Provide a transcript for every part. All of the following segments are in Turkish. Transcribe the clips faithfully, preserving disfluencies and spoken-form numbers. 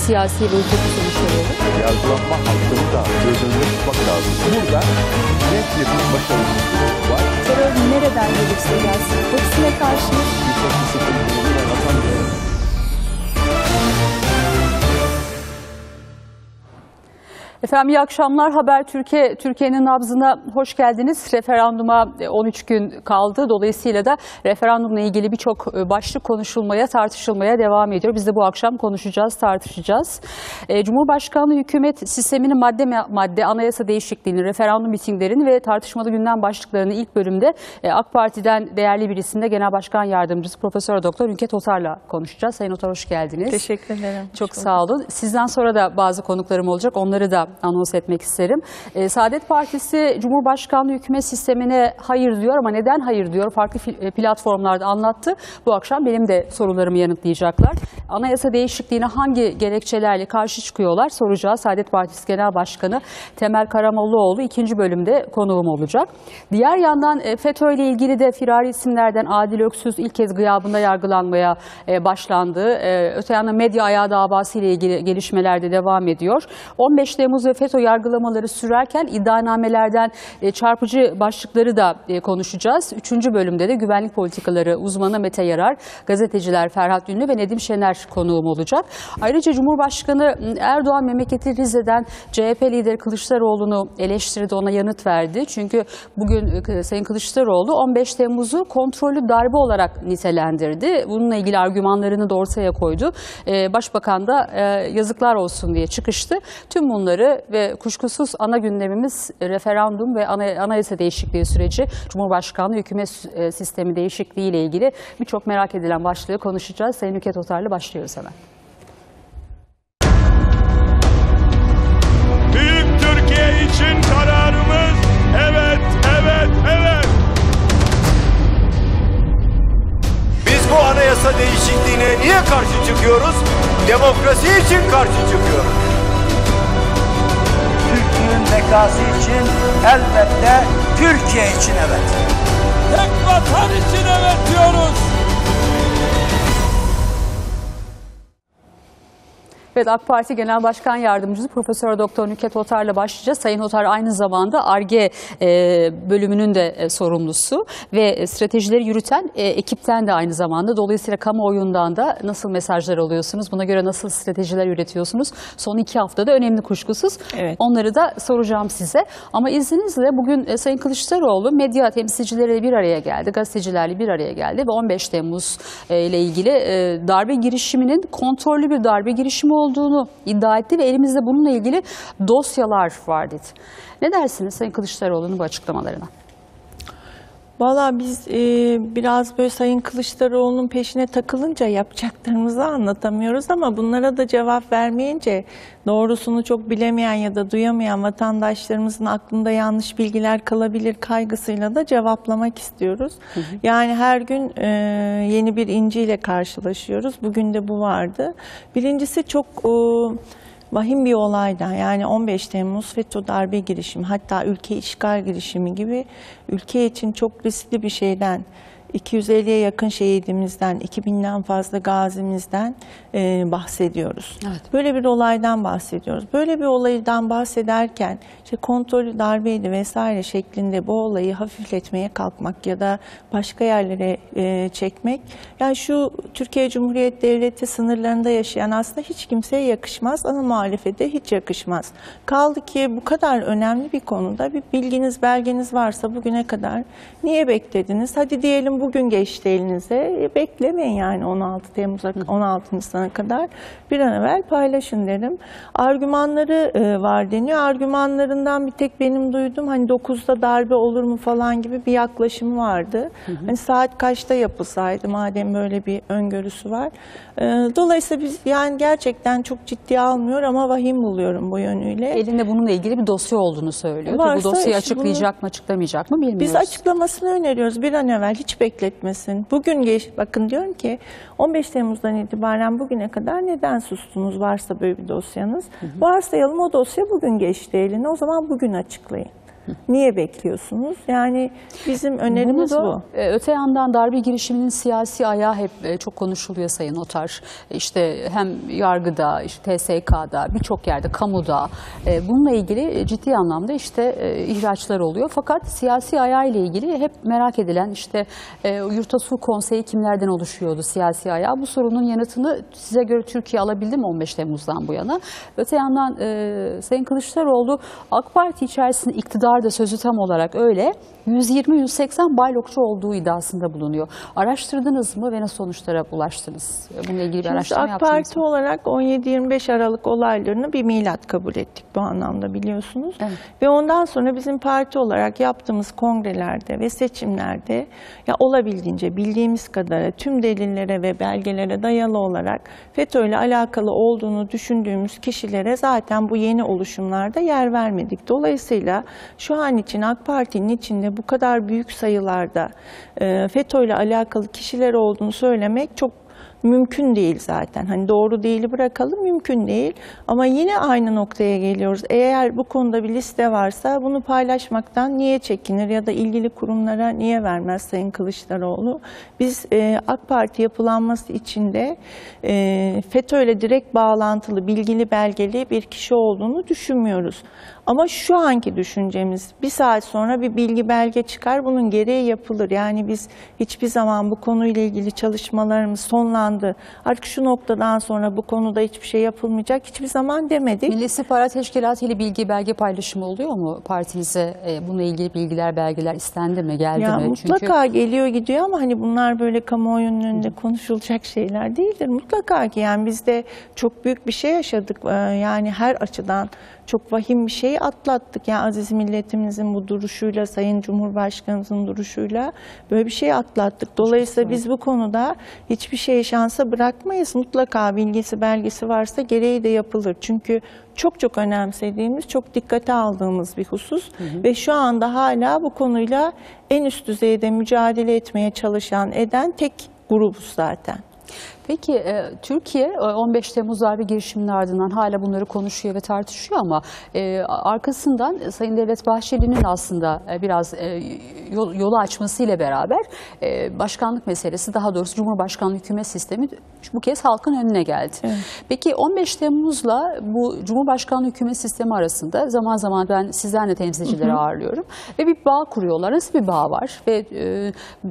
siyasi ve hukuki sonuçları olur. Yargılanma hakkını da göz önünde tutmak lazım. Burada net bir başarısızlık var. Terör nereden gelirse gelsin hepsine karşıyız. Bir tek sıkıntıyı ben atamıyorum. Efendim iyi akşamlar. Haber Türkiye, Türkiye'nin nabzına hoş geldiniz. Referanduma on üç gün kaldı. Dolayısıyla da referandumla ilgili birçok başlık konuşulmaya, tartışılmaya devam ediyor. Biz de bu akşam konuşacağız, tartışacağız. Cumhurbaşkanlığı hükümet sisteminin madde madde anayasa değişikliğini, referandum mitinglerini ve tartışmalı gündem başlıklarını ilk bölümde AK Parti'den değerli bir isimle Genel Başkan Yardımcısı Profesör Doktor Nükhet Otar'la konuşacağız. Sayın Otar hoş geldiniz. Teşekkür ederim. Çok sağ olun. Sizden sonra da bazı konuklarım olacak. Onları da anons etmek isterim. Ee, Saadet Partisi Cumhurbaşkanlığı hükümet sistemine hayır diyor ama neden hayır diyor? Farklı platformlarda anlattı. Bu akşam benim de sorularımı yanıtlayacaklar. Anayasa değişikliğine hangi gerekçelerle karşı çıkıyorlar soracağız. Saadet Partisi Genel Başkanı Temel Karamollaoğlu ikinci bölümde konuğum olacak. Diğer yandan FETÖ ile ilgili de firari isimlerden Adil Öksüz ilk kez gıyabında yargılanmaya başlandı. Öte yandan medya ayağı davası ile ilgili gelişmeler de devam ediyor. on beş Temmuz ve FETÖ yargılamaları sürerken iddianamelerden çarpıcı başlıkları da konuşacağız. Üçüncü bölümde de güvenlik politikaları uzmanı Mete Yarar, gazeteciler Ferhat Ünlü ve Nedim Şener konuğum olacak. Ayrıca Cumhurbaşkanı Erdoğan memleketi Rize'den C H P lideri Kılıçdaroğlu'nu eleştirdi, ona yanıt verdi. Çünkü bugün Sayın Kılıçdaroğlu on beş Temmuz'u kontrollü darbe olarak nitelendirdi. Bununla ilgili argümanlarını da ortaya koydu. Başbakan da yazıklar olsun diye çıkıştı. Tüm bunları ve kuşkusuz ana gündemimiz referandum ve anayasa değişikliği süreci, Cumhurbaşkanlığı hükümet sistemi değişikliği ile ilgili birçok merak edilen başlığı konuşacağız. Sayın Nükhet Otar'la başlıyoruz hemen. Büyük Türkiye için kararımız evet, evet, evet. Biz bu anayasa değişikliğine niye karşı çıkıyoruz? Demokrasi için karşı çıkıyoruz. Türkiye'nin bekası için elbette Türkiye için evet. Tek vatan için evet diyoruz. Evet, AK Parti Genel Başkan Yardımcısı Profesör Doktor Nükhet Otar'la başlayacağız. Sayın Otar aynı zamanda Ar-Ge bölümünün de sorumlusu ve stratejileri yürüten ekipten de aynı zamanda. Dolayısıyla kamuoyundan da nasıl mesajlar alıyorsunuz? Buna göre nasıl stratejiler üretiyorsunuz? Son iki haftada önemli kuşkusuz. Evet. Onları da soracağım size. Ama izninizle bugün Sayın Kılıçdaroğlu medya temsilcileriyle bir araya geldi, gazetecilerle bir araya geldi ve on beş Temmuz ile ilgili darbe girişiminin kontrollü bir darbe girişimi olduğunu olduğunu iddia etti ve elimizde bununla ilgili dosyalar var dedi. Ne dersiniz Sayın Kılıçdaroğlu'nun bu açıklamalarına? Valla biz e, biraz böyle Sayın Kılıçdaroğlu'nun peşine takılınca yapacaklarımızı anlatamıyoruz ama bunlara da cevap vermeyince doğrusunu çok bilemeyen ya da duyamayan vatandaşlarımızın aklında yanlış bilgiler kalabilir kaygısıyla da cevaplamak istiyoruz. Hı hı. Yani her gün e, yeni bir inciyle karşılaşıyoruz. Bugün de bu vardı. Birincisi çok E, vahim bir olaydan, yani on beş Temmuz FETÖ darbe girişimi, hatta ülke işgal girişimi gibi ülke için çok riskli bir şeyden, iki yüz elliye yakın şehidimizden, iki binden fazla gazimizden e, bahsediyoruz. Evet. Böyle bir olaydan bahsediyoruz. Böyle bir olaydan bahsederken işte kontrollü darbeydi vesaire şeklinde bu olayı hafifletmeye kalkmak ya da başka yerlere e, çekmek, yani şu Türkiye Cumhuriyeti Devleti sınırlarında yaşayan aslında hiç kimseye yakışmaz, ana muhalefete hiç yakışmaz. Kaldı ki bu kadar önemli bir konuda bir bilginiz, belgeniz varsa bugüne kadar niye beklediniz? Hadi diyelim bugün geçti elinize, e, beklemeyin yani on altı Temmuz'a, on altı Nisan'a kadar bir an evvel paylaşın derim. Argümanları e, var deniyor. Argümanlarından bir tek benim duyduğum hani dokuzda darbe olur mu falan gibi bir yaklaşım vardı. Hı hı. Hani saat kaçta yapılsaydı madem böyle bir öngörüsü var. E, dolayısıyla biz yani gerçekten çok ciddiye almıyor ama vahim buluyorum bu yönüyle. Elinde bununla ilgili bir dosya olduğunu söylüyor. Varsa, bu dosyayı açıklayacak bunu, mı açıklamayacak mı bilmiyoruz. Biz açıklamasını öneriyoruz. Bir an evvel hiç bekletmesin. Bugün geç, bakın diyorum ki on beş Temmuz'dan itibaren bugüne kadar neden sustunuz varsa böyle bir dosyanız? Hı hı. Varsayalım o dosya bugün geçti eline. O zaman bugün açıklayın. Niye bekliyorsunuz? Yani bizim önerimiz Bunu da, bu. e, öte yandan darbe girişiminin siyasi ayağı hep e, çok konuşuluyor Sayın Otar. İşte hem yargıda, işte T S K'da, birçok yerde, kamuda e, bununla ilgili ciddi anlamda işte e, ihraçlar oluyor. Fakat siyasi ayağı ile ilgili hep merak edilen işte e, Yurttasu Konseyi kimlerden oluşuyordu siyasi ayağı? Bu sorunun yanıtını size göre Türkiye alabildi mi on beş Temmuz'dan bu yana? Öte yandan e, Sayın Kılıçdaroğlu AK Parti içerisinde iktidarda sözü tam olarak öyle yüz yirmi yüz seksen baylokçu olduğu iddiasında bulunuyor. Araştırdınız mı ve nasıl sonuçlara ulaştınız? Bununla ilgili bir Şimdi araştırma AK yaptınız Parti mı? olarak on yedi yirmi beş Aralık olaylarını bir milat kabul ettik bu anlamda, biliyorsunuz. Evet. Ve ondan sonra bizim parti olarak yaptığımız kongrelerde ve seçimlerde ya olabildiğince bildiğimiz kadar tüm delillere ve belgelere dayalı olarak FETÖ ile alakalı olduğunu düşündüğümüz kişilere zaten bu yeni oluşumlarda yer vermedik. Dolayısıyla şu an için AK Parti'nin içinde bu kadar büyük sayılarda e, FETÖ ile alakalı kişiler olduğunu söylemek çok mümkün değil zaten. Hani doğru değili bırakalım, mümkün değil. Ama yine aynı noktaya geliyoruz. Eğer bu konuda bir liste varsa bunu paylaşmaktan niye çekinir ya da ilgili kurumlara niye vermez Sayın Kılıçdaroğlu? Biz e, AK Parti yapılanması içinde e, FETÖ ile direkt bağlantılı, bilgili, belgeli bir kişi olduğunu düşünmüyoruz. Ama şu anki düşüncemiz, bir saat sonra bir bilgi belge çıkar, bunun gereği yapılır. Yani biz hiçbir zaman bu konuyla ilgili çalışmalarımız sonlandı, artık şu noktadan sonra bu konuda hiçbir şey yapılmayacak, hiçbir zaman demedik. Milli İstihbarat Teşkilatı ile bilgi belge paylaşımı oluyor mu? Partinize e, bununla ilgili bilgiler, belgeler istendi mi, geldi Ya mi? mutlaka Çünkü... geliyor gidiyor ama hani bunlar böyle kamuoyunun önünde konuşulacak şeyler değildir. Mutlaka ki yani biz de çok büyük bir şey yaşadık. Ee, yani her açıdan çok vahim bir şeyi atlattık. Yani aziz milletimizin bu duruşuyla, Sayın Cumhurbaşkanımızın duruşuyla böyle bir şey atlattık. Dolayısıyla biz bu konuda hiçbir şeyi şansa bırakmayız. Mutlaka bilgisi, belgesi varsa gereği de yapılır. Çünkü çok çok önemsediğimiz, çok dikkate aldığımız bir husus. Hı hı. Ve şu anda hala bu konuyla en üst düzeyde mücadele etmeye çalışan, eden tek grubuz zaten. Peki e, Türkiye on beş Temmuz darbe girişiminin ardından hala bunları konuşuyor ve tartışıyor ama e, arkasından Sayın Devlet Bahçeli'nin aslında e, biraz e, yol, yolu açmasıyla beraber e, başkanlık meselesi, daha doğrusu Cumhurbaşkanlığı hükümet sistemi bu kez halkın önüne geldi. Evet. Peki on beş Temmuz'la bu Cumhurbaşkanlığı hükümet sistemi arasında zaman zaman ben sizden de temsilcileri hı hı. ağırlıyorum ve bir bağ kuruyorlar. Nasıl bir bağ var ve e,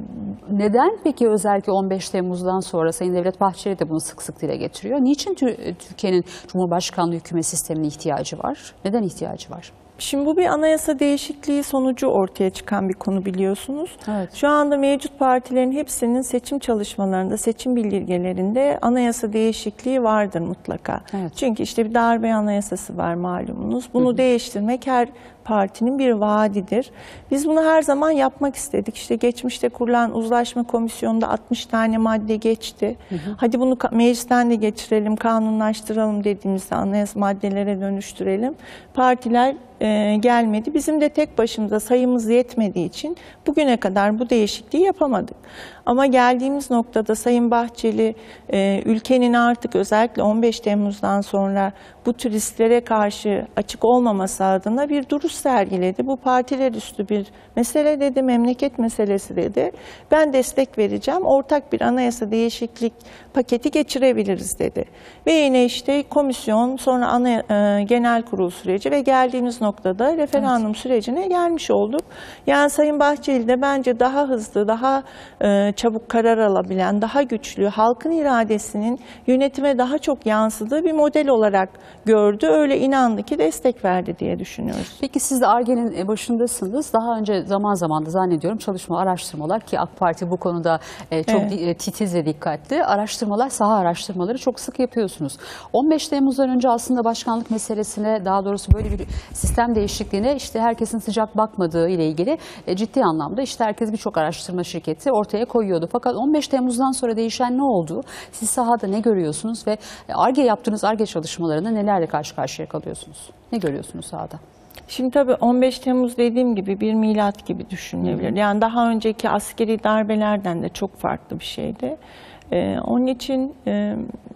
neden peki özellikle on beş Temmuz'dan sonra Sayın Devlet Bahçeli de bunu sık sık dile getiriyor. Niçin Türkiye'nin Cumhurbaşkanlığı hükümet sistemine ihtiyacı var? Neden ihtiyacı var? Şimdi bu bir anayasa değişikliği sonucu ortaya çıkan bir konu, biliyorsunuz. Evet. Şu anda mevcut partilerin hepsinin seçim çalışmalarında, seçim bildirgelerinde anayasa değişikliği vardır mutlaka. Evet. Çünkü işte bir darbe anayasası var malumunuz. Bunu hı hı. değiştirmek her partinin bir vaadidir. Biz bunu her zaman yapmak istedik. İşte geçmişte kurulan uzlaşma komisyonunda altmış tane madde geçti. Hı hı. Hadi bunu meclisten de geçirelim, kanunlaştıralım dediğimizde anayasa maddelere dönüştürelim. Partiler e, gelmedi. Bizim de tek başımıza sayımız yetmediği için bugüne kadar bu değişikliği yapamadık. Ama geldiğimiz noktada Sayın Bahçeli e, ülkenin artık özellikle on beş Temmuz'dan sonra bu tür risklere karşı açık olmaması adına bir duruş sergiledi. Bu partiler üstü bir mesele dedi, memleket meselesi dedi. Ben destek vereceğim, ortak bir anayasa değişiklik paketi geçirebiliriz dedi. Ve yine işte komisyon, sonra ana, e, genel kurul süreci ve geldiğimiz noktada referandum evet. sürecine gelmiş olduk. Yani Sayın Bahçeli de bence daha hızlı, daha e, çabuk karar alabilen, daha güçlü, halkın iradesinin yönetime daha çok yansıdığı bir model olarak gördü. Öyle inandı ki destek verdi diye düşünüyoruz. Peki siz de Ar-Ge'nin başındasınız. Daha önce zaman zaman da zannediyorum çalışma, araştırmalar ki AK Parti bu konuda çok evet. titiz ve dikkatli. Araştırmalar, saha araştırmaları çok sık yapıyorsunuz. on beş Temmuz'dan önce aslında başkanlık meselesine, daha doğrusu böyle bir sistem değişikliğine işte herkesin sıcak bakmadığı ile ilgili ciddi anlamda işte herkes birçok araştırma şirketi ortaya koyuyordu. Fakat on beş Temmuz'dan sonra değişen ne oldu? Siz sahada ne görüyorsunuz ve Ar-Ge yaptığınız Ar-Ge çalışmalarında nelerle karşı karşıya kalıyorsunuz? Ne görüyorsunuz sahada? Şimdi tabii on beş Temmuz dediğim gibi bir milat gibi düşünülebilir. Hı hı. Yani daha önceki askeri darbelerden de çok farklı bir şeydi. Ee, onun için e,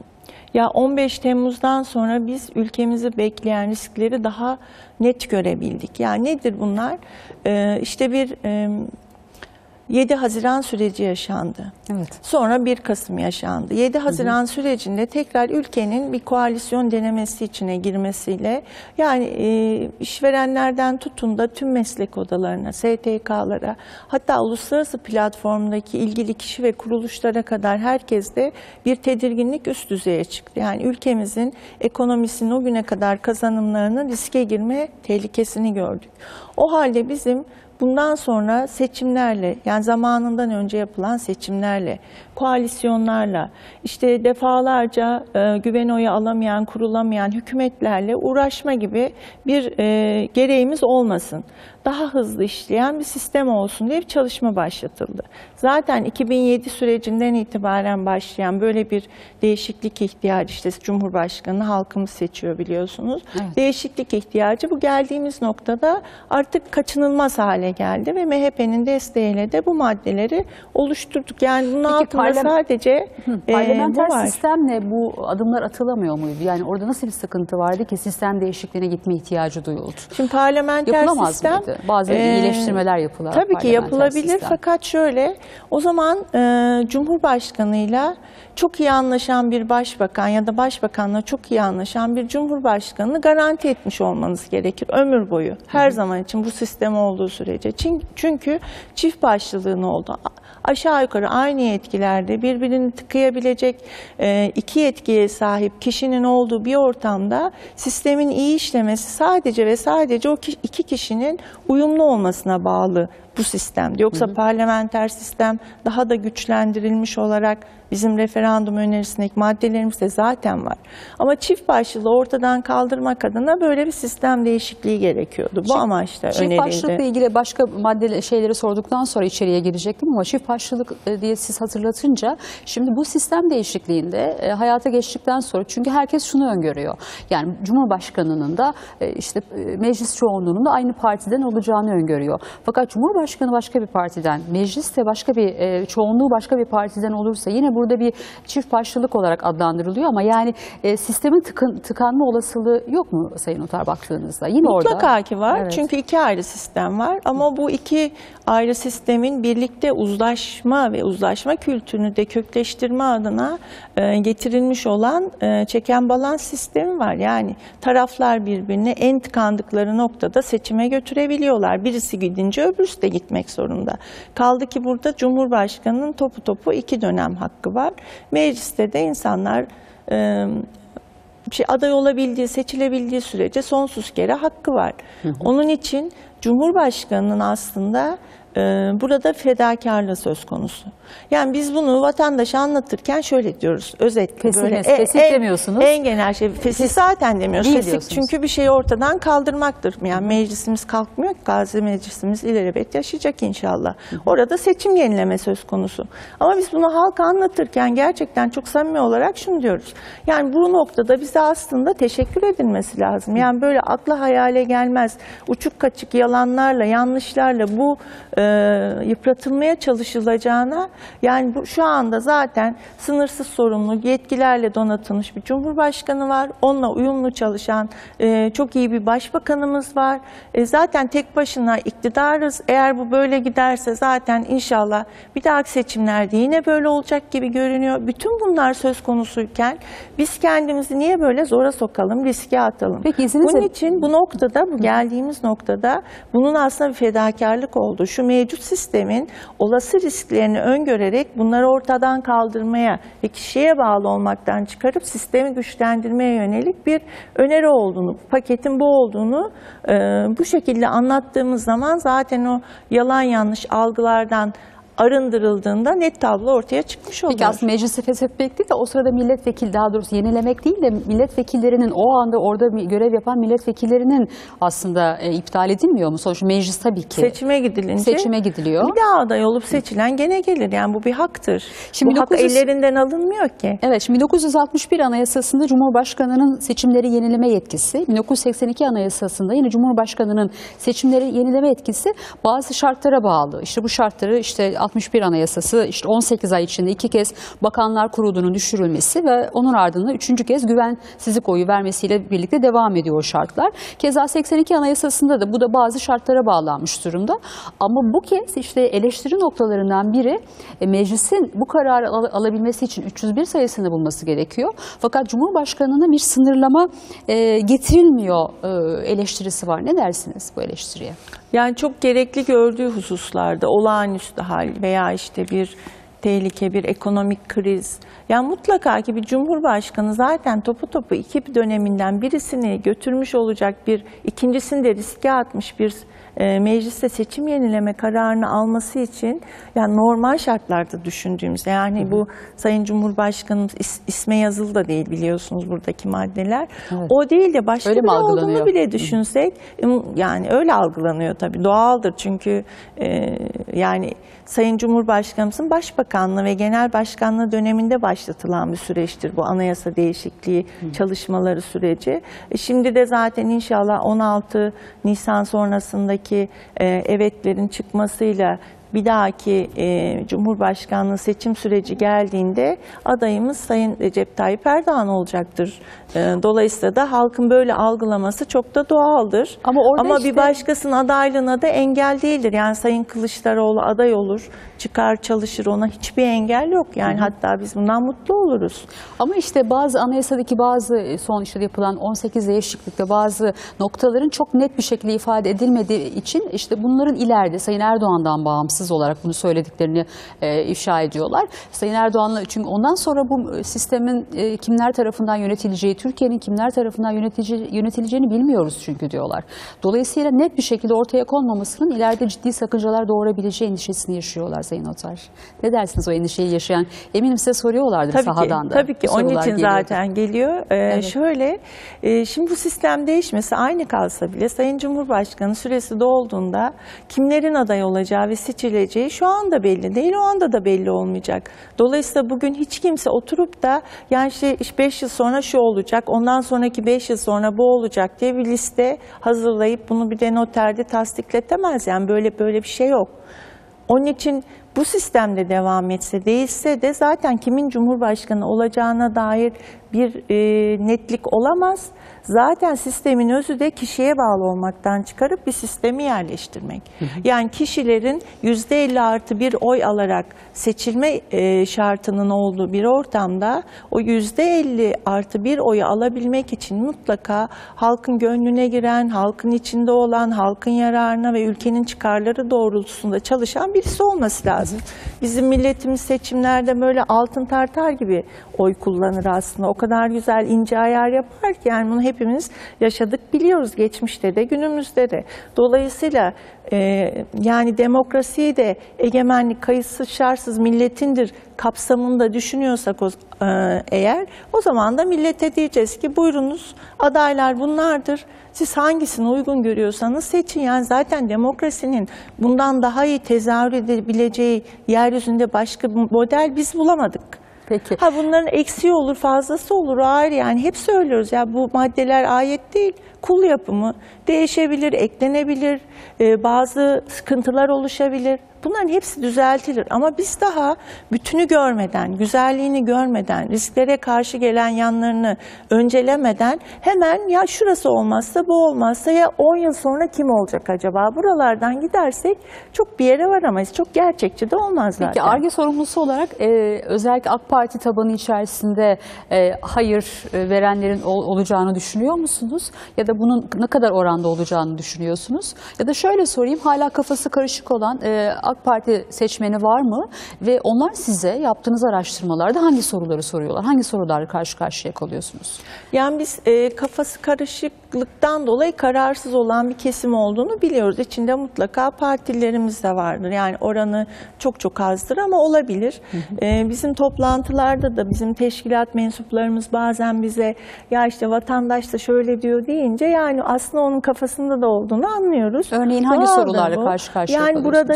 Ya on beş Temmuz'dan sonra biz ülkemizi bekleyen riskleri daha net görebildik. Yani nedir bunlar? Ee, işte bir e, yedi Haziran süreci yaşandı. Evet. Sonra bir Kasım yaşandı. yedi Haziran hı hı. sürecinde tekrar ülkenin bir koalisyon denemesi içine girmesiyle, yani e, işverenlerden tutun da tüm meslek odalarına, S T K'lara, hatta uluslararası platformdaki ilgili kişi ve kuruluşlara kadar herkeste bir tedirginlik üst düzeye çıktı. Yani ülkemizin ekonomisinin o güne kadar kazanımlarının riske girme tehlikesini gördük. O halde bizim bundan sonra seçimlerle, yani zamanından önce yapılan seçimlerle, koalisyonlarla, işte defalarca e, güven oyu alamayan, kurulamayan hükümetlerle uğraşma gibi bir e, gereğimiz olmasın. Daha hızlı işleyen bir sistem olsun diye bir çalışma başlatıldı. Zaten iki bin yedi sürecinden itibaren başlayan böyle bir değişiklik ihtiyacı, işte Cumhurbaşkanı halkımız seçiyor biliyorsunuz. Evet. Değişiklik ihtiyacı bu geldiğimiz noktada artık kaçınılmaz hale geldi ve M H P'nin desteğiyle de bu maddeleri oluşturduk. Yani bunun Peki, altında parlam sadece Hı, parlamenter e, bu sistemle bu adımlar atılamıyor muydu? Yani orada nasıl bir sıkıntı vardı ki sistem değişikliğine gitme ihtiyacı duyuldu? Şimdi parlamenter sistem mıydı? Bazı ee, iyileştirmeler yapılarak. Tabii ki yapılabilir sistem. Fakat şöyle, o zaman e, Cumhurbaşkanıyla çok iyi anlaşan bir başbakan ya da başbakanla çok iyi anlaşan bir cumhurbaşkanını garanti etmiş olmanız gerekir ömür boyu. Her Hı-hı. zaman için bu sistem olduğu sürece. Çünkü çift başlılığın oldu. Aşağı yukarı aynı yetkilerde birbirini tıkayabilecek iki yetkiye sahip kişinin olduğu bir ortamda sistemin iyi işlemesi sadece ve sadece o iki kişinin uyumlu olmasına bağlı bu sistemde. Yoksa hı hı. parlamenter sistem daha da güçlendirilmiş olarak bizim referandum önerisindeki maddelerimizde zaten var. Ama çift başlılığı ortadan kaldırmak adına böyle bir sistem değişikliği gerekiyordu. Bu çift, amaçla önerildi. Çift başlılıkla ilgili başka madde şeyleri sorduktan sonra içeriye girecektim ama çift başlılık diye siz hatırlatınca şimdi bu sistem değişikliğinde hayata geçtikten sonra, çünkü herkes şunu öngörüyor. Yani Cumhurbaşkanının da işte meclis çoğunluğunun da aynı partiden olacağını öngörüyor. Fakat Cumhurbaşkanı başka bir partiden, meclis de başka bir çoğunluğu başka bir partiden olursa yine burada bir çift başlılık olarak adlandırılıyor ama yani e, sistemin tıkın, tıkanma olasılığı yok mu Sayın Otar baktığınızda? Yine mutlaka orada. ki var. Evet. Çünkü iki ayrı sistem var ama bu iki ayrı sistemin birlikte uzlaşma ve uzlaşma kültürünü de kökleştirme adına e, getirilmiş olan e, çeken balans sistemi var. Yani taraflar birbirine en tıkandıkları noktada seçime götürebiliyorlar. Birisi gidince öbürsü de gitmek zorunda. Kaldı ki burada Cumhurbaşkanı'nın topu topu iki dönem hakkı var. Mecliste de insanlar e, şey, aday olabildiği, seçilebildiği sürece sonsuz kere hakkı var. Hı hı. Onun için Cumhurbaşkanı'nın aslında e, burada fedakarlığı söz konusu. Yani biz bunu vatandaşa anlatırken şöyle diyoruz, özetle fesih, böyle. Fesih en, demiyorsunuz. En genel şey, fesih zaten demiyoruz. Fesih çünkü bir şeyi ortadan kaldırmaktır. Yani meclisimiz kalkmıyor ki, Gazi Meclisimiz ilelebet yaşayacak inşallah. Orada seçim yenileme söz konusu. Ama biz bunu halka anlatırken gerçekten çok samimi olarak şunu diyoruz. Yani bu noktada bize aslında teşekkür edilmesi lazım. Yani böyle akla hayale gelmez, uçuk kaçık yalanlarla, yanlışlarla bu e, yıpratılmaya çalışılacağına, yani bu, şu anda zaten sınırsız sorumlu yetkilerle donatılmış bir Cumhurbaşkanı var. Onunla uyumlu çalışan e, çok iyi bir başbakanımız var. E, zaten tek başına iktidarız. Eğer bu böyle giderse zaten inşallah bir dahaki seçimlerde yine böyle olacak gibi görünüyor. Bütün bunlar söz konusuyken biz kendimizi niye böyle zora sokalım, riske atalım? Peki, izninizle... Bunun için bu noktada, bu geldiğimiz noktada bunun aslında bir fedakarlık oldu. Şu mevcut sistemin olası risklerini öngörerek bunları ortadan kaldırmaya ve kişiye bağlı olmaktan çıkarıp sistemi güçlendirmeye yönelik bir öneri olduğunu, paketin bu olduğunu e, bu şekilde anlattığımız zaman zaten o yalan yanlış algılardan arındırıldığında net tablo ortaya çıkmış oluyor. Peki aslında meclisi feshetmek değil de o sırada milletvekili, daha doğrusu yenilemek değil de milletvekillerinin, o anda orada görev yapan milletvekillerinin aslında e, iptal edilmiyor mu? Sonuçta meclis tabii ki. Seçime gidilince. Seçime gidiliyor. Bir daha aday olup seçilen gene gelir. Yani bu bir haktır. Şimdi bu dokuz yüz... hak ellerinden alınmıyor ki. Evet, şimdi bin dokuz yüz altmış bir Anayasası'nda Cumhurbaşkanı'nın seçimleri yenileme yetkisi, bin dokuz yüz seksen iki Anayasası'nda yine Cumhurbaşkanı'nın seçimleri yenileme yetkisi bazı şartlara bağlı. İşte bu şartları işte altmış bir Anayasası işte on sekiz ay içinde iki kez Bakanlar Kurulu'nun düşürülmesi ve onun ardından üçüncü kez güvensizlik oyu vermesiyle birlikte devam ediyor o şartlar. Keza seksen iki Anayasası'nda da bu da bazı şartlara bağlanmış durumda. Ama bu kez işte eleştiri noktalarından biri e, meclisin bu kararı al alabilmesi için üç yüz bir sayısını bulması gerekiyor. Fakat Cumhurbaşkanı'na bir sınırlama e, getirilmiyor e, eleştirisi var. Ne dersiniz bu eleştiriye? Yani çok gerekli gördüğü hususlarda olağanüstü hal veya işte bir tehlike, bir ekonomik kriz. Yani mutlaka ki bir cumhurbaşkanı zaten topu topu iki döneminden birisini götürmüş olacak, bir ikincisini de riske atmış bir e, mecliste seçim yenileme kararını alması için, yani normal şartlarda düşündüğümüzde, yani hı hı. bu Sayın Cumhurbaşkanımız is, isme yazılı da değil biliyorsunuz buradaki maddeler. Evet. O değil de başka öyle bir olduğunu bile düşünsek, yani öyle algılanıyor tabii, doğaldır çünkü e, yani Sayın Cumhurbaşkanımızın Başbakanlığı ve Genel Başkanlığı döneminde başlatılan bir süreçtir bu anayasa değişikliği Hı. çalışmaları süreci. E şimdi de zaten inşallah on altı Nisan sonrasındaki e, evetlerin çıkmasıyla bir dahaki e, Cumhurbaşkanlığı seçim süreci geldiğinde adayımız Sayın Recep Tayyip Erdoğan olacaktır. E, dolayısıyla da halkın böyle algılaması çok da doğaldır. Ama, Ama işte... bir başkasının adaylığına da engel değildir. Yani Sayın Kılıçdaroğlu aday olur, çıkar çalışır, ona hiçbir engel yok. Yani Hı-hı. hatta biz bundan mutlu oluruz. Ama işte bazı anayasadaki bazı son işte yapılan on sekiz değişiklikte bazı noktaların çok net bir şekilde ifade edilmediği için işte bunların ileride Sayın Erdoğan'dan bağımsız olarak bunu söylediklerini e, ifşa ediyorlar. Sayın Erdoğan'la, çünkü ondan sonra bu sistemin e, kimler tarafından yönetileceği, Türkiye'nin kimler tarafından yönetici, yönetileceğini bilmiyoruz çünkü diyorlar. Dolayısıyla net bir şekilde ortaya konmamasının ileride ciddi sakıncalar doğurabileceği endişesini yaşıyorlar Sayın Otar. Ne dersiniz o endişeyi yaşayan? Eminim size soruyorlardır tabii sahadan ki, da. Tabii ki onun için geliyordu. zaten geliyor. Ee, evet. Şöyle, e, şimdi bu sistem değişmesi aynı kalsa bile Sayın Cumhurbaşkanı süresi dolduğunda kimlerin aday olacağı ve seçileceği şu anda belli değil, o anda da belli olmayacak. Dolayısıyla bugün hiç kimse oturup da yani işte beş yıl sonra şu olacak, ondan sonraki beş yıl sonra bu olacak diye bir liste hazırlayıp bunu bir de noterde tasdikletemez. Yani böyle böyle bir şey yok. Onun için bu sistemde devam etse, değilse de zaten kimin Cumhurbaşkanı olacağına dair bir e, netlik olamaz. Zaten sistemin özü de kişiye bağlı olmaktan çıkarıp bir sistemi yerleştirmek. Hı hı. Yani kişilerin yüzde elli artı bir oy alarak seçilme e, şartının olduğu bir ortamda o yüzde elli artı bir oyu alabilmek için mutlaka halkın gönlüne giren, halkın içinde olan, halkın yararına ve ülkenin çıkarları doğrultusunda çalışan birisi olması lazım. Bizim milletimiz seçimlerde böyle altın tartar gibi oy kullanır aslında. O kadar güzel ince ayar yapar ki yani bunu hepimiz yaşadık, biliyoruz geçmişte de günümüzde de. Dolayısıyla e, yani demokrasiyi de egemenlik kayıtsız şartsız milletindir kapsamında düşünüyorsak o, e, eğer o zaman da millete diyeceğiz ki buyurunuz adaylar bunlardır. Siz hangisini uygun görüyorsanız seçin. Yani zaten demokrasinin bundan daha iyi tezahür edebileceği yeryüzünde başka bir model biz bulamadık. Peki. Ha bunların eksiği olur, fazlası olur, o ayrı. Yani hep söylüyoruz ya, bu maddeler ayet değil, kul yapımı. Değişebilir, eklenebilir, e, bazı sıkıntılar oluşabilir. Bunların hepsi düzeltilir ama biz daha bütünü görmeden, güzelliğini görmeden, risklere karşı gelen yanlarını öncelemeden hemen ya şurası olmazsa bu olmazsa ya on yıl sonra kim olacak acaba? Buralardan gidersek çok bir yere varamayız. Çok gerçekçi de olmaz zaten. Peki Ar-Ge sorumlusu olarak e, özellikle AK Parti tabanı içerisinde e, hayır e, verenlerin ol, olacağını düşünüyor musunuz? Ya da bunun ne kadar oranda olacağını düşünüyorsunuz? Ya da şöyle sorayım, hala kafası karışık olan e, AK Parti seçmeni var mı? Ve onlar size yaptığınız araştırmalarda hangi soruları soruyorlar? Hangi sorularla karşı karşıya kalıyorsunuz? Yani biz e, kafası karışıklıktan dolayı kararsız olan bir kesim olduğunu biliyoruz. İçinde mutlaka partilerimiz de vardır. Yani oranı çok çok azdır ama olabilir. Hı hı. E, bizim toplantılarda da bizim teşkilat mensuplarımız bazen bize ya işte vatandaş da şöyle diyor deyince yani aslında onun kafasında da olduğunu anlıyoruz. Örneğin hangi Doğaldır sorularla bu. karşı karşıya yani kalıyorsunuz? Burada işte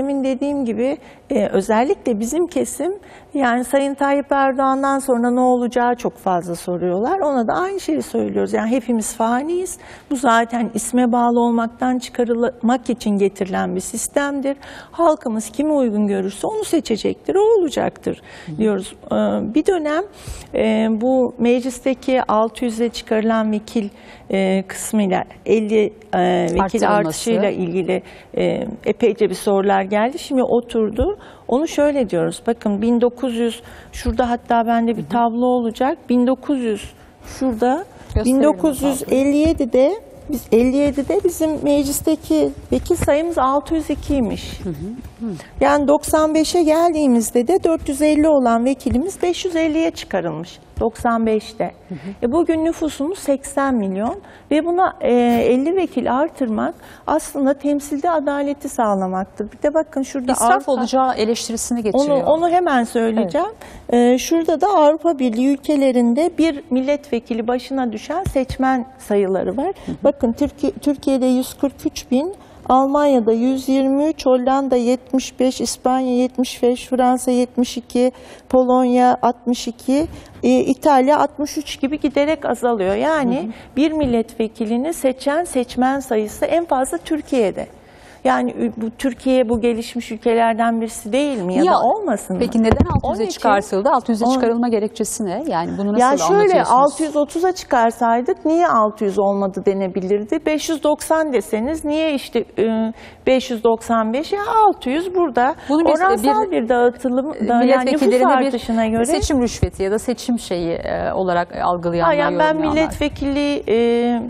demin dediğim gibi e, özellikle bizim kesim, yani Sayın Tayyip Erdoğan'dan sonra ne olacağı çok fazla soruyorlar. Ona da aynı şeyi söylüyoruz. Yani hepimiz faniyiz. Bu zaten isme bağlı olmaktan çıkarılmak için getirilen bir sistemdir. Halkımız kimi uygun görürse onu seçecektir, o olacaktır diyoruz. Ee, bir dönem e, bu meclisteki altı yüze çıkarılan vekil e, kısmıyla elli e, vekil Artırılması. artışıyla ilgili e, epeyce bir sorular geldi. Şimdi oturdu. Onu şöyle diyoruz. Bakın bin dokuz yüz, şurada hatta bende bir tablo olacak. bin dokuz yüz şurada. Gösterelim bin dokuz yüz elli yedi'de biz elli yedi'de bizim meclisteki vekil sayımız altı yüz iki'ymiş. Yani doksan beşe geldiğimizde de dört yüz elli olan vekilimiz beş yüz elli'ye çıkarılmış. doksan beş'te. E bugün nüfusumuz seksen milyon ve buna e, elli vekil artırmak aslında temsilde adaleti sağlamaktır. Bir de bakın şurada İsraf Avrupa, olacağı eleştirisini getiriyor. onu, onu hemen söyleyeceğim. E, şurada da Avrupa Birliği ülkelerinde bir milletvekili başına düşen seçmen sayıları var. Bakın Türkiye, Türkiye'de yüz kırk üç bin, Almanya'da yüz yirmi üç, Hollanda yetmiş beş, İspanya yetmiş beş, Fransa yetmiş iki, Polonya altmış iki, e, İtalya altmış üç gibi giderek azalıyor. Yani hı hı. bir milletvekilini seçen seçmen sayısı en fazla Türkiye'de. Yani bu Türkiye bu gelişmiş ülkelerden birisi değil mi ya, ya da olmasın mı? Peki neden altı yüze için, çıkartıldı? altı yüze çıkarılma gerekçesi ne? Yani bunu nasıl ya şöyle anlatıyorsunuz? altı yüz otuza çıkarsaydık niye altı yüz olmadı denebilirdi. beş yüz doksan deseniz niye işte beş yüz doksan beş, ya altı yüz burada bunu biz, oransal bir, bir dağıtılım da, yani nüfus artışına göre. Seçim rüşveti ya da seçim şeyi e, olarak algılayanlar, yani ben yorumlayanlar. milletvekili e,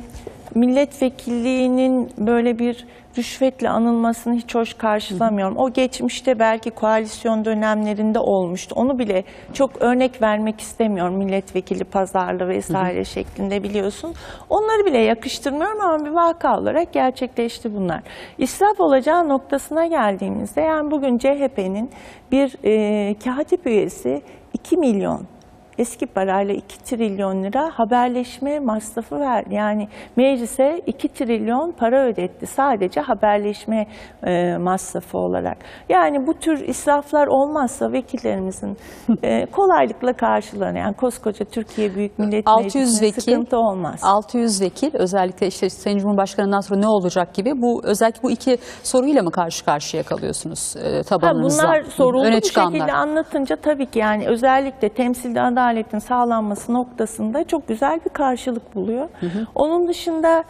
milletvekilliğinin böyle bir rüşvetle anılmasını hiç hoş karşılamıyorum. O geçmişte belki koalisyon dönemlerinde olmuştu. Onu bile çok örnek vermek istemiyorum. Milletvekili pazarlığı vesaire hı hı. şeklinde biliyorsun. Onları bile yakıştırmıyorum ama bir vaka olarak gerçekleşti bunlar. İsraf olacağı noktasına geldiğimizde, yani bugün C H P'nin bir e, katip üyesi iki milyon, eski parayla iki trilyon lira haberleşme masrafı verdi. Yani meclise iki trilyon para ödetti sadece haberleşme e, masrafı olarak. Yani bu tür israflar olmazsa vekillerimizin e, kolaylıkla karşılanır. Yani koskoca Türkiye Büyük Millet Meclisi'ne sıkıntı olmaz. altı yüz vekil özellikle işte Sayın Cumhurbaşkanı'ndan sonra ne olacak gibi, bu özellikle bu iki soruyla mı karşı karşıya kalıyorsunuz e, tabanınızda? Bunlar soruldu Öne bu çıkanlar. şekilde anlatınca tabii ki yani özellikle temsilde adaletin sağlanması noktasında çok güzel bir karşılık buluyor. Hı hı. Onun dışında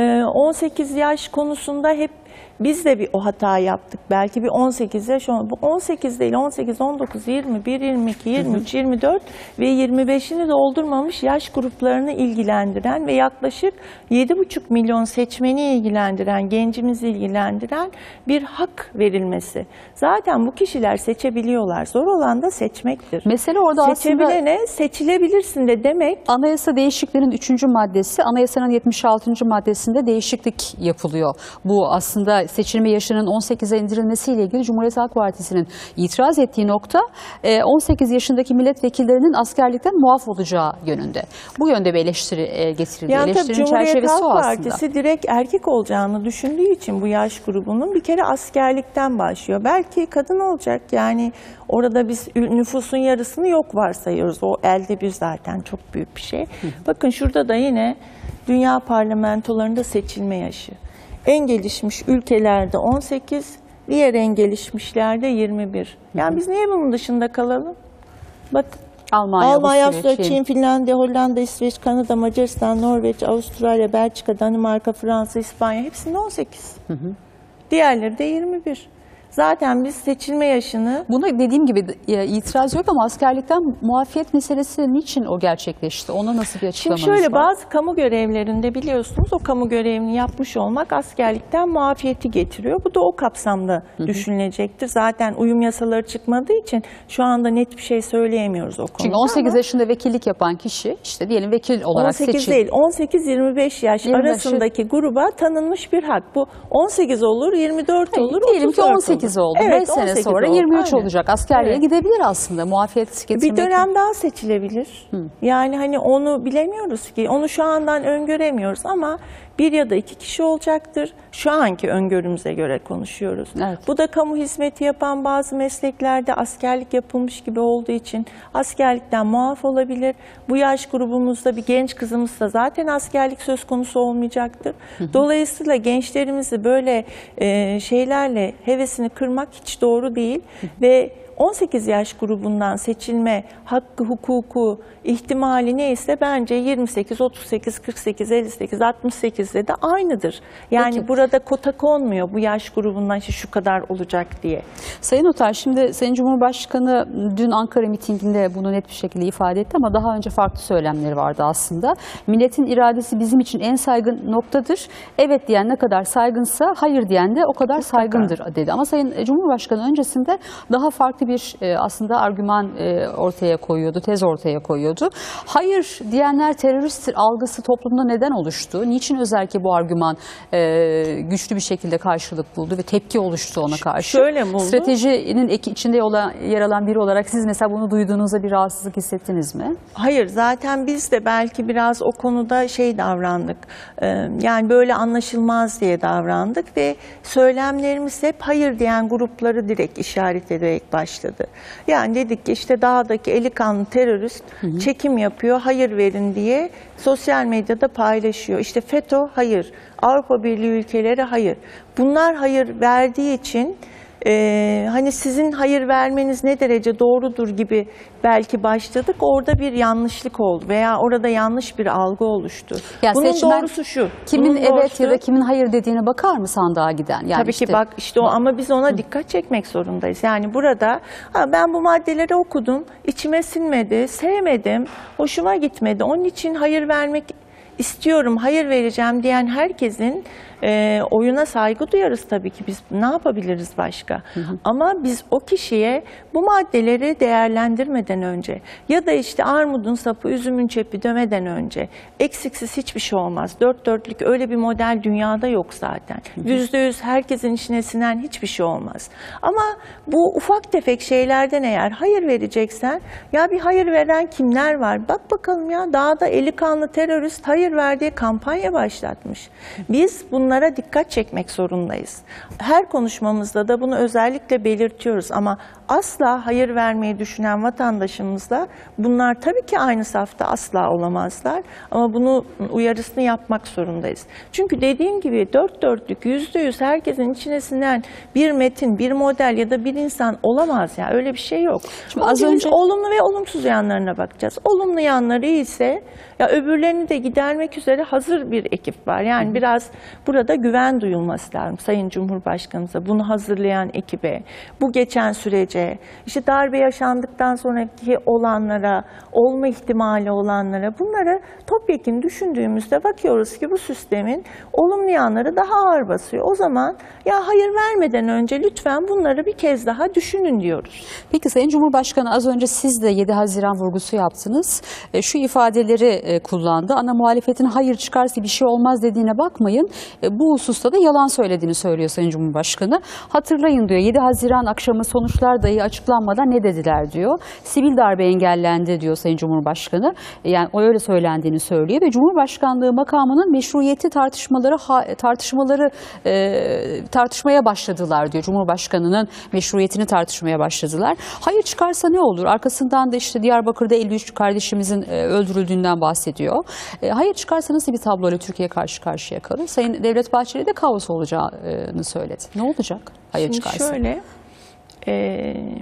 on sekiz yaş konusunda hep biz de bir o hatayı yaptık. Belki bir on sekiz yaş oldu. Bu on sekiz değil, on sekiz, on dokuz, yirmi bir, yirmi iki, yirmi üç, yirmi dört ve yirmi beşini doldurmamış yaş gruplarını ilgilendiren ve yaklaşık yedi buçuk milyon seçmeni ilgilendiren, gencimizi ilgilendiren bir hak verilmesi. Zaten bu kişiler seçebiliyorlar. Zor olan da seçmektir. Mesele orada Seçebilene aslında seçilebilirsin de demek. Anayasa değişikliğinin üçüncü maddesi, anayasanın yetmiş altıncı maddesinde değişiklik yapılıyor. Bu aslında seçilme yaşının on sekize indirilmesiyle ilgili Cumhuriyet Halk Partisi'nin itiraz ettiği nokta on sekiz yaşındaki milletvekillerinin askerlikten muaf olacağı yönünde. Bu yönde bir eleştiri getirildi. Yani tabii Eleştirinin Cumhuriyet çerçevesi o Halk aslında. Partisi direkt erkek olacağını düşündüğü için bu yaş grubunun bir kere askerlikten başlıyor. Belki kadın olacak, yani orada biz nüfusun yarısını yok varsayıyoruz. O elde bir zaten çok büyük bir şey. Bakın şurada da yine dünya parlamentolarında seçilme yaşı. En gelişmiş ülkelerde on sekiz, diğer en gelişmişlerde yirmi bir. Yani biz niye bunun dışında kalalım? Bakın. Almanya, Almanya, Avusturya, Avusturya, Çin, Finlandiya, Hollanda, İsveç, Kanada, Macaristan, Norveç, Avustralya, Belçika, Danimarka, Fransa, İspanya hepsinde on sekiz. Hı hı. Diğerleri de yirmi bir. Zaten biz seçilme yaşını... Buna dediğim gibi itiraz yok ama askerlikten muafiyet meselesi niçin o gerçekleşti? Ona nasıl bir açıklamanız Şimdi şöyle var? Bazı kamu görevlerinde biliyorsunuz o kamu görevini yapmış olmak askerlikten muafiyeti getiriyor. Bu da o kapsamda hı hı. düşünülecektir. Zaten uyum yasaları çıkmadığı için şu anda net bir şey söyleyemiyoruz o konuda. Çünkü on sekiz yaşında vekillik yapan kişi işte diyelim vekil olarak seçildi. on sekiz değil, on sekiz yirmi beş yaş yirmi beş arasındaki gruba tanınmış bir hak. Bu on sekiz olur, yirmi dört olur, Hayır, diyelim ki on sekiz sekiz oldu. Evet, beş sene on sekiz sonra oldu, yirmi üç aynen. olacak. Askerliğe Evet. gidebilir aslında. Muafiyet getirmek. Bir dönem daha seçilebilir. Yani hani onu bilemiyoruz ki. Onu şu andan öngöremiyoruz ama bir ya da iki kişi olacaktır. Şu anki öngörümüze göre konuşuyoruz. Evet. Bu da kamu hizmeti yapan bazı mesleklerde askerlik yapılmış gibi olduğu için askerlikten muaf olabilir. Bu yaş grubumuzda bir genç kızımızsa zaten askerlik söz konusu olmayacaktır. Dolayısıyla gençlerimizi böyle e, şeylerle hevesini kırmak hiç doğru değil. Ve on sekiz yaş grubundan seçilme hakkı, hukuku, ihtimali neyse bence yirmi sekiz, otuz sekiz, kırk sekiz, elli sekiz, altmış sekizde de aynıdır. Yani Peki. burada kota konmuyor bu yaş grubundan işte şu kadar olacak diye. Sayın Otar, şimdi Sayın Cumhurbaşkanı dün Ankara mitinginde bunu net bir şekilde ifade etti ama daha önce farklı söylemleri vardı aslında. Milletin iradesi bizim için en saygın noktadır. Evet diyen ne kadar saygınsa hayır diyen de o kadar saygındır dedi. Ama Sayın Cumhurbaşkanı öncesinde daha farklı bir e, aslında argüman e, ortaya koyuyordu, tez ortaya koyuyordu. Hayır diyenler teröristtir algısı toplumda neden oluştu? Niçin özellikle bu argüman e, güçlü bir şekilde karşılık buldu ve tepki oluştu ona karşı? Şöyle buldu. Stratejinin eki içinde olan, yer alan biri olarak siz mesela bunu duyduğunuzda bir rahatsızlık hissettiniz mi? Hayır, zaten biz de belki biraz o konuda şey davrandık. Ee, yani böyle anlaşılmaz diye davrandık ve söylemlerimiz hep hayır diyen grupları direkt işaret ederek başladı. Yani dedik ki işte dağdaki eli kanlı terörist hı hı. çekim yapıyor, hayır verin diye sosyal medyada paylaşıyor. İşte FETÖ hayır, Avrupa Birliği ülkeleri hayır. Bunlar hayır verdiği için Ee, hani sizin hayır vermeniz ne derece doğrudur gibi belki başladık. Orada bir yanlışlık oldu veya orada yanlış bir algı oluştu. Ya Bunun seçmen, doğrusu şu. Kimin Bunun evet doğrusu, ya da kimin hayır dediğine bakar mı sandığa giden? Yani tabii işte, ki bak işte o ama biz ona dikkat çekmek zorundayız. Yani burada ha, ben bu maddeleri okudum, içime sinmedi, sevmedim, hoşuma gitmedi. Onun için hayır vermek istiyorum, hayır vereceğim diyen herkesin e, oyuna saygı duyarız tabii ki. Biz ne yapabiliriz başka? Hı hı. Ama biz o kişiye bu maddeleri değerlendirmeden önce ya da işte armudun sapı, üzümün çepi demeden önce eksiksiz hiçbir şey olmaz. Dört dörtlük öyle bir model dünyada yok zaten. Yüzde yüz herkesin içine sinen hiçbir şey olmaz. Ama bu ufak tefek şeylerden eğer hayır vereceksen, ya bir hayır veren kimler var? Bak bakalım ya, dağda eli kanlı terörist hayır verdiği kampanya başlatmış. Biz bunlara dikkat çekmek zorundayız. Her konuşmamızda da bunu özellikle belirtiyoruz ama asla hayır vermeyi düşünen vatandaşımızla bunlar tabii ki aynı safta asla olamazlar ama bunu uyarısını yapmak zorundayız. Çünkü dediğim gibi dört dörtlük, yüzde yüz herkesin içine sinen bir metin, bir model ya da bir insan olamaz ya. Öyle bir şey yok. Şimdi az önce biz olumlu ve olumsuz yanlarına bakacağız. Olumlu yanları ise ya öbürlerini de gidermek üzere hazır bir ekip var. Yani biraz burada güven duyulması lazım Sayın Cumhurbaşkanımıza, bunu hazırlayan ekibe, bu geçen sürece, işte darbe yaşandıktan sonraki olanlara, olma ihtimali olanlara, bunları topyekun düşündüğümüzde bakıyoruz ki bu sistemin olumlu yanları daha ağır basıyor. O zaman ya hayır vermeden önce lütfen bunları bir kez daha düşünün diyoruz. Peki Sayın Cumhurbaşkanı az önce siz de yedi Haziran vurgusu yaptınız. E, şu ifadeleri e, kullandı. Ana muhalefetin hayır çıkarsa bir şey olmaz dediğine bakmayın. E, bu hususta da yalan söylediğini söylüyor Sayın Cumhurbaşkanı. Hatırlayın diyor, yedi Haziran akşamı sonuçlar dahi açıklanmadan ne dediler diyor. Sivil darbe engellendi diyor Sayın Cumhurbaşkanı. E, yani o öyle söylendiğini söylüyor ve Cumhurbaşkanlığı makamının meşruiyeti tartışmaları tartışmaları e, tartışmaya başladılar diyor. Cumhurbaşkanının meşruiyetini tartışmaya başladılar. Hayır çıkarsa ne olur? Arkasından da işte Diyarbakır'da elli üç kardeşimizin e, öldürüldüğünden bahsediyor. E, hayır çıkarsa nasıl bir tabloyla Türkiye karşı karşıya kalır? Sayın Devlet Bahçeli de kaos olacağını söyledi. Ne olacak hayır Şimdi çıkarsa? Şöyle, e,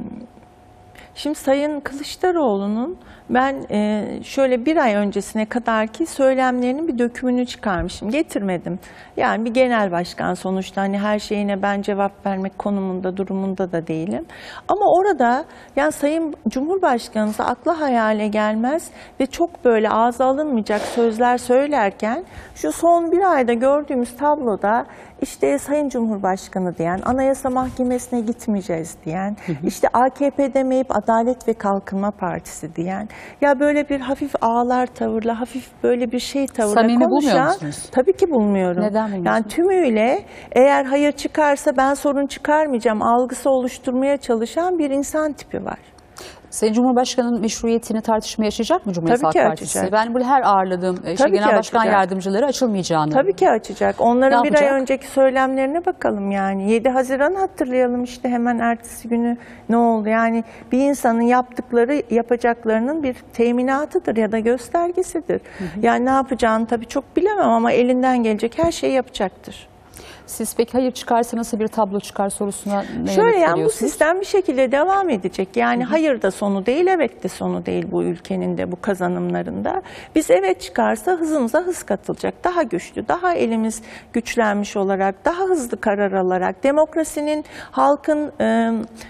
şimdi Sayın Kılıçdaroğlu'nun ben e, şöyle bir ay öncesine kadarki söylemlerinin bir dökümünü çıkarmışım. Getirmedim. Yani bir genel başkan sonuçta, hani her şeyine ben cevap vermek konumunda, durumunda da değilim. Ama orada yani Sayın Cumhurbaşkanımıza akla hayale gelmez ve çok böyle ağza alınmayacak sözler söylerken şu son bir ayda gördüğümüz tabloda işte Sayın Cumhurbaşkanı diyen, Anayasa Mahkemesi'ne gitmeyeceğiz diyen, işte A K P demeyip Adalet ve Kalkınma Partisi diyen, ya böyle bir hafif ağlar tavırla, hafif böyle bir şey tavırla Samimi bulmuyor konuşan, musunuz? tabii ki bulmuyorum. Neden bulmuyorsunuz? Yani tümüyle eğer hayır çıkarsa ben sorun çıkarmayacağım algısı oluşturmaya çalışan bir insan tipi var. Sayın Cumhurbaşkanı'nın meşruiyetini tartışmaya açacak mı Cumhuriyet Tabii Halk ki Partisi? açacak. Ben burada her ağırladığım işte Tabii ki genel başkan açacak. yardımcıları açılmayacağını. Tabii ki açacak. Onların Ne bir ay yapacak? önceki söylemlerine bakalım yani. yedi Haziran'ı hatırlayalım işte hemen ertesi günü ne oldu? Yani bir insanın yaptıkları yapacaklarının bir teminatıdır ya da göstergesidir. Hı hı. Yani ne yapacağını tabii çok bilemem ama elinden gelecek her şeyi yapacaktır. Siz peki hayır çıkarsa nasıl bir tablo çıkar sorusuna ne Şöyle yanıt yani bu veriyorsunuz? sistem bir şekilde devam edecek. Yani hı hı. hayır da sonu değil, evet de sonu değil bu ülkenin de bu kazanımlarında. Biz evet çıkarsa hızımıza hız katılacak. Daha güçlü, daha elimiz güçlenmiş olarak, daha hızlı karar alarak, demokrasinin, halkın e,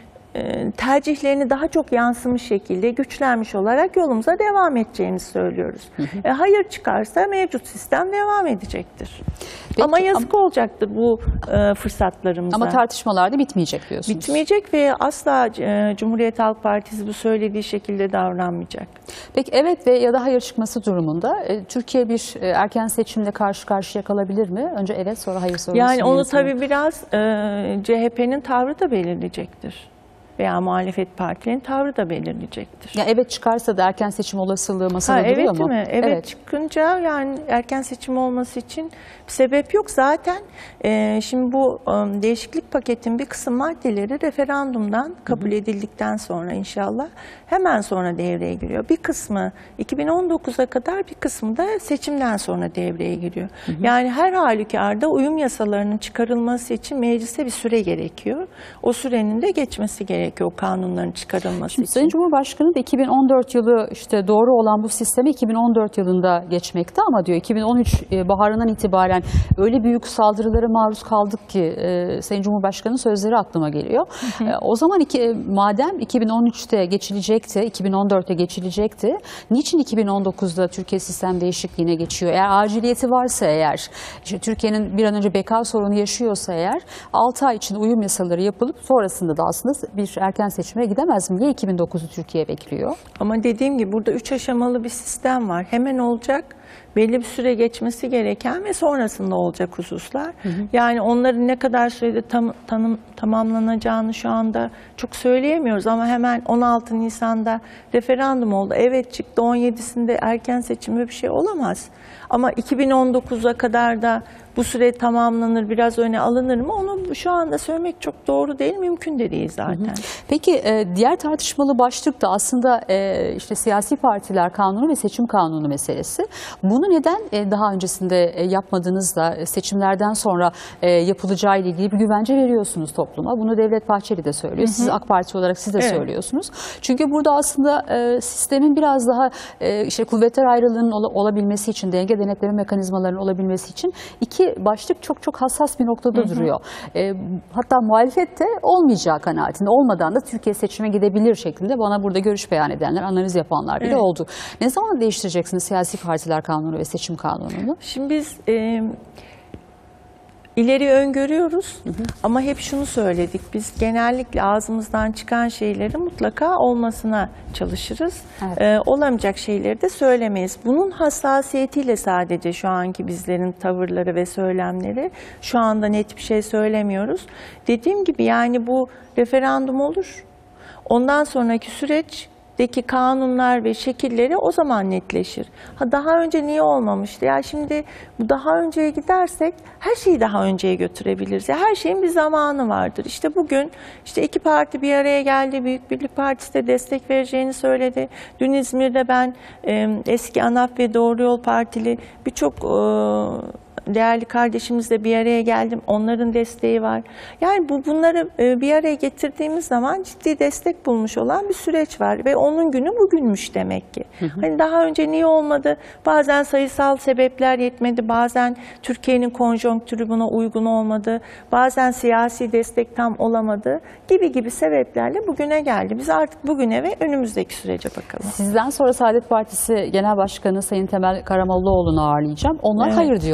tercihlerini daha çok yansımış şekilde güçlenmiş olarak yolumuza devam edeceğini söylüyoruz. Hı hı. E, hayır çıkarsa mevcut sistem devam edecektir. Peki, ama yazık ama, olacaktır bu e, fırsatlarımıza. Ama tartışmalar da bitmeyecek diyorsunuz. Bitmeyecek ve asla e, Cumhuriyet Halk Partisi bu söylediği şekilde davranmayacak. Peki evet ve ya da hayır çıkması durumunda e, Türkiye bir e, erken seçimle karşı karşıya kalabilir mi? Önce evet sonra hayır sorusunu. Yani onu tabii biraz e, C H P'nin tavrı da belirleyecektir. Veya muhalefet partilerinin tavrı da belirleyecektir. Ya evet çıkarsa da erken seçim olasılığı masada ha, duruyor evet mu? Mi? Evet, evet çıkınca yani erken seçim olması için bir sebep yok. Zaten e, şimdi bu e, değişiklik paketin bir kısım maddeleri referandumdan kabul edildikten sonra inşallah hemen sonra devreye giriyor. Bir kısmı iki bin on dokuza kadar, bir kısmı da seçimden sonra devreye giriyor. Hı hı. Yani her halükarda uyum yasalarının çıkarılması için meclise bir süre gerekiyor. O sürenin de geçmesi gerekiyor. O kanunların çıkarılması Şimdi, için. Sayın Cumhurbaşkanı da iki bin on dört yılı işte doğru olan bu sisteme iki bin on dört yılında geçmekte ama diyor iki bin on üç baharından itibaren öyle büyük saldırılara maruz kaldık ki e, Sayın Cumhurbaşkanı'nın sözleri aklıma geliyor. Hı hı. E, o zaman iki, madem iki bin on üçte geçilecekti, iki bin on dörtte geçilecekti, niçin iki bin on dokuzda Türkiye sistem değişikliğine geçiyor? Eğer aciliyeti varsa eğer, işte Türkiye'nin bir an önce beka sorunu yaşıyorsa eğer altı ay için uyum yasaları yapılıp sonrasında da aslında bir erken seçime gidemez mi? Niye iki bin dokuzu Türkiye bekliyor? Ama dediğim gibi burada üç aşamalı bir sistem var. Hemen olacak, belli bir süre geçmesi gereken ve sonrasında olacak hususlar. Hı hı. Yani onların ne kadar sürede tam, tanım, tamamlanacağını şu anda çok söyleyemiyoruz. Ama hemen on altı Nisan'da referandum oldu. Evet çıktı, on yedisinde erken seçimde bir şey olamaz. Ama iki bin on dokuza kadar da bu süre tamamlanır, biraz öne alınır mı? Onu şu anda söylemek çok doğru değil, mümkün de değil zaten. Hı hı. Peki diğer tartışmalı başlık da aslında işte siyasi partiler kanunu ve seçim kanunu meselesi. Bunu neden daha öncesinde yapmadığınız da seçimlerden sonra yapılacağı ile ilgili bir güvence veriyorsunuz topluma? Bunu Devlet Bahçeli de söylüyor. Hı hı. Siz AK Parti olarak siz de evet. söylüyorsunuz. Çünkü burada aslında sistemin biraz daha işte kuvvetler ayrılığının olabilmesi için, denge denetleme mekanizmalarının olabilmesi için iki başlık çok çok hassas bir noktada hı hı. duruyor. E, hatta muhalefet de olmayacağı kanaatinde, olmadan da Türkiye seçime gidebilir şeklinde bana burada görüş beyan edenler, analiz yapanlar bile evet. oldu. Ne zaman değiştireceksiniz siyasi partiler kanunu ve seçim kanununu? Şimdi biz e, ileri öngörüyoruz hı hı. ama hep şunu söyledik. Biz genellikle ağzımızdan çıkan şeylerin mutlaka olmasına çalışırız. Evet. Ee, olamayacak şeyleri de söylemeyiz. Bunun hassasiyetiyle sadece şu anki bizlerin tavırları ve söylemleri, şu anda net bir şey söylemiyoruz. Dediğim gibi yani bu referandum olur. Ondan sonraki süreç deki kanunlar ve şekilleri o zaman netleşir. Ha daha önce niye olmamıştı? Ya şimdi bu daha önceye gidersek her şeyi daha önceye götürebiliriz. Ya her şeyin bir zamanı vardır. İşte bugün işte iki parti bir araya geldi. Büyük Birlik Partisi de destek vereceğini söyledi. Dün İzmir'de ben e, eski ANAP ve Doğru Yol Partili birçok e, değerli kardeşimizle bir araya geldim. Onların desteği var. Yani bu bunları bir araya getirdiğimiz zaman ciddi destek bulmuş olan bir süreç var ve onun günü bugünmüş demek ki. Hı hı. Hani daha önce niye olmadı? Bazen sayısal sebepler yetmedi. Bazen Türkiye'nin konjonktürü buna uygun olmadı. Bazen siyasi destek tam olamadı gibi gibi sebeplerle bugüne geldi. Biz artık bugüne ve önümüzdeki sürece bakalım. Sizden sonra Saadet Partisi Genel Başkanı Sayın Temel Karamollaoğlu'nu ağırlayacağım. Onlar evet. hayır diyorlar.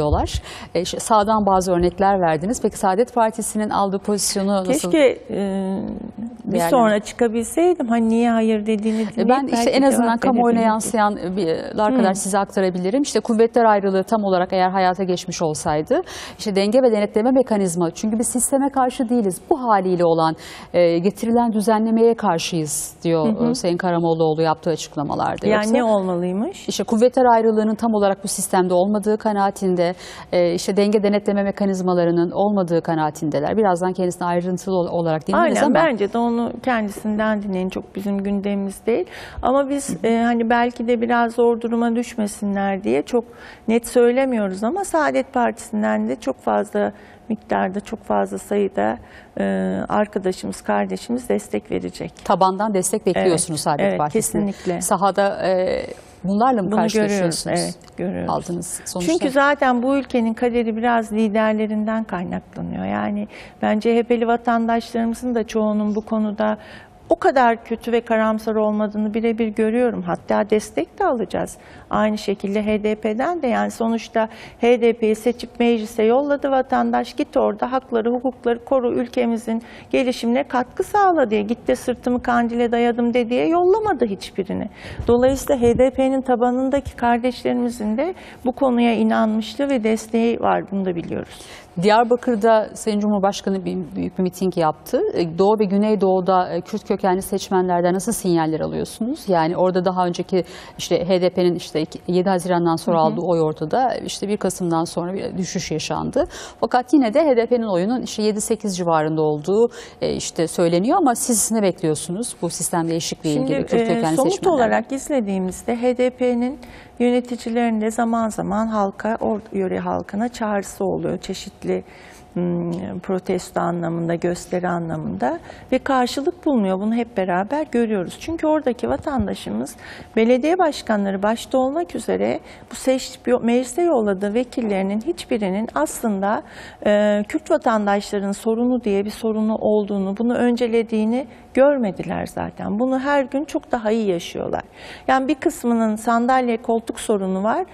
E, işte sağdan bazı örnekler verdiniz. Peki Saadet Partisi'nin aldığı pozisyonu nasıl? Keşke e, bir sonra çıkabilseydim. Hani niye hayır dediğini dinleyip Ben işte en azından kamuoyuna yansıyan bir kadar Hmm. size aktarabilirim. İşte kuvvetler ayrılığı tam olarak eğer hayata geçmiş olsaydı, işte denge ve denetleme mekanizma, çünkü biz sisteme karşı değiliz. Bu haliyle olan e, getirilen düzenlemeye karşıyız diyor hı hı. Sayın Karamollaoğlu yaptığı açıklamalarda. Yani Yoksa, ne olmalıymış? İşte kuvvetler ayrılığının tam olarak bu sistemde olmadığı kanaatinde, e, işte denge denetleme mekanizmalarının olmadığı kanaatindeler. Birazdan kendisine ayrıntılı olarak dinleriz Aynen, ama. bence de onu kendisinden dinleyin. Çok bizim gündemimiz değil. Ama biz e, hani belki de biraz zor duruma düşmesinler diye çok net söylemiyoruz ama Saadet Partisi'nden de çok fazla miktarda, çok fazla sayıda e, arkadaşımız, kardeşimiz destek verecek. Tabandan destek bekliyorsunuz Evet, Saadet evet, Partisi'ne. kesinlikle. Sahada e, bunlarla mı Bunu karşılaşıyorsunuz? görüyoruz, evet, görüyoruz. Aldığınız sonuçta. Çünkü zaten bu ülkenin kaderi biraz liderlerinden kaynaklanıyor. Yani ben C H P'li vatandaşlarımızın da çoğunun bu konuda o kadar kötü ve karamsar olmadığını birebir görüyorum. Hatta destek de alacağız. Aynı şekilde H D P'den de, yani sonuçta H D P'yi seçip meclise yolladı vatandaş. Git orada hakları, hukukları koru, ülkemizin gelişimine katkı sağla diye. Git de sırtımı kandile dayadım de diye yollamadı hiçbirini. Dolayısıyla H D P'nin tabanındaki kardeşlerimizin de bu konuya inanmışlığı ve desteği var. Bunu da biliyoruz. Diyarbakır'da Sayın Cumhurbaşkanı bir, büyük bir miting yaptı. Doğu ve Güneydoğu'da Kürt kökenli seçmenlerden nasıl sinyaller alıyorsunuz? Yani orada daha önceki işte H D P'nin işte yedi Haziran'dan sonra hı hı. aldığı oy ortada. İşte bir Kasım'dan sonra bir düşüş yaşandı. Fakat yine de H D P'nin oyunun işte yedi sekiz civarında olduğu işte söyleniyor ama siz ne bekliyorsunuz bu sistem değişikliği ilgili Kürt kökenli seçmenlerden? Somut Somut olarak izlediğimizde H D P'nin yöneticilerinde zaman zaman halka, o yöre halkına çağrısı oluyor. Çeşitli hmm, protesto anlamında, gösteri anlamında ve karşılık bulmuyor. Bunu hep beraber görüyoruz. Çünkü oradaki vatandaşımız, belediye başkanları başta olmak üzere bu seç, meclise yolladığı vekillerinin hiçbirinin aslında e, Kürt vatandaşların sorunu diye bir sorunu olduğunu, bunu öncelediğini görmediler zaten. Bunu her gün çok daha iyi yaşıyorlar. Yani bir kısmının sandalye, koltuk sorunu var.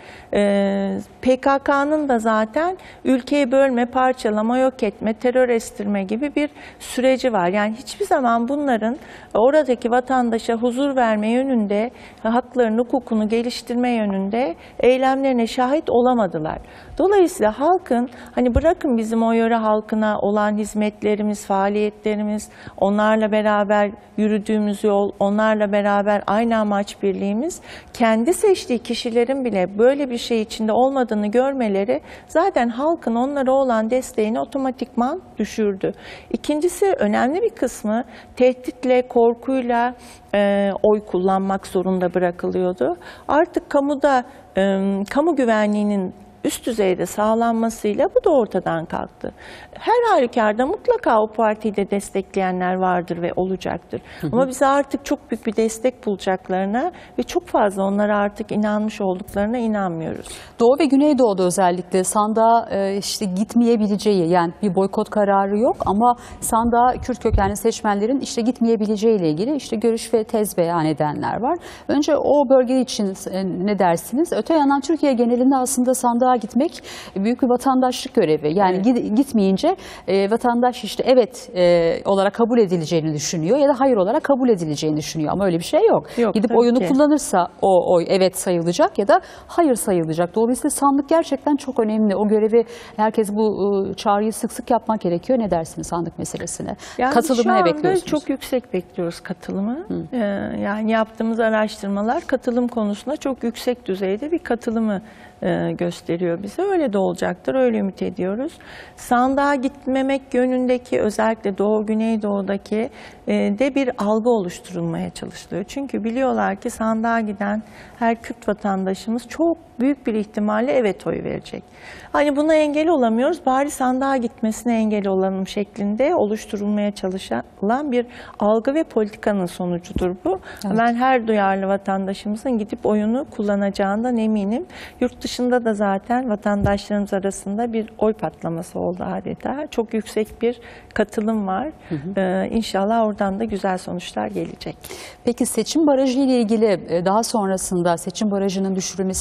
Ee, P K K'nın da zaten ülkeyi bölme, parçalama, yok etme, terör estirme gibi bir süreci var. Yani hiçbir zaman bunların oradaki vatandaşa huzur verme yönünde, haklarını, hukukunu geliştirme yönünde eylemlerine şahit olamadılar. Dolayısıyla halkın, hani bırakın bizim o yöre halkına olan hizmetlerimiz, faaliyetlerimiz, onlarla beraber yürüdüğümüz yol, onlarla beraber aynı amaç birliğimiz, kendi seçtiği kişilerin bile böyle bir şey içinde olmadığını görmeleri zaten halkın onlara olan desteğini otomatikman düşürdü. İkincisi, önemli bir kısmı tehditle, korkuyla e, oy kullanmak zorunda bırakılıyordu. Artık kamuda, e, kamu güvenliğinin üst düzeyde sağlanmasıyla bu da ortadan kalktı. Her halükarda mutlaka o partiyi de destekleyenler vardır ve olacaktır. Hı hı. Ama bize artık çok büyük bir destek bulacaklarına ve çok fazla onlara artık inanmış olduklarına inanmıyoruz. Doğu ve Güneydoğu'da özellikle sandığa işte gitmeyebileceği, yani bir boykot kararı yok ama sandığa Kürt kökenli seçmenlerin işte gitmeyebileceği ile ilgili işte görüş ve tez beyan edenler var. Önce o bölge için ne dersiniz? Öte yandan Türkiye genelinde aslında sandığa gitmek büyük bir vatandaşlık görevi. Yani evet. gitmeyince e, vatandaş işte evet e, olarak kabul edileceğini düşünüyor ya da hayır olarak kabul edileceğini düşünüyor. Ama öyle bir şey yok. yok Gidip oyunu ki. kullanırsa o oy evet sayılacak ya da hayır sayılacak. Dolayısıyla sandık gerçekten çok önemli. O görevi, herkes bu e, çağrıyı sık sık yapmak gerekiyor. Ne dersiniz sandık meselesine? Yani Katılımı ne bekliyorsunuz? Çok yüksek bekliyoruz katılımı. Ee, yani yaptığımız araştırmalar katılım konusunda çok yüksek düzeyde bir katılımı e, gösteriyor bize. Öyle de olacaktır. Öyle ümit ediyoruz. Sandığa gitmemek yönündeki, özellikle Doğu Güneydoğu'daki e, de bir algı oluşturulmaya çalışılıyor. Çünkü biliyorlar ki sandığa giden her Kürt vatandaşımız çok büyük bir ihtimalle evet oyu verecek. Hani buna engel olamıyoruz, bari sandığa gitmesine engel olalım şeklinde oluşturulmaya çalışılan bir algı ve politikanın sonucudur bu. Evet. Ben her duyarlı vatandaşımızın gidip oyunu kullanacağından eminim. Yurt dışında da zaten vatandaşlarımız arasında bir oy patlaması oldu adeta. Çok yüksek bir katılım var. Hı hı. Ee, İnşallah oradan da güzel sonuçlar gelecek. Peki seçim barajı ile ilgili daha sonrasında seçim barajının düşürülmesi noktasında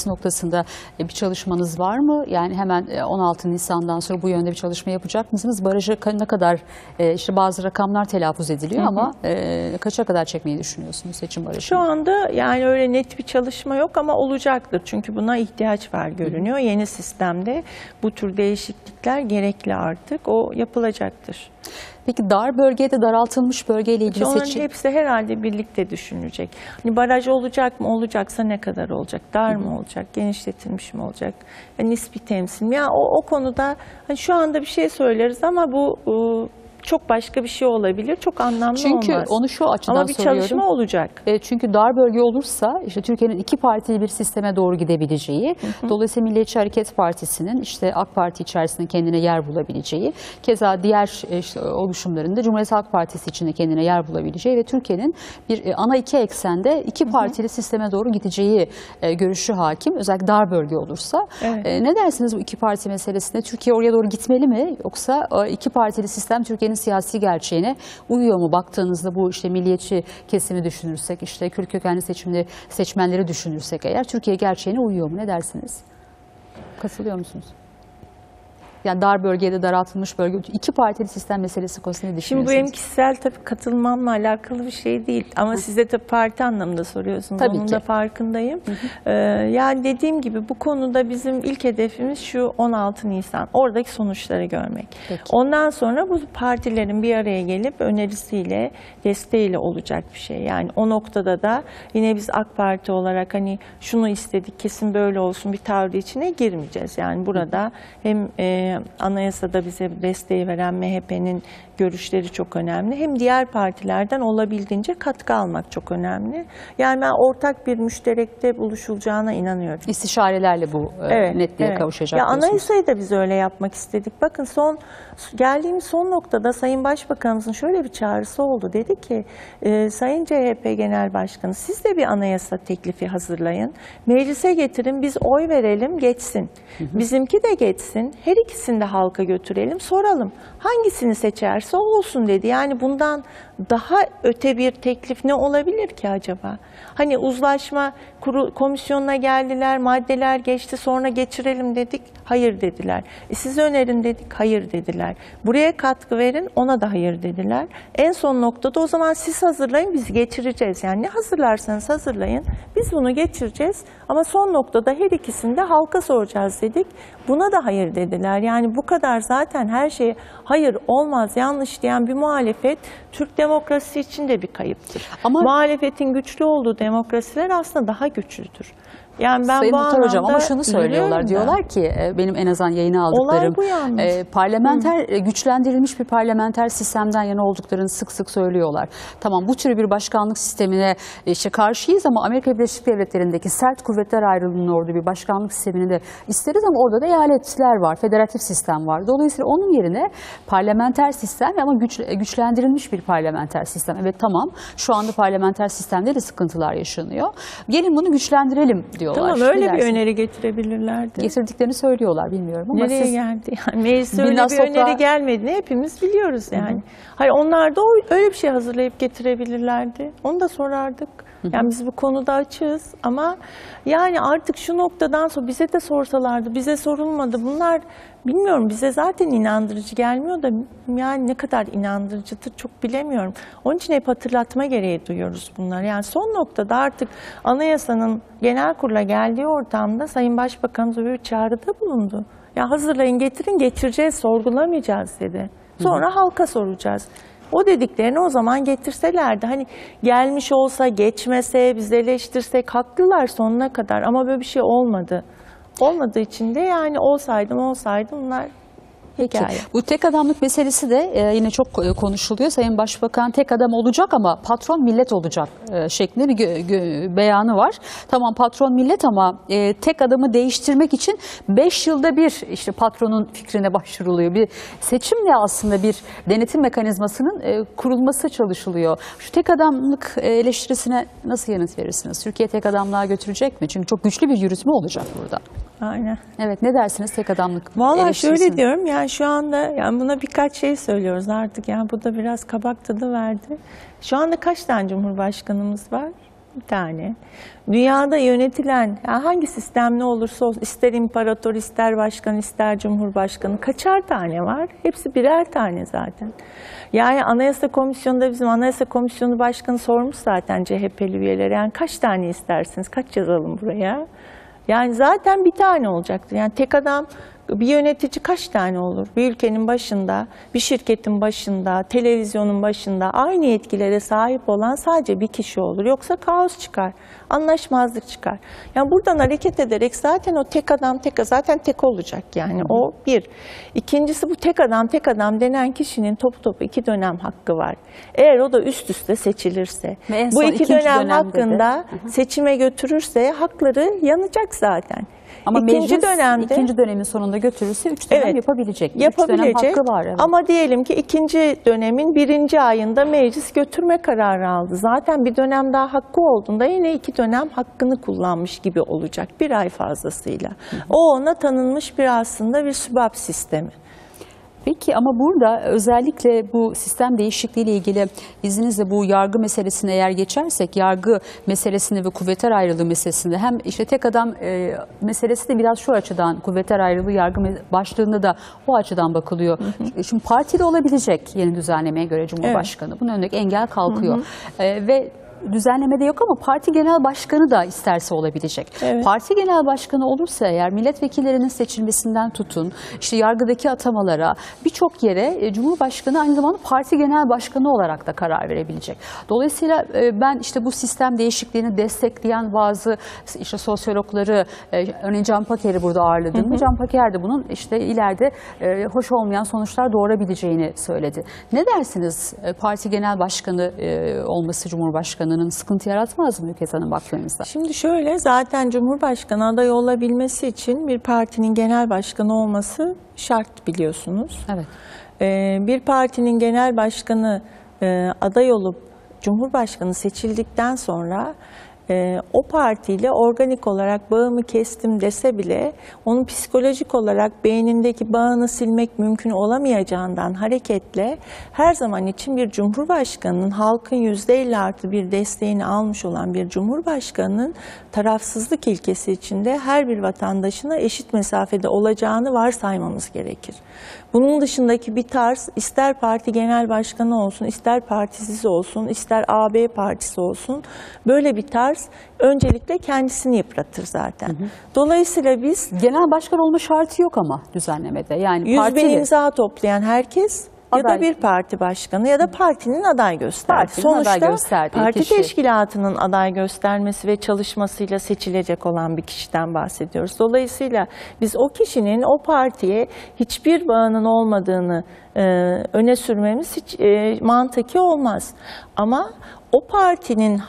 noktasında bir çalışmanız var mı? Yani hemen on altı Nisan'dan sonra bu yönde bir çalışma yapacak mısınız? Barajı ne kadar, işte bazı rakamlar telaffuz ediliyor, hı hı, ama kaça kadar çekmeyi düşünüyorsunuz seçim barajını? Şu anda yani öyle net bir çalışma yok ama olacaktır. Çünkü buna ihtiyaç var görünüyor. Yeni sistemde bu tür değişiklikler gerekli artık. O yapılacaktır. Peki dar bölgede, daraltılmış bölgeyle ilgili Onların seçim... hepsi herhalde birlikte düşünecek. Hani baraj olacak mı? Olacaksa ne kadar olacak? Dar mı olacak? Genişletilmiş mi olacak? Yani nispi temsil mi? Yani o, o konuda hani şu anda bir şey söyleriz ama bu... bu çok başka bir şey olabilir. Çok anlamlı çünkü olmaz. Çünkü onu şu açıdan ama bir soruyorum. çalışma olacak. E, çünkü dar bölge olursa işte Türkiye'nin iki partili bir sisteme doğru gidebileceği, hı hı, dolayısıyla Milliyetçi Hareket Partisi'nin işte AK Parti içerisinde kendine yer bulabileceği, keza diğer işte oluşumların da Cumhuriyet Halk Partisi içinde kendine yer bulabileceği ve Türkiye'nin bir e, ana iki eksende iki partili, hı hı, sisteme doğru gideceği e, görüşü hakim. Özellikle dar bölge olursa. Evet. E, ne dersiniz bu iki parti meselesinde? Türkiye oraya doğru gitmeli mi? Yoksa e, iki partili sistem Türkiye'nin siyasi gerçeğine uyuyor mu? Baktığınızda bu işte milliyetçi kesimi düşünürsek, işte Kürt kökenli seçimli seçmenleri düşünürsek eğer Türkiye gerçeğine uyuyor mu? Ne dersiniz? Katılıyor musunuz? Yani dar bölgede, daraltılmış bölge, iki partili sistem meselesi konusunda ne düşünüyorsunuz? Şimdi bu benim kişisel tabii katılmamla alakalı bir şey değil. Ama hı, siz de tabii parti anlamında soruyorsunuz. Tabii Onun ki. da farkındayım. Hı hı. Ee, yani dediğim gibi bu konuda bizim ilk hedefimiz şu on altı Nisan. Oradaki sonuçları görmek. Peki. Ondan sonra bu partilerin bir araya gelip önerisiyle, desteğiyle olacak bir şey. Yani o noktada da yine biz AK Parti olarak hani şunu istedik, kesin böyle olsun bir tavrı içine girmeyeceğiz. Yani burada hem e, anayasada bize desteği veren M H P'nin görüşleri çok önemli. Hem diğer partilerden olabildiğince katkı almak çok önemli. Yani ben ortak bir müşterekte buluşulacağına inanıyorum. İstişarelerle bu evet, netliğe evet. kavuşacak. Ya anayasayı da biz öyle yapmak istedik. Bakın son geldiğimiz son noktada Sayın Başbakanımızın şöyle bir çağrısı oldu. Dedi ki e, Sayın C H P Genel Başkanı siz de bir anayasa teklifi hazırlayın. Meclise getirin biz oy verelim geçsin. Hı hı. Bizimki de geçsin. Her ikisini de halka götürelim soralım. Hangisini seçerse o olsun dedi. Yani bundan daha öte bir teklif ne olabilir ki acaba? Hani uzlaşma kuru, komisyonuna geldiler, maddeler geçti sonra geçirelim dedik. Hayır dediler. E siz önerin dedik. Hayır dediler. Buraya katkı verin ona da hayır dediler. En son noktada o zaman siz hazırlayın biz geçireceğiz. Yani ne hazırlarsanız hazırlayın biz bunu geçireceğiz. Ama son noktada her ikisini de halka soracağız dedik. Buna da hayır dediler. Yani bu kadar zaten her şeye hayır olmaz yanlış diyen bir muhalefet Türk demokrasisi için de bir kayıptır. Ama muhalefetin güçlü olduğu demokrasiler aslında daha güçlüdür. Yani ben Sayın bu Muhtar Hocam ama şunu söylüyorlar. Ben. Diyorlar ki benim en azından yayına aldıklarım e, parlamenter Hı. güçlendirilmiş bir parlamenter sistemden yana olduklarını sık sık söylüyorlar. Tamam bu tür bir başkanlık sistemine işte karşıyız ama Amerika Birleşik Devletleri'ndeki sert kuvvetler ayrılığının orada bir başkanlık sistemini de isteriz ama orada da eyaletler var, federatif sistem var. Dolayısıyla onun yerine parlamenter sistem ama güç, güçlendirilmiş bir parlamenter sistem. Evet tamam şu anda parlamenter sistemde de sıkıntılar yaşanıyor. Gelin bunu güçlendirelim diyor. Tamam öyle bir öneri getirebilirlerdi. Getirdiklerini söylüyorlar bilmiyorum ama nereye siz... geldi? Yani meclise öyle bir toprağı... öneri gelmediğini hepimiz biliyoruz yani. Hı hı. Hayır onlar da öyle bir şey hazırlayıp getirebilirlerdi. Onu da sorardık. Hı hı. Yani biz bu konuda açığız ama yani artık şu noktadan sonra bize de sorsalardı, bize sorulmadı. Bunlar bilmiyorum bize zaten inandırıcı gelmiyor da yani ne kadar inandırıcıdır çok bilemiyorum. Onun için hep hatırlatma gereği duyuyoruz bunları. Yani son noktada artık anayasanın genel kurula geldiği ortamda Sayın Başbakanımız bir çağrıda bulundu. Ya hazırlayın getirin geçireceğiz sorgulamayacağız dedi. Sonra hı hı. halka soracağız. O dediklerini o zaman getirselerdi. Hani gelmiş olsa, geçmese, biz eleştirsek haklılar sonuna kadar ama böyle bir şey olmadı. Olmadığı için de yani olsaydım olsaydım bunlar Peki. Hikaye. Bu tek adamlık meselesi de e, yine çok konuşuluyor. Sayın Başbakan tek adam olacak ama patron millet olacak e, şeklinde bir gö, gö, beyanı var. Tamam patron millet ama e, tek adamı değiştirmek için beş yılda bir işte patronun fikrine başvuruluyor. Bir seçimle aslında bir denetim mekanizmasının e, kurulması çalışılıyor. Şu tek adamlık e, eleştirisine nasıl yanıt verirsiniz? Türkiye tek adamlığa götürecek mi? Çünkü çok güçlü bir yürütme olacak burada. Aynen. Evet ne dersiniz tek adamlık Vallahi şöyle diyorum yani şu anda yani buna birkaç şey söylüyoruz artık yani bu da biraz kabak tadı verdi. Şu anda kaç tane Cumhurbaşkanımız var? Bir tane. Dünyada yönetilen yani hangi sistem ne olursa olsun, ister imparator, ister başkan, ister cumhurbaşkanı, kaçar tane var? Hepsi birer tane zaten. Yani Anayasa Komisyonu'nda bizim Anayasa Komisyonu Başkanı sormuş zaten C H P'li üyelere. Yani kaç tane istersiniz? Kaç yazalım buraya? Yani zaten bir tane olacaktır. Yani tek adam, bir yönetici kaç tane olur? Bir ülkenin başında, bir şirketin başında, televizyonun başında aynı yetkilere sahip olan sadece bir kişi olur. Yoksa kaos çıkar, anlaşmazlık çıkar. Yani buradan hareket ederek zaten o tek adam tek zaten tek olacak yani. O bir. İkincisi, bu tek adam tek adam denen kişinin topu topu iki dönem hakkı var. Eğer o da üst üste seçilirse, bu iki dönem hakkında de. seçime götürürse hakları yanacak zaten. Ama ikinci meclis dönemde, ikinci dönemin sonunda götürürse üç dönem evet, yapabilecek. Yapabilecek. Üç dönem hakkı var. Evet. Ama diyelim ki ikinci dönemin birinci ayında meclis götürme kararı aldı. Zaten bir dönem daha hakkı olduğunda yine iki dönem hakkını kullanmış gibi olacak bir ay fazlasıyla. Hı hı. O ona tanınmış bir aslında bir sübap sistemi. Peki ama burada özellikle bu sistem değişikliğiyle ilgili izninizle bu yargı meselesine eğer geçersek, yargı meselesini ve kuvvetler ayrılığı meselesinde hem işte tek adam e, meselesi de biraz şu açıdan, kuvvetler ayrılığı yargı başlığında da o açıdan bakılıyor. Hı hı. Şimdi partide olabilecek yeni düzenlemeye göre Cumhurbaşkanı. Evet. Bunun önündeki engel kalkıyor. Hı hı. E, ve düzenlemede yok ama parti genel başkanı da isterse olabilecek. Evet. Parti genel başkanı olursa eğer milletvekillerinin seçilmesinden tutun, işte yargıdaki atamalara birçok yere e, Cumhurbaşkanı aynı zamanda parti genel başkanı olarak da karar verebilecek. Dolayısıyla e, ben işte bu sistem değişikliğini destekleyen bazı işte sosyologları, e, örneğin Can Paker'i burada ağırladım. Can Paker de bunun işte ileride e, hoş olmayan sonuçlar doğurabileceğini söyledi. Ne dersiniz e, parti genel başkanı e, olması Cumhurbaşkanı sıkıntı yaratmaz mı Nükhet Hanım baktığınızda? Şimdi şöyle, zaten Cumhurbaşkanı adayı olabilmesi için bir partinin genel başkanı olması şart biliyorsunuz. Evet. Ee, bir partinin genel başkanı e, aday olup Cumhurbaşkanı seçildikten sonra e, o partiyle organik olarak bağımı kestim dese bile onun psikolojik olarak beynindeki bağını silmek mümkün olamayacağından hareketle her zaman için bir Cumhurbaşkanının halkın yüzde elli artı bir desteğini almış olan bir Cumhurbaşkanının tarafsızlık ilkesi içinde her bir vatandaşına eşit mesafede olacağını varsaymamız gerekir. Bunun dışındaki bir tarz ister parti genel başkanı olsun, ister partisiz olsun, ister A B partisi olsun, böyle bir tarz öncelikle kendisini yıpratır zaten. Hı hı. Dolayısıyla biz... Genel başkan olma şartı yok ama düzenlemede. Yani yüz partili... bin imza toplayan herkes... Ya aday. Da bir parti başkanı ya da partinin aday gösterdi. Partinin Sonuçta aday gösterdiği parti kişi. Teşkilatının aday göstermesi ve çalışmasıyla seçilecek olan bir kişiden bahsediyoruz. Dolayısıyla biz o kişinin o partiye hiçbir bağının olmadığını e, öne sürmemiz hiç e, mantıki olmaz. Ama o partinin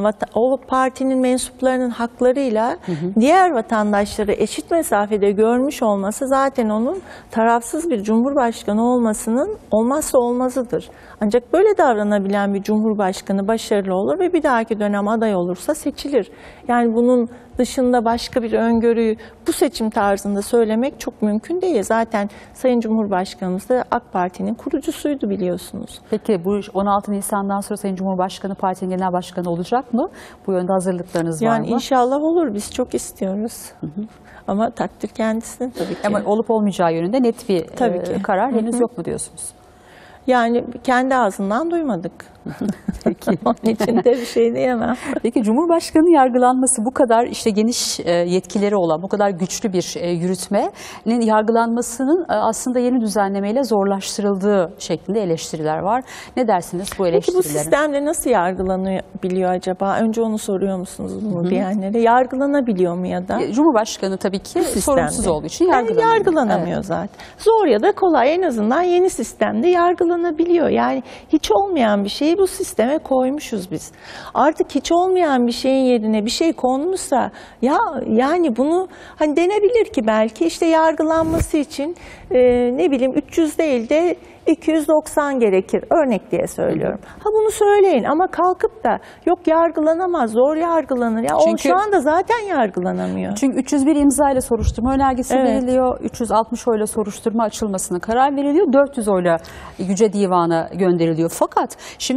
o partinin mensuplarının haklarıyla hı hı. diğer vatandaşları eşit mesafede görmüş olması zaten onun tarafsız bir cumhurbaşkanı olmasının olmazsa olmazıdır. Ancak böyle davranabilen bir cumhurbaşkanı başarılı olur ve bir dahaki dönem aday olursa seçilir. Yani bunun dışında başka bir öngörüyü bu seçim tarzında söylemek çok mümkün değil. Zaten Sayın Cumhurbaşkanımız da AK Parti'nin kurucusuydu biliyorsunuz. Peki bu on altı Nisan'dan sonra Sayın Cumhurbaşkanı partinin genel başkanı olacak mı? Bu yönde hazırlıklarınız yani var mı? Yani inşallah olur. Biz çok istiyoruz. Hı hı. Ama takdir kendisine tabii ki. Ama olup olmayacağı yönünde net bir tabii ki. karar henüz hı hı. yok mu diyorsunuz? Yani kendi ağzından duymadık. Peki. Onun için de bir şey diyemem. Peki Cumhurbaşkanı'nın yargılanması bu kadar işte geniş yetkileri olan, bu kadar güçlü bir yürütmenin yargılanmasının aslında yeni düzenlemeyle zorlaştırıldığı şeklinde eleştiriler var. Ne dersiniz bu eleştirilere? Peki bu sistemle nasıl yargılanabiliyor acaba? Önce onu soruyor musunuz bunu diyenlere? Yargılanabiliyor mu ya da? Cumhurbaşkanı tabii ki sorunsuz olduğu için yargılanamıyor. Yani yargılanamıyor evet. zaten. Zor ya da kolay, en azından yeni sistemde yargılanabiliyor. Yani hiç olmayan bir şeyi bu sisteme koymuşuz biz. Artık hiç olmayan bir şeyin yerine bir şey konmuşsa ya yani bunu hani denebilir ki belki işte yargılanması için e, ne bileyim üç yüz değil de iki yüz doksan gerekir. Örnek diye söylüyorum. Ha bunu söyleyin ama kalkıp da yok yargılanamaz, zor yargılanır. Ya çünkü, o şu anda zaten yargılanamıyor. Çünkü üç yüz bir imza ile soruşturma önergesi evet. veriliyor. üç yüz altmış oyla soruşturma açılmasına karar veriliyor. dört yüz oyla Yüce Divan'a gönderiliyor. Fakat şimdi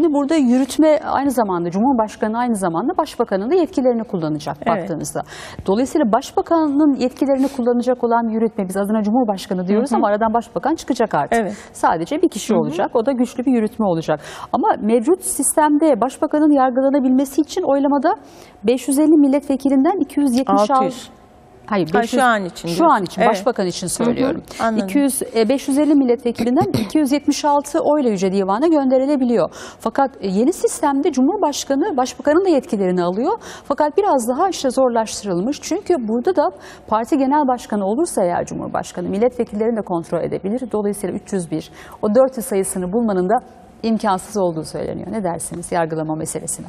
burada yürütme aynı zamanda Cumhurbaşkanı aynı zamanda Başbakanın da yetkilerini kullanacak Evet. baktığınızda. Dolayısıyla Başbakanın yetkilerini kullanacak olan yürütme, biz adına Cumhurbaşkanı diyoruz ama aradan Başbakan çıkacak artık. Evet. Sadece bir kişi olacak. O da güçlü bir yürütme olacak. Ama mevcut sistemde Başbakanın yargılanabilmesi için oylamada beş yüz elli milletvekilinden iki yüz yetmiş altı altı yüz. Hayır, Ha, beş yüz şu an için Şu diyorsun. an için, Evet. Başbakan için söylüyorum. Hı hı, anladım. iki yüz, e, beş yüz elli milletvekilinden iki yüz yetmiş altı oyla Yüce Divan'a gönderilebiliyor. Fakat e, yeni sistemde Cumhurbaşkanı, Başbakanın da yetkilerini alıyor. Fakat biraz daha işte zorlaştırılmış. Çünkü burada da parti genel başkanı olursa eğer Cumhurbaşkanı, milletvekillerini de kontrol edebilir. Dolayısıyla üç yüz bir, o dört yüz sayısını bulmanın da imkansız olduğu söyleniyor. Ne dersiniz yargılama meselesine?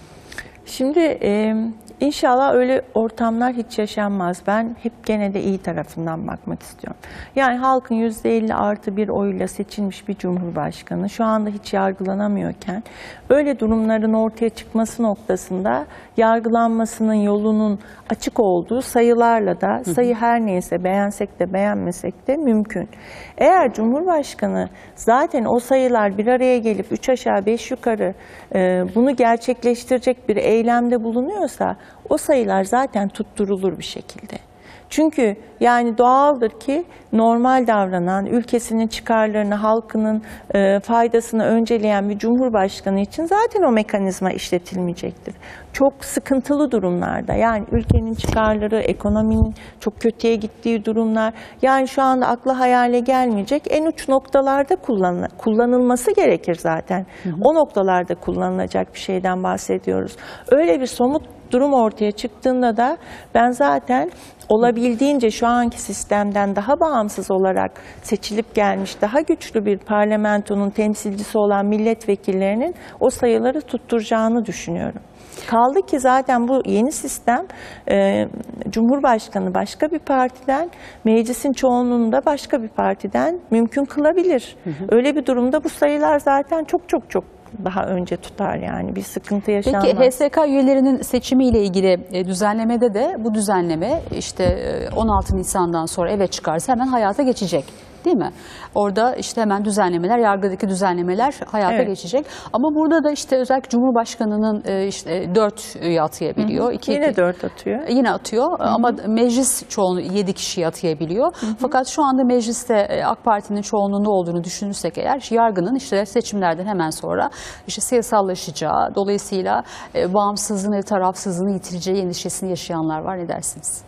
Şimdi e, inşallah öyle ortamlar hiç yaşanmaz. Ben hep gene de iyi tarafından bakmak istiyorum. Yani halkın yüzde elli artı bir oyla seçilmiş bir cumhurbaşkanı şu anda hiç yargılanamıyorken böyle durumların ortaya çıkması noktasında yargılanmasının yolunun açık olduğu sayılarla da, sayı her neyse beğensek de beğenmesek de mümkün. Eğer Cumhurbaşkanı zaten o sayılar bir araya gelip üç aşağı beş yukarı e, bunu gerçekleştirecek bir eylemde bulunuyorsa o sayılar zaten tutturulur bir şekilde. Çünkü yani doğaldır ki normal davranan, ülkesinin çıkarlarını, halkının e, faydasını önceleyen bir cumhurbaşkanı için zaten o mekanizma işletilmeyecektir. Çok sıkıntılı durumlarda, yani ülkenin çıkarları, ekonominin çok kötüye gittiği durumlar, yani şu anda akla hayale gelmeyecek en uç noktalarda kullanıl kullanılması gerekir zaten. Hı hı. O noktalarda kullanılacak bir şeyden bahsediyoruz. Öyle bir somut durum ortaya çıktığında da ben zaten olabildiğince şu anki sistemden daha bağımsız olarak seçilip gelmiş, daha güçlü bir parlamentonun temsilcisi olan milletvekillerinin o sayıları tutturacağını düşünüyorum. Kaldı ki zaten bu yeni sistem e, Cumhurbaşkanı başka bir partiden, meclisin çoğunluğunu da başka bir partiden mümkün kılabilir. Hı hı. Öyle bir durumda bu sayılar zaten çok çok çok daha önce tutar, yani bir sıkıntı yaşanmaz. Peki H S K üyelerinin seçimiyle ilgili düzenlemede de bu düzenleme işte on altı Nisan'dan sonra evet çıkarsa hemen hayata geçecek. Değil mi? Orada işte hemen düzenlemeler, yargıdaki düzenlemeler hayata evet. geçecek. Ama burada da işte özellikle Cumhurbaşkanı'nın işte dört üye atayabiliyor. İki, yine iki, dört atıyor. Yine atıyor. Hı-hı. Ama meclis çoğunluğu yedi kişiyi atayabiliyor. Hı-hı. Fakat şu anda mecliste AK Parti'nin çoğunluğunda olduğunu düşünürsek eğer yargının işte seçimlerden hemen sonra işte siyasallaşacağı, dolayısıyla bağımsızlığını ve tarafsızlığını yitireceği endişesini yaşayanlar var. Ne dersiniz?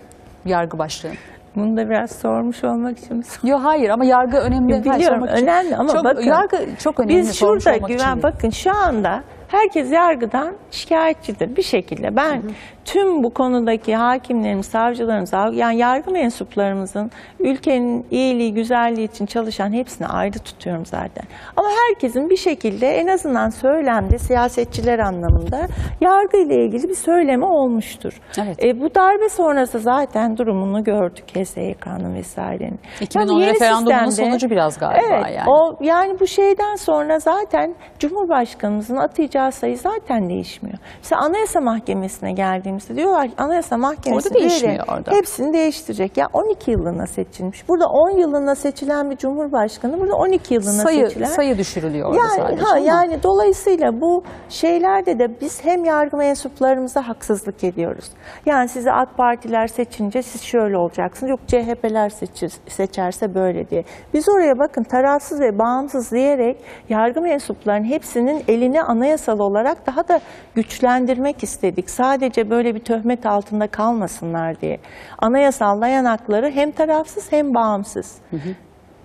Yargı başlığı. Bunu da biraz sormuş olmak için mi? Yok hayır, ama yargı önemli. Biliyorum önemli ama çok, bakın yargı çok önemli. Biz şurada güven, bakın şu anda herkes yargıdan şikayetçidir bir şekilde. Ben hı hı. tüm bu konudaki hakimlerimiz, savcılarımız, yani yargı mensuplarımızın ülkenin iyiliği, güzelliği için çalışan hepsini ayrı tutuyorum zaten. Ama herkesin bir şekilde en azından söylemde, siyasetçiler anlamında yargı ile ilgili bir söylemi olmuştur. Evet. E, bu darbe sonrası zaten durumunu gördük H S Y K'nın vesairenin. iki bin on yani referandumunun sistemde, sonucu biraz galiba evet, yani. O, yani bu şeyden sonra zaten Cumhurbaşkanımızın atayacağı sayı zaten değişmiyor. Mesela Anayasa Mahkemesi'ne geldiğimizde diyorlar ki Anayasa Mahkemesi orada değişmiyor orada. Hepsini değiştirecek. Ya on iki yıllığına seçilmiş. Burada on yıllığına seçilen bir Cumhurbaşkanı, burada on iki yıllığına sayı, seçilen. Sayı düşürülüyor orada yani, sadece. Ha, yani dolayısıyla bu şeylerde de biz hem yargı mensuplarımıza haksızlık ediyoruz. Yani sizi AK Partiler seçince siz şöyle olacaksınız. Yok C H P'ler seçir, seçerse böyle diye. Biz oraya bakın tarafsız ve bağımsız diyerek yargı mensuplarının hepsinin elini anayasal olarak daha da güçlendirmek istedik. Sadece böyle bir töhmet altında kalmasınlar diye. Anayasal dayanakları hem tarafsız hem bağımsız. Hı hı.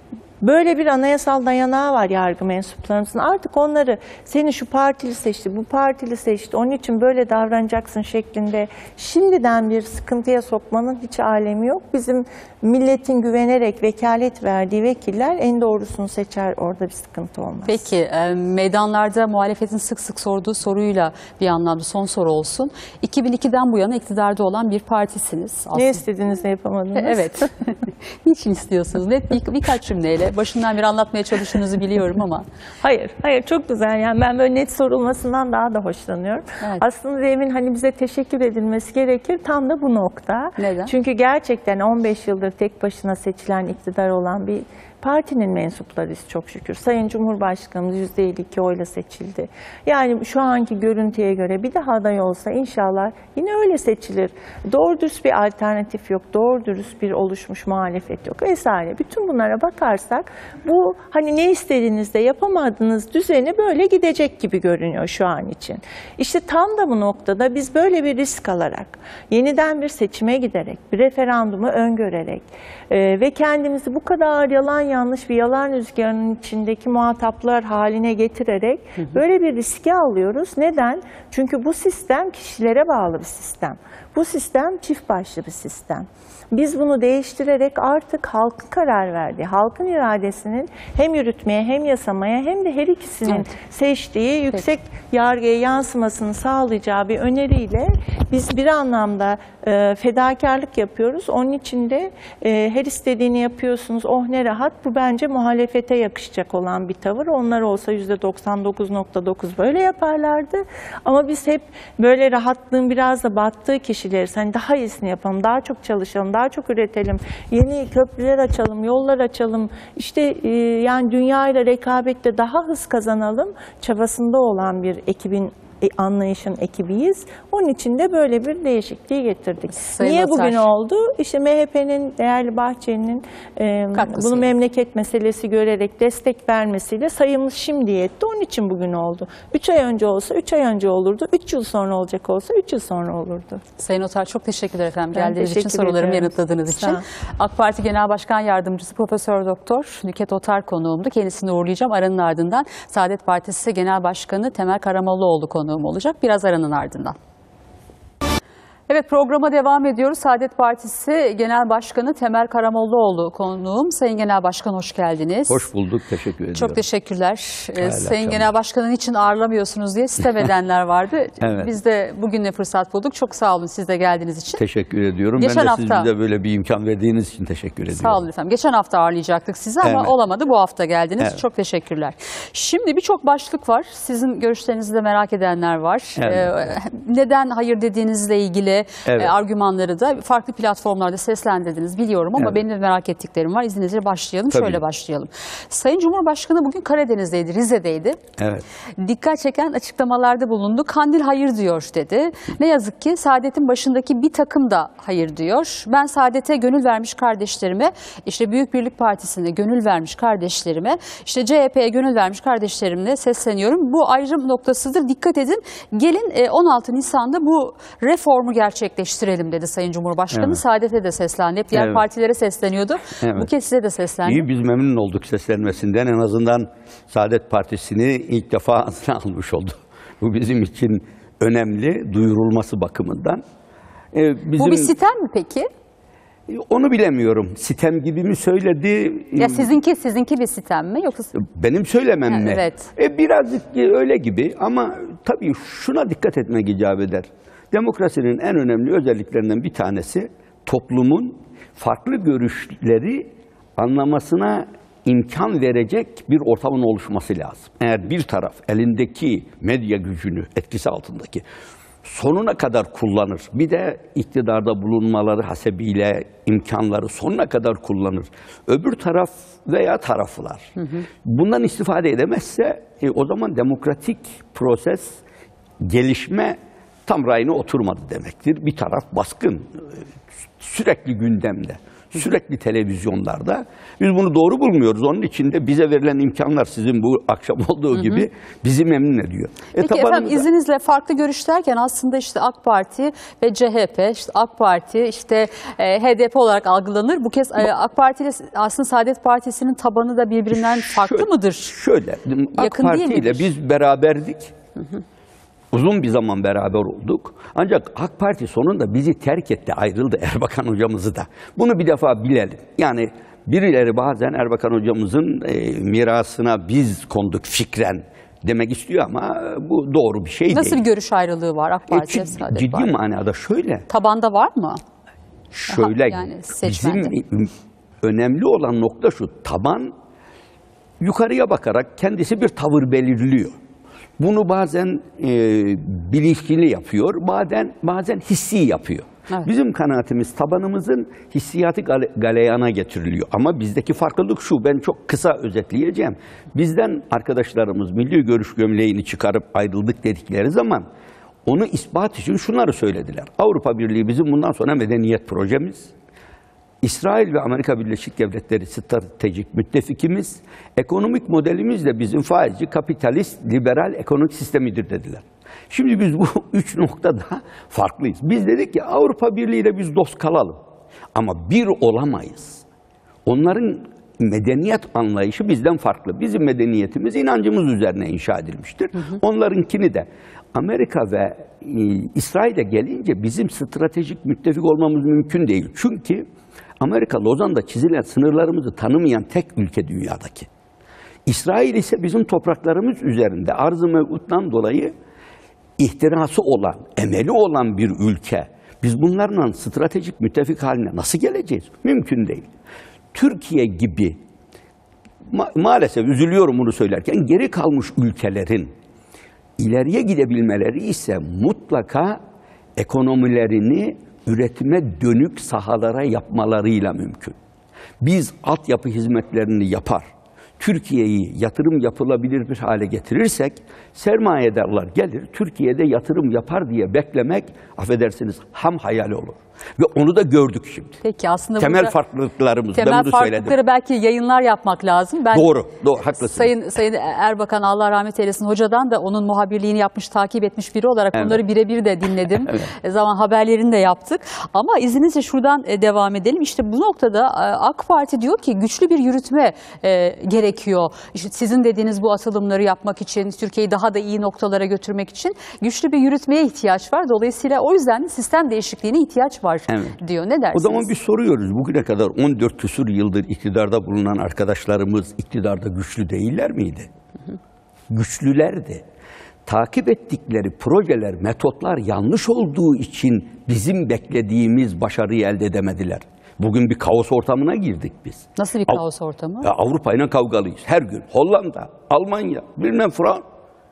Böyle bir anayasal dayanağı var yargı mensuplarımızın. Artık onları seni şu partili seçti, bu partili seçti, onun için böyle davranacaksın şeklinde şimdiden bir sıkıntıya sokmanın hiç alemi yok. Bizim milletin güvenerek vekalet verdiği vekiller en doğrusunu seçer, orada bir sıkıntı olmaz. Peki e, meydanlarda muhalefetin sık sık sorduğu soruyla bir anlamda son soru olsun. iki bin ikiden bu yana iktidarda olan bir partisiniz. Aslında. Ne istediğinizde yapamadınız. Evet. Niçin istiyorsunuz? Net bir, birkaç cümleyle. Başından beri anlatmaya çalıştığınızı biliyorum ama. Hayır, hayır çok güzel. Yani ben böyle net sorulmasından daha da hoşlanıyorum. Evet. Aslında demin hani bize teşekkür edilmesi gerekir tam da bu nokta. Neden? Çünkü gerçekten on beş yıldır tek başına seçilen iktidar olan bir partinin mensuplarıyız çok şükür. Sayın Cumhurbaşkanımız yüzde elli iki oyla seçildi. Yani şu anki görüntüye göre bir daha aday olsa inşallah yine öyle seçilir. Doğru dürüst bir alternatif yok, doğru dürüst bir oluşmuş muhalefet yok vesaire. Bütün bunlara bakarsak bu hani ne istediğinizde yapamadığınız düzeni böyle gidecek gibi görünüyor şu an için. İşte tam da bu noktada biz böyle bir risk alarak, yeniden bir seçime giderek, bir referandumu öngörerek e, ve kendimizi bu kadar yalan yanlış bir yalan rüzgarının içindeki muhataplar haline getirerek hı hı. böyle bir riske alıyoruz. Neden? Çünkü bu sistem kişilere bağlı bir sistem. Bu sistem çift başlı bir sistem. Biz bunu değiştirerek artık halkın karar verdiği, halkın iradesinin hem yürütmeye hem yasamaya hem de her ikisinin evet. seçtiği yüksek Peki. yargıya yansımasını sağlayacağı bir öneriyle biz bir anlamda e, fedakarlık yapıyoruz. Onun için de e, her istediğini yapıyorsunuz, oh ne rahat. Bu bence muhalefete yakışacak olan bir tavır. Onlar olsa yüzde doksan dokuz nokta dokuz böyle yaparlardı. Ama biz hep böyle rahatlığın biraz da battığı kişileriz. Hani daha iyisini yapalım, daha çok çalışalım, daha çok üretelim, yeni köprüler açalım, yollar açalım, işte e, yani dünyayla rekabette daha hız kazanalım çabasında olan bir ekibin anlayışın ekibiyiz. Onun için de böyle bir değişikliği getirdik. Sayın Niye Atar. bugün oldu? İşte M H P'nin, değerli Bahçeli'nin e, bunu memleket meselesi görerek destek vermesiyle sayımız şimdi yetti. Onun için bugün oldu. Üç ay önce olsa üç ay önce olurdu. Üç yıl sonra olacak olsa üç yıl sonra olurdu. Sayın Otar çok teşekkürler efendim. Ben Geldiğiniz için, teşekkür sorularımı ediyorum. yanıtladığınız için. Sağ. AK Parti Genel Başkan Yardımcısı Profesör Doktor Nükhet Otar konuğumdu. Kendisini uğurlayacağım. Aranın ardından Saadet Partisi Genel Başkanı Temel Karamollaoğlu konuğum olacak. Biraz aranın ardından. Evet, programa devam ediyoruz. Saadet Partisi Genel Başkanı Temel Karamollaoğlu konuğum. Sayın Genel Başkan hoş geldiniz. Hoş bulduk, teşekkür ediyorum. Çok teşekkürler. Ee, Sayın akşamlar. Genel Başkan'ın için ağırlamıyorsunuz diye sitem edenler vardı. Evet. Biz de bugün ne fırsat bulduk. Çok sağ olun siz de geldiğiniz için. Teşekkür ediyorum. Geçen ben de hafta, siz bize böyle bir imkan verdiğiniz için teşekkür ediyorum. Sağ olun efendim. Geçen hafta ağırlayacaktık sizi ama Evet. olamadı. Bu hafta geldiniz. Evet. Çok teşekkürler. Şimdi birçok başlık var. Sizin görüşlerinizi de merak edenler var. Evet. Ee, neden hayır dediğinizle ilgili Evet. e, argümanları da farklı platformlarda seslendirdiniz biliyorum ama Evet. benim de merak ettiklerim var. İzninizle başlayalım. Tabii. Şöyle başlayalım. Sayın Cumhurbaşkanı bugün Karadeniz'deydi, Rize'deydi. Evet. Dikkat çeken açıklamalarda bulundu. Kandil hayır diyor dedi. Ne yazık ki Saadet'in başındaki bir takım da hayır diyor. Ben Saadet'e gönül vermiş kardeşlerime, işte Büyük Birlik Partisi'ne gönül vermiş kardeşlerime, işte C H P'ye gönül vermiş kardeşlerimle sesleniyorum. Bu ayrım noktasıdır. Dikkat edin. Gelin on altı Nisan'da bu reformu gerçekleştirelim dedi Sayın Cumhurbaşkanı. Evet. Saadet'e de seslendi. Hep diğer Evet. partilere sesleniyordu. Evet. Bu kez size de seslendi. İyi, biz memnun olduk seslenmesinden. En azından Saadet Partisi'ni ilk defa ağzına almış oldu. Bu bizim için önemli, duyurulması bakımından. Ee, bizim, Bu bir sitem mi peki? Onu bilemiyorum. Sitem gibi mi söyledi? Ya sizinki sizinki bir sitem mi yoksa? Benim söylemem Ha, mi? evet. E, birazcık öyle gibi ama tabii şuna dikkat etmek icap eder. Demokrasinin en önemli özelliklerinden bir tanesi toplumun farklı görüşleri anlamasına imkan verecek bir ortamın oluşması lazım. Eğer bir taraf elindeki medya gücünü, etkisi altındaki sonuna kadar kullanır, bir de iktidarda bulunmaları hasebiyle imkanları sonuna kadar kullanır. Öbür taraf veya taraflar hı hı. bundan istifade edemezse e, o zaman demokratik proses, gelişme tam rayına oturmadı demektir. Bir taraf baskın, sürekli gündemde, sürekli televizyonlarda. Biz bunu doğru bulmuyoruz. Onun için de bize verilen imkanlar sizin bu akşam olduğu hı hı. gibi bizi memnun ediyor. Peki e, tabanımıza... efendim izninizle farklı görüş derken aslında işte AK Parti ve C H P, işte AK Parti, işte e, H D P olarak algılanır. Bu kez e, AK Parti ile aslında Saadet Partisi'nin tabanı da birbirinden farklı şöyle, mıdır? Şöyle, AK Yakın Parti değil ile biz beraberdik. Hı hı. Uzun bir zaman beraber olduk. Ancak AK Parti sonunda bizi terk etti, ayrıldı, Erbakan hocamızı da. Bunu bir defa bilelim. Yani birileri bazen Erbakan hocamızın e, mirasına biz konduk fikren demek istiyor ama bu doğru bir şey Nasıl değil. Nasıl bir görüş ayrılığı var AK Parti? E, ciddi manada şöyle. Tabanda var mı? Şöyle, yani bizim önemli olan nokta şu, taban yukarıya bakarak kendisi bir tavır belirliyor. Bunu bazen e, bilinçli yapıyor, bazen bazen hissi yapıyor. Evet. Bizim kanaatimiz tabanımızın hissiyatı gale, galeyana getiriliyor. Ama bizdeki farklılık şu, ben çok kısa özetleyeceğim. Bizden arkadaşlarımız milli görüş gömleğini çıkarıp ayrıldık dedikleri zaman onu ispat için şunları söylediler. Avrupa Birliği bizim bundan sonra medeniyet projemiz. İsrail ve Amerika Birleşik Devletleri stratejik müttefikimiz, ekonomik modelimiz de bizim faizci, kapitalist, liberal ekonomik sistemidir dediler. Şimdi biz bu üç noktada farklıyız. Biz dedik ki Avrupa Birliği ile biz dost kalalım ama bir olamayız. Onların medeniyet anlayışı bizden farklı. Bizim medeniyetimiz inancımız üzerine inşa edilmiştir. Hı hı. Onlarınkini de. Amerika ve e, İsrail'e gelince bizim stratejik müttefik olmamız mümkün değil. Çünkü Amerika Lozan'da çizilen sınırlarımızı tanımayan tek ülke dünyadaki. İsrail ise bizim topraklarımız üzerinde arz-ı mevcuttan dolayı ihtirası olan, emeli olan bir ülke. Biz bunlarla stratejik müttefik haline nasıl geleceğiz? Mümkün değil. Türkiye gibi ma maalesef üzülüyorum bunu söylerken geri kalmış ülkelerin ileriye gidebilmeleri ise mutlaka ekonomilerini üretime dönük sahalara yapmalarıyla mümkün. Biz altyapı hizmetlerini yapar, Türkiye'yi yatırım yapılabilir bir hale getirirsek sermayedarlar gelir, Türkiye'de yatırım yapar diye beklemek, affedersiniz, ham hayal olur. Ve onu da gördük şimdi. Peki aslında temel burada farklılıklarımız. temel ben bunu farklılıkları söyledim. belki yayınlar yapmak lazım. Ben doğru, doğru, haklısın. Sayın Sayın Erbakan, Allah rahmet eylesin, hocadan da onun muhabirliğini yapmış, takip etmiş biri olarak Evet. onları birebir de dinledim. Evet. E, zaman haberlerini de yaptık. Ama izninizle şuradan e, devam edelim. İşte bu noktada e, AK Parti diyor ki güçlü bir yürütme e, gerekiyor. İşte sizin dediğiniz bu atılımları yapmak için, Türkiye'yi daha da iyi noktalara götürmek için güçlü bir yürütmeye ihtiyaç var. Dolayısıyla o yüzden sistem değişikliğine ihtiyaç var Evet. diyor. Ne dersiniz? O zaman biz soruyoruz. Bugüne kadar on dört küsur yıldır iktidarda bulunan arkadaşlarımız iktidarda güçlü değiller miydi? Hı hı. Güçlülerdi. Takip ettikleri projeler, metotlar yanlış olduğu için bizim beklediğimiz başarıyı elde edemediler. Bugün bir kaos ortamına girdik biz. Nasıl bir Av kaos ortamı? Ya Avrupa ile kavgalıyız her gün. Hollanda, Almanya, bilmem Fransa.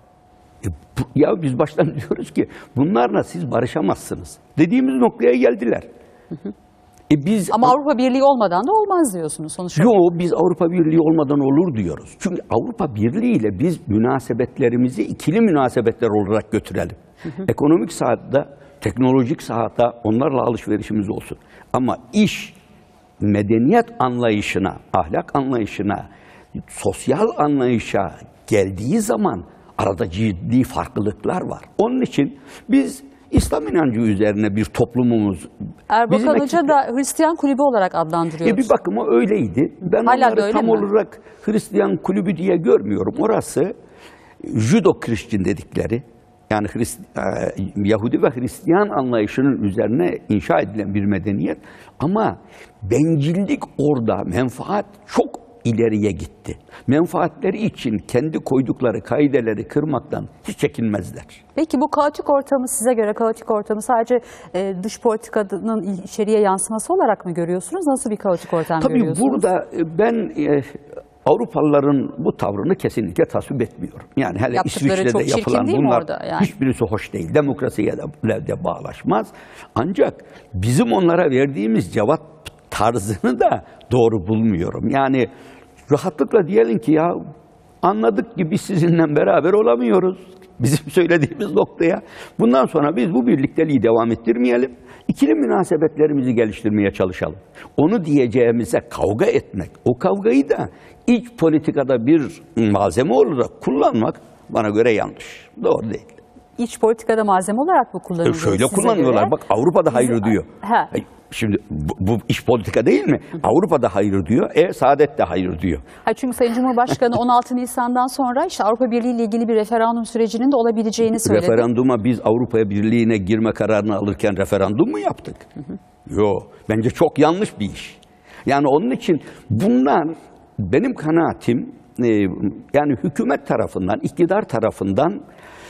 E, ya biz baştan diyoruz ki bunlarla siz barışamazsınız. Dediğimiz noktaya geldiler. Hı hı. E biz, Ama Avrupa Birliği olmadan da olmaz diyorsunuz sonuçta. Yok, biz Avrupa Birliği olmadan olur diyoruz. Çünkü Avrupa Birliği ile biz münasebetlerimizi ikili münasebetler olarak götürelim. Hı hı. Ekonomik sahada, teknolojik sahada onlarla alışverişimiz olsun. Ama iş medeniyet anlayışına, ahlak anlayışına, sosyal anlayışa geldiği zaman arada ciddi farklılıklar var. Onun için biz İslam inancı üzerine bir toplumumuz. Erbakan Hoca da Hristiyan kulübü olarak adlandırıyoruz. E bir bakıma öyleydi. Ben Hala onları tam mi? olarak Hristiyan kulübü diye görmüyorum. Orası Judo-Christian dedikleri, yani Hrist Yahudi ve Hristiyan anlayışının üzerine inşa edilen bir medeniyet. Ama bencillik orada, menfaat çok ileriye gitti. Menfaatleri için kendi koydukları kaideleri kırmaktan hiç çekinmezler. Peki bu kaotik ortamı, size göre kaotik ortamı sadece e, dış politikanın içeriye yansıması olarak mı görüyorsunuz? Nasıl bir kaotik ortam Tabii görüyorsunuz? Tabii burada ben e, Avrupalıların bu tavrını kesinlikle tasvip etmiyorum. Yani hele İsviçre'de yapılan bunlar yani? Hiçbirisi hoş değil. Demokrasiye de, de bağlaşmaz. Ancak bizim onlara verdiğimiz cevap tarzını da doğru bulmuyorum. Yani rahatlıkla diyelim ki ya anladık ki biz sizinle beraber olamıyoruz. Bizim söylediğimiz noktaya. Bundan sonra biz bu birlikteliği devam ettirmeyelim. İkili münasebetlerimizi geliştirmeye çalışalım. Onu diyeceğimize kavga etmek, o kavgayı da iç politikada bir malzeme olarak kullanmak bana göre yanlış. Doğru değil. İç politikada malzeme olarak mı kullanılıyor? E şöyle kullanıyorlar. Göre? Bak Avrupa'da hayır diyor. Ha. Şimdi bu, bu iş politika değil mi? Avrupa'da hayır diyor, e Saadet de hayır diyor. Ha, çünkü Sayın Cumhurbaşkanı on altı Nisan'dan sonra işte Avrupa Birliği ile ilgili bir referandum sürecinin de olabileceğini söyledi. Referanduma biz Avrupa Birliği'ne girme kararını alırken referandum mu yaptık? Yok. Bence çok yanlış bir iş. Yani onun için bunlar benim kanaatim e, yani hükümet tarafından, iktidar tarafından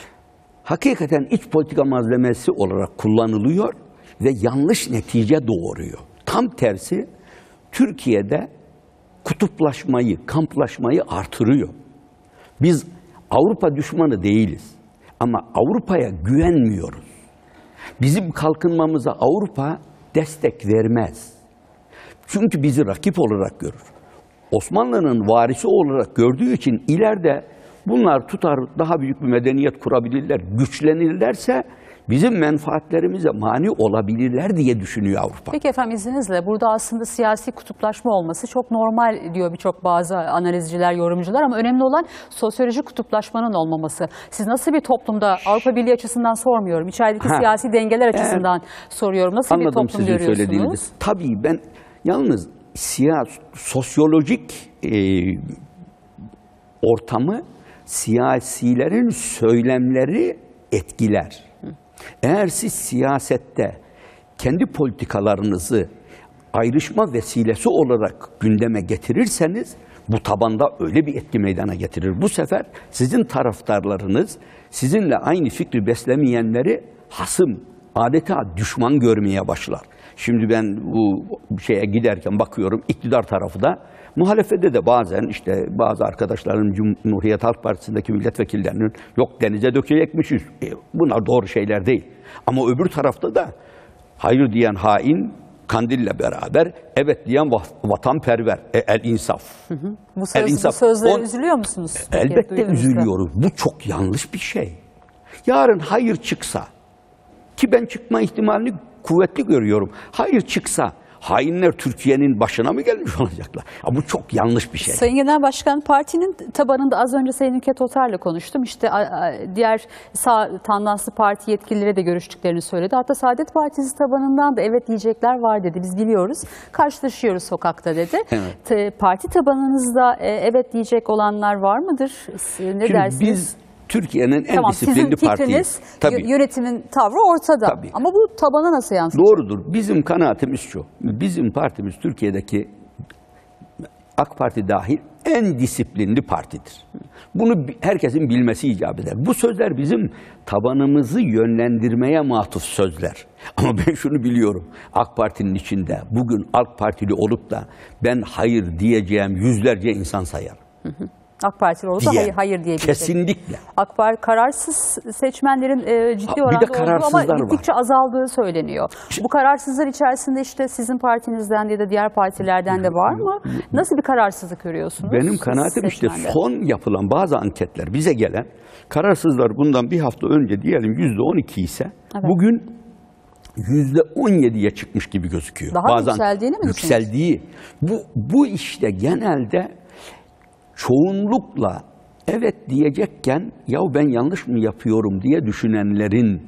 hakikaten iç politika malzemesi olarak kullanılıyor ve yanlış netice doğuruyor. Tam tersi Türkiye'de kutuplaşmayı, kamplaşmayı artırıyor. Biz Avrupa düşmanı değiliz ama Avrupa'ya güvenmiyoruz. Bizim kalkınmamıza Avrupa destek vermez. Çünkü bizi rakip olarak görür. Osmanlı'nın varisi olarak gördüğü için ileride bunlar tutar daha büyük bir medeniyet kurabilirler, güçlenirlerse bizim menfaatlerimize mani olabilirler diye düşünüyor Avrupa. Peki efendim, izninizle burada aslında siyasi kutuplaşma olması çok normal diyor birçok bazı analizciler, yorumcular, ama önemli olan sosyolojik kutuplaşmanın olmaması. Siz nasıl bir toplumda, Avrupa Birliği açısından sormuyorum, içerideki Ha. siyasi dengeler açısından evet. soruyorum. Nasıl Anladım bir toplum sizin görüyorsunuz? söylediğiniz. Tabii ben yalnız siyasi, sosyolojik e, ortamı siyasilerin söylemleri etkiler. Eğer siz siyasette kendi politikalarınızı ayrışma vesilesi olarak gündeme getirirseniz bu tabanda öyle bir etki meydana getirir. Bu sefer sizin taraftarlarınız sizinle aynı fikri beslemeyenleri hasım, adeta düşman görmeye başlar. Şimdi ben bu şeye giderken bakıyorum, iktidar tarafı da, muhalefette de bazen işte bazı arkadaşlarım Cumhuriyet Halk Partisi'ndeki milletvekillerinin yok denize dökecekmişiz. E, bunlar doğru şeyler değil. Ama öbür tarafta da hayır diyen hain Kandil'le beraber, evet diyen vatanperver, e, el insaf. Hı hı. Bu, söz, el insaf. Bu sözlere o, üzülüyor musunuz? Elbette üzülüyoruz. Bu çok yanlış bir şey. Yarın hayır çıksa, ki ben çıkma ihtimalini kuvvetli görüyorum. Hayır çıksa hainler Türkiye'nin başına mı gelmiş olacaklar? Ya bu çok yanlış bir şey. Sayın Genel Başkan, partinin tabanında az önce Sayın Nükhet Otar'la konuştum. İşte diğer sağ tandanslı parti yetkilileri de görüştüklerini söyledi. Hatta Saadet Partisi tabanından da evet diyecekler var dedi. Biz biliyoruz. Karşılaşıyoruz sokakta dedi. Evet. Parti tabanınızda evet diyecek olanlar var mıdır? Ne Şimdi dersiniz? Biz Türkiye'nin en tamam, disiplinli partiyiz. Tabii. Yönetimin tavrı ortada. Tabii. Ama bu tabana nasıl yansıyacak? Doğrudur. Bizim kanaatimiz şu. Bizim partimiz Türkiye'deki AK Parti dahil en disiplinli partidir. Bunu herkesin bilmesi icap eder. Bu sözler bizim tabanımızı yönlendirmeye matuf sözler. Ama ben şunu biliyorum. AK Parti'nin içinde bugün AK Partili olup da ben hayır diyeceğim yüzlerce insan sayar. Hı hı. AK Partili olursa hayır, hayır diyebilecek. Kesinlikle. AK Parti kararsız seçmenlerin e, ciddi oranda olduğu ama gittikçe var. azaldığı söyleniyor. İşte, bu kararsızlar içerisinde işte sizin partinizden ya da diğer partilerden de var mı? Nasıl bir kararsızlık görüyorsunuz? Benim kanaatim işte son yapılan bazı anketler, bize gelen kararsızlar bundan bir hafta önce diyelim yüzde on iki ise evet. bugün yüzde on yediye çıkmış gibi gözüküyor. Daha Bazen yükseldiğini mi düşünüyorsunuz? Yükseldiği. Bu, bu işte genelde çoğunlukla evet diyecekken ya ben yanlış mı yapıyorum diye düşünenlerin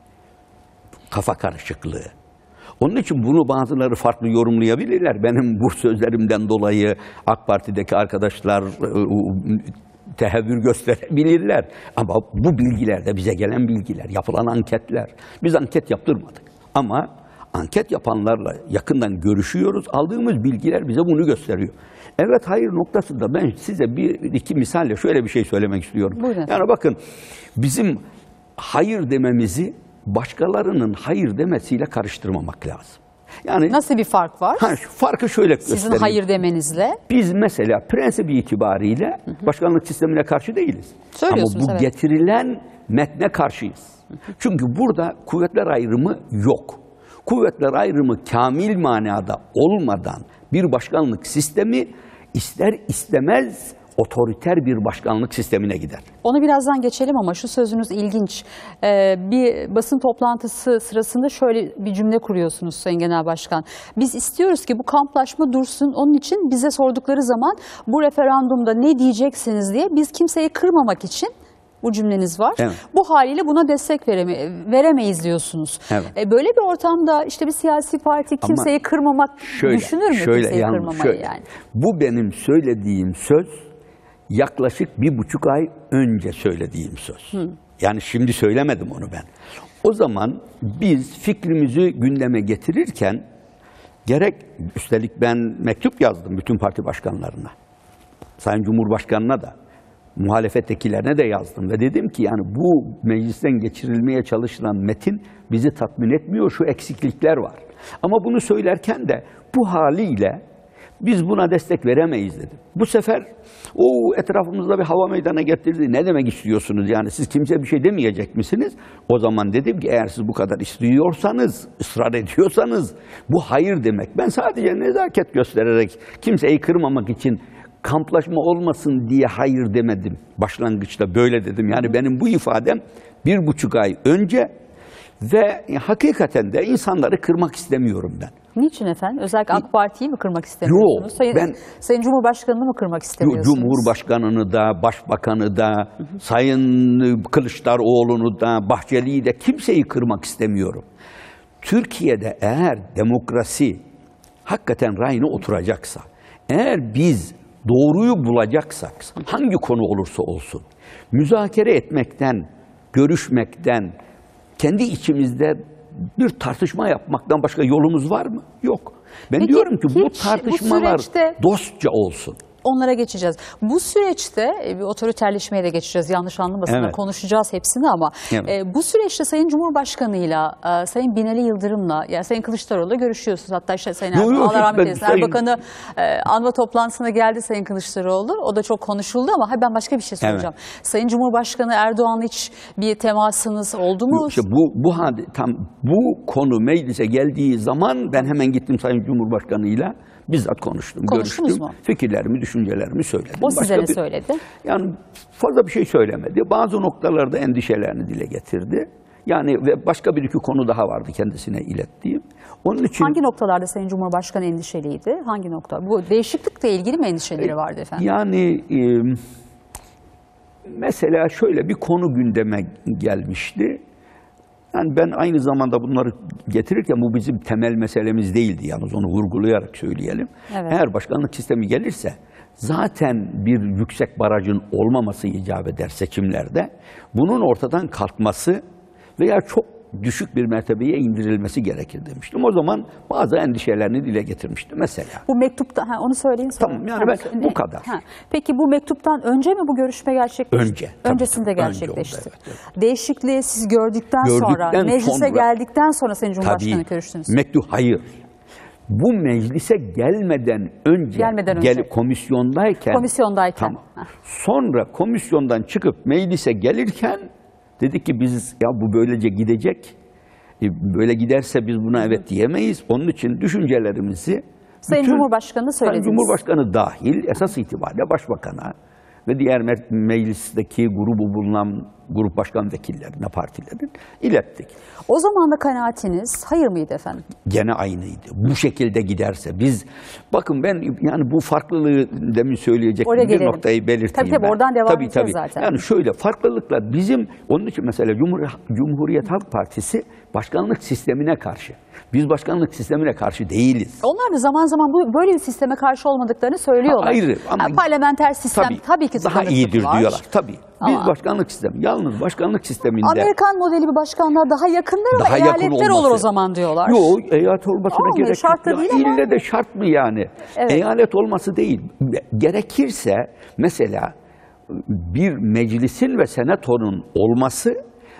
kafa karışıklığı. Onun için bunu bazıları farklı yorumlayabilirler. Benim bu sözlerimden dolayı AK Parti'deki arkadaşlar tehevvür gösterebilirler. Ama bu bilgiler de bize gelen bilgiler, yapılan anketler. Biz anket yaptırmadık. Ama anket yapanlarla yakından görüşüyoruz. Aldığımız bilgiler bize bunu gösteriyor. Evet hayır noktasında ben size bir iki misalle şöyle bir şey söylemek istiyorum. Buyurun. Yani bakın bizim hayır dememizi başkalarının hayır demesiyle karıştırmamak lazım. Yani nasıl bir fark var? Ha, şu farkı şöyle göstereyim. Sizin hayır demenizle. Biz mesela prensip itibariyle hı hı. başkanlık sistemine karşı değiliz. Ama bu evet. getirilen metne karşıyız. Hı hı. Çünkü burada kuvvetler ayrımı yok. Kuvvetler ayrımı kamil manada olmadan bir başkanlık sistemi ister istemez otoriter bir başkanlık sistemine gider. Onu birazdan geçelim ama şu sözünüz ilginç. Ee, bir basın toplantısı sırasında şöyle bir cümle kuruyorsunuz Sayın Genel Başkan. Biz istiyoruz ki bu kamplaşma dursun. Onun için bize sordukları zaman bu referandumda ne diyeceksiniz diye biz kimseyi kırmamak için bu cümleniz var. Evet. Bu haliyle buna destek vereme, veremeyiz diyorsunuz. Evet. E, böyle bir ortamda işte bir siyasi parti kimseyi Ama kırmamak şöyle, düşünür mü şöyle, kimseyi yani, kırmamayı şöyle, yani? Bu benim söylediğim söz yaklaşık bir buçuk ay önce söylediğim söz. Hı. Yani şimdi söylemedim onu ben. O zaman biz fikrimizi gündeme getirirken gerek, üstelik ben mektup yazdım bütün parti başkanlarına. Sayın Cumhurbaşkanı'na da, muhalefettekilerine de yazdım ve dedim ki yani bu meclisten geçirilmeye çalışılan metin bizi tatmin etmiyor, şu eksiklikler var. Ama bunu söylerken de bu haliyle Biz buna destek veremeyiz dedim. Bu sefer o etrafımızda bir hava meydana getirdi. Ne demek istiyorsunuz yani, siz kimseye bir şey demeyecek misiniz? O zaman dedim ki eğer siz bu kadar istiyorsanız, ısrar ediyorsanız bu hayır demek. Ben sadece nezaket göstererek, kimseyi kırmamak için kamplaşma olmasın diye hayır demedim. Başlangıçta böyle dedim. Yani benim bu ifadem bir buçuk ay önce ve hakikaten de insanları kırmak istemiyorum ben. Niçin efendim? Özellikle AK Parti'yi mi kırmak istemiyorsunuz? Yok, Sayın, ben- Sayın Cumhurbaşkanı'nı mı kırmak istemiyorsunuz? Cumhurbaşkanını da, Başbakanı da, Sayın Kılıçdaroğlu'nu da, Bahçeli'yi de, kimseyi kırmak istemiyorum. Türkiye'de eğer demokrasi hakikaten rayına oturacaksa, eğer biz doğruyu bulacaksak, hangi konu olursa olsun, müzakere etmekten, görüşmekten, kendi içimizde bir tartışma yapmaktan başka yolumuz var mı? Yok. Ben Peki, diyorum ki bu hiç bu tartışmalar süreçte- dostça olsun. Onlara geçeceğiz. Bu süreçte e, bir otoriterleşmeye de geçeceğiz. Yanlış anlamasın, Evet. konuşacağız hepsini ama Evet. e, bu süreçte Sayın Cumhurbaşkanı'yla, e, Sayın Binali Yıldırım'la, yani Sayın Kılıçdaroğlu'yla görüşüyorsunuz. Hatta işte Sayın Yok, Erdoğan, yok, Allah hiç rahmet ben eylesin, Sayın- Erbakan'ı e, anma toplantısına geldi Sayın Kılıçdaroğlu. O da çok konuşuldu ama hayır, ben başka bir şey soracağım. Sayın Cumhurbaşkanı Erdoğan'la hiç bir temasınız oldu mu? İşte bu bu hadi tam bu konu meclise geldiği zaman ben hemen gittim Sayın Cumhurbaşkanı'yla bizzat konuştum, Konuştunuz görüştüm. mu? Fikirlerimi, düşüncelerimi söyledim. O size Başka ne bir- söyledi? Yani fazla bir şey söylemedi. Bazı noktalarda endişelerini dile getirdi. Yani ve başka bir iki konu daha vardı kendisine ilettiğim. Onun için Hangi noktalarda Sayın Cumhurbaşkanı endişeliydi? Hangi nokta? Bu değişiklikle ilgili mi endişeleri vardı efendim? yani e, mesela şöyle bir konu gündeme gelmişti. Yani ben aynı zamanda bunları getirirken bu bizim temel meselemiz değildi. Yalnız onu vurgulayarak söyleyelim. Evet. Eğer başkanlık sistemi gelirse zaten bir yüksek barajın olmaması icap eder seçimlerde. Bunun ortadan kalkması veya çok düşük bir mertebeye indirilmesi gerekir demiştim. O zaman bazı endişelerini dile getirmiştim mesela. Bu mektupta, ha, onu söyleyin sonra. Tamam, yani Ha, ben- ne- bu kadar. ha. Peki bu mektuptan önce mi bu görüşme gerçekleşti? Önce, tabii, Öncesinde tabii. Önce gerçekleşti. oldu, evet, Değişikliği siz gördükten, Gördükten sonra, meclise sonra- geldikten sonra Sayın Cumhurbaşkanı Tabii, görüştünüz. mektup hayır. Bu meclise gelmeden önce, Gelmeden önce. gel- komisyondayken, Komisyondayken. tamam. Ha. Sonra komisyondan çıkıp meclise gelirken dedik ki biz ya bu böylece gidecek. E, Böyle giderse biz buna evet diyemeyiz. Onun için düşüncelerimizi Sayın bütün- Cumhurbaşkanı Sayın söylediniz. Cumhurbaşkanı dahil esas itibariyle başbakana ve diğer me- meclisteki grubu bulunan grup başkan vekillerine, partilerin ilettik. O zaman da kanaatiniz hayır mıydı efendim? Gene aynıydı. Bu şekilde giderse biz, bakın ben yani bu farklılığı demin söyleyecek Oraya bir gelelim. noktayı belirteyim Tabii, tabii, ben. oradan devam tabii, edeceğiz tabii. zaten. Yani şöyle farklılıklar bizim, onun için mesela Cumhur, Cumhuriyet Halk Partisi başkanlık sistemine karşı. Biz başkanlık sistemine karşı değiliz. Onlar da zaman zaman bu böyle bir sisteme karşı olmadıklarını söylüyorlar. Ha, ayrı ama- Ha, parlamenter sistem tabii, Tabii, ki daha sınırlısı iyidir var. diyorlar. Tabii. Biz Ama- başkanlık sistemi, yalnız başkanlık sisteminde Amerikan modeli bir başkanlığa daha yakındır ama daha yakın eyaletler olması. olur o zaman diyorlar. Yok, eyalet olmasına Olmuyor, gerek şart da yok. değil Ya, ama- İlle de şart mı yani? Evet. Eyalet olması değil. Gerekirse mesela bir meclisin ve senatonun olması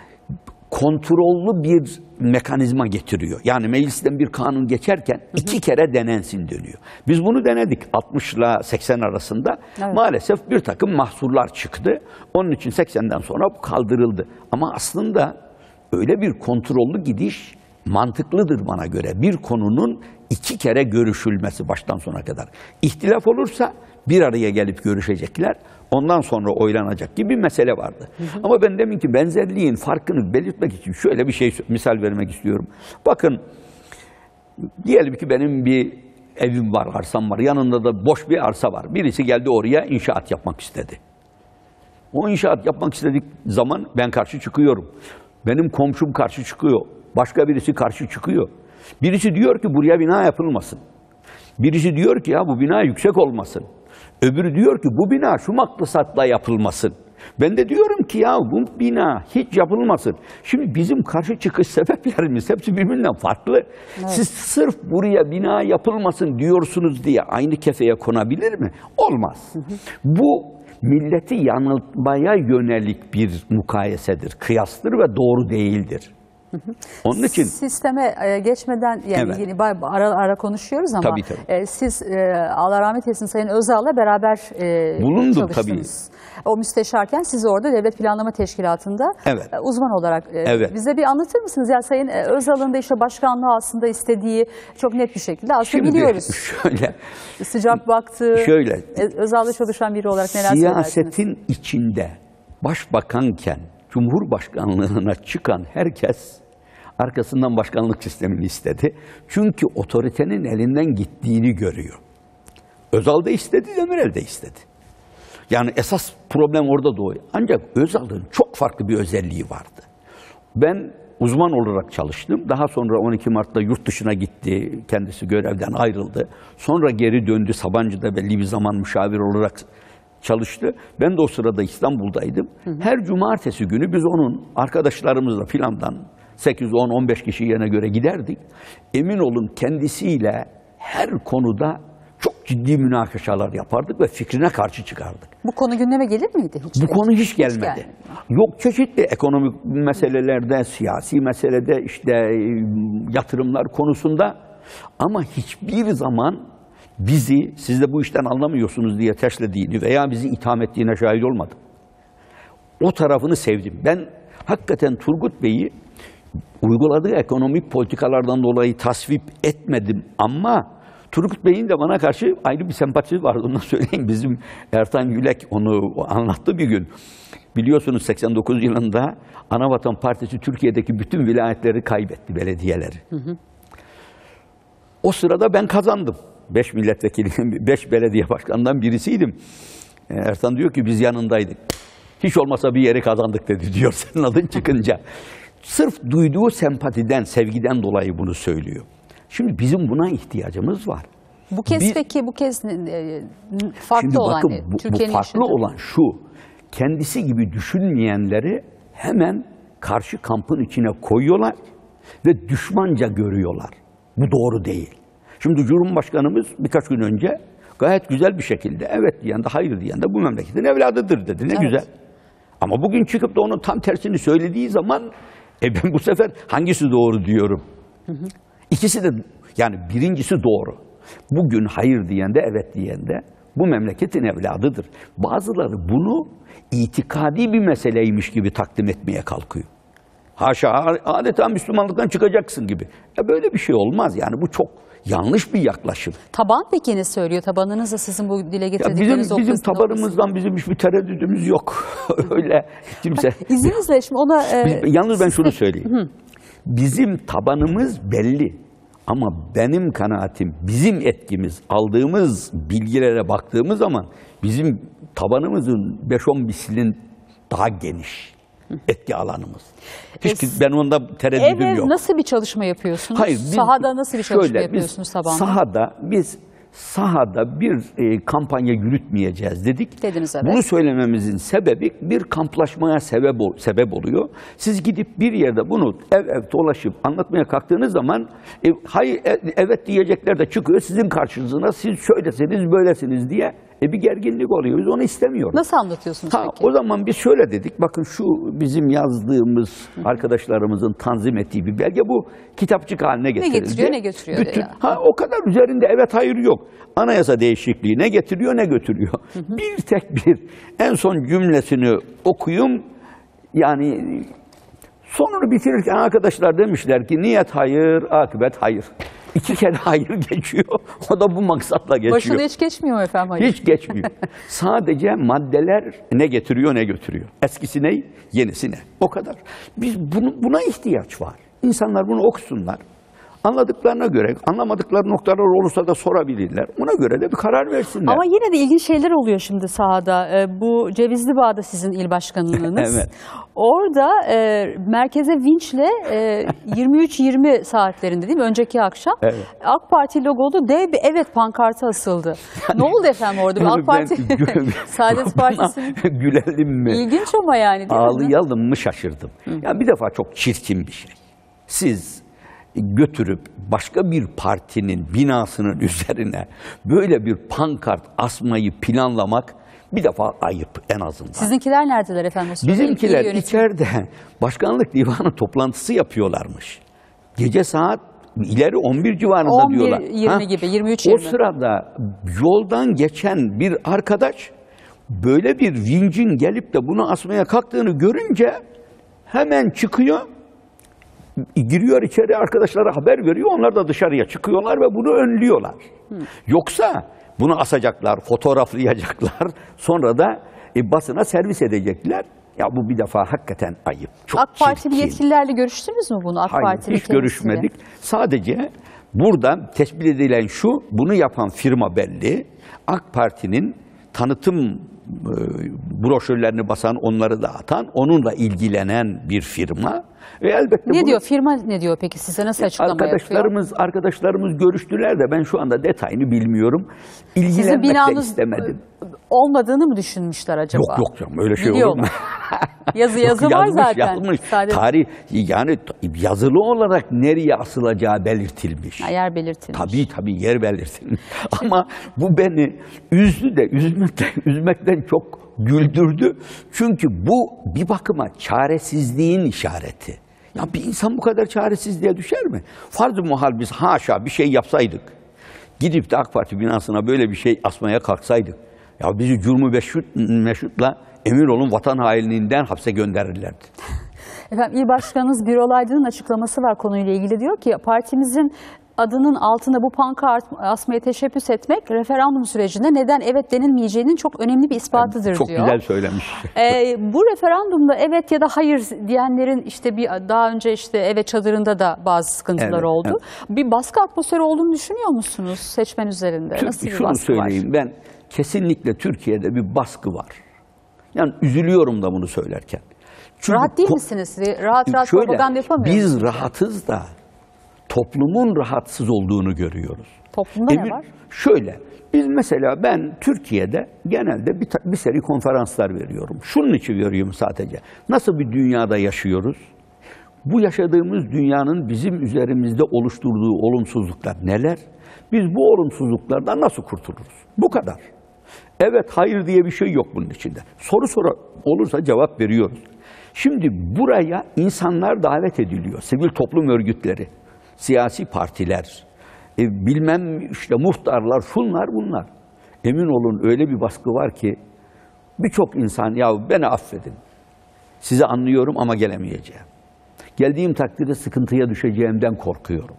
kontrollü bir mekanizma getiriyor. Yani meclisten bir kanun geçerken iki kere denensin deniyor. Biz bunu denedik altmışla seksen arasında. Evet. Maalesef bir takım mahsurlar çıktı. Onun için seksenden sonra bu kaldırıldı. Ama aslında öyle bir kontrollü gidiş mantıklıdır bana göre. Bir konunun iki kere görüşülmesi baştan sona kadar. İhtilaf olursa bir araya gelip görüşecekler. Ondan sonra oylanacak gibi bir mesele vardı. Hı hı. Ama ben deminki benzerliğin farkını belirtmek için şöyle bir şey, misal vermek istiyorum. Bakın, diyelim ki benim bir evim var, arsam var. Yanında da boş bir arsa var. Birisi geldi oraya inşaat yapmak istedi. O inşaat yapmak istedik zaman ben karşı çıkıyorum. Benim komşum karşı çıkıyor. Başka birisi karşı çıkıyor. Birisi diyor ki buraya bina yapılmasın. Birisi diyor ki ya bu bina yüksek olmasın. Öbürü diyor ki bu bina şu maksatla yapılmasın. Ben de diyorum ki ya bu bina hiç yapılmasın. Şimdi bizim karşı çıkış sebeplerimiz hepsi birbirinden farklı. Evet. Siz sırf buraya bina yapılmasın diyorsunuz diye aynı kefeye konabilir mi? Olmaz. Hı hı. Bu milleti yanıltmaya yönelik bir mukayesedir, kıyastır ve doğru değildir. Onun için sisteme e, geçmeden yani Evet. yine bay- ara ara konuşuyoruz ama Tabii, tabii. e, siz e, Allah rahmet eylesin Sayın Özal'la beraber e, Bulundum, çalıştınız. O müsteşarken siz orada Devlet Planlama Teşkilatı'nda Evet. e, uzman olarak e, Evet. bize bir anlatır mısınız? Ya Sayın e, Özal'ın da işte başkanlığı aslında istediği çok net bir şekilde aslında şimdi biliyoruz. şöyle Sıcak baktı. Şöyle. E, Özal'da çalışan biri olarak neler söylersiniz? siyasetin içinde başbakanken Cumhurbaşkanlığına çıkan herkes arkasından başkanlık sistemini istedi. Çünkü otoritenin elinden gittiğini görüyor. Özal da istedi, Demirel de istedi. Yani esas problem orada doğuyor. Ancak Özal'ın çok farklı bir özelliği vardı. Ben uzman olarak çalıştım. Daha sonra on iki Mart'ta yurt dışına gitti. Kendisi görevden ayrıldı. Sonra geri döndü. Sabancı'da belli bir zaman müşavir olarak çalıştı. Ben de o sırada İstanbul'daydım. Hı hı. Her cumartesi günü biz onun arkadaşlarımızla filandan sekiz, on, on beş kişi yerine göre giderdik. Emin olun kendisiyle her konuda çok ciddi münakaşalar yapardık ve fikrine karşı çıkardık. Bu konu gündeme gelir miydi hiç? Bu konu hiç gelmedi. Hiç gelmedi. Yok, çeşitli ekonomik meselelerde, siyasi meselede, işte yatırımlar konusunda, ama hiçbir zaman bizi, siz de bu işten anlamıyorsunuz diye teşlediğini veya bizi itham ettiğine şahit olmadım. O tarafını sevdim. Ben hakikaten Turgut Bey'i uyguladığı ekonomik politikalardan dolayı tasvip etmedim, ama Turgut Bey'in de bana karşı ayrı bir sempatisi vardı. Onu söyleyeyim. Bizim Ertan Gülek onu anlattı bir gün. Biliyorsunuz seksen dokuz yılında Anavatan Partisi Türkiye'deki bütün vilayetleri kaybetti, belediyeleri. Hı hı. O sırada ben kazandım. Beş milletvekili, beş belediye başkanından birisiydim. Ertan diyor ki biz yanındaydık. Hiç olmasa bir yeri kazandık dedi diyor senin adın çıkınca. Sırf duyduğu sempatiden, sevgiden dolayı bunu söylüyor. Şimdi bizim buna ihtiyacımız var. Bu kez Bir, peki bu kez e, farklı şimdi olan bakın, ne? Bu, bu Türkiye'nin farklı içinde. olan şu, kendisi gibi düşünmeyenleri hemen karşı kampın içine koyuyorlar ve düşmanca görüyorlar. Bu doğru değil. Şimdi Cumhurbaşkanımız birkaç gün önce gayet güzel bir şekilde evet diyen de hayır diyen de bu memleketin evladıdır dedi. Ne Evet. güzel. Ama bugün çıkıp da onun tam tersini söylediği zaman e ben bu sefer hangisi doğru diyorum. Hı hı. İkisi de, yani birincisi doğru. Bugün hayır diyen de evet diyen de bu memleketin evladıdır. Bazıları bunu itikadi bir meseleymiş gibi takdim etmeye kalkıyor. Haşa, adeta Müslümanlıktan çıkacaksın gibi. Ya böyle bir şey olmaz yani, bu çok yanlış bir yaklaşım. Taban peki ne söylüyor? Tabanınız da sizin bu dile Ya getirdikleriniz bizim bizim tabanımızdan bizim hiçbir tereddüdümüz yok. Öyle kimse. İzninizle şimdi ona... E, Biz, yalnız ben siz şunu de- söyleyeyim. Hı. Bizim tabanımız belli. Ama benim kanaatim, bizim etkimiz, aldığımız bilgilere baktığımız zaman bizim tabanımızın beş on mislinin daha geniş etki alanımız. Hiç, E, ben onda tereddüdüm Eve yok. nasıl bir çalışma yapıyorsunuz? Hayır, biz- Sahada nasıl bir çalışma şöyle, yapıyorsunuz biz tabanda? Sahada biz sahada bir e, kampanya yürütmeyeceğiz dedik. Dediniz, evet. Bunu söylememizin sebebi bir kamplaşmaya sebep ol- sebep oluyor. Siz gidip bir yerde bunu ev ev dolaşıp anlatmaya kalktığınız zaman e, hayır e, evet diyecekler de çıkıyor sizin karşınıza, siz şöylesiniz böylesiniz diye e, bir gerginlik oluyor. Biz onu istemiyoruz. Nasıl anlatıyorsunuz Ha, peki? o zaman biz şöyle dedik. Bakın şu bizim yazdığımız arkadaşlarımızın tanzim ettiği bir belge, bu kitapçık haline getirildi. getiriyor, ne götürüyor Bütün, ya? ha, o kadar üzerinde evet hayır yok. Anayasa değişikliği ne getiriyor ne götürüyor. Bir tek bir en son cümlesini okuyayım. Yani sonunu bitirirken arkadaşlar demişler ki niyet hayır, akıbet hayır. İki kere hayır geçiyor. O da bu maksatla geçiyor. Başına hiç geçmiyor mu efendim? Hayır. Hiç geçmiyor. Sadece maddeler ne getiriyor ne götürüyor. Eskisi ne, yenisi ne. O kadar. Biz bunu, buna ihtiyaç var. İnsanlar bunu okusunlar. Anladıklarına göre, anlamadıkları noktalar olursa da sorabilirler. Ona göre de bir karar versinler. Ama yine de ilginç şeyler oluyor şimdi sahada. Ee, bu Cevizli Bağ'da sizin il başkanlığınız. Evet. Orada e, merkeze vinçle e, yirmi üç yirmi saatlerinde değil mi? Önceki akşam Evet. AK Parti logolu dev bir evet pankartı asıldı. Ne oldu efendim orada? Bir Yani AK Parti ben- Saadet Partisi'nin gülelim mi? ilginç ama yani değil mi? Ağlayalım mı şaşırdım. Ya bir defa çok çirkin bir şey. Siz götürüp başka bir partinin binasının üzerine böyle bir pankart asmayı planlamak Bir defa ayıp en azından. Sizinkiler neredeler efendim? O sırada? Bizimkiler İl yönetimi- içeride başkanlık divanı toplantısı yapıyorlarmış. Gece saat ileri on bir civarında on bir diyorlar. yirmi Ha? gibi, yirmi üç O yirmi. sırada yoldan geçen bir arkadaş böyle bir vincin gelip de bunu asmaya kalktığını görünce hemen çıkıyor, giriyor içeri, arkadaşlara haber veriyor. Onlar da dışarıya çıkıyorlar ve bunu önlüyorlar. Yoksa bunu asacaklar, fotoğraflayacaklar, sonra da e, basına servis edecekler. Ya bu bir defa hakikaten ayıp. Çok AK Partili çirkin. yetkililerle görüştünüz mü bunu? AK Hayır, Partili hiç kendisiyle. görüşmedik. Sadece burada tespit edilen şu, bunu yapan firma belli. AK Parti'nin tanıtım e, broşürlerini basan, onları dağıtan, onunla ilgilenen bir firma. Ve elbette Ne bunu- diyor? Firma ne diyor peki? Size nasıl açıklama yapıyor? Arkadaşlarımız arkadaşlarımız görüştüler de ben şu anda detayını bilmiyorum. Sizin İlgilenmek de binanız istemedim. olmadığını mı düşünmüşler acaba? Yok yok canım, öyle şey Biliyor olur mu? mu? Yazı yazı Yok, var yazmış, zaten. Yazmış. Sadece Tarih yani yazılı olarak nereye asılacağı belirtilmiş. Ha, yer belirtilmiş. Tabii tabii yer belirtilmiş. Ama bu beni üzdü de üzmekten, üzmekten çok güldürdü. Çünkü bu bir bakıma çaresizliğin işareti. Ya bir insan bu kadar çaresizliğe düşer mi? Farz-ı muhal biz haşa bir şey yapsaydık, gidip de AK Parti binasına böyle bir şey asmaya kalksaydık, ya bizi cürmü meşrut, meşrutla emin olun vatan hainliğinden hapse gönderirlerdi. Efendim İl Başkanımız Birol Aydın'ın açıklaması var konuyla ilgili. Diyor ki partimizin adının altına bu pankart asmaya teşebbüs etmek referandum sürecinde neden evet denilmeyeceğinin çok önemli bir ispatıdır Çok diyor. güzel söylemiş. Ee, bu referandumda evet ya da hayır diyenlerin işte bir daha önce işte evet çadırında da bazı sıkıntılar Evet, oldu. evet. Bir baskı atmosferi olduğunu düşünüyor musunuz seçmen üzerinde? Tür- Nasıl bir şunu baskı söyleyeyim, var? ben kesinlikle Türkiye'de bir baskı var. Yani üzülüyorum da bunu söylerken. Çünkü Rahat değil ko- misiniz? Rahat rahat Şöyle, propaganda yapamıyor biz musunuz? rahatız da toplumun rahatsız olduğunu görüyoruz. Toplumda ne Emin- var? Şöyle, biz mesela ben Türkiye'de genelde bir, ta- bir seri konferanslar veriyorum. Şunun için veriyorum sadece. Nasıl bir dünyada yaşıyoruz? Bu yaşadığımız dünyanın bizim üzerimizde oluşturduğu olumsuzluklar neler? Biz bu olumsuzluklardan nasıl kurtuluruz? Bu kadar. Evet, hayır diye bir şey yok bunun içinde. Soru soru olursa cevap veriyoruz. Şimdi buraya insanlar davet ediliyor. Sivil toplum örgütleri, siyasi partiler, e, bilmem işte muhtarlar, şunlar bunlar. Emin olun öyle bir baskı var ki birçok insan ya beni affedin. Sizi anlıyorum ama gelemeyeceğim. Geldiğim takdirde sıkıntıya düşeceğimden korkuyorum.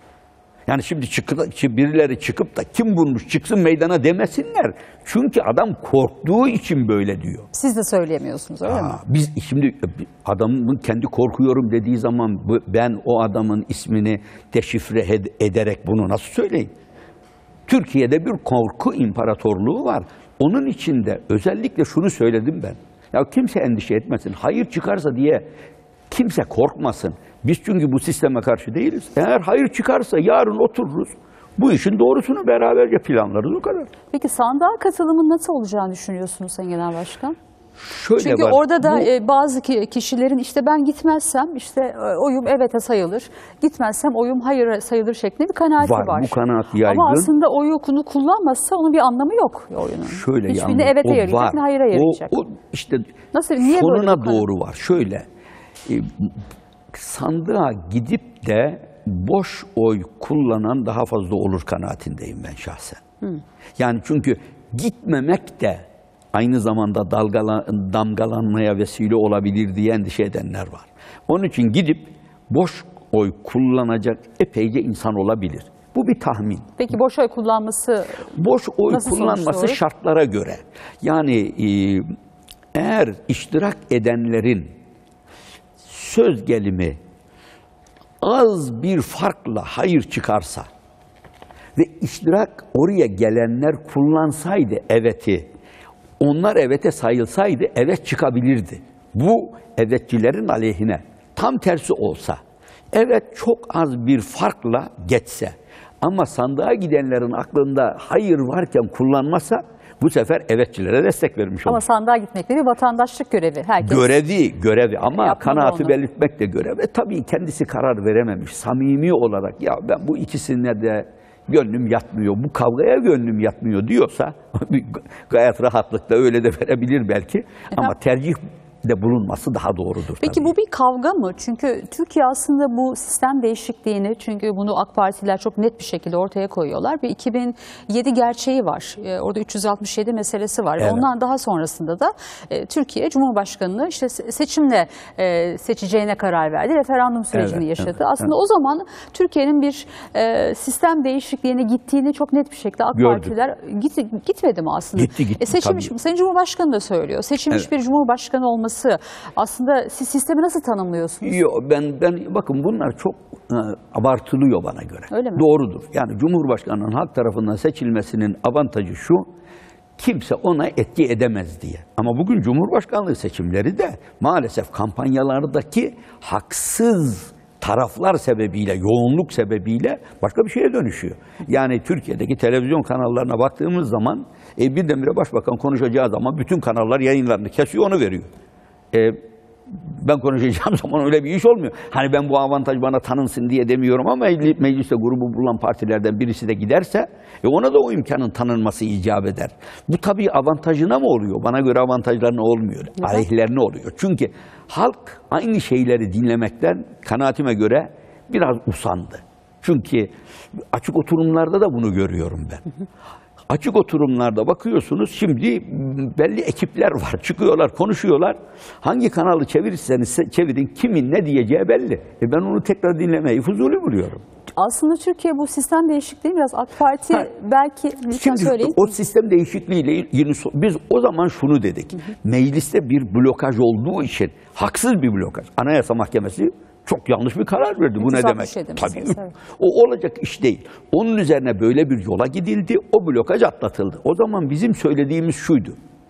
Yani şimdi çıkıp, birileri çıkıp da kim bulmuş çıksın meydana demesinler. Çünkü adam korktuğu için böyle diyor. Siz de söyleyemiyorsunuz öyle mi? Aa, biz şimdi adamın kendi korkuyorum dediği zaman bu- ben o adamın ismini deşifre ed- ederek bunu nasıl söyleyeyim? Türkiye'de bir korku imparatorluğu var. Onun içinde özellikle şunu söyledim ben. Ya kimse endişe etmesin. Hayır çıkarsa diye kimse korkmasın. Biz çünkü bu sisteme karşı değiliz. Eğer hayır çıkarsa yarın otururuz. Bu işin doğrusunu beraberce planlarız, o kadar. Peki sandığa katılımın nasıl olacağını düşünüyorsunuz Sayın Genel Başkan? Şöyle Çünkü var, orada da bu- e, bazı ki- kişilerin işte ben gitmezsem işte e, oyum evete sayılır, gitmezsem oyum hayır sayılır şeklinde bir kanaati var. Var, bu kanaat yaygın. Ama aslında oyu kunu kullanmazsa onun bir anlamı yok oyunun. Şöyle Hiçbirine yalnız, evete o yarayacak var. ne hayıra yarayacak. O, o işte Nasıl, niye böyle sonuna bu kanaat? doğru var. Şöyle, e, sandığa gidip de boş oy kullanan daha fazla olur kanaatindeyim ben şahsen. Yani çünkü gitmemek de aynı zamanda dalgalan, damgalanmaya vesile olabilir diye endişe edenler var. Onun için gidip boş oy kullanacak epeyce insan olabilir. Bu bir tahmin. Peki boş oy kullanması Boş oy Nasıl kullanması sonuçta olur? şartlara göre. Yani e, eğer iştirak edenlerin söz gelimi az bir farkla hayır çıkarsa ve iştirak oraya gelenler kullansaydı eveti, onlar evete sayılsaydı evet çıkabilirdi. Bu evetçilerin aleyhine. Tam tersi olsa, evet çok az bir farkla geçse ama sandığa gidenlerin aklında hayır varken kullanmasa bu sefer evetçilere destek vermiş olur. ama sandığa gitmek de bir vatandaşlık görevi. Herkes Görevi, görevi ama Yapmalı kanaati onu. belirtmek de görev. E tabii kendisi karar verememiş. Samimi olarak ya ben bu ikisine de gönlüm yatmıyor, bu kavgaya gönlüm yatmıyor diyorsa gayet rahatlıkla öyle de verebilir belki. Ama tercih de bulunması daha doğrudur. Peki tabii. bu bir kavga mı? Çünkü Türkiye aslında bu sistem değişikliğini, çünkü bunu AK Partililer çok net bir şekilde ortaya koyuyorlar. Bir iki bin yedi gerçeği var. Ee, orada üç yüz altmış yedi meselesi var. Evet. Ondan daha sonrasında da e, Türkiye Cumhurbaşkanı'nı işte seçimle e, seçeceğine karar verdi. Referandum sürecini Evet, yaşadı. evet, aslında evet. o zaman Türkiye'nin bir e, sistem değişikliğine gittiğini çok net bir şekilde AK Gördük. Partililer git, gitmedi mi aslında? Gitti, gitti, E, seçilmiş, tabii. Sayın Cumhurbaşkanı da söylüyor. Seçilmiş Evet. bir Cumhurbaşkanı olması aslında siz sistemi nasıl tanımlıyorsunuz? Yok, ben ben bakın bunlar çok e, abartılıyor bana göre. Öyle mi? Doğrudur. Yani Cumhurbaşkanının halk tarafından seçilmesinin avantajı şu: kimse ona etki edemez diye. Ama bugün Cumhurbaşkanlığı seçimleri de maalesef kampanyalardaki haksız taraflar sebebiyle, yoğunluk sebebiyle başka bir şeye dönüşüyor. Yani Türkiye'deki televizyon kanallarına baktığımız zaman e, birdenbire başbakan konuşacağı zaman bütün kanallar yayınlarını kesiyor, onu veriyor. E, ben konuşacağım zaman öyle bir iş olmuyor. Hani ben bu avantaj bana tanınsın diye demiyorum ama mecliste grubu bulunan partilerden birisi de giderse e ona da o imkanın tanınması icap eder. Bu tabii avantajına mı oluyor? Bana göre avantajlarına olmuyor. Aleyhlerine oluyor. Çünkü halk aynı şeyleri dinlemekten kanaatime göre biraz usandı. Çünkü açık oturumlarda da bunu görüyorum ben. Açık oturumlarda bakıyorsunuz, şimdi belli ekipler var. Çıkıyorlar, konuşuyorlar. Hangi kanalı çevirirseniz çevirin, kimin ne diyeceği belli. E ben onu tekrar dinlemeyi fuzuli buluyorum. Aslında Türkiye bu sistem değişikliği biraz AK Parti Ha. belki lütfen Şimdi söyleyin. o sistem değişikliğiyle ilgili biz o zaman şunu dedik. Hı hı. Mecliste bir blokaj olduğu için, haksız bir blokaj. Anayasa Mahkemesi çok yanlış bir karar verdi. Bu ne demek? Tabii. Evet. O olacak iş değil. Onun üzerine böyle bir yola gidildi. O blokaj atlatıldı. O zaman bizim söylediğimiz şuydu: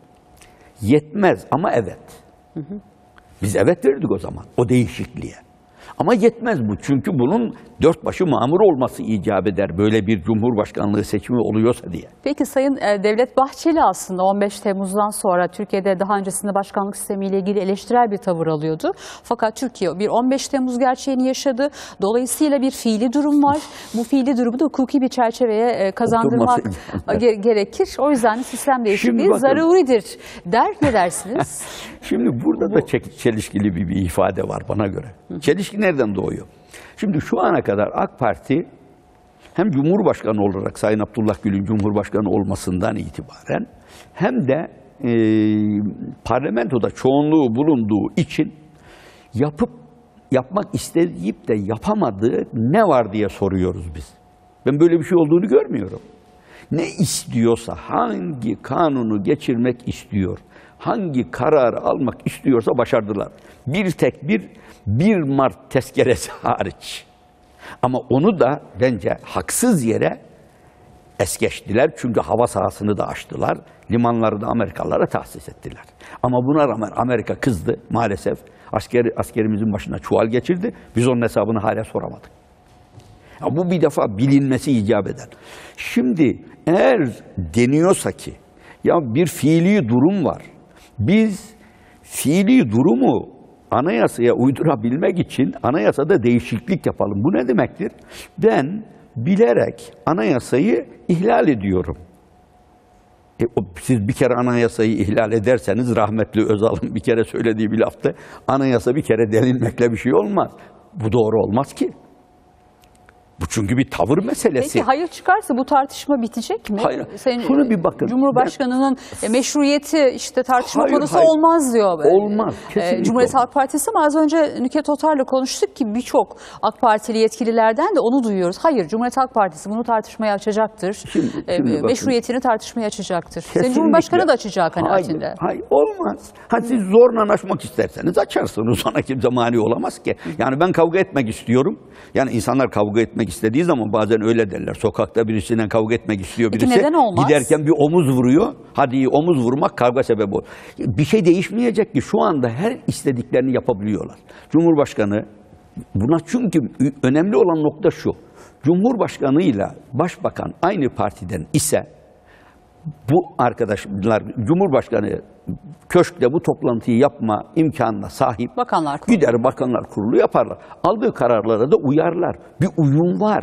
yetmez ama evet. Hı hı. Biz evet verdik o zaman o değişikliğe. Ama yetmez bu. Çünkü bunun dört başı mamur olması icap eder böyle bir Cumhurbaşkanlığı seçimi oluyorsa diye. Peki Sayın Devlet Bahçeli aslında on beş Temmuz'dan sonra Türkiye'de daha öncesinde başkanlık sistemiyle ilgili eleştirel bir tavır alıyordu. Fakat Türkiye bir on beş Temmuz gerçeğini yaşadı. Dolayısıyla bir fiili durum var. Bu fiili durumu da hukuki bir çerçeveye kazandırmak ge- gerekir. O yüzden sistem değişikliği zaruridir der. Ne dersiniz? Şimdi burada da çelişkili bir, bir ifade var bana göre. Çelişki nereden doğuyor? Şimdi şu ana kadar AK Parti hem Cumhurbaşkanı olarak Sayın Abdullah Gül'ün Cumhurbaşkanı olmasından itibaren hem de e, parlamentoda çoğunluğu bulunduğu için yapıp yapmak isteyip de yapamadığı ne var diye soruyoruz biz. Ben böyle bir şey olduğunu görmüyorum. Ne istiyorsa, hangi kanunu geçirmek istiyor, hangi kararı almak istiyorsa başardılar. Bir tek bir bir Mart tezkeresi hariç. Ama onu da bence haksız yere es geçtiler. Çünkü hava sahasını da açtılar. Limanları da Amerikalılara tahsis ettiler. Ama buna rağmen Amerika kızdı maalesef. Askeri, askerimizin başına çuval geçirdi. Biz onun hesabını hala soramadık. Ya bu bir defa bilinmesi icap eder. Şimdi eğer deniyorsa ki ya bir fiili durum var. Biz fiili durumu anayasaya uydurabilmek için anayasada değişiklik yapalım. Bu ne demektir? Ben bilerek anayasayı ihlal ediyorum. E, o, siz bir kere anayasayı ihlal ederseniz, rahmetli Özal'ın bir kere söylediği bir laftı, anayasa bir kere delinmekle bir şey olmaz. Bu doğru olmaz ki. Bu çünkü bir tavır meselesi. Peki hayır çıkarsa bu tartışma bitecek mi? Hayır. Sayın Şunu bir bakın. Cumhurbaşkanının ben... meşruiyeti işte tartışma hayır, konusu hayır. olmaz diyor. Olmaz. Kesinlikle Cumhuriyet olmaz. Halk Partisi ama az önce Nükhet Otar'la konuştuk ki birçok AK Partili yetkililerden de onu duyuyoruz. Hayır, Cumhuriyet Halk Partisi bunu tartışmaya açacaktır. Şimdi, şimdi meşruiyetini tartışmaya açacaktır. Kesinlikle. Sayın Cumhurbaşkanı da açacak kanaatinde. Hayır, hayır, olmaz. Ha, siz zorla açmak isterseniz açarsınız. Ona kimse mani olamaz ki. Yani ben kavga etmek istiyorum. Yani insanlar kavga etmek istediği zaman bazen öyle derler. Sokakta birisiyle kavga etmek istiyor birisi. Peki neden olmaz? Giderken bir omuz vuruyor. Hadi omuz vurmak kavga sebebi olur. Bir şey değişmeyecek ki şu anda her istediklerini yapabiliyorlar. Cumhurbaşkanı buna, çünkü önemli olan nokta şu. Cumhurbaşkanıyla başbakan aynı partiden ise bu arkadaşlar Cumhurbaşkanı köşkte bu toplantıyı yapma imkanına sahip. Bakanlar Kurulu. Gider Bakanlar Kurulu yaparlar. Aldığı kararlara da uyarlar. Bir uyum var.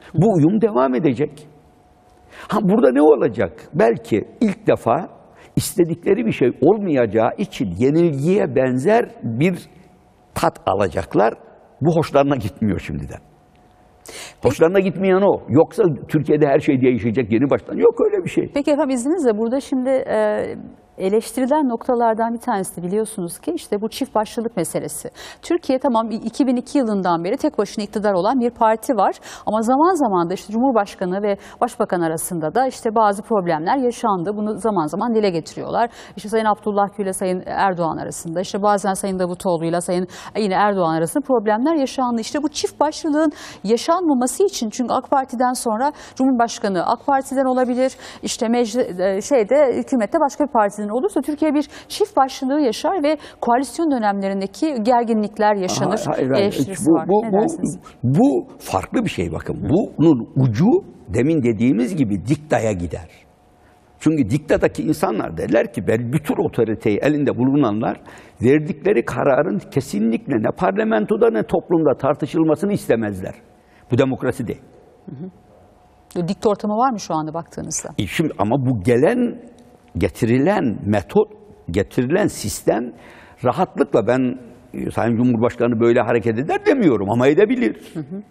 Bu uyum devam edecek. Ha burada ne olacak? Belki ilk defa istedikleri bir şey olmayacağı için yenilgiye benzer bir tat alacaklar. Bu hoşlarına gitmiyor şimdiden. Hoşlarına gitmeyen o. Yoksa Türkiye'de her şey değişecek yeni baştan. Yok öyle bir şey. Peki efendim izninizle burada şimdi e, eleştirilen noktalardan bir tanesi de biliyorsunuz ki işte bu çift başlılık meselesi. Türkiye tamam iki bin iki yılından beri tek başına iktidar olan bir parti var ama zaman zaman da işte Cumhurbaşkanı ve Başbakan arasında da işte bazı problemler yaşandı. Bunu zaman zaman dile getiriyorlar. İşte Sayın Abdullah Gül ile Sayın Erdoğan arasında, işte bazen Sayın Davutoğlu ile Sayın yine Erdoğan arasında problemler yaşandı. İşte bu çift başlılığın yaşanmaması için, çünkü AK Parti'den sonra Cumhurbaşkanı AK Parti'den olabilir, işte meclis, şeyde hükümette başka bir partiden olursa Türkiye bir çift başlılığı yaşar ve koalisyon dönemlerindeki gerginlikler yaşanır. Hayır, hayır, hayır. Eleştirisi Bu, var. bu, Ne bu, dersiniz? bu farklı bir şey bakın. Bunun ucu demin dediğimiz gibi diktaya gider. Çünkü diktadaki insanlar derler ki ben bütün otoriteyi elinde bulunanlar verdikleri kararın kesinlikle ne parlamentoda ne toplumda tartışılmasını istemezler. Bu demokrasi değil. Hı hı. Dikte ortamı var mı şu anda baktığınızda? E şimdi ama bu gelen getirilen metot, getirilen sistem rahatlıkla ben Sayın Cumhurbaşkanı böyle hareket eder demiyorum ama edebilir. Hı hı.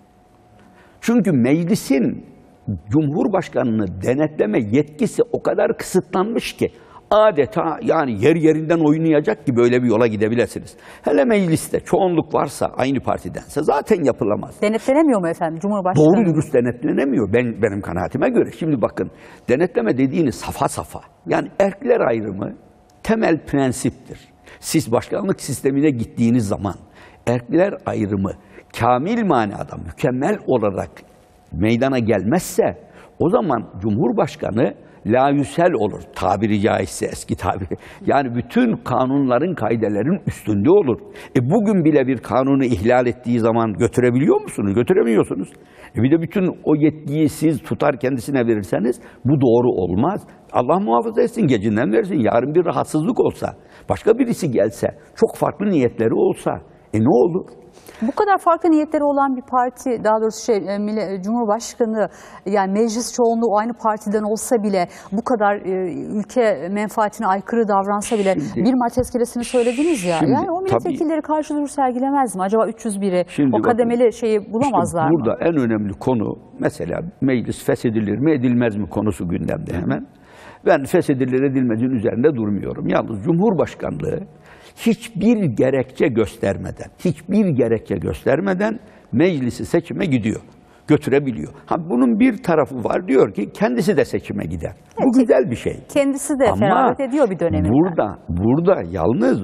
Çünkü meclisin Cumhurbaşkanını denetleme yetkisi o kadar kısıtlanmış ki adeta yani yer yerinden oynayacak gibi böyle bir yola gidebilirsiniz. Hele mecliste çoğunluk varsa aynı partidense zaten yapılamaz. Denetlenemiyor mu efendim Cumhurbaşkanı? Doğru dürüst denetlenemiyor ben, benim kanaatime göre. Şimdi bakın denetleme dediğiniz safa safa. Yani erkler ayrımı temel prensiptir. Siz başkanlık sistemine gittiğiniz zaman erkler ayrımı kamil manada mükemmel olarak meydana gelmezse o zaman Cumhurbaşkanı layüsel olur tabiri caizse eski tabiri. Yani bütün kanunların kaidelerin üstünde olur. E bugün bile bir kanunu ihlal ettiği zaman götürebiliyor musunuz? Götüremiyorsunuz. E bir de bütün o yetkiyi siz tutar kendisine verirseniz bu doğru olmaz. Allah muhafaza etsin gecinden versin. Yarın bir rahatsızlık olsa, başka birisi gelse, çok farklı niyetleri olsa e ne olur? Bu kadar farklı niyetleri olan bir parti, daha doğrusu şey, Cumhurbaşkanı, yani meclis çoğunluğu aynı partiden olsa bile, bu kadar e, ülke menfaatine aykırı davransa bile, şimdi, bir Mart tezkeresini söylediniz ya, şimdi, yani o milletvekilleri karşı durur sergilemez mi? Acaba üç yüz biri şimdi o kademeli bakın, şeyi bulamazlar işte mı? Burada en önemli konu mesela meclis feshedilir mi edilmez mi konusu gündemde hemen. Ben feshedilir edilmezin üzerinde durmuyorum. Yalnız Cumhurbaşkanlığı hiçbir gerekçe göstermeden, hiçbir gerekçe göstermeden meclisi seçime gidiyor, götürebiliyor. Ha bunun bir tarafı var diyor ki kendisi de seçime gider. Evet, bu güzel bir şey. Kendisi de feragat ediyor bir döneminden. Burada, burada yalnız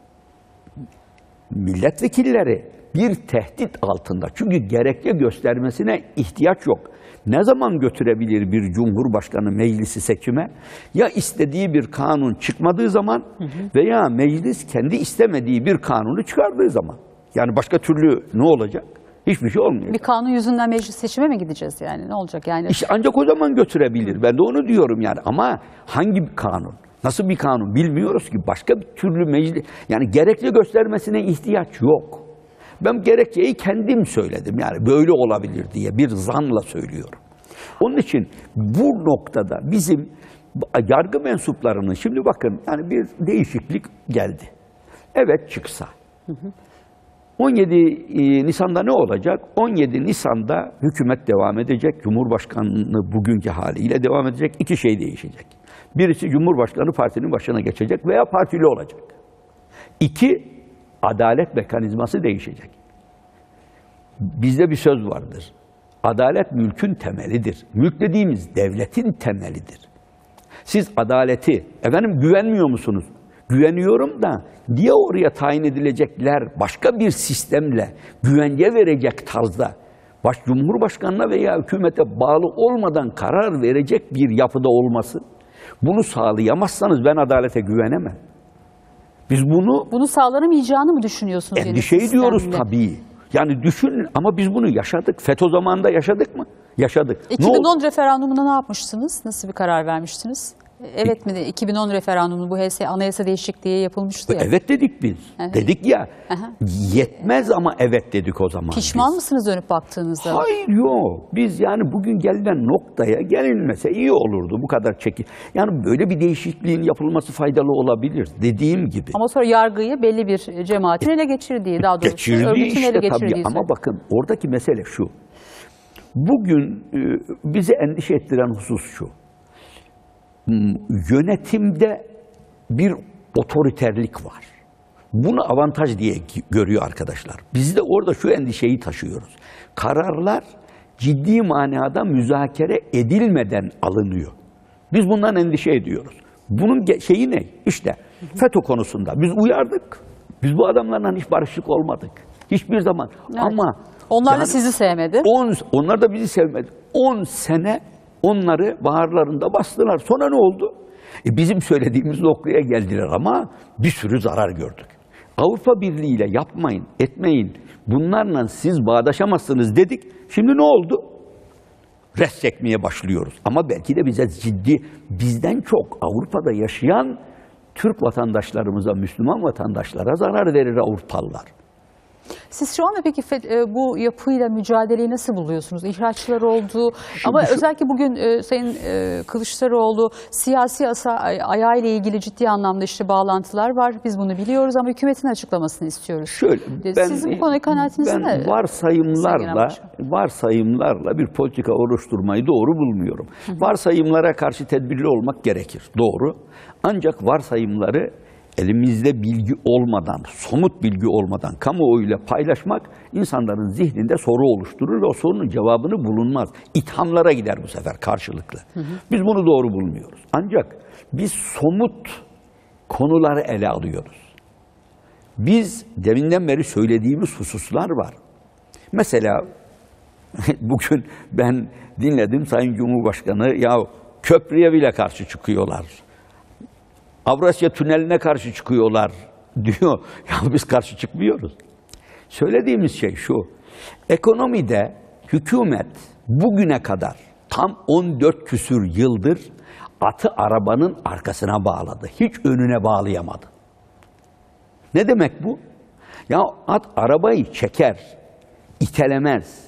milletvekilleri bir tehdit altında. Çünkü gerekçe göstermesine ihtiyaç yok. Ne zaman götürebilir bir cumhurbaşkanı meclisi seçime? Ya istediği bir kanun çıkmadığı zaman hı hı. veya meclis kendi istemediği bir kanunu çıkardığı zaman. Yani başka türlü ne olacak? Hiçbir şey olmayacak. Bir kanun yüzünden meclis seçime mi gideceğiz yani? Ne olacak yani? İşte ancak o zaman götürebilir. Ben de onu diyorum yani. Ama hangi bir kanun? Nasıl bir kanun? Bilmiyoruz ki. Başka bir türlü meclis... Yani gerekçe göstermesine ihtiyaç yok. Ben gerekçeyi kendim söyledim. Yani böyle olabilir diye bir zanla söylüyorum. Onun için bu noktada bizim yargı mensuplarının, şimdi bakın yani bir değişiklik geldi. Evet çıksa. on yedi Nisan'da ne olacak? on yedi Nisan'da hükümet devam edecek. Cumhurbaşkanlığı bugünkü haliyle devam edecek. İki şey değişecek. Birisi Cumhurbaşkanı partinin başına geçecek veya partili olacak. İki, adalet mekanizması değişecek. Bizde bir söz vardır. Adalet mülkün temelidir. Mülk dediğimiz devletin temelidir. Siz adaleti, efendim güvenmiyor musunuz? Güveniyorum da diye oraya tayin edilecekler başka bir sistemle güvence verecek tarzda baş Cumhurbaşkanına veya hükümete bağlı olmadan karar verecek bir yapıda olması, bunu sağlayamazsanız ben adalete güvenemem. Biz bunu... Bunu sağlanamayacağını mı düşünüyorsunuz? Endişe ediyoruz tabii. Yani düşünün ama biz bunu yaşadık. FETÖ zamanında yaşadık mı? Yaşadık. iki bin on referandumunda ne yapmıştınız? Nasıl bir karar vermiştiniz? Evet mi? iki bin on referandumu bu H S anayasa değişikliği yapılmıştı ya. Evet dedik biz. Evet. Dedik ya. Aha. Yetmez ama evet dedik o zaman. Pişman biz. mısınız dönüp baktığınızda? Hayır yok. Biz yani bugün gelinen noktaya gelinmese iyi olurdu bu kadar çeki. Yani böyle bir değişikliğin yapılması faydalı olabilir dediğim gibi. Ama sonra yargıyı belli bir cemaatin ele geçirdiği, daha doğrusu Geçirdi örgütün işte ele tabii geçirdiği. ama bakın oradaki mesele şu. Bugün e, bizi endişe ettiren husus şu. Hmm, Yönetimde bir otoriterlik var. Bunu avantaj diye görüyor arkadaşlar. Biz de orada şu endişeyi taşıyoruz. Kararlar ciddi manada müzakere edilmeden alınıyor. Biz bundan endişe ediyoruz. Bunun şeyi ne? İşte FETÖ konusunda biz uyardık. Biz bu adamlarla hiç barışık olmadık. Hiçbir zaman. Evet. Ama Onlar da yani sizi sevmedi. on, onlar da bizi sevmedi. on sene onları bağırlarında bastılar. Sonra ne oldu? E bizim söylediğimiz noktaya geldiler ama bir sürü zarar gördük. Avrupa Birliği ile yapmayın, etmeyin. Bunlarla siz bağdaşamazsınız dedik. Şimdi ne oldu? Res çekmeye başlıyoruz. Ama belki de bize ciddi, bizden çok Avrupa'da yaşayan Türk vatandaşlarımıza, Müslüman vatandaşlara zarar verir Avrupalılar. Siz şu anda peki FET- bu yapıyla mücadeleyi nasıl buluyorsunuz? İhraçlar oldu ama şu- özellikle bugün e, Sayın e, Kılıçdaroğlu siyasi asa ayağı ile ilgili ciddi anlamda işte bağlantılar var. Biz bunu biliyoruz ama hükümetin açıklamasını istiyoruz. Şöyle, ben, Sizin bu konuda kanaatiniz ben ne? Sayın varsayımlarla, Genel Başkan. varsayımlarla bir politika oluşturmayı doğru bulmuyorum. Varsayımlara karşı tedbirli olmak gerekir, doğru. Ancak varsayımları elimizde bilgi olmadan, somut bilgi olmadan kamuoyuyla paylaşmak insanların zihninde soru oluşturur ve o sorunun cevabını bulunmaz. İthamlara gider bu sefer karşılıklı. Hı hı. Biz bunu doğru bulmuyoruz. Ancak biz somut konuları ele alıyoruz. Biz deminden beri söylediğimiz hususlar var. Mesela bugün ben dinledim Sayın Cumhurbaşkanı, ya köprüye bile karşı çıkıyorlar. Avrasya Tüneli'ne karşı çıkıyorlar diyor. Ya biz karşı çıkmıyoruz. Söylediğimiz şey şu. Ekonomide hükümet bugüne kadar tam on dört küsür yıldır atı arabanın arkasına bağladı. Hiç önüne bağlayamadı. Ne demek bu? Ya at arabayı çeker, itelemez.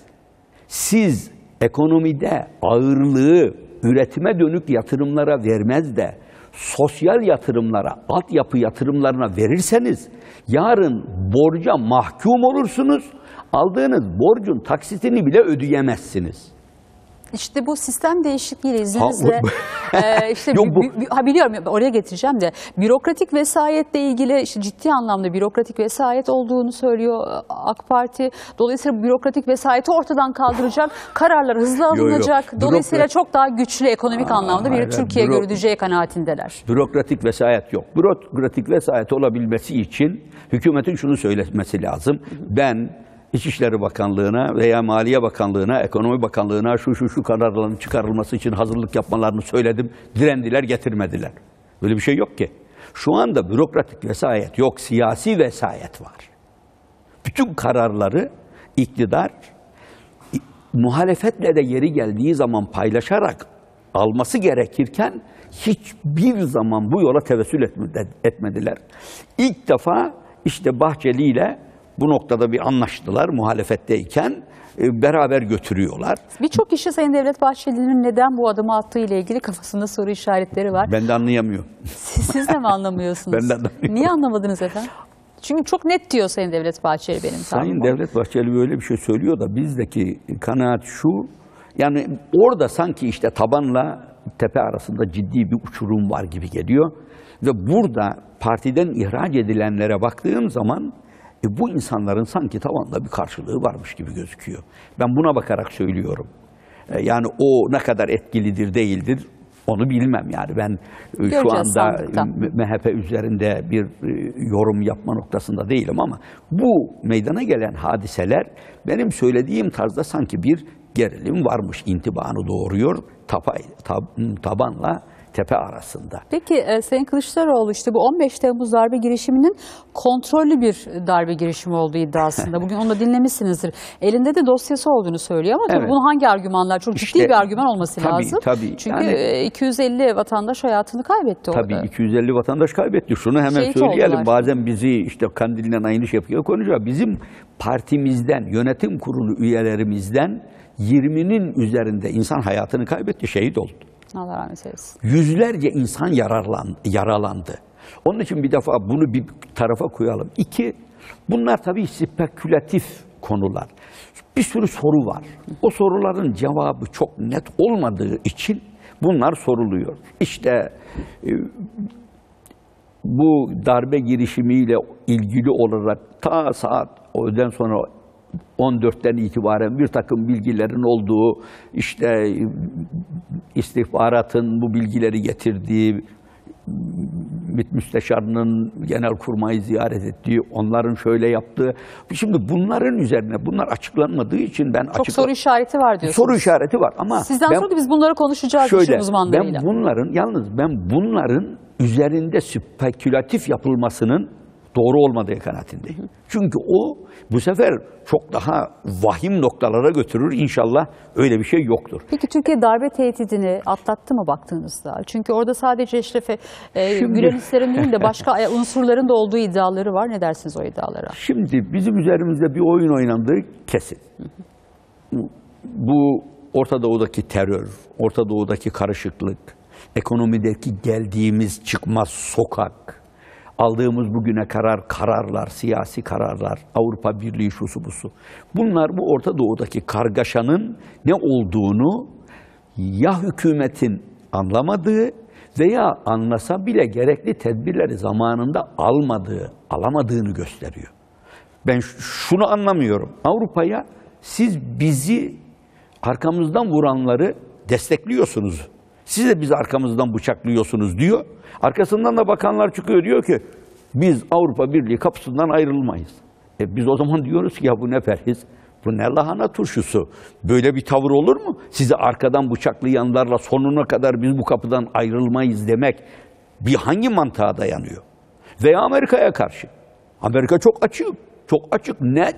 Siz ekonomide ağırlığı üretime dönük yatırımlara vermez de sosyal yatırımlara, altyapı yatırımlarına verirseniz yarın borca mahkum olursunuz. Aldığınız borcun taksitini bile ödeyemezsiniz. İşte bu sistem değişikliğiyle izninizle, Ha, e, işte Yok, bu- bi- bi- ha, biliyorum oraya getireceğim de bürokratik vesayetle ilgili işte ciddi anlamda bürokratik vesayet olduğunu söylüyor AK Parti. Dolayısıyla bürokratik vesayeti ortadan kaldıracak, kararlar hızlı alınacak. yok. Dolayısıyla Bürokrat- çok daha güçlü ekonomik Aa, anlamda bir hayır, Türkiye büro- görüleceği kanaatindeler. Bürokratik vesayet yok. Bürokratik vesayet olabilmesi için hükümetin şunu söylemesi lazım. Ben İçişleri Bakanlığı'na veya Maliye Bakanlığı'na, Ekonomi Bakanlığı'na şu şu şu kararların çıkarılması için hazırlık yapmalarını söyledim. Direndiler, getirmediler. Böyle bir şey yok ki. Şu anda bürokratik vesayet yok, siyasi vesayet var. Bütün kararları iktidar muhalefetle de yeri geldiği zaman paylaşarak alması gerekirken hiçbir zaman bu yola tevessül etmediler. İlk defa işte Bahçeli ile bu noktada bir anlaştılar muhalefetteyken, e, beraber götürüyorlar. Birçok kişi Sayın Devlet Bahçeli'nin neden bu adımı attığı ile ilgili kafasında soru işaretleri var. Ben de anlayamıyorum. Siz, siz de mi anlamıyorsunuz? Ben de anlamıyorum. Niye anlamadınız efendim? Çünkü çok net diyor Sayın Devlet Bahçeli benim Sayın tahminim. Devlet Bahçeli böyle bir şey söylüyor da bizdeki kanaat şu, yani orada sanki işte tabanla tepe arasında ciddi bir uçurum var gibi geliyor. Ve burada partiden ihraç edilenlere baktığım zaman e, bu insanların sanki tavanda bir karşılığı varmış gibi gözüküyor. Ben buna bakarak söylüyorum. E, yani o ne kadar etkilidir değildir onu bilmem yani. Ben e, şu Göreceğiz anda sandıkta. M- M H P üzerinde bir e, yorum yapma noktasında değilim ama bu meydana gelen hadiseler benim söylediğim tarzda sanki bir gerilim varmış intibanı doğuruyor. Tapa, tab, tabanla tepe arasında. Peki e, Sayın Kılıçdaroğlu işte bu on beş Temmuz darbe girişiminin kontrollü bir darbe girişimi olduğu iddiasında. Bugün onu da dinlemişsinizdir. Elinde de dosyası olduğunu söylüyor ama tabii Evet. bunun hangi argümanlar? Çok ciddi İşte, bir argüman olması tabii, lazım. tabii. Çünkü Yani, e, iki yüz elli vatandaş hayatını kaybetti orada. Tabii iki yüz elli vatandaş kaybetti. Şunu hemen Şehit söyleyelim. oldular. Bazen bizi işte Kandil'den aynı şey yapıyor konuşuyor. Bizim partimizden, yönetim kurulu üyelerimizden yirminin üzerinde insan hayatını kaybetti, şehit oldu. Allah rahmet eylesin. Yüzlerce insan yararlandı, yaralandı. Onun için bir defa bunu bir tarafa koyalım. İki, bunlar tabii spekülatif konular. Bir sürü soru var. O soruların cevabı çok net olmadığı için bunlar soruluyor. İşte e, bu darbe girişimiyle ilgili olarak ta saat öğleden sonra on dörtten itibaren bir takım bilgilerin olduğu, işte istihbaratın bu bilgileri getirdiği, MİT Müsteşarı'nın Genelkurmay'ı ziyaret ettiği, onların şöyle yaptığı. Şimdi bunların üzerine, bunlar açıklanmadığı için ben Çok açıkla... soru işareti var diyorsunuz. Soru işareti var ama Sizden ben, sonra da biz bunları konuşacağız şöyle, işin uzmanlarıyla. ben bunların, yalnız ben bunların üzerinde spekülatif yapılmasının doğru olmadığı kanaatindeyim. Çünkü o bu sefer çok daha vahim noktalara götürür. İnşallah öyle bir şey yoktur. Peki Türkiye darbe tehdidini atlattı mı baktığınızda? Çünkü orada sadece Eşref e, Şimdi- Gülenistlerin değil de başka unsurların da olduğu iddiaları var. Ne dersiniz o iddialara? Şimdi bizim üzerimizde bir oyun oynandığı kesin. Bu Orta Doğu'daki terör, Orta Doğu'daki karışıklık, ekonomideki geldiğimiz çıkmaz sokak, aldığımız bugüne karar, kararlar, siyasi kararlar, Avrupa Birliği şusu busu. Bunlar bu Orta Doğu'daki kargaşanın ne olduğunu ya hükümetin anlamadığı veya anlasa bile gerekli tedbirleri zamanında almadığı, alamadığını gösteriyor. Ben şunu anlamıyorum. Avrupa'ya siz bizi arkamızdan vuranları destekliyorsunuz. Siz de bizi arkamızdan bıçaklıyorsunuz diyor. Arkasından da bakanlar çıkıyor diyor ki biz Avrupa Birliği kapısından ayrılmayız. E biz o zaman diyoruz ki ya bu ne perhiz? Bu ne lahana turşusu? Böyle bir tavır olur mu? Sizi arkadan bıçaklayanlarla sonuna kadar biz bu kapıdan ayrılmayız demek bir hangi mantığa dayanıyor? Veya Amerika'ya karşı. Amerika çok açık, çok açık, net.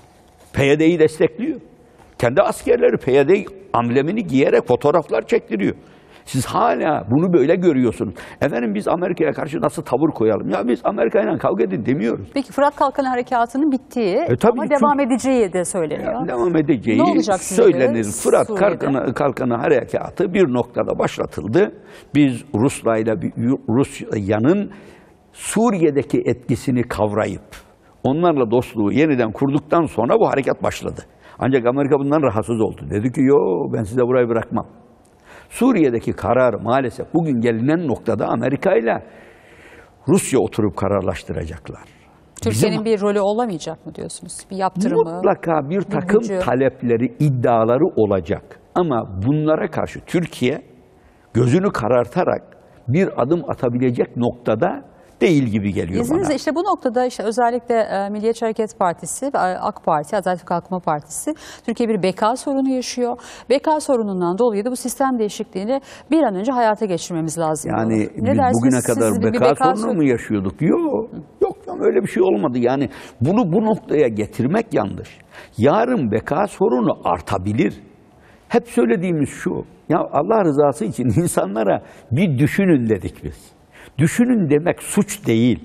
P Y D'yi destekliyor. Kendi askerleri P Y D amblemini giyerek fotoğraflar çektiriyor. Siz hala bunu böyle görüyorsunuz. Efendim biz Amerika'ya karşı nasıl tavır koyalım? Ya biz Amerika'yla kavga edin demiyoruz. Peki Fırat Kalkanı Harekatının bittiği E, tabii ama çünkü- devam edeceği de söyleniyor. Ya, devam edeceği Ne olacak size göre söylenir. Fırat Suriye'de? Kalkanı, Kalkanı Harekatı bir noktada başlatıldı. Biz Rusya'yla Rusya'nın Suriye'deki etkisini kavrayıp onlarla dostluğu yeniden kurduktan sonra bu harekat başladı. Ancak Amerika bundan rahatsız oldu. Dedi ki yo ben size burayı bırakmam. Suriye'deki karar maalesef bugün gelinen noktada Amerika ile Rusya oturup kararlaştıracaklar. Türkiye'nin Bizim bir rolü olamayacak mı diyorsunuz? Bir yaptırımı? mutlaka bir takım gücü. talepleri, iddiaları olacak. Ama bunlara karşı Türkiye gözünü karartarak bir adım atabilecek noktada değil gibi geliyor İzninizle bana. işte bu noktada işte özellikle e, Milliyetçi Hareket Partisi ve AK Parti, Adalet ve Kalkınma Partisi Türkiye bir beka sorunu yaşıyor. Beka sorunundan dolayı da bu sistem değişikliğini bir an önce hayata geçirmemiz lazım. Yani diyorlar. biz Ne dersiniz? bugüne Siz kadar bir beka, sorunu sorunu- mu yaşıyorduk? Yok. Yok canım, öyle bir şey olmadı. Yani bunu bu noktaya getirmek yanlış. Yarın beka sorunu artabilir. Hep söylediğimiz şu. Ya Allah rızası için insanlara bir düşünün dedik biz. Düşünün demek suç değil.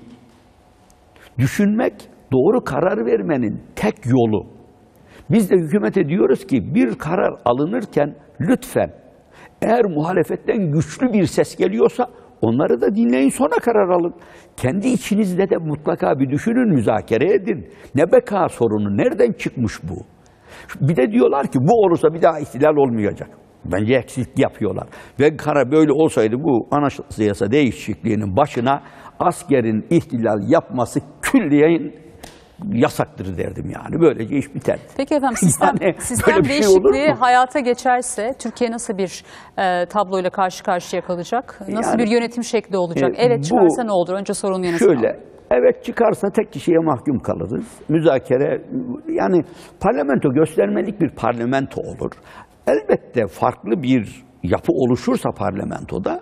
Düşünmek doğru karar vermenin tek yolu. Biz de hükümete diyoruz ki bir karar alınırken lütfen eğer muhalefetten güçlü bir ses geliyorsa onları da dinleyin, sonra karar alın. Kendi içinizde de mutlaka bir düşünün, müzakere edin. Ne beka sorunu, nereden çıkmış bu? Bir de diyorlar ki bu olursa bir daha ihtilal olmayacak. Bence eksiklik yapıyorlar. Ve karar böyle olsaydı bu anayasa değişikliğinin başına askerin ihtilal yapması külliyen yasaktır derdim yani. Böylece iş biter. Peki efendim sistem, Yani sistem böyle bir şey olur değişikliği mu? hayata geçerse Türkiye nasıl bir e, tabloyla karşı karşıya kalacak? Nasıl Yani, bir yönetim şekli olacak? e, evet bu- çıkarsa ne olur? Önce sorunun yanıtını Şöyle, alalım. evet çıkarsa tek kişiye mahkum kalırız. Müzakere, yani parlamento göstermelik bir parlamento olur. Elbette farklı bir yapı oluşursa parlamentoda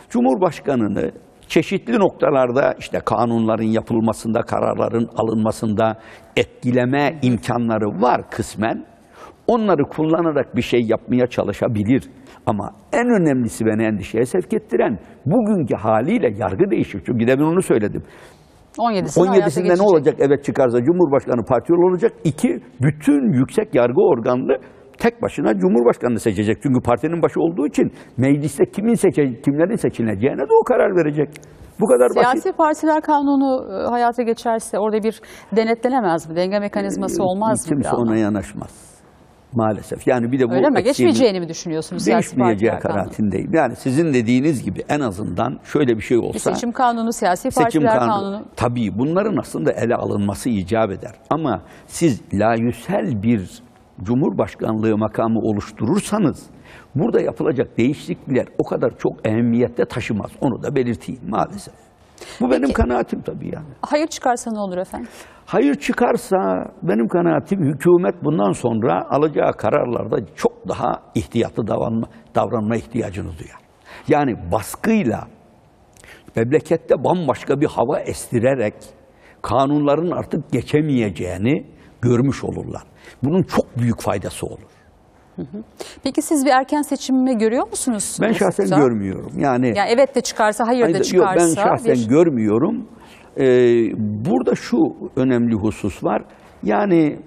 Cumhurbaşkanını çeşitli noktalarda işte kanunların yapılmasında, kararların alınmasında etkileme imkanları var kısmen. Onları kullanarak bir şey yapmaya çalışabilir. Ama en önemlisi beni endişeye sevk ettiren bugünkü haliyle yargı değişir. Çünkü demin onu söyledim. on yedisinde, on yedisinde ne olacak? Evet çıkarsa Cumhurbaşkanı partiyol olacak. İki, bütün yüksek yargı organları tek başına Cumhurbaşkanını seçecek. Çünkü partinin başı olduğu için mecliste kimin seçe, kimlerin seçileceğine de o karar verecek. Bu kadar Siyasi basit. partiler kanunu e, hayata geçerse orada bir denetlenemez mi? Denge mekanizması olmaz mı? Kimse bir ona anlamda? yanaşmaz. Maalesef. Yani bir de bu Öyle mi? eksiğimiz- Geçmeyeceğini mi düşünüyorsunuz siyasi Değişmeyeceği partiler kanunu? kanaatindeyim. Yani sizin dediğiniz gibi en azından şöyle bir şey Bir olsa... seçim kanunu, siyasi Seçim partiler kanunu. kanunu. Tabii bunların aslında ele alınması icap eder. Ama siz layüsel bir cumhurbaşkanlığı makamı oluşturursanız burada yapılacak değişiklikler o kadar çok ehemmiyette taşımaz. Onu da belirteyim maalesef. Bu benim Peki. kanaatim tabii yani. Hayır çıkarsa ne olur efendim? Hayır çıkarsa benim kanaatim hükümet bundan sonra alacağı kararlarda çok daha ihtiyatlı davranma, davranma ihtiyacını duyar. Yani baskıyla memlekette bambaşka bir hava estirerek kanunların artık geçemeyeceğini görmüş olurlar. Bunun çok büyük faydası olur. Peki siz bir erken seçimi görüyor musunuz? Ben şahsen Mesut'ta? görmüyorum. Yani, Yani evet de çıkarsa, hayır da Hayır, çıkarsa. yok, ben şahsen bir- görmüyorum. Ee, burada şu önemli husus var. Yani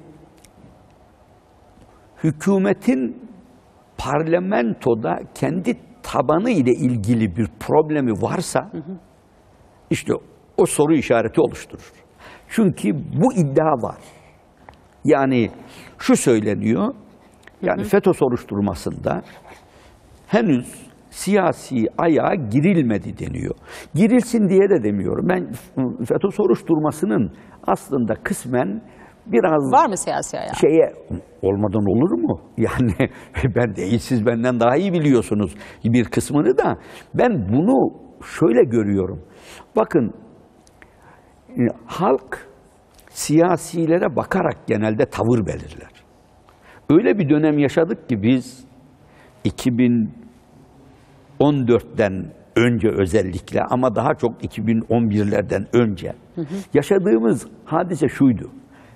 hükümetin parlamentoda kendi tabanı ile ilgili bir problemi varsa işte o soru işareti oluşturur. Çünkü bu iddia var. Yani şu söyleniyor. Yani FETÖ soruşturmasında henüz siyasi ayağa girilmedi deniyor. Girilsin diye de demiyorum. Ben FETÖ soruşturmasının aslında kısmen biraz Var mı siyasi ayağı? şeye olmadan olur mu? Yani ben değil, siz benden daha iyi biliyorsunuz bir kısmını da. Ben bunu şöyle görüyorum. Bakın halk siyasilere bakarak genelde tavır belirler. Öyle bir dönem yaşadık ki biz iki bin on dörtten önce özellikle ama daha çok iki bin on birlerden önce hı hı. yaşadığımız hadise şuydu.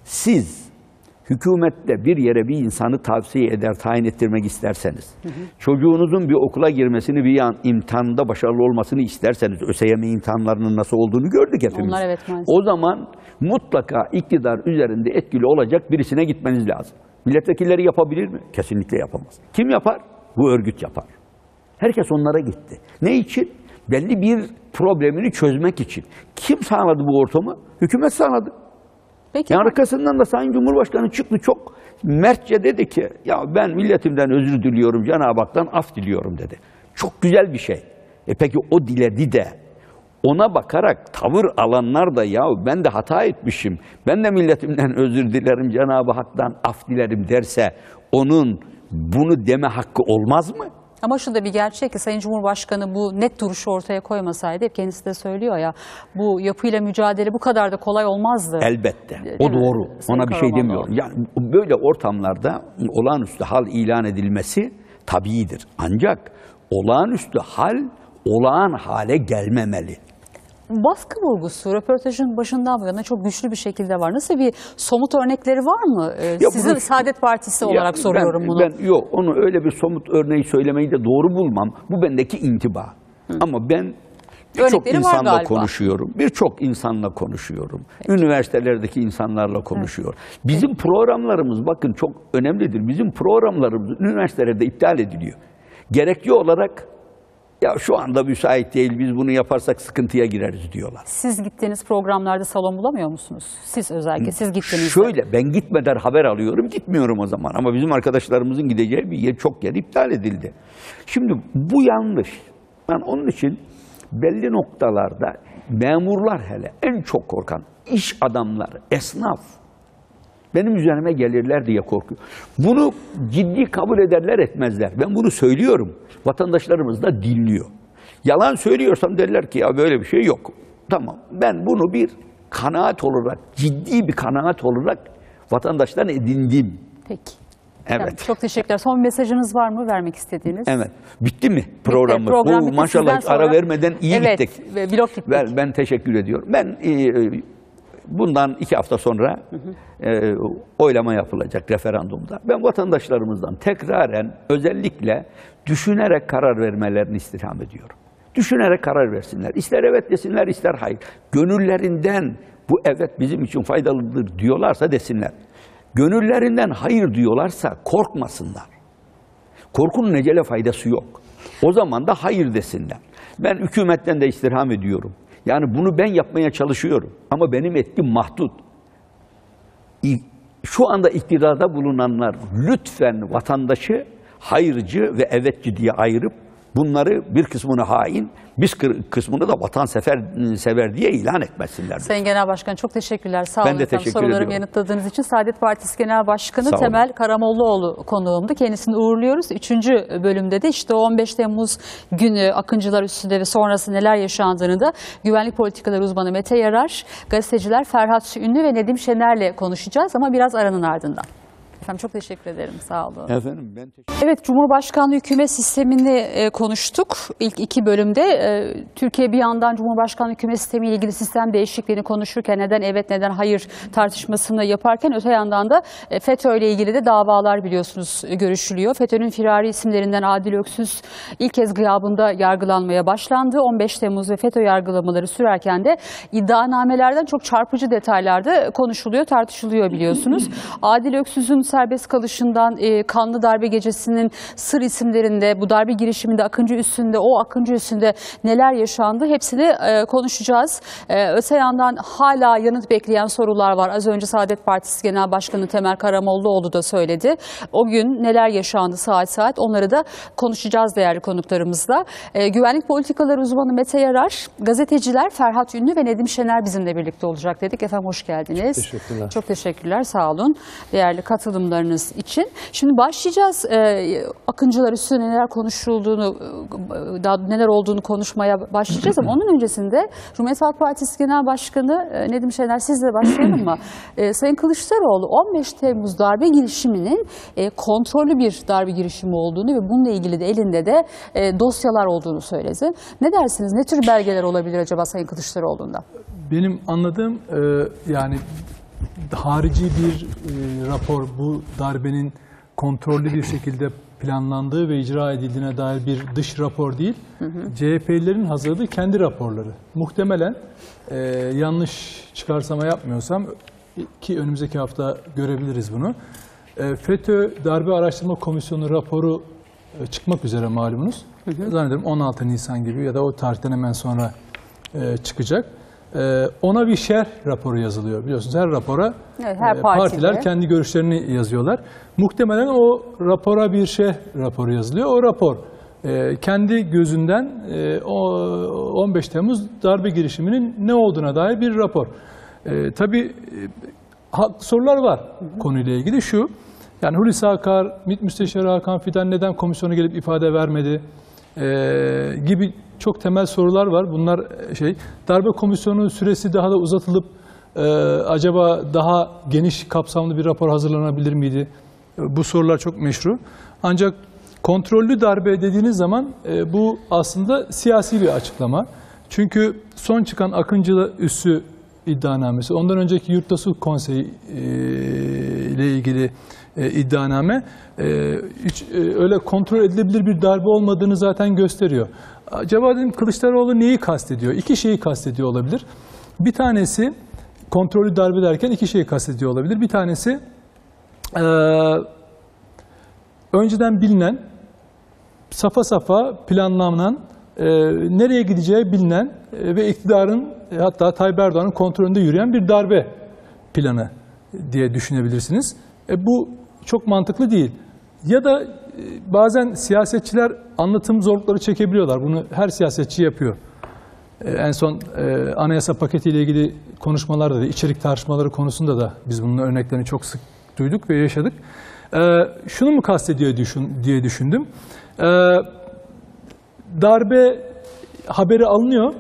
Siz hükümette bir yere bir insanı tavsiye eder, tayin ettirmek isterseniz, hı hı. çocuğunuzun bir okula girmesini, bir an, imtihanda başarılı olmasını isterseniz, ÖSYM imtihanlarının nasıl olduğunu gördük hepimiz. Onlar evet, maalesef. O zaman mutlaka iktidar üzerinde etkili olacak birisine gitmeniz lazım. Milletvekilleri yapabilir mi? Kesinlikle yapamaz. Kim yapar? Bu örgüt yapar. Herkes onlara gitti. Ne için? Belli bir problemini çözmek için. Kim sağladı bu ortamı? Hükümet sağladı. Peki. Yani arkasından da Sayın Cumhurbaşkanı çıktı çok mertçe dedi ki ya ben milletimden özür diliyorum, Cenab-ı Hak'tan af diliyorum dedi. Çok güzel bir şey. E peki o diledi de ona bakarak tavır alanlar da ya ben de hata etmişim, ben de milletimden özür dilerim, Cenab-ı Hak'tan af dilerim derse onun bunu deme hakkı olmaz mı? Ama şu da bir gerçek ki Sayın Cumhurbaşkanı bu net duruşu ortaya koymasaydı, hep kendisi de söylüyor ya, bu yapıyla mücadele bu kadar da kolay olmazdı. Elbette. Değil O mi? doğru. Sayın Ona bir şey Karamollaoğlu. demiyorum. Yani böyle ortamlarda olağanüstü hal ilan edilmesi tabiidir. Ancak olağanüstü hal olağan hale gelmemeli. Baskı vurgusu röportajın başından bu yana çok güçlü bir şekilde var. Nasıl bir somut örnekleri var mı? Ee, Ya Sizin bunu- Saadet Partisi Ya olarak soruyorum ben, bunu. Ben yok onu öyle bir somut örneği söylemeyi de doğru bulmam. Bu bendeki intiba. Hı. Ama ben birçok Örnekleri var insanla galiba. konuşuyorum. Birçok insanla konuşuyorum. Üniversitelerdeki insanlarla konuşuyorum. Bizim programlarımız bakın çok önemlidir. Bizim programlarımız üniversitelerde iptal ediliyor. Gerekli olarak ya şu anda müsait değil, biz bunu yaparsak sıkıntıya gireriz diyorlar. Siz gittiğiniz programlarda salon bulamıyor musunuz? Siz özellikle, siz gittiğinizde. Şöyle, ben gitmeden haber alıyorum, gitmiyorum o zaman. Ama bizim arkadaşlarımızın gideceği bir yer, çok yer iptal edildi. Şimdi bu yanlış. Ben onun için belli noktalarda memurlar hele en çok korkan, iş adamları, esnaf, benim üzerime gelirler diye korkuyor. Bunu ciddi kabul ederler etmezler. Ben bunu söylüyorum. Vatandaşlarımız da dinliyor. Yalan söylüyorsam derler ki ya böyle bir şey yok. Tamam, ben bunu bir kanaat olarak, ciddi bir kanaat olarak vatandaştan edindim. Peki. Evet. Yani çok teşekkürler. Son bir mesajınız var mı vermek istediğiniz? Evet. Bitti mi programımız? program Oo, bitti. maşallah Sizden ara sonra- vermeden iyi Evet, gittik. ve blok gittik. Ben, ben teşekkür ediyorum. Ben e, bundan iki hafta sonra e, oylama yapılacak referandumda. Ben vatandaşlarımızdan tekraren özellikle düşünerek karar vermelerini istirham ediyorum. Düşünerek karar versinler. İster evet desinler, ister hayır. Gönüllerinden bu evet bizim için faydalıdır diyorlarsa desinler. Gönüllerinden hayır diyorlarsa korkmasınlar. Korkunun ecele faydası yok. O zaman da hayır desinler. Ben hükümetten de istirham ediyorum. Yani bunu ben yapmaya çalışıyorum. Ama benim etkim mahdut. Şu anda iktidarda bulunanlar lütfen vatandaşı hayırcı ve evetçi diye ayırıp bunları bir kısmını hain, bir kısmını da vatansever sever diye ilan etmesinler. Sayın Genel Başkan çok teşekkürler. Sağ olun. Ben de efendim. teşekkür Sorularımı ediyorum. yanıtladığınız için. Saadet Partisi Genel Başkanı Sağ olun. Temel Karamollaoğlu konuğumdu. Kendisini uğurluyoruz. Üçüncü bölümde de işte o on beş Temmuz günü Akıncılar üstünde ve sonrası neler yaşandığını da güvenlik politikaları uzmanı Mete Yarar, gazeteciler Ferhat Ünlü ve Nedim Şener'le konuşacağız ama biraz aranın ardından. Efendim çok teşekkür ederim. Sağ olun. Efendim ben teşekkür Evet, Cumhurbaşkanlığı hükümet sistemini e, konuştuk. İlk iki bölümde e, Türkiye bir yandan Cumhurbaşkanlığı hükümet sistemiyle ilgili sistem değişikliğini konuşurken neden evet neden hayır tartışmasını yaparken öte yandan da e, FETÖ ile ilgili de davalar biliyorsunuz e, görüşülüyor. FETÖ'nün firari isimlerinden Adil Öksüz ilk kez gıyabında yargılanmaya başlandı. on beş Temmuz ve FETÖ yargılamaları sürerken de iddianamelerden çok çarpıcı detaylarda konuşuluyor, tartışılıyor biliyorsunuz. Adil Öksüz'ün serbest kalışından e, kanlı darbe gecesinin sır isimlerinde, bu darbe girişiminde Akıncı üssünde, o Akıncı üssünde neler yaşandı hepsini e, konuşacağız. E, öte yandan hala yanıt bekleyen sorular var. Az önce Saadet Partisi Genel Başkanı Temel Karamollaoğlu da söyledi. O gün neler yaşandı saat saat onları da konuşacağız değerli konuklarımızla. E, güvenlik politikaları uzmanı Mete Yarar, gazeteciler Ferhat Ünlü ve Nedim Şener bizimle birlikte olacak dedik. Efendim hoş geldiniz. Çok teşekkürler. Çok teşekkürler, sağ olun. Değerli katılımlarınız için. Şimdi başlayacağız. E, Akıncılar üstüne neler konuşulduğunu, e, daha neler olduğunu konuşmaya başlayacağız ama onun öncesinde Cumhuriyet Halk Partisi Genel Başkanı e, Nedim Şener sizle başlayalım mı? E, Sayın Kılıçdaroğlu on beş Temmuz darbe girişiminin e, kontrollü bir darbe girişimi olduğunu ve bununla ilgili de elinde de e, dosyalar olduğunu söyledi. Ne dersiniz? Ne tür belgeler olabilir acaba Sayın Kılıçdaroğlu'nda? Benim anladığım e, yani harici bir e, rapor, bu darbenin kontrollü bir şekilde planlandığı ve icra edildiğine dair bir dış rapor değil, hı hı. C H P'lilerin hazırladığı kendi raporları. Muhtemelen e, yanlış çıkarsama yapmıyorsam ki önümüzdeki hafta görebiliriz bunu. E, FETÖ Darbe Araştırma Komisyonu raporu e, çıkmak üzere malumunuz. Hı hı. Zannederim on altı Nisan gibi ya da o tarihten hemen sonra e, çıkacak. Ona bir şerh raporu yazılıyor. Biliyorsunuz her rapora evet, her partiler kendi görüşlerini yazıyorlar. Muhtemelen o rapora bir şerh raporu yazılıyor. O rapor kendi gözünden on beş Temmuz darbe girişiminin ne olduğuna dair bir rapor. Tabii sorular var hı hı. konuyla ilgili. Şu, yani Hulusi Akar, MİT Müsteşarı Hakan Fidan neden komisyona gelip ifade vermedi gibi çok temel sorular var. Bunlar şey, darbe komisyonunun süresi daha da uzatılıp e, acaba daha geniş kapsamlı bir rapor hazırlanabilir miydi? Bu sorular çok meşru. Ancak kontrollü darbe dediğiniz zaman e, bu aslında siyasi bir açıklama. Çünkü son çıkan Akıncı üssü iddianamesi, ondan önceki Yurttasu Konseyi e, ile ilgili e, iddianame e, hiç e, öyle kontrol edilebilir bir darbe olmadığını zaten gösteriyor. Acaba dedim Kılıçdaroğlu neyi kastediyor? İki şeyi kastediyor olabilir. Bir tanesi kontrollü darbe derken iki şeyi kastediyor olabilir. Bir tanesi e, önceden bilinen, safa safa planlanan, e, nereye gideceği bilinen e, ve iktidarın e, hatta Tayyip Erdoğan'ın kontrolünde yürüyen bir darbe planı diye düşünebilirsiniz. E, bu çok mantıklı değil. Ya da bazen siyasetçiler anlatım zorlukları çekebiliyorlar. Bunu her siyasetçi yapıyor. En son anayasa paketiyle ilgili konuşmalarda da, içerik tartışmaları konusunda da biz bunun örneklerini çok sık duyduk ve yaşadık. Şunu mu kastediyor diye düşündüm. Darbe haberi alınıyor.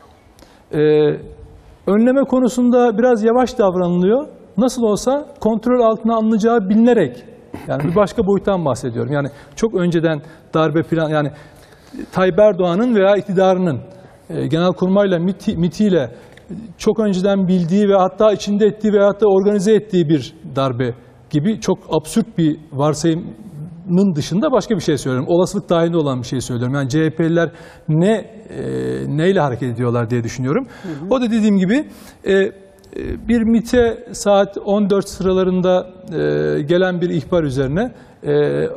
Önleme konusunda biraz yavaş davranılıyor. Nasıl olsa kontrol altına alınacağı bilinerek Yani bir başka boyuttan bahsediyorum. Yani çok önceden darbe plan, yani Tayyip Erdoğan'ın veya iktidarının e, Genelkurmay'la, MİT, MİT'iyle çok önceden bildiği ve hatta içinde ettiği veya hatta organize ettiği bir darbe gibi çok absürt bir varsayımın dışında başka bir şey söylüyorum. Olasılık dahilinde olan bir şey söylüyorum. Yani C H P'liler ne e, neyle hareket ediyorlar diye düşünüyorum. Hı hı. O da dediğim gibi e, bir MİT'e saat on dört sıralarında e, gelen bir ihbar üzerine e, e,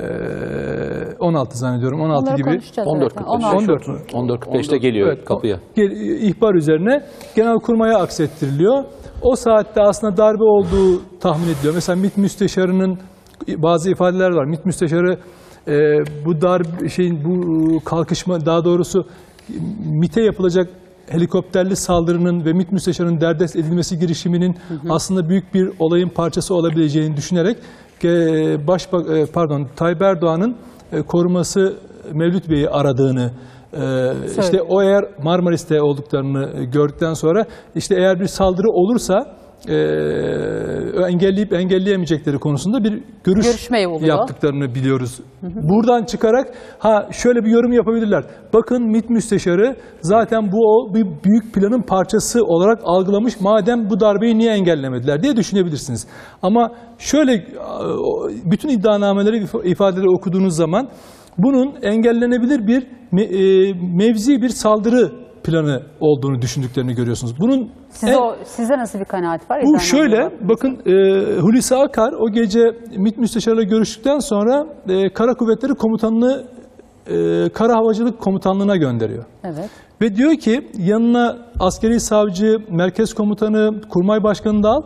on altı zannediyorum, on altı Onları gibi on dört kırk beş on dört kırk beşte geliyor evet, kapıya. Gel, ihbar üzerine Genelkurmay'a aksettiriliyor. O saatte aslında darbe olduğu tahmin ediliyor. Mesela MİT müsteşarının bazı ifadeler var. MİT müsteşarı e, bu darbe şeyin bu kalkışma, daha doğrusu MİT'e yapılacak helikopterli saldırının ve MİT müsteşarının derdest edilmesi girişiminin hı hı. aslında büyük bir olayın parçası olabileceğini düşünerek Başbak pardon Tayyip Erdoğan'ın koruması Mevlüt Bey'i aradığını, işte o eğer Marmaris'te olduklarını gördükten sonra işte eğer bir saldırı olursa e, engelleyip engelleyemeyecekleri konusunda bir görüş yaptıklarını biliyoruz. Hı hı. Buradan çıkarak ha şöyle bir yorum yapabilirler. Bakın MİT müsteşarı zaten bu o bir büyük planın parçası olarak algılamış. Madem bu darbeyi niye engellemediler diye düşünebilirsiniz. Ama şöyle bütün iddianameleri, ifadeleri okuduğunuz zaman bunun engellenebilir bir mevzi bir saldırı planı olduğunu düşündüklerini görüyorsunuz. Bunun Size, en, o, size nasıl bir kanaat var? Bu şöyle, bakın e, Hulusi Akar o gece MİT müsteşarıyla görüştükten sonra e, Kara Kuvvetleri Komutanlığı e, Kara Havacılık Komutanlığı'na gönderiyor. Evet. Ve diyor ki yanına askeri savcı, merkez komutanı, kurmay başkanını da al.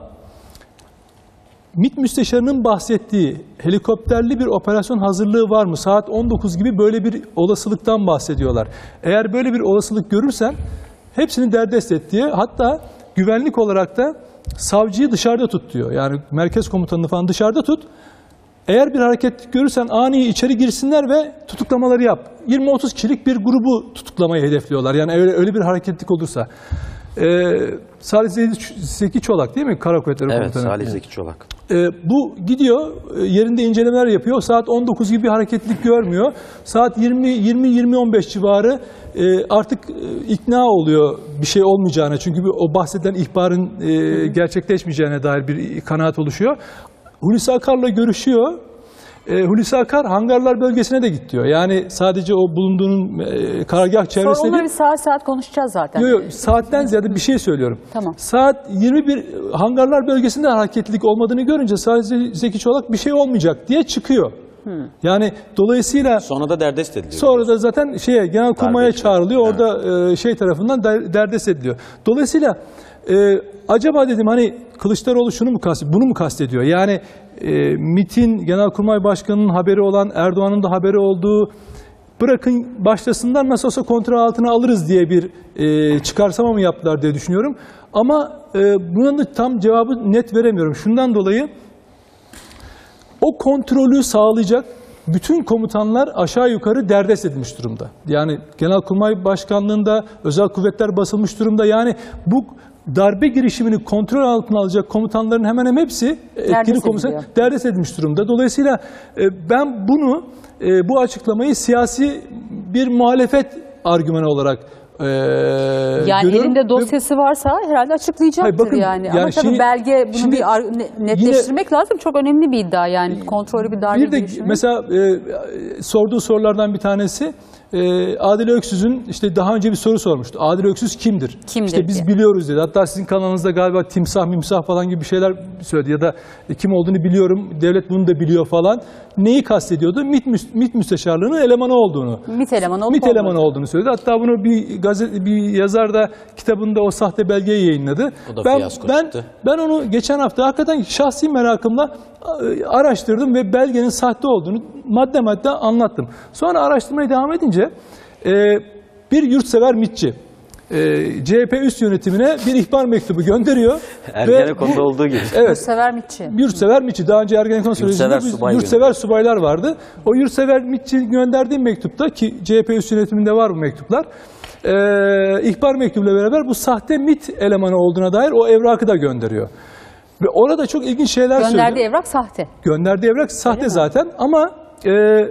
MİT müsteşarının bahsettiği helikopterli bir operasyon hazırlığı var mı? Saat on dokuz gibi böyle bir olasılıktan bahsediyorlar. Eğer böyle bir olasılık görürsen hepsini derdest et diye, hatta güvenlik olarak da savcıyı dışarıda tut diyor. Yani merkez komutanını falan dışarıda tut. Eğer bir hareket görürsen ani içeri girsinler ve tutuklamaları yap. yirmi otuz kişilik bir grubu tutuklamayı hedefliyorlar. Yani öyle, öyle bir hareketlik olursa. Ee, Salih Zeki Çolak değil mi? Kara Kuvvetleri evet, Komutanı. Salih Zeki Çolak. Ee, bu gidiyor, yerinde incelemeler yapıyor. Saat on dokuz gibi bir hareketlilik görmüyor. Saat yirmi yirmi on beş civarı e, artık e, ikna oluyor bir şey olmayacağına. Çünkü o bahsedilen ihbarın e, gerçekleşmeyeceğine dair bir kanaat oluşuyor. Hulusi Akar'la görüşüyor. E, Hulusi Akar hangarlar bölgesine de git diyor. Yani sadece o bulunduğunun e, karargah çevresinde Sonra onları değil. bir saat saat konuşacağız zaten. Yok yok, saatten ziyade bir şey söylüyorum. Tamam. Saat yirmi bir hangarlar bölgesinde hareketlilik olmadığını görünce sadece Zeki Çolak bir şey olmayacak diye çıkıyor. Hmm. Yani dolayısıyla sonra da derdest ediliyor. Sonra da zaten şeye Genelkurmay'a çağrılıyor. Orada evet. e, şey tarafından der, derdest ediliyor. Dolayısıyla e, acaba dedim hani Kılıçdaroğlu şunu mu kastediyor? Bunu mu kastediyor? Yani e, MİT'in Genelkurmay Başkanı'nın haberi olan, Erdoğan'ın da haberi olduğu, bırakın başlasınlar nasıl olsa kontrol altına alırız diye bir e, çıkarsama mı yaptılar diye düşünüyorum. Ama e, bunun da tam cevabı net veremiyorum. Şundan dolayı o kontrolü sağlayacak bütün komutanlar aşağı yukarı derdest edilmiş durumda. Yani Genelkurmay Başkanlığı'nda özel kuvvetler basılmış durumda. Yani bu darbe girişimini kontrol altına alacak komutanların hemen hemen hepsi etkili komutan derdest edilmiş durumda. Dolayısıyla ben bunu, bu açıklamayı siyasi bir muhalefet argümanı olarak Ee, yani elinde dosyası varsa herhalde açıklayacaktır. Hayır, bakın, yani. yani. Ama tabii şimdi, belge bunu şimdi, bir netleştirmek yine, lazım. Çok önemli bir iddia yani. Kontrolü bir darbe Bir de girişimi. Mesela e, sorduğu sorulardan bir tanesi e, Adil Öksüz'ün işte daha önce bir soru sormuştu. Adil Öksüz kimdir? Kimdir işte biz diye. biliyoruz dedi. Hatta sizin kanalınızda galiba timsah mimsah falan gibi bir şeyler söyledi. Ya da e, kim olduğunu biliyorum. Devlet bunu da biliyor falan. Neyi kastediyordu? MİT, MİT müsteşarlığının elemanı olduğunu. MİT elemanı MİT elemanı olduğunu söyledi. Hatta bunu bir gazete, bir yazar da kitabında o sahte belgeyi yayınladı. O da ben fiyasko ben çıktı. ben onu geçen hafta hakikaten şahsi merakımla araştırdım ve belgenin sahte olduğunu madde madde anlattım. Sonra araştırmaya devam edince e, bir yurtsever MİTçi e, C H P üst yönetimine bir ihbar mektubu gönderiyor. Ergenekon'da olduğu gibi. Evet. Yurtsever MİTçi. Yurtsever MİTçi. Daha önce Ergenekon sürecinde subay yurtsever subaylar vardı. O yurtsever MİTçi gönderdiği mektupta, ki C H P üst yönetiminde var bu mektuplar, e, ihbar mektubuyla beraber bu sahte MİT elemanı olduğuna dair o evrakı da gönderiyor. Ve orada çok ilginç şeyler söylüyor. Gönderdiği evrak sahte. Gönderdiği evrak sahte zaten ama e,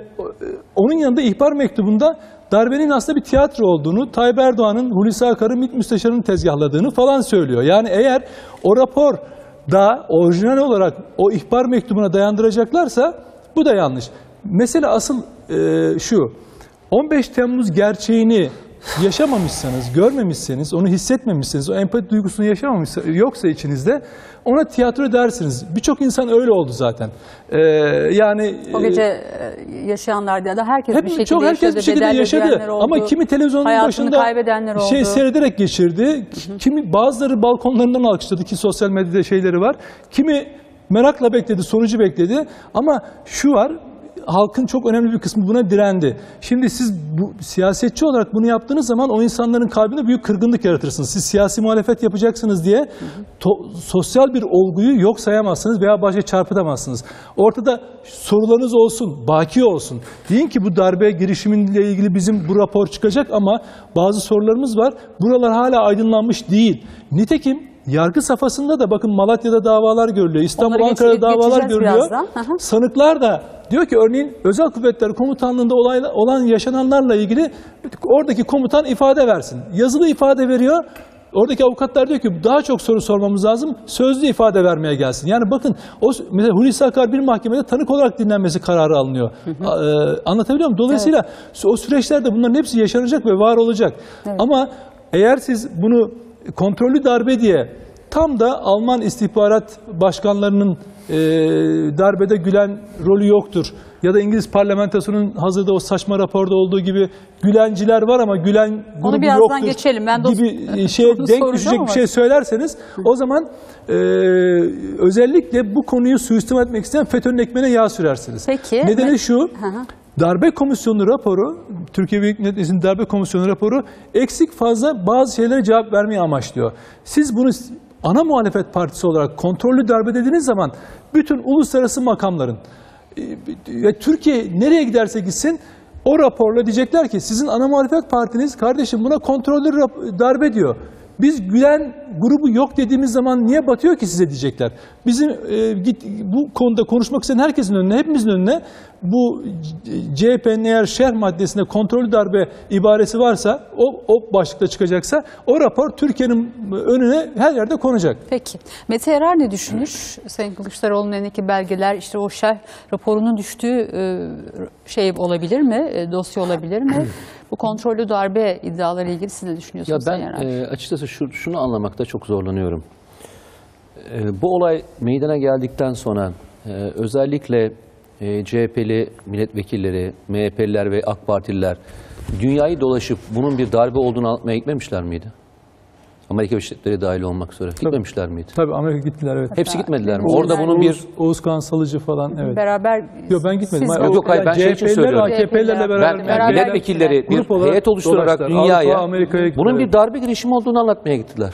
onun yanında ihbar mektubunda darbenin aslında bir tiyatro olduğunu, Tayyip Erdoğan'ın Hulusi Akar'ın MİT müsteşarını tezgahladığını falan söylüyor. Yani eğer o rapor da orijinal olarak o ihbar mektubuna dayandıracaklarsa bu da yanlış. Mesele asıl e, şu, on beş Temmuz gerçeğini yaşamamışsanız, görmemişseniz, onu hissetmemişseniz, o empati duygusunu yaşamamışsa, yoksa içinizde ona tiyatro dersiniz. Birçok insan öyle oldu zaten. Ee, yani O gece e, yaşayanlar da herkes hep, bir şekilde çok herkes yaşadı. bir şekilde bedel yaşadı. ödeyenler oldu, Ama kimi televizyonun hayatını başında kaybedenler oldu. şey seyrederek geçirdi. Kimi bazıları balkonlarından alkışladı ki sosyal medyada şeyleri var. Kimi merakla bekledi, sonucu bekledi. Ama şu var, halkın çok önemli bir kısmı buna direndi. Şimdi siz bu, siyasetçi olarak bunu yaptığınız zaman o insanların kalbinde büyük kırgınlık yaratırsınız. Siz siyasi muhalefet yapacaksınız diye to, sosyal bir olguyu yok sayamazsınız veya başa çarpıtamazsınız. Ortada sorularınız olsun, baki olsun. Deyin ki bu darbe girişimiyle ilgili bizim bu rapor çıkacak ama bazı sorularımız var. Buralar hala aydınlanmış değil. Nitekim yargı safhasında da bakın Malatya'da davalar görülüyor, İstanbul, Onları Ankara'da geç- davalar geçeceğiz görülüyor. birazdan. Hı hı. Sanıklar da diyor ki örneğin Özel Kuvvetler Komutanlığı'nda olay, olan yaşananlarla ilgili oradaki komutan ifade versin. Yazılı ifade veriyor. Oradaki avukatlar diyor ki daha çok soru sormamız lazım. Sözlü ifade vermeye gelsin. Yani bakın o mesela Hulusi Akar bir mahkemede tanık olarak dinlenmesi kararı alınıyor. Hı hı. Ee, anlatabiliyor muyum? Dolayısıyla evet. o süreçlerde bunların hepsi yaşanacak ve var olacak. Evet. Ama eğer siz bunu kontrollü darbe diye tam da Alman istihbarat başkanlarının e, darbede Gülen rolü yoktur. Ya da İngiliz parlamentosunun hazırda o saçma raporda olduğu gibi Gülenciler var ama Gülen grubu Onu birazdan yoktur geçelim. Ben gibi şeye denk düşecek bir şey söylerseniz o zaman e, özellikle bu konuyu suistimal etmek isteyen FETÖ'nün ekmeğine yağ sürersiniz. Peki. Nedeni şu, Hı hı. Darbe Komisyonu raporu, Türkiye Büyük Millet Meclisi'nin Darbe Komisyonu raporu eksik fazla bazı şeylere cevap vermeyi amaçlıyor. Siz bunu ana muhalefet partisi olarak kontrollü darbe dediğiniz zaman bütün uluslararası makamların ve Türkiye nereye giderse gitsin o raporla diyecekler ki sizin ana muhalefet partiniz kardeşim buna kontrollü darbe diyor. Biz Gülen grubu yok dediğimiz zaman niye batıyor ki size diyecekler. Bizim e, git, bu konuda konuşmak isteyen herkesin önüne, hepimizin önüne bu C H P'nin eğer şerh maddesinde kontrollü darbe ibaresi varsa, o, o başlıkta çıkacaksa o rapor Türkiye'nin önüne her yerde konacak. Peki. Mete Erer ne düşünür? Sayın Kılıçdaroğlu'nun elindeki belgeler işte o şerh raporunun düştüğü e, şey olabilir mi? E, dosya olabilir mi? Bu kontrollü darbe iddiaları ilgili siz ne düşünüyorsunuz? Ya ben e, açıkçası şu, şunu anlamakta çok zorlanıyorum. E, bu olay meydana geldikten sonra e, özellikle e, C H P'li milletvekilleri, M H P'liler ve AK Partililer dünyayı dolaşıp bunun bir darbe olduğunu anlatmaya gitmemişler miydi? Amerika Birleşik Devletleri dahil olmak üzere. Gitmemişler miydi? Tabii Amerika gittiler, evet. Hepsi gitmediler mi? Oğuz, Orada bunun bir... Oğuzkan Salıcı falan, evet. Beraber... Yok ben gitmedim. Siz Hayır, yok, hayır, ben şey için söylüyorum. A K P'lerle beraber. Ben, beraber milletvekilleri bir grup olarak heyet oluşturarak dolaştılar. dünyaya Avrupa, Amerika'ya gittiler. bunun bir darbe girişimi olduğunu anlatmaya gittiler.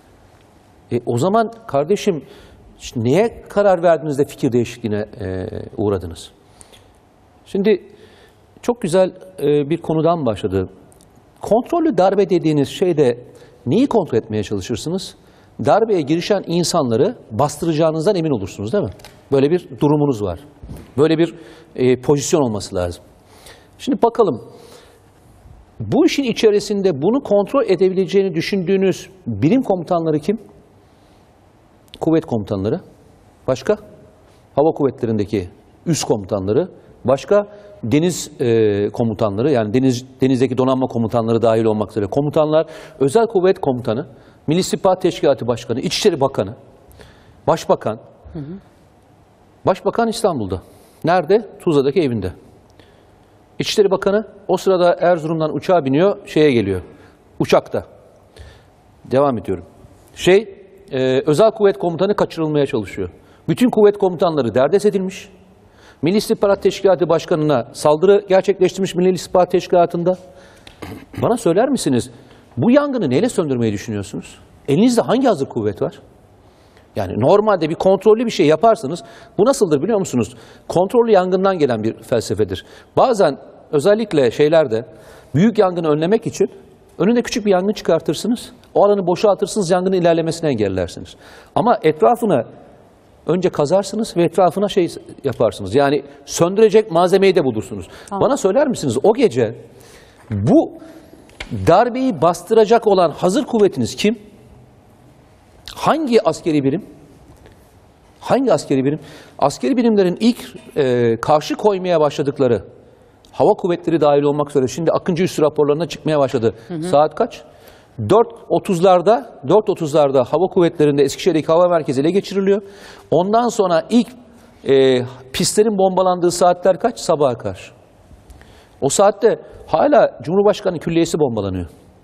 E, o zaman kardeşim işte neye karar verdiniz de fikir değişikliğine e, uğradınız? Şimdi çok güzel e, bir konudan başladı. Kontrollü darbe dediğiniz şeyde neyi kontrol etmeye çalışırsınız? Darbeye girişen insanları bastıracağınızdan emin olursunuz değil mi? Böyle bir durumunuz var. Böyle bir e, pozisyon olması lazım. Şimdi bakalım. Bu işin içerisinde bunu kontrol edebileceğini düşündüğünüz birim komutanları kim? Kuvvet komutanları. Başka? Hava kuvvetlerindeki üst komutanları. Başka? Deniz e, komutanları, yani deniz denizdeki donanma komutanları dahil olmak üzere komutanlar, özel kuvvet komutanı, Milli İstihbarat Teşkilatı Başkanı, İçişleri Bakanı, Başbakan. Hı hı. Başbakan İstanbul'da. Nerede? Tuzla'daki evinde. İçişleri Bakanı o sırada Erzurum'dan uçağa biniyor, şeye geliyor. Uçakta. Devam ediyorum. Şey, e, özel kuvvet komutanı kaçırılmaya çalışıyor. Bütün kuvvet komutanları derdest edilmiş. Milli İstihbarat Teşkilatı Başkanı'na saldırı gerçekleştirmiş Milli İstihbarat Teşkilatı'nda. Bana söyler misiniz, bu yangını neyle söndürmeyi düşünüyorsunuz? Elinizde hangi hazır kuvvet var? Yani normalde bir kontrollü bir şey yaparsınız. Bu nasıldır biliyor musunuz? Kontrollü yangından gelen bir felsefedir. Bazen özellikle şeylerde büyük yangını önlemek için önünde küçük bir yangın çıkartırsınız. O alanı boşaltırsınız, yangının ilerlemesini engellersiniz. Ama etrafına önce kazarsınız ve etrafına şey yaparsınız. Yani söndürecek malzemeyi de bulursunuz. Tamam. Bana söyler misiniz o gece bu darbeyi bastıracak olan hazır kuvvetiniz kim? Hangi askeri birim? Hangi askeri birim? Askeri birimlerin ilk e, karşı koymaya başladıkları hava kuvvetleri dahil olmak üzere şimdi Akıncı Üssü raporlarına çıkmaya başladı. Hı hı. Saat kaç? dört otuzlarda dört otuzlarda hava kuvvetlerinde Eskişehir'deki hava merkezi ele geçiriliyor. Ondan sonra ilk e, pistlerin bombalandığı saatler kaç? Sabaha karşı. O saatte hala Cumhurbaşkanı Külliyesi bombalanıyor.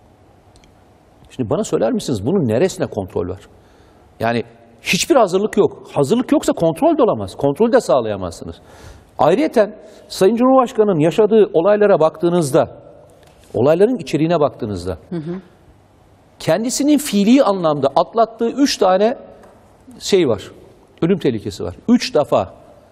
Şimdi bana söyler misiniz bunun neresine kontrol var? Yani hiçbir hazırlık yok. Hazırlık yoksa kontrol de olamaz. Kontrol de sağlayamazsınız. Ayrıyeten Sayın Cumhurbaşkanı'nın yaşadığı olaylara baktığınızda, olayların içeriğine baktığınızda, hı hı. kendisinin fiili anlamda atlattığı üç tane şey var. Ölüm tehlikesi var. Üç defa.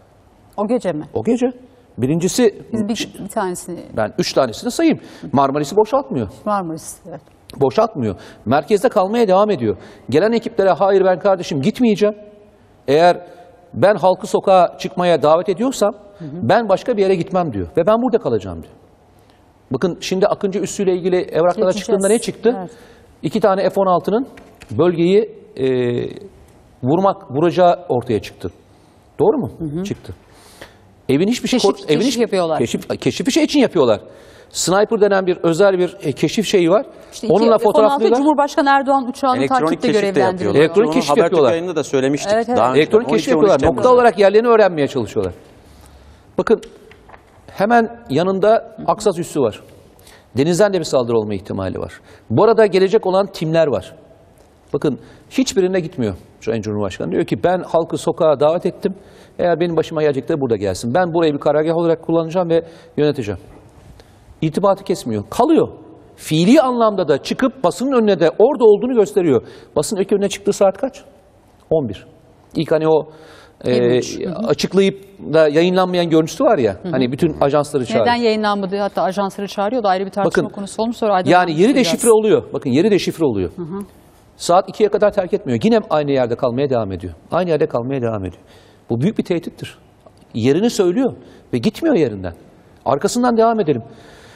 O gece mi? O gece. Birincisi, Biz bir, bir tanesini... ben üç tanesini sayayım. Marmaris'i boşaltmıyor. Marmaris, evet. Boşaltmıyor. Merkezde kalmaya devam ediyor. Gelen ekiplere hayır ben kardeşim gitmeyeceğim. Eğer ben halkı sokağa çıkmaya davet ediyorsam hı hı. ben başka bir yere gitmem diyor. Ve ben burada kalacağım diyor. Bakın şimdi Akıncı Üssü ile ilgili evraklara Geçeceğiz. çıktığında ne çıktı? Evet. İki tane F on altının bölgeyi e, vurmak, vuracağı ortaya çıktı. Doğru mu? Hı hı. Çıktı. Evin hiçbir şey... Keşif, evin keşif hiç, yapıyorlar. Keşif, keşif şey için yapıyorlar. Sniper denen bir özel bir e, keşif şeyi var. İşte onunla fotoğraflıyorlar. Cumhurbaşkanı Erdoğan uçağını takipte görevlendiriyor. Elektronik keşif yapıyorlar. Habertürk yayında da söylemiştik. Evet, evet. Daha Elektronik keşif yapıyorlar. Nokta olarak yerlerini öğrenmeye çalışıyorlar. Bakın hemen yanında Aksas Üssü var. Denizden de bir saldırı olma ihtimali var. Bu arada gelecek olan timler var. Bakın hiçbirine gitmiyor Sayın Cumhurbaşkanı. Diyor ki ben halkı sokağa davet ettim. Eğer benim başıma gelecekler burada gelsin. Ben burayı bir karargah olarak kullanacağım ve yöneteceğim. İrtibatı kesmiyor. Kalıyor. Fiili anlamda da çıkıp basının önüne de orada olduğunu gösteriyor. Basın ilk önüne çıktığı saat kaç? on bir. İlk hani o e, açıklayıp da yayınlanmayan görüntüsü var ya. Hı hı. Hani bütün ajansları çağırıyor. Neden yayınlanmadı? Hatta ajansları çağırıyordu. Ayrı bir tartışma Bakın, konusu olmuş. Sonra yani yeri de şifre oluyor. Bakın yeri de şifre oluyor. Hı hı. Saat ikiye kadar terk etmiyor. Yine aynı yerde kalmaya devam ediyor. Aynı yerde kalmaya devam ediyor. Bu büyük bir tehdittir. Yerini söylüyor ve gitmiyor yerinden. Arkasından devam edelim.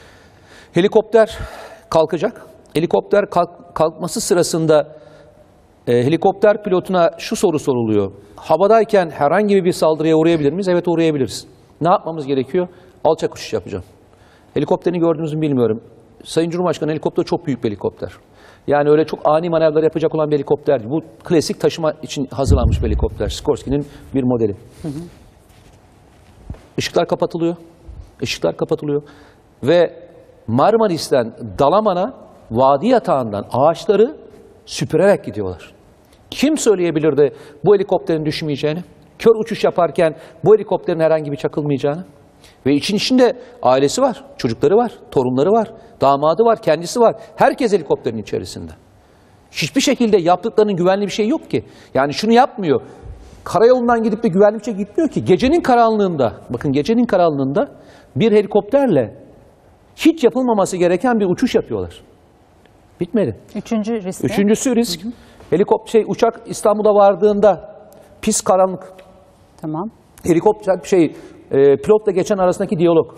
Helikopter kalkacak. Helikopter kalk, kalkması sırasında e, helikopter pilotuna şu soru soruluyor. Havadayken herhangi bir saldırıya uğrayabilir miyiz? Evet, uğrayabiliriz. Ne yapmamız gerekiyor? Alçak uçuş yapacağım. Helikopterini gördünüz mü bilmiyorum. Sayın Cumhurbaşkanı helikopter çok büyük bir helikopter. Yani öyle çok ani manevralar yapacak olan bir helikopter değil. Bu klasik taşıma için hazırlanmış bir helikopter. Sikorsky'nin bir modeli. Hı hı. Işıklar kapatılıyor. Işıklar kapatılıyor. Ve Marmaris'ten Dalaman'a vadi yatağından ağaçları süpürerek gidiyorlar. Kim söyleyebilirdi bu helikopterin düşmeyeceğini? Kör uçuş yaparken bu helikopterin herhangi bir çakılmayacağını? Ve için içinde ailesi var, çocukları var, torunları var, damadı var, kendisi var. Herkes helikopterin içerisinde. Hiçbir şekilde yaptıklarının güvenli bir şey yok ki. Yani şunu yapmıyor. Karayolundan gidip de güvenli bir şey gitmiyor ki. Gecenin karanlığında, bakın gecenin karanlığında bir helikopterle hiç yapılmaması gereken bir uçuş yapıyorlar. Bitmedi. Üçüncü risk. Üçüncüsü risk. Hı hı. Helikopter şey uçak İstanbul'a vardığında pis karanlık. Tamam. Helikopter şey e, pilotla geçen arasındaki diyalog.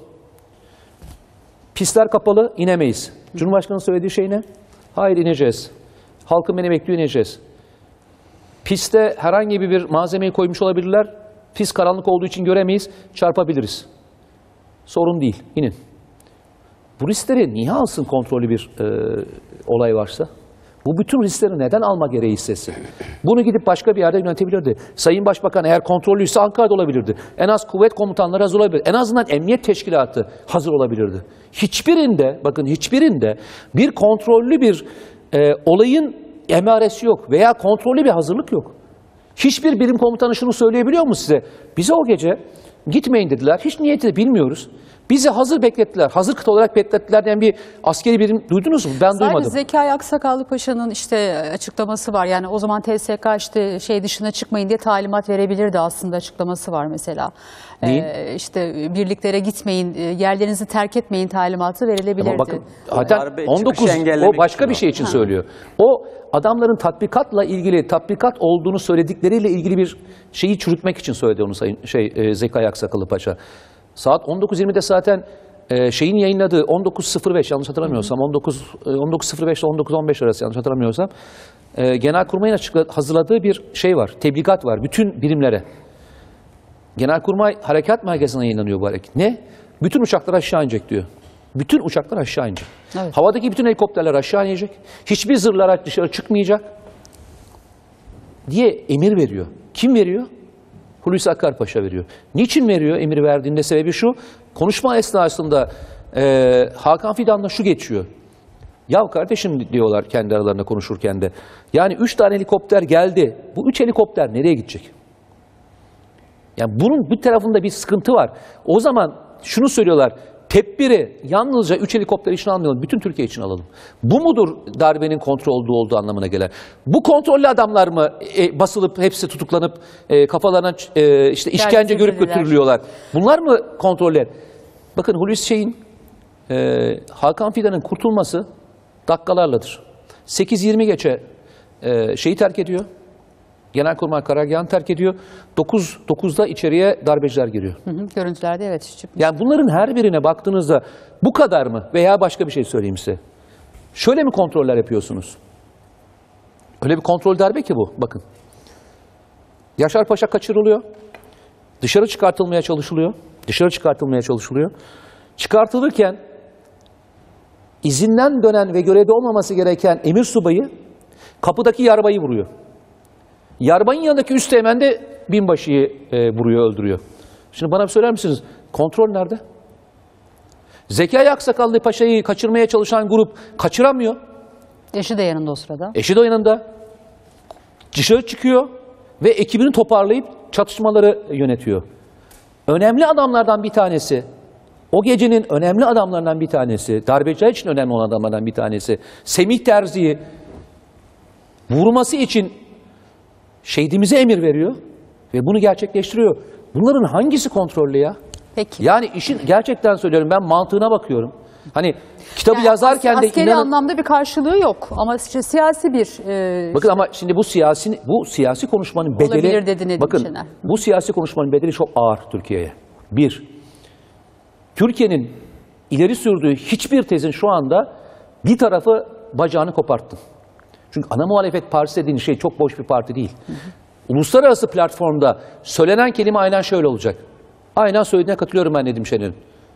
Pistler kapalı, inemeyiz. Hı. Cumhurbaşkanı'nın söylediği şey ne? Hayır, ineceğiz. Halkım beni bekliyor, ineceğiz. Piste herhangi bir malzemeyi koymuş olabilirler. Pis karanlık olduğu için göremeyiz, çarpabiliriz. Sorun değil, inin. Bu riskleri niye alsın kontrollü bir e, olay varsa? Bu bütün riskleri neden alma gereği hissetsin? Bunu gidip başka bir yerde yönetebilirdi. Sayın Başbakan eğer kontrollüyse Ankara'da olabilirdi. En az kuvvet komutanları hazır olabilirdi. En azından emniyet teşkilatı hazır olabilirdi. Hiçbirinde, bakın hiçbirinde bir kontrollü bir e, olayın emaresi yok veya kontrollü bir hazırlık yok. Hiçbir birim komutanı şunu söyleyebiliyor mu size? Bize o gece gitmeyin dediler. Hiç niyeti de bilmiyoruz. Bizi hazır beklettiler. Hazır kıta olarak beklettiler diyen bir askeri birim duydunuz mu? Ben Sadece duymadım. Zekai Aksakallı Paşa'nın işte açıklaması var. Yani o zaman T S K işte şey dışına çıkmayın diye talimat verebilirdi aslında, açıklaması var mesela. Neyin? Ee, işte birliklere gitmeyin, yerlerinizi terk etmeyin talimatı verilebilirdi. Ama bakın zaten Darbe on dokuz çıkışı engellemek o başka için bir o. şey için söylüyor. O adamların tatbikatla ilgili, tatbikat olduğunu söyledikleriyle ilgili bir şeyi çürütmek için söyledi onu sayın şey e, Zekai Aksakallı Paşa. Saat on dokuz yirmide zaten e, şeyin yayınladığı on dokuz sıfır beş yanlış hatırlamıyorsam on dokuz on dokuz sıfır beş ile on dokuz on beş arası yanlış hatırlamıyorsam e, Genelkurmay'ın açıkladığı, hazırladığı bir şey var. Tebligat var bütün birimlere. Genelkurmay Harekat Merkezi'ne yayınlanıyor bu hareket. Ne? Bütün uçaklar aşağı inecek diyor. Bütün uçaklar aşağı inecek. Evet. Havadaki bütün helikopterler aşağı inecek. Hiçbir zırhlı araç dışarı çıkmayacak diye emir veriyor. Kim veriyor? Hulusi Akar Paşa veriyor. Niçin veriyor emir verdiğinde? Sebebi şu. Konuşma esnasında e, Hakan Fidan'da şu geçiyor. Ya kardeşim diyorlar kendi aralarında konuşurken de. Yani üç tane helikopter geldi. Bu üç helikopter nereye gidecek? Yani bunun bir tarafında bir sıkıntı var. O zaman şunu söylüyorlar. Tedbiri yalnızca üç helikopter için almayalım. Bütün Türkiye için alalım. Bu mudur darbenin kontrol olduğu, olduğu anlamına gelen? Bu kontrollü adamlar mı e, basılıp hepsi tutuklanıp e, kafalarına e, işte işkence görüp edildiler. götürülüyorlar? Bunlar mı kontroller? Bakın Hulusi Şeyh'in e, Hakan Fidan'ın kurtulması dakikalarladır. sekiz yirmi geçe e, şeyi terk ediyor. Genelkurmay karargahını terk ediyor. dokuz dokuzda içeriye darbeciler giriyor. Hı hı, görüntülerde evet çıkmış. Yani bunların her birine baktığınızda bu kadar mı? Veya başka bir şey söyleyeyim size. Şöyle mi kontroller yapıyorsunuz? Öyle bir kontrol darbe ki bu. Bakın. Yaşar Paşa kaçırılıyor. Dışarı çıkartılmaya çalışılıyor. Dışarı çıkartılmaya çalışılıyor. Çıkartılırken izinden dönen ve görevde olmaması gereken emir subayı kapıdaki yarbayı vuruyor. Yarbayın yanındaki üsteğmen de binbaşıyı e, vuruyor, öldürüyor. Şimdi bana bir söyler misiniz? Kontrol nerede? Zekai Aksakallı Paşa'yı kaçırmaya çalışan grup kaçıramıyor. Eşi de yanında o sırada. Eşi de yanında. Dışarı çıkıyor ve ekibini toparlayıp çatışmaları yönetiyor. Önemli adamlardan bir tanesi, o gecenin önemli adamlarından bir tanesi, darbeciler için önemli olan adamlardan bir tanesi, Semih Terzi'yi vurması için şehidimize emir veriyor ve bunu gerçekleştiriyor. Bunların hangisi kontrollü ya? Peki. Yani işin gerçekten söylüyorum, ben mantığına bakıyorum. Hani kitabı Yani yazarken as- de askeri inanın... anlamda bir karşılığı yok ama işte siyasi bir e, Bakın ama şimdi bu siyasi bu siyasi konuşmanın bedeli... Olabilir dedi Nedim bakın Şener. bu siyasi konuşmanın bedeli çok ağır Türkiye'ye. Bir, Türkiye'nin ileri sürdüğü hiçbir tezin şu anda bir tarafı bacağını koparttı. Çünkü ana muhalefet partisi dediğin şey çok boş bir parti değil. Hı hı. Uluslararası platformda söylenen kelime aynen şöyle olacak. Aynen söylediğine katılıyorum ben Nedim Şener'in.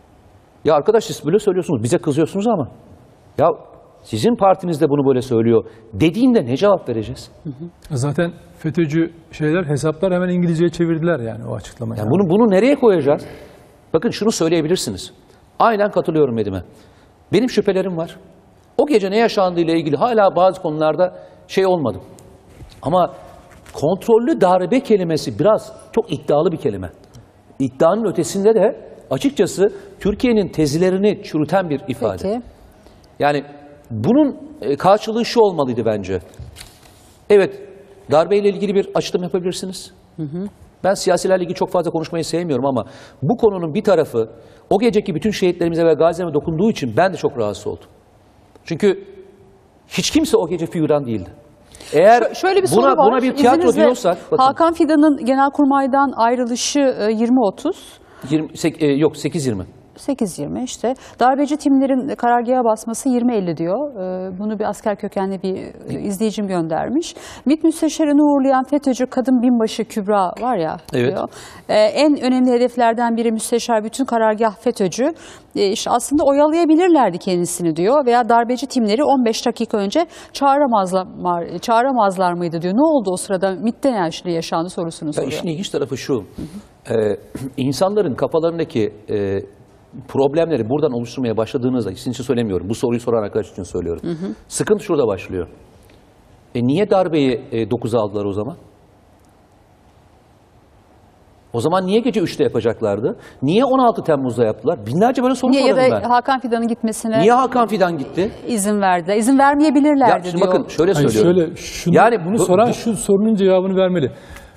Ya arkadaş siz böyle söylüyorsunuz, bize kızıyorsunuz ama ya sizin partiniz de bunu böyle söylüyor dediğinde ne cevap vereceğiz? Hı hı. Zaten FETÖ'cü şeyler, hesaplar hemen İngilizceye çevirdiler yani o açıklamayı. Yani bunu, bunu nereye koyacağız? Bakın şunu söyleyebilirsiniz. Aynen katılıyorum Nedim'e. Benim şüphelerim var. O gece ne yaşandığıyla ilgili hala bazı konularda şey olmadım. Ama kontrollü darbe kelimesi biraz çok iddialı bir kelime. İddianın ötesinde de açıkçası Türkiye'nin tezlerini çürüten bir ifade. Peki. Yani bunun karşılığı şu olmalıydı bence. Evet, darbeyle ilgili bir açıklama yapabilirsiniz. Hı hı. Ben siyasilerle ilgili çok fazla konuşmayı sevmiyorum ama bu konunun bir tarafı o geceki bütün şehitlerimize ve gazilerime dokunduğu için ben de çok rahatsız oldum. Çünkü hiç kimse o gece figüran değildi. Eğer şöyle bir buna, soru var. buna bir tiyatro İzninizle, diyorsak... Bakın, Hakan Fidan'ın Genelkurmay'dan ayrılışı yirmi otuz. yirmi, e, yok sekiz yirmi. sekiz yirmi işte. Darbeci timlerin karargaha basması yirmi elli diyor. Bunu bir asker kökenli bir izleyicim göndermiş. MİT müsteşarını uğurlayan FETÖ'cü kadın binbaşı Kübra var ya Evet. diyor. En önemli hedeflerden biri müsteşar bütün karargah FETÖ'cü. İşte aslında oyalayabilirlerdi kendisini diyor. Veya darbeci timleri on beş dakika önce çağıramazlar, çağıramazlar mıydı diyor. Ne oldu o sırada? MİT'te ne yaşandı sorusunu soruyor. Ya işin ilginç tarafı şu. Hı hı. Ee, insanların kafalarındaki e, problemleri buradan oluşturmaya başladığınızda, sizin için söylemiyorum, bu soruyu soran arkadaş için söylüyorum. Hı hı. Sıkıntı şurada başlıyor. E niye darbeyi e, dokuza aldılar o zaman? O zaman niye gece üçte yapacaklardı? Niye on altı Temmuz'da yaptılar? Binlerce böyle soru Niye ya sorarım da ben. Hakan Fidan'ın gitmesine Niye Hakan Fidan gitti? izin verdiler? İzin Ya vermeyebilirlerdi şimdi diyor. bakın şöyle Hayır, söylüyorum. şöyle, şunu, Yani bunu bu- soran bu- şu sorunun cevabını vermeli.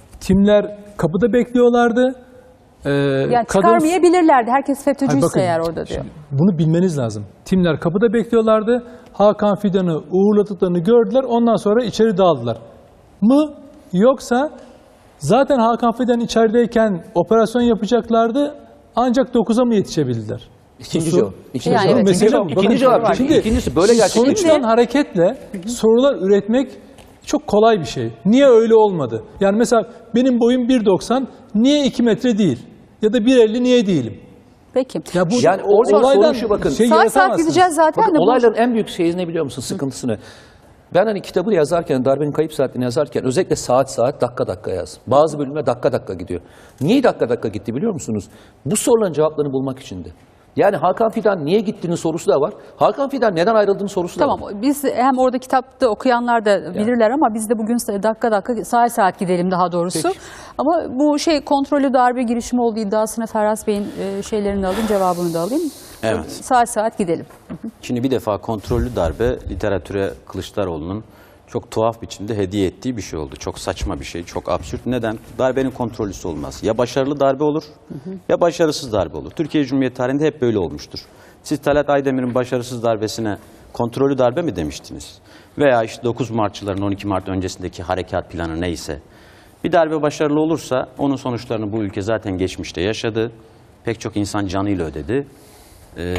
Timler kapıda bekliyorlardı. Ee, Yani kadın- çıkarmayabilirlerdi. Herkes Hayır, FETÖ'cüyse bakın, eğer orada diyor. şimdi bunu bilmeniz lazım. Timler kapıda bekliyorlardı. Hakan Fidan'ı uğurladıklarını gördüler. Ondan sonra içeri dağıldılar. Mı? Yoksa zaten Hakan Fidan içerideyken operasyon yapacaklardı. Ancak dokuza mı yetişebildiler? İkinci Bu cevap. İkinci Yani cevap. evet, Mesele çünkü bu. çok- Bakın, İkinci cevap. Şimdi İkincisi böyle gerçekleşti. sonuçtan hareketle sorular üretmek çok kolay bir şey. Niye öyle olmadı? Yani mesela benim boyum bir doksan, niye iki metre değil? Ya da bir elli niye değilim? Peki. Ya bu Yani orada olaydan sorun şu, bakın. şey saat saat yaratamazsınız. gideceğiz zaten Bakın, de. bu- olayların en büyük şeyi ne biliyor musun? Sıkıntısını. Ben hani kitabı yazarken, darbenin kayıp saatini yazarken özellikle saat saat, dakika dakika yaz. Bazı bölümler dakika dakika gidiyor. Niye dakika dakika gitti biliyor musunuz? Bu soruların cevaplarını bulmak içindi. Yani Hakan Fidan niye gittiğinin sorusu da var. Hakan Fidan neden ayrıldığının sorusu da Tamam, var. biz hem orada kitapta okuyanlar da bilirler ama biz de bugün dakika dakika saat saat gidelim daha doğrusu. Peki. Ama bu şey kontrollü darbe girişimi olduğu iddiasına Ferhat Bey'in e, şeylerini alayım, cevabını da alayım. Evet. Saat saat gidelim. Şimdi bir defa kontrollü darbe literatüre Kılıçdaroğlu'nun çok tuhaf biçimde hediye ettiği bir şey oldu. Çok saçma bir şey, çok absürt. Neden? Darbenin kontrollüsü olmaz. Ya başarılı darbe olur ya başarısız darbe olur. Türkiye Cumhuriyeti tarihinde hep böyle olmuştur. Siz Talat Aydemir'in başarısız darbesine kontrollü darbe mi demiştiniz? Veya işte dokuz Martçıların on iki Mart öncesindeki harekat planı neyse. Bir darbe başarılı olursa onun sonuçlarını bu ülke zaten geçmişte yaşadı. Pek çok insan canıyla ödedi. Ee,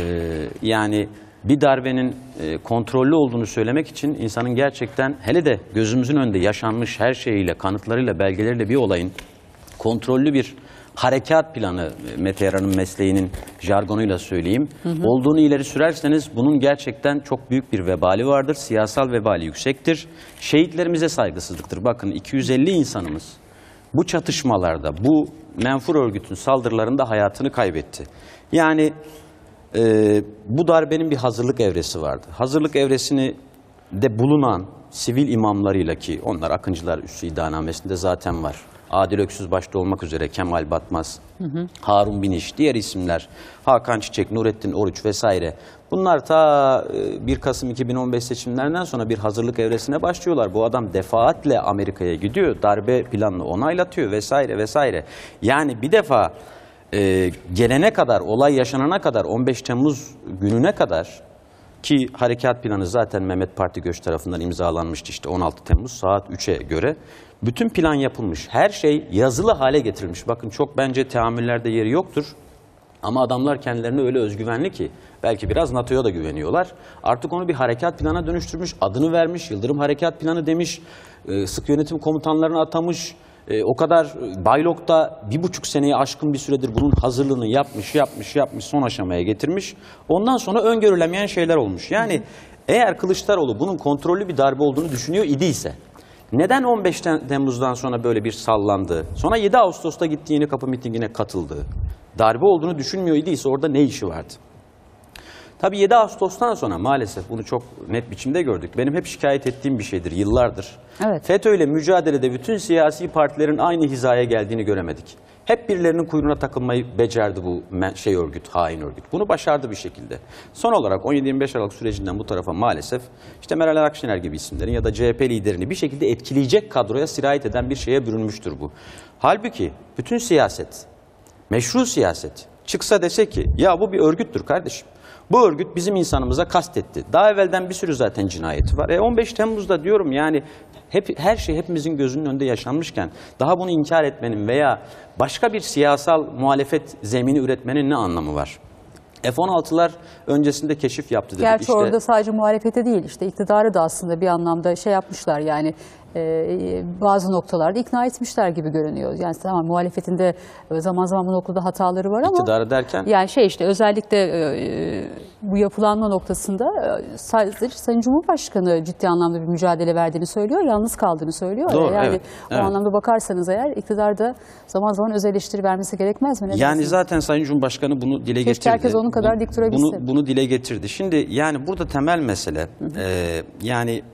yani bir darbenin e, kontrollü olduğunu söylemek için insanın gerçekten hele de gözümüzün önünde yaşanmış her şeyiyle, kanıtlarıyla, belgeleriyle bir olayın kontrollü bir harekat planı, Mete Yarar'ın mesleğinin jargonuyla söyleyeyim, hı hı. olduğunu ileri sürerseniz bunun gerçekten çok büyük bir vebali vardır. Siyasal vebali yüksektir. Şehitlerimize saygısızlıktır. Bakın iki yüz elli insanımız bu çatışmalarda, bu menfur örgütün saldırılarında hayatını kaybetti. Yani Ee, bu darbenin bir hazırlık evresi vardı. Hazırlık evresini de bulunan sivil imamlarıyla, ki onlar Akıncılar Üssü iddianamesinde zaten var. Adil Öksüz başta olmak üzere Kemal Batmaz, hı hı. Harun Biniş, diğer isimler, Hakan Çiçek, Nurettin Oruç vesaire. Bunlar ta bir Kasım iki bin on beş seçimlerinden sonra bir hazırlık evresine başlıyorlar. Bu adam defaatle Amerika'ya gidiyor, darbe planını onaylatıyor vesaire vesaire. Yani bir defa Ee, gelene kadar, olay yaşanana kadar, on beş Temmuz gününe kadar, ki harekat planı zaten Mehmet Parti Göç tarafından imzalanmıştı işte on altı Temmuz saat üçe göre. Bütün plan yapılmış, her şey yazılı hale getirilmiş. Bakın çok bence teamüllerde yeri yoktur. Ama adamlar kendilerine öyle özgüvenli ki, belki biraz NATO'ya da güveniyorlar. Artık onu bir harekat planına dönüştürmüş, adını vermiş, Yıldırım Harekat Planı demiş, sık yönetim komutanlarını atamış. E, o kadar Baylok'ta bir buçuk seneye aşkın bir süredir bunun hazırlığını yapmış, yapmış, yapmış, son aşamaya getirmiş. Ondan sonra öngörülemeyen şeyler olmuş. Yani eğer Kılıçdaroğlu bunun kontrollü bir darbe olduğunu düşünüyor idiyse, neden on beş Temmuz'dan sonra böyle bir sallandı? Sonra yedi Ağustos'ta gitti Yenikapı mitingine katıldı. Darbe olduğunu düşünmüyor idiyse orada ne işi vardı? Tabii yedi Ağustos'tan sonra maalesef bunu çok net biçimde gördük. Benim hep şikayet ettiğim bir şeydir yıllardır. Evet. FETÖ ile mücadelede bütün siyasi partilerin aynı hizaya geldiğini göremedik. Hep birilerinin kuyruğuna takılmayı becerdi bu şey örgüt, hain örgüt. Bunu başardı bir şekilde. Son olarak on yedi yirmi beş Aralık sürecinden bu tarafa maalesef işte Meral Akşener gibi isimlerin ya da C H P liderini bir şekilde etkileyecek kadroya sirayet eden bir şeye bürünmüştür bu. Halbuki bütün siyaset, meşru siyaset çıksa dese ki ya bu bir örgüttür kardeşim. Bu örgüt bizim insanımıza kastetti. Daha evvelden bir sürü zaten cinayeti var. E on beş Temmuz'da diyorum yani hep, her şey hepimizin gözünün önünde yaşanmışken daha bunu inkar etmenin veya başka bir siyasal muhalefet zemini üretmenin ne anlamı var? F on altılar öncesinde keşif yaptı dedik. Gerçi işte, orada sadece muhalefete değil, işte iktidarı da aslında bir anlamda şey yapmışlar yani e, bazı noktalarda ikna etmişler gibi görünüyor. Yani tamam muhalefetinde zaman zaman bu noktada hataları var ama iktidarı derken yani şey işte özellikle e, bu yapılanma noktasında e, sadece Sayın Cumhurbaşkanı ciddi anlamda bir mücadele verdiğini söylüyor, yalnız kaldığını söylüyor. Doğru, yani evet, o evet. anlamda bakarsanız eğer iktidar da zaman zaman öz eleştiri vermesi gerekmez mi? Ne yani dersiniz? zaten Sayın Cumhurbaşkanı bunu dile Keşke getirdi. herkes onun kadar Bu- dik durabilse. Bunu, bunu dile getirdi. Şimdi yani burada temel mesele e, yani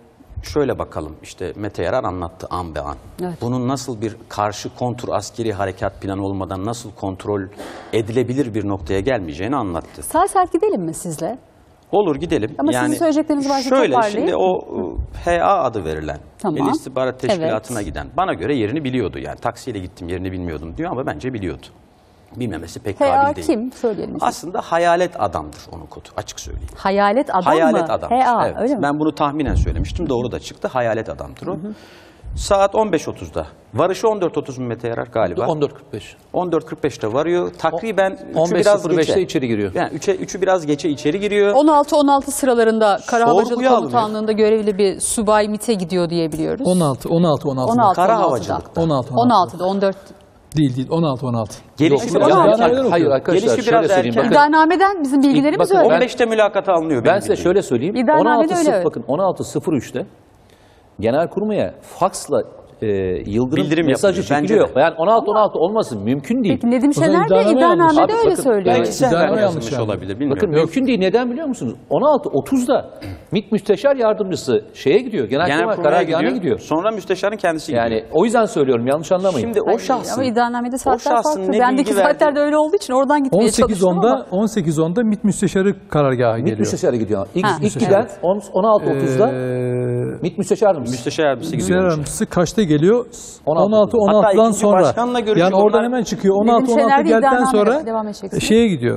şöyle bakalım, işte Mete Yarar anlattı an be an. Evet. Bunun nasıl bir karşı kontur askeri harekat planı olmadan nasıl kontrol edilebilir bir noktaya gelmeyeceğini anlattı. Sağ saat gidelim mi sizle? Olur gidelim. Ama sizin söyleyecekleriniz varsa şöyle, toparlayın. şimdi o H A adı verilen Tamam. Milli İstihbarat Teşkilatı'na Evet. giden bana göre yerini biliyordu. Yani taksiyle gittim yerini bilmiyordum diyor ama bence biliyordu. Bilmemesi pek H A kabil değil. kim? Söyleyelim. Aslında hayalet adamdır onun kodu, açık söyleyeyim. Hayalet adam Hayalet mı? adam. H A Evet. öyle mi? Ben bunu tahminen söylemiştim. Doğru da çıktı. Hayalet adamdır o. Hı hı. Saat on beş otuzda. Varışı on dört otuz mu Mete Yarar galiba? on dört kırk beş. on dört kırk beşte varıyor. Takriben üçü on beş biraz sıfır beşte geçe. içeri giriyor. Yani üçe, üçü biraz geçe içeri giriyor. on altı on altı sıralarında Kara Havacılık Sorguya alınıyor. Komutanlığı'nda görevli bir subay MİT'e gidiyor diye biliyoruz. on altı on altı on altı. on altı Kara on altıda. havacılıkta. on altı on altıda on dört. Değil değil on altı on altı. Gelişi Yok, biraz on altı. erken. Hayır, Hayır arkadaşlar Gelişi şöyle biraz söyleyeyim. erken. Bakın, İddianameden bizim bilgilerimiz bakın, öyle. ben- on beşte mülakata alınıyor. ben benim size bildiğim. şöyle söyleyeyim. İddianamede on altı öyle, sıfır evet. bakın on altı sıfır üçte Genelkurmay'a faksla e, Yıldırım Bildirim mesajı yapılıyor, bence çekiliyor. de. Yani on altı on altı olmasın mümkün değil. Peki Nedim O zaman Şener de iddianame yanlış. iddianamede Abi öyle bakın, söylüyor. Belki İddianame sehven yanlış yazılmış yani. olabilir. Bilmiyorum. Bakın mümkün değil. Neden biliyor musunuz? on altı otuzda MİT Müsteşar Yardımcısı şeye gidiyor. Genelkurmay Genelkurmay'a karargahına gidiyor. gidiyor. Sonra müsteşarın kendisi gidiyor. Yani o yüzden söylüyorum yanlış anlamayın. Şimdi o Hayır, şahsın, ama iddianamede saatler şahsın farklı. ne Bendeki bilgi verdiği- saatlerde öyle olduğu için oradan gitmeye on sekiz çalıştım ama. onda on sekiz onda MİT Müsteşarı karargaha MİT geliyor. Müsteşarı gidiyor. İlk, Ha, ilk evet. giden on altı otuzda Ee, MİT Müsteşar Yardımcısı. müsteşar yardımcısı Müsteşar gidiyor. Yardımcısı kaçta geliyor? on on altı on Hatta altıdan ikinci sonra. başkanla görüşüyor. Yani oradan Onlar- hemen çıkıyor. on Nedim altı on Şener altı de geldikten iddianamede sonra devam edeceksiniz. şeye gidiyor.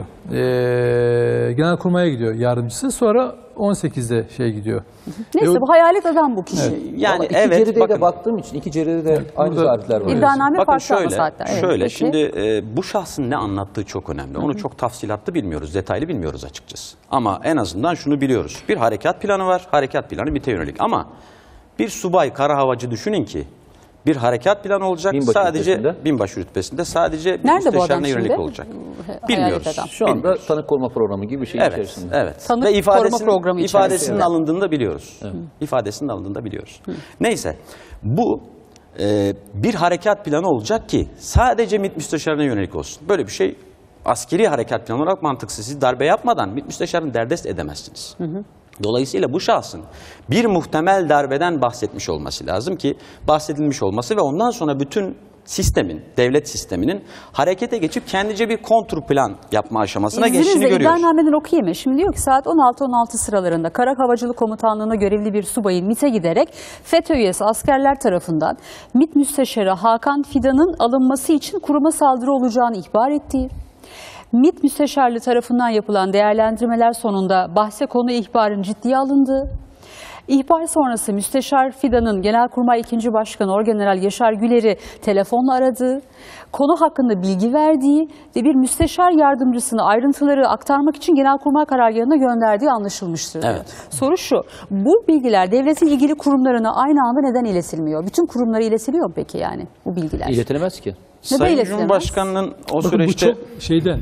Ee, Genelkurmay'a gidiyor yardımcısı. Sonra on sekizde şey gidiyor. Neyse E, o- bu hayalet adam bu kişi. Yani Vallahi iki evet cerideye bakın. de baktığım için iki ceridede de aynı burada- saatler var. İddianame Bakın farklı ama şöyle, saatler. Evet, şöyle peki. şimdi e, bu şahsın ne anlattığı çok önemli. Onu çok tafsilatlı bilmiyoruz, detaylı bilmiyoruz açıkçası. Ama en azından şunu biliyoruz. Bir harekat planı var, harekat planı MİT'e yönelik. Ama bir subay, kara havacı düşünün ki bir harekat planı olacak. Binbaşı sadece rütbesinde. binbaşı rütbesinde sadece bir Nerede bu adam müsteşarına şimdi? yönelik olacak. Hayalet Bilmiyoruz. adam. Şu anda Bilmiyoruz. tanık koruma programı gibi bir şey Evet, içerisinde. evet. Tanık Ve koruma ifadesinin, programı içerisinde. ifadesinin alındığını da biliyoruz. İfadesinin alındığını da biliyoruz. Neyse, bu e, bir harekat planı olacak ki sadece MİT müsteşarına yönelik olsun. Böyle bir şey askeri harekat planı olarak mantıksız. Siz darbe yapmadan MİT müsteşarını derdest edemezsiniz. Dolayısıyla bu şahsın bir muhtemel darbeden bahsetmiş olması lazım ki bahsedilmiş olması ve ondan sonra bütün sistemin, devlet sisteminin harekete geçip kendice bir kontur plan yapma aşamasına geçtiğini İzninizle görüyoruz. iddianameden okuyayım mı? Şimdi diyor ki saat on altı on altı sıralarında Kara Havacılık Komutanlığı'na görevli bir subayın MİT'e giderek FETÖ üyesi askerler tarafından MİT Müsteşarı Hakan Fidan'ın alınması için kuruma saldırı olacağını ihbar ettiği, MİT Müsteşarlığı tarafından yapılan değerlendirmeler sonunda bahse konu ihbarın ciddiye alındığı, İhbar sonrası Müsteşar Fidan'ın Genelkurmay ikinci Başkanı Orgeneral Yaşar Güler'i telefonla aradığı, konu hakkında bilgi verdiği ve bir müsteşar yardımcısına ayrıntıları aktarmak için Genelkurmay karargahına gönderdiği anlaşılmıştır diyor. Evet. Soru şu, bu bilgiler devletin ilgili kurumlarına aynı anda neden iletilmiyor? Bütün kurumlara iletiliyor mu peki yani bu bilgiler? İletilemez ki. Neden Sayın iletilmez? Cumhurbaşkanı'nın o Bakın süreçte... bu çok şeyden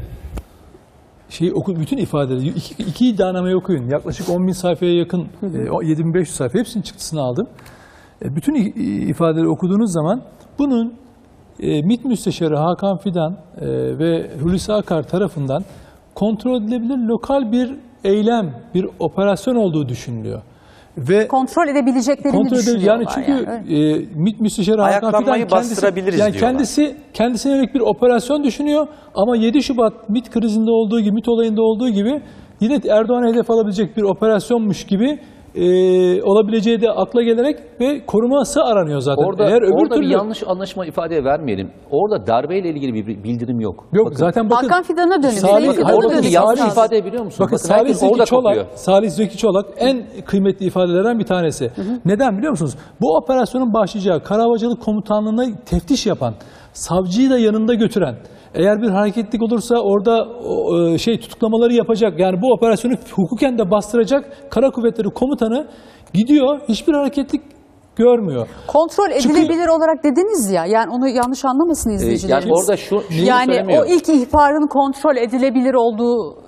şeyi oku, bütün ifadeleri iki, iki iddianameyi okuyun. Yaklaşık on bin sayfaya yakın, e, yedi bin beş yüz sayfa hepsinin çıktısını aldım. E, bütün i- ifadeleri okuduğunuz zaman bunun e, MİT Müsteşarı Hakan Fidan e, ve Hulusi Akar tarafından kontrol edilebilir lokal bir eylem, bir operasyon olduğu düşünülüyor. Ve Kontrol edebileceklerini kontrol edilir. düşünüyorlar. Yani çünkü öyle. e, MİT Müsteşarı Hakan Fidan Ayaklanmayı kendisi, bastırabiliriz yani diyorlar. kendisi kendisine yönelik bir operasyon düşünüyor ama yedi Şubat MİT krizinde olduğu gibi, MİT olayında olduğu gibi yine Erdoğan'a hedef alabilecek bir operasyonmuş gibi e, olabileceği de akla gelerek ve koruması aranıyor zaten. Orada, Eğer öbür orada türlü bir yanlış anlaşma ifade vermeyelim. Orada darbeyle ilgili bir bildirim yok. yok Bakın, zaten bakın Hakan Fidan'a dönük. Salih- Sayın Bakın, Fidan'a oradaki dönük. yanlış Salih- ifade biliyor musun? Bakın, Bakın Salih herkes Zeki orada Çolak, kopuyor. Salih Zeki Çolak en kıymetli ifadelerden bir tanesi. Neden biliyor musunuz? Bu operasyonun başlayacağı Kara Havacılık Komutanlığı'na teftiş yapan, savcıyı da yanında götüren, eğer bir hareketlik olursa orada o, şey tutuklamaları yapacak, yani bu operasyonu hukuken de bastıracak Kara Kuvvetleri Komutanı gidiyor, hiçbir hareketlik görmüyor. Kontrol Çünkü- edilebilir olarak dediniz ya, yani onu yanlış anlamasın Ee, izleyicilerimiz. yani orada şu neyi Yani söylemiyor. o ilk ihbarın kontrol edilebilir olduğu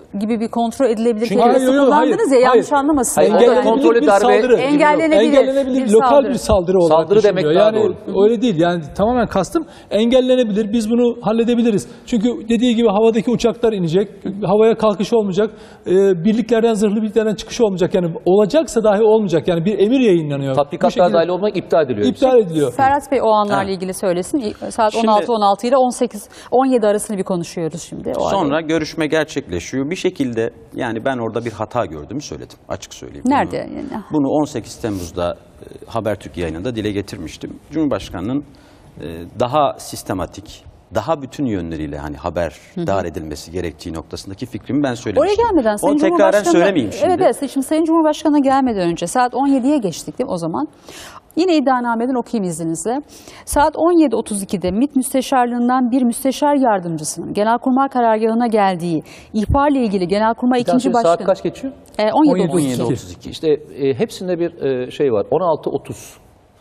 gibi bir kontrol edilebilir Çünkü kelimesi hayır, yok, hayır, kullandınız ya, yanlış hayır. anlamasın. Hayır, O da engel yani- kontrolü bir darbe- saldırı. Engellenebilir Engellenebilir, bir lokal saldırı. bir saldırı olarak Saldırı demek düşünülüyor. daha Yani doğru. öyle değil. Yani tamamen kastım engellenebilir. Biz bunu halledebiliriz. Çünkü dediği gibi havadaki uçaklar inecek. Havaya kalkış olmayacak. Ee, birliklerden, zırhlı birliklerden çıkış olmayacak. Yani olacaksa dahi olmayacak. Yani bir emir yayınlanıyor. Bu Tatbikatlar şekilde dahil olmak iptal ediliyor. iptal ediliyor. Ferhat Bey o anlarla ilgili söylesin. İ- Saat Şimdi- on altı on altı ile on sekiz on yedi arasını bir konuşuyoruz şimdi. O Sonra arada. görüşme gerçekleşiyor. Bir şekilde yani ben orada bir hata gördüğümü söyledim. Açık söyleyeyim. Nerede? Bunu, Yani? bunu on sekiz Temmuz'da e, Habertürk yayınında dile getirmiştim. Cumhurbaşkanı'nın e, daha sistematik, daha bütün yönleriyle hani haberdar edilmesi gerektiği noktasındaki fikrimi ben Oraya söylemiştim. gelmeden Sayın Onu tekraren Cumhurbaşkanı... söylemeyeyim şimdi. Evet, evet. Şimdi Sayın Cumhurbaşkanı'na gelmeden önce saat on yediye geçtik değil mi o zaman? Yine iddianameden okuyayım izninizle. Saat on yedi otuz ikide MİT Müsteşarlığından bir müsteşar yardımcısının Genelkurmay Karargahı'na geldiği ihbarla ilgili Genelkurmay Bir daha ikinci söyle, saat Başkanı... kaç geçiyor? E, on yedi on yedi otuz iki. otuz iki. İşte e, hepsinde bir e, şey var. on altı otuz.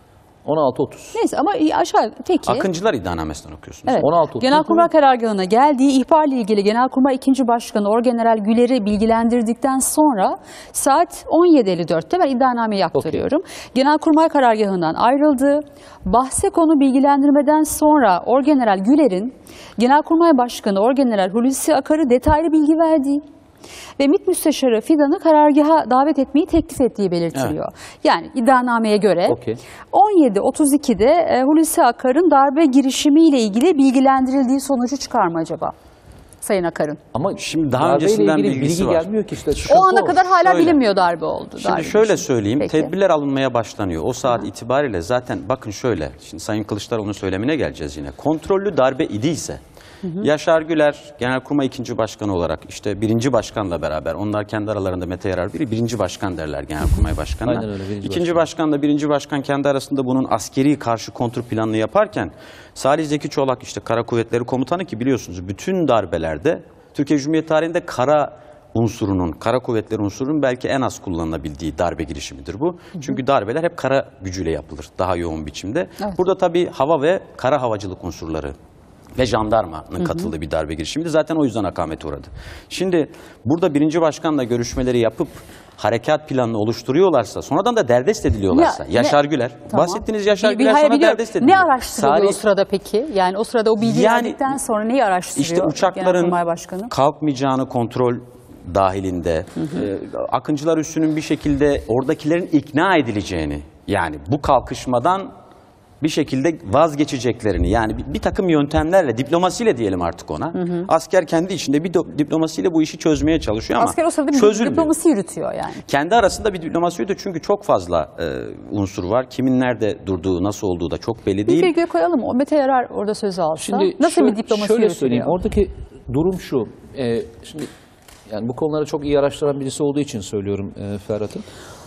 on altı otuz. Neyse ama aşağı peki. Akıncılar iddianamesinden okuyorsunuz. Evet. on altı otuz. Genelkurmay Karargahı'na geldiği ihbarla ilgili Genelkurmay ikinci Başkanı Orgeneral Güler'i bilgilendirdikten sonra saat on yedi elli dörtte ben iddianameyi aktarıyorum. Genelkurmay Karargahı'ndan ayrıldı. Bahse konu bilgilendirmeden sonra Orgeneral Güler'in Genelkurmay Başkanı Orgeneral Hulusi Akar'ı detaylı bilgi verdiği ve MİT Müsteşarı Fidan'ı karargaha davet etmeyi teklif ettiği belirtiliyor. Yani iddianameye göre Okey. on yedi otuz ikide e, Hulusi Akar'ın darbe girişimiyle ilgili bilgilendirildiği sonucu çıkar mı acaba Sayın Akar'ın? Ama Şimdi daha darbeyle öncesinden ilgili bilgisi bilgi var. gelmiyor ki işte. O ana kadar hala Şöyle. bilinmiyor darbe oldu. Şimdi darbe şöyle girişimi. söyleyeyim, Peki. tedbirler alınmaya başlanıyor. O saat itibariyle zaten bakın şöyle, şimdi Sayın Kılıçdaroğlu'nun söylemine geleceğiz yine. Kontrollü darbe idiyse, Yaşar Güler, Genelkurmay ikinci Başkanı olarak işte birinci Başkan'la beraber, onlar kendi aralarında Mete Yarar biri birinci Başkan derler Genelkurmay Başkanı'na. Aynen öyle, birinci İkinci Başkan'la birinci Başkan kendi arasında bunun askeri karşı kontur planını yaparken, Salih Zeki Çolak işte Kara Kuvvetleri Komutanı ki biliyorsunuz bütün darbelerde Türkiye Cumhuriyeti tarihinde kara unsurunun, kara kuvvetleri unsurunun belki en az kullanılabildiği darbe girişimidir bu. Çünkü darbeler hep kara gücüyle yapılır, daha yoğun biçimde. Evet. Burada tabii hava ve kara havacılık unsurları ve jandarmanın katıldığı bir darbe girişimiydi. Zaten o yüzden akamete uğradı. Şimdi burada birinci başkanla görüşmeleri yapıp harekat planını oluşturuyorlarsa, sonradan da derdest ediliyorlarsa, Ya, Yaşar ne- Güler, Tamam. bahsettiğiniz Yaşar Bir- bir- Güler hayır, sonra biliyorum. derdest ediliyor. Ne araştırılıyor Salih- o sırada peki? Yani o sırada o bilgi Yani, verdikten sonra neyi araştırıyor İşte uçakların Genelkurmay Başkanı? kalkmayacağını kontrol dahilinde, e, Akıncılar Üssü'nün bir şekilde oradakilerin ikna edileceğini, yani bu kalkışmadan bir şekilde vazgeçeceklerini, yani bir, bir takım yöntemlerle, diplomasiyle diyelim artık ona. Asker kendi içinde bir do- diplomasiyle bu işi çözmeye çalışıyor ama Asker o sırada bir çözülmüyor. diplomasi yürütüyor yani. Kendi arasında bir diplomasi yürütüyor çünkü çok fazla e, unsur var. Kimin nerede durduğu, nasıl olduğu da çok belli Bir değil. virgül koyalım. O Mete Yarar orada sözü alsa. Şimdi Nasıl şöyle- bir diplomasi şöyle yürütülüyor? söyleyeyim. Oradaki durum şu. E, şimdi yani bu konuları çok iyi araştıran birisi olduğu için söylüyorum e, Ferhat'ın.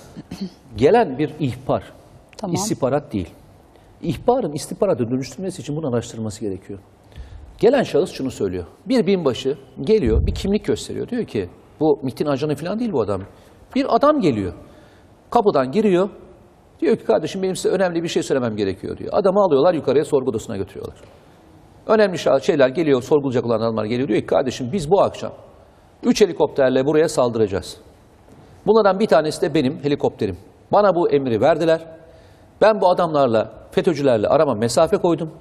Gelen bir ihbar, Tamam. istihbarat değil. İhbarın istihbarata dönüştürmesi için bunu araştırması gerekiyor. Gelen şahıs şunu söylüyor. Bir binbaşı geliyor, bir kimlik gösteriyor. Diyor ki bu MİT'in ajanı falan değil bu adam. Bir adam geliyor. Kapıdan giriyor. Diyor ki kardeşim benim size önemli bir şey söylemem gerekiyor diyor. Adamı alıyorlar yukarıya sorgu odasına götürüyorlar. Önemli şeyler geliyor, sorgulayacak olan adamlar geliyor. Diyor ki kardeşim biz bu akşam üç helikopterle buraya saldıracağız. Bunlardan bir tanesi de benim helikopterim. Bana bu emri verdiler. Ben bu adamlarla, FETÖ'cülerle arama mesafe koydum.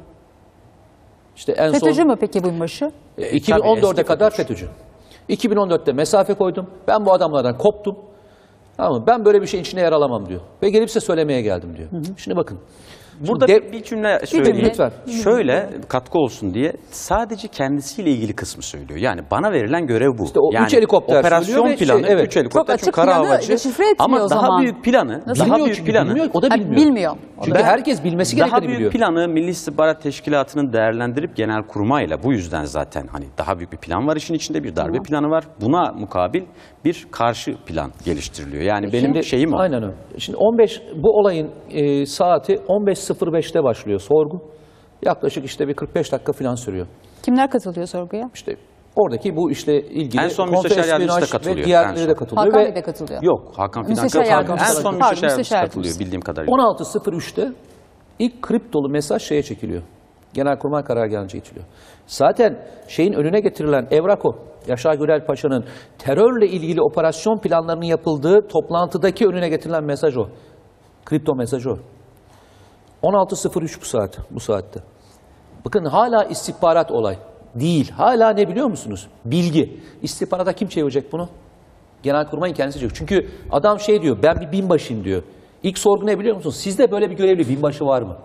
İşte en FETÖ'cü son mü peki bu binbaşı? e, iki bin on dörde eski kadar FETÖ'cü. iki bin on dörtte mesafe koydum. Ben bu adamlardan koptum. Tamam mı? Ben böyle bir şeyin içine yer alamam diyor. Ve gelip size söylemeye geldim diyor. Şimdi bakın. Burada Dev- bir cümle söyleyeyim. lütfen. Şöyle katkı olsun diye sadece kendisiyle ilgili kısmı söylüyor. Yani bana verilen görev bu. İşte o yani üç helikopter operasyon söylüyor ve planı, şey, evet. üç helikopter Çok çünkü açık kara planı havacı. deşifre etmiyor Ama o daha zaman. büyük planı, Nasıl? daha Bilmiyor büyük çünkü, planı. bilmiyor. O da Ha, bilmiyor. bilmiyor. O Çünkü da- herkes bilmesi Daha gerekeni büyük biliyor. planı Milli İstihbarat Teşkilatı'nın değerlendirip Genelkurmay'la bu yüzden zaten hani daha büyük bir plan var işin içinde, bir darbe planı var. Buna mukabil bir karşı plan geliştiriliyor. Yani benim Şimdi- şeyim o. Aynen öyle. Şimdi on beş bu olayın e, saati on beş sıfır beşte başlıyor sorgu. Yaklaşık işte bir kırk beş dakika falan sürüyor. Kimler katılıyor sorguya? İşte oradaki bu işle ilgili En son müsteşar yardımcısı da kontrespiyonaj katılıyor, ve en diğerleri son. de katılıyor. Hakan ve Bey de katılıyor. Yok, Hakan Fidan Müsteşar katılıyor. yardımcısı. En son Pardon, müsteşar yardımcısı müsteşar katılıyor yardımcısı. bildiğim kadarıyla. on altı sıfır üçte ilk kriptolu mesaj şeye çekiliyor. Genelkurmay karargahınca geçiliyor. Zaten şeyin önüne getirilen evrak o. Yaşar Gürel Paşa'nın terörle ilgili operasyon planlarının yapıldığı toplantıdaki önüne getirilen mesaj o. Kripto mesaj o. on altı sıfır üç bu saat, bu saatte. Bakın hala istihbarat olay değil. Hala ne biliyor musunuz? Bilgi. İstihbarata kim çevirecek bunu? Genelkurmay'ın kendisi çevirecek. Çünkü adam şey diyor, ben bir binbaşıyım diyor. İlk sorgu ne biliyor musunuz? Sizde böyle bir görevli binbaşı var mı?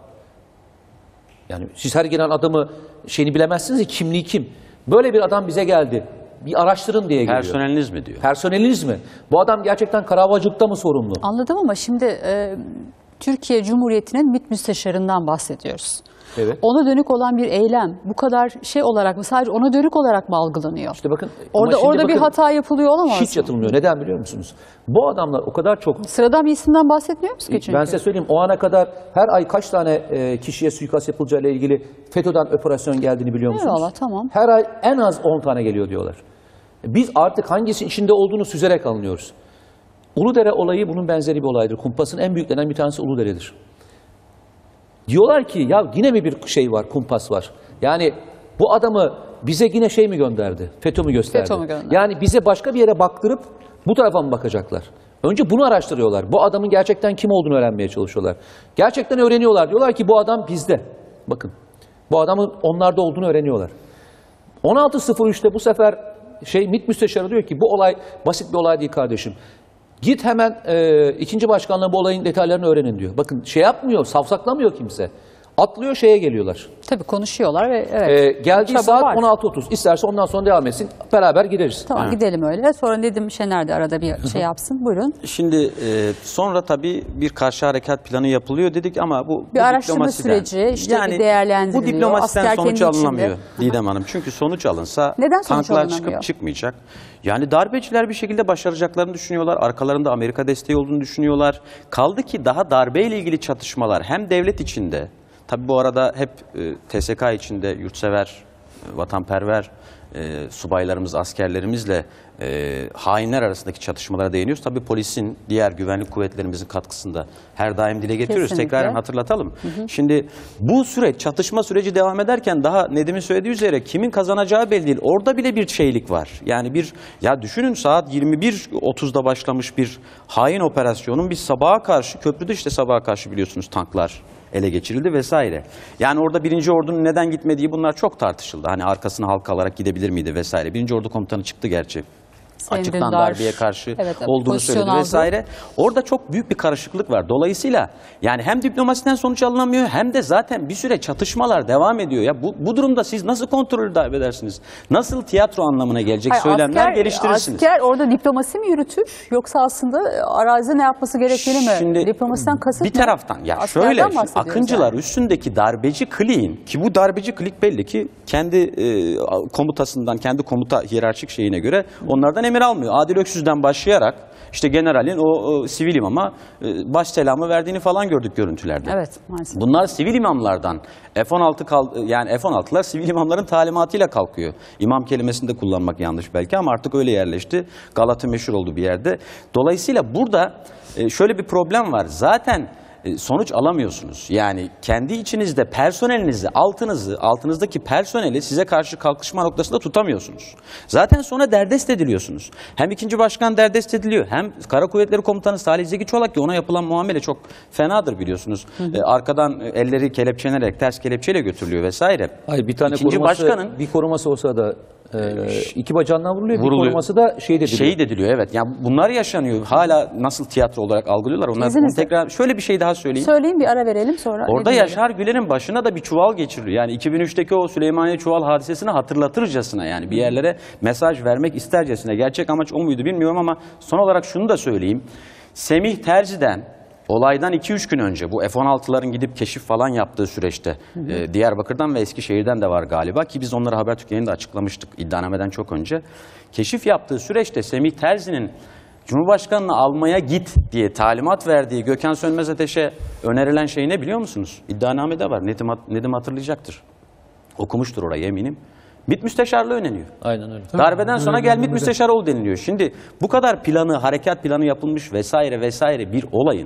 Yani siz her gelen adamı şeyini bilemezsiniz ya, kimliği kim? Böyle bir adam bize geldi. Bir araştırın diye geliyor. Personeliniz mi diyor? Personeliniz mi? Bu adam gerçekten karavacılıkta mı sorumlu? Anladım ama şimdi e, Türkiye Cumhuriyeti'nin MİT müsteşarından bahsediyoruz. Evet. Ona dönük olan bir eylem bu kadar şey olarak mı, sadece ona dönük olarak mı algılanıyor? İşte bakın. Orada ama orada bir bakın, hata yapılıyor olamaz hiç mı? yapılmıyor. Neden biliyor musunuz? Bu adamlar o kadar çok... Sıradan bir isimden bahsetmiyor musun ki çünkü? Ben size söyleyeyim, o ana kadar her ay kaç tane e, kişiye suikast yapılacağıyla ilgili FETÖ'den operasyon geldiğini biliyor musunuz? Eyvallah, tamam. Her ay en az on tane geliyor diyorlar. Biz artık hangisi içinde olduğunu süzerek anlıyoruz. Uludere olayı bunun benzeri bir olaydır. Kumpasın en büyüklerinden bir tanesi Uludere'dir. Diyorlar ki ya yine mi bir şey var, kumpas var? Yani bu adamı bize yine şey mi gönderdi? FETÖ mü gösterdi? FETÖ mü gönderdi? Yani bize başka bir yere baktırıp bu tarafa mı bakacaklar? Önce bunu araştırıyorlar. Bu adamın gerçekten kim olduğunu öğrenmeye çalışıyorlar. Gerçekten öğreniyorlar. Diyorlar ki bu adam bizde. Bakın bu adamın onlarda olduğunu öğreniyorlar. on altı sıfır üçte bu sefer şey MİT müsteşarı diyor ki bu olay basit bir olay değil kardeşim. Git hemen e, ikinci başkanla bu olayın detaylarını öğrenin diyor. Bakın şey yapmıyor, savsaklamıyor kimse. Atlıyor şeye geliyorlar. Tabii konuşuyorlar ve evet. E, geldiği Çaba saat var. on altı otuz. İsterse ondan sonra devam etsin. Beraber gideriz. Tamam, gidelim öyle. Sonra Nedim Şener de arada bir şey yapsın. Buyurun. Şimdi e, sonra tabii bir karşı harekat planı yapılıyor dedik ama bu, Bir bu araştırma diplomasiden- süreci, işte bir değerlendiriliyor. Bu diplomasiden Asker sonuç kendi alınamıyor içinde. Didem Hanım. Çünkü sonuç alınsa Neden sonuç tanklar alınamıyor? çıkıp çıkmayacak. Yani darbeciler bir şekilde başaracaklarını düşünüyorlar. Arkalarında Amerika desteği olduğunu düşünüyorlar. Kaldı ki daha darbeyle ilgili çatışmalar hem devlet içinde, tabii bu arada hep e, T S K içinde yurtsever, e, vatanperver e, subaylarımız, askerlerimizle e, hainler arasındaki çatışmalara değiniyoruz. Tabii polisin, diğer güvenlik kuvvetlerimizin katkısında her daim dile getiriyoruz. Kesinlikle. Tekrar hatırlatalım. Hı hı. Şimdi bu süreç, çatışma süreci devam ederken daha Nedim'in söylediği üzere kimin kazanacağı belli değil. Orada bile bir şeylik var. Yani bir, ya düşünün saat yirmi bir otuzda başlamış bir hain operasyonun bir sabaha karşı, köprüde işte sabaha karşı biliyorsunuz tanklar ele geçirildi vesaire. Yani orada birinci ordunun neden gitmediği bunlar çok tartışıldı. Hani arkasına halka alarak gidebilir miydi vesaire. Birinci ordu komutanı çıktı gerçi. Sayın Açıktan Dündar, darbeye karşı evet, evet, olduğunu pozisyon söyledi aldı. vesaire. Orada çok büyük bir karışıklık var. Dolayısıyla yani hem diplomasiden sonuç alınamıyor hem de zaten bir süre çatışmalar devam ediyor. Ya bu, bu durumda siz nasıl kontrolü darbe edersiniz? Nasıl tiyatro anlamına gelecek Hayır, söylemler asker, geliştirirsiniz? Asker orada diplomasi mi yürütür yoksa aslında arazide ne yapması gerektiğini mi? Şimdi Diplomasiden kasıt bir ne? taraftan ya Askerden şöyle bahsediyoruz Akıncılar yani. üstündeki darbeci kliğin ki bu darbeci klik belli ki kendi e, komutasından kendi komuta hiyerarşik şeyine göre onlardan emir almıyor. Adil Öksüz'den başlayarak işte generalin o, o sivil imama e, baş selamı verdiğini falan gördük görüntülerde. Evet, maalesef. Bunlar sivil imamlardan F on altı kal, yani F on altılar sivil imamların talimatıyla kalkıyor. İmam kelimesini de kullanmak yanlış belki ama artık öyle yerleşti. Galata meşhur oldu bir yerde. Dolayısıyla burada e, şöyle bir problem var. Zaten e, sonuç alamıyorsunuz. Yani kendi içinizde personelinizi, altınızı, altınızdaki personeli size karşı kalkışma noktasında tutamıyorsunuz. Zaten sonra derdest ediliyorsunuz. Hem ikinci başkan derdest ediliyor, hem Kara Kuvvetleri Komutanı Salih Zeki Çolak ki ona yapılan muamele çok fenadır biliyorsunuz. Hı hı. E, arkadan elleri kelepçelenerek, ters kelepçeyle götürülüyor vesaire. Hayır, bir tane İkinci koruması, başkanın bir koruması olsa da e, iki bacağından vuruluyor, vuruluyor. Bir koruması da şehit ediliyor. Şehit ediliyor, evet. Yani bunlar yaşanıyor. Hala nasıl tiyatro olarak algılıyorlar? Onlar İzninizle. tekrar şöyle bir şey daha söyleyeyim. Söyleyeyim, bir ara verelim sonra. Orada Nedim Yaşar Güler'in başına da bir çuval geçiriliyor. Yani iki bin üçteki o Süleymaniye çuval hadisesini hatırlatırcasına, yani bir yerlere mesaj vermek istercesine. Gerçek amaç o muydu bilmiyorum ama son olarak şunu da söyleyeyim. Semih Terzi'den olaydan iki üç gün önce bu F on altıların gidip keşif falan yaptığı süreçte hı hı. E, Diyarbakır'dan ve Eskişehir'den de var galiba ki biz onları Habertürk yayında açıklamıştık iddianameden çok önce. Keşif yaptığı süreçte Semih Terzi'nin Cumhurbaşkanı'nı almaya git diye talimat verdiği Gökhan Sönmez Ateş'e önerilen şey ne biliyor musunuz? İddianamede var. Nedim, Nedim hatırlayacaktır. Okumuştur orayı eminim. MİT müsteşarlığı öneriyor. Aynen öyle. Darbeden sonra öyle, gel MİT öyle. müsteşarı ol deniliyor. Şimdi bu kadar planı, harekat planı yapılmış vesaire vesaire bir olayın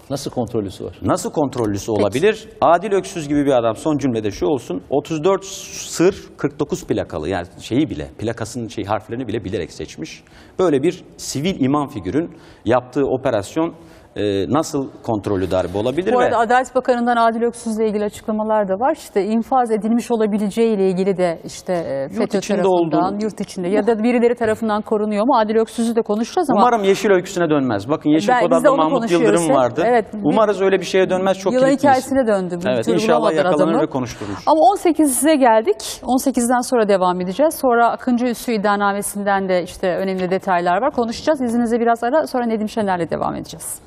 Nasıl kontrollüsü var? Nasıl kontrollüsü olabilir? Adil Öksüz gibi bir adam, son cümlede şu olsun, otuz dört sır kırk dokuz plakalı, yani şeyi bile, plakasının şey harflerini bile bilerek seçmiş. Böyle bir sivil imam figürün yaptığı operasyon e, nasıl kontrollü darbe olabilir? Bu ve arada Adalet Bakanı'ndan Adil Öksüz'le ilgili açıklamalar da var. İşte infaz edilmiş olabileceği ile ilgili de işte e, FETÖ içinde tarafından, olduğunu- yurt içinde ya da birileri tarafından korunuyor mu? Adil Öksüz'ü de konuşacağız ama Umarım Yeşil öyküsüne dönmez. Bakın Yeşil Ben- biz de Koda'da onu Mahmut konuşuyoruz Yıldırım hep. vardı. Evet, bir- Umarız öyle bir şeye dönmez. Çok yılan kilit bir isim. hikayesine döndü. Bir Evet, türlü inşallah bulamadılar yakalanır adamı. ve konuşturulur. Ama on sekize geldik. on sekizden sonra devam edeceğiz. Sonra Akıncı Üssü iddianamesinden de işte önemli detaylar var. Konuşacağız. İzninizle biraz ara, sonra Nedim Şener'le devam edeceğiz.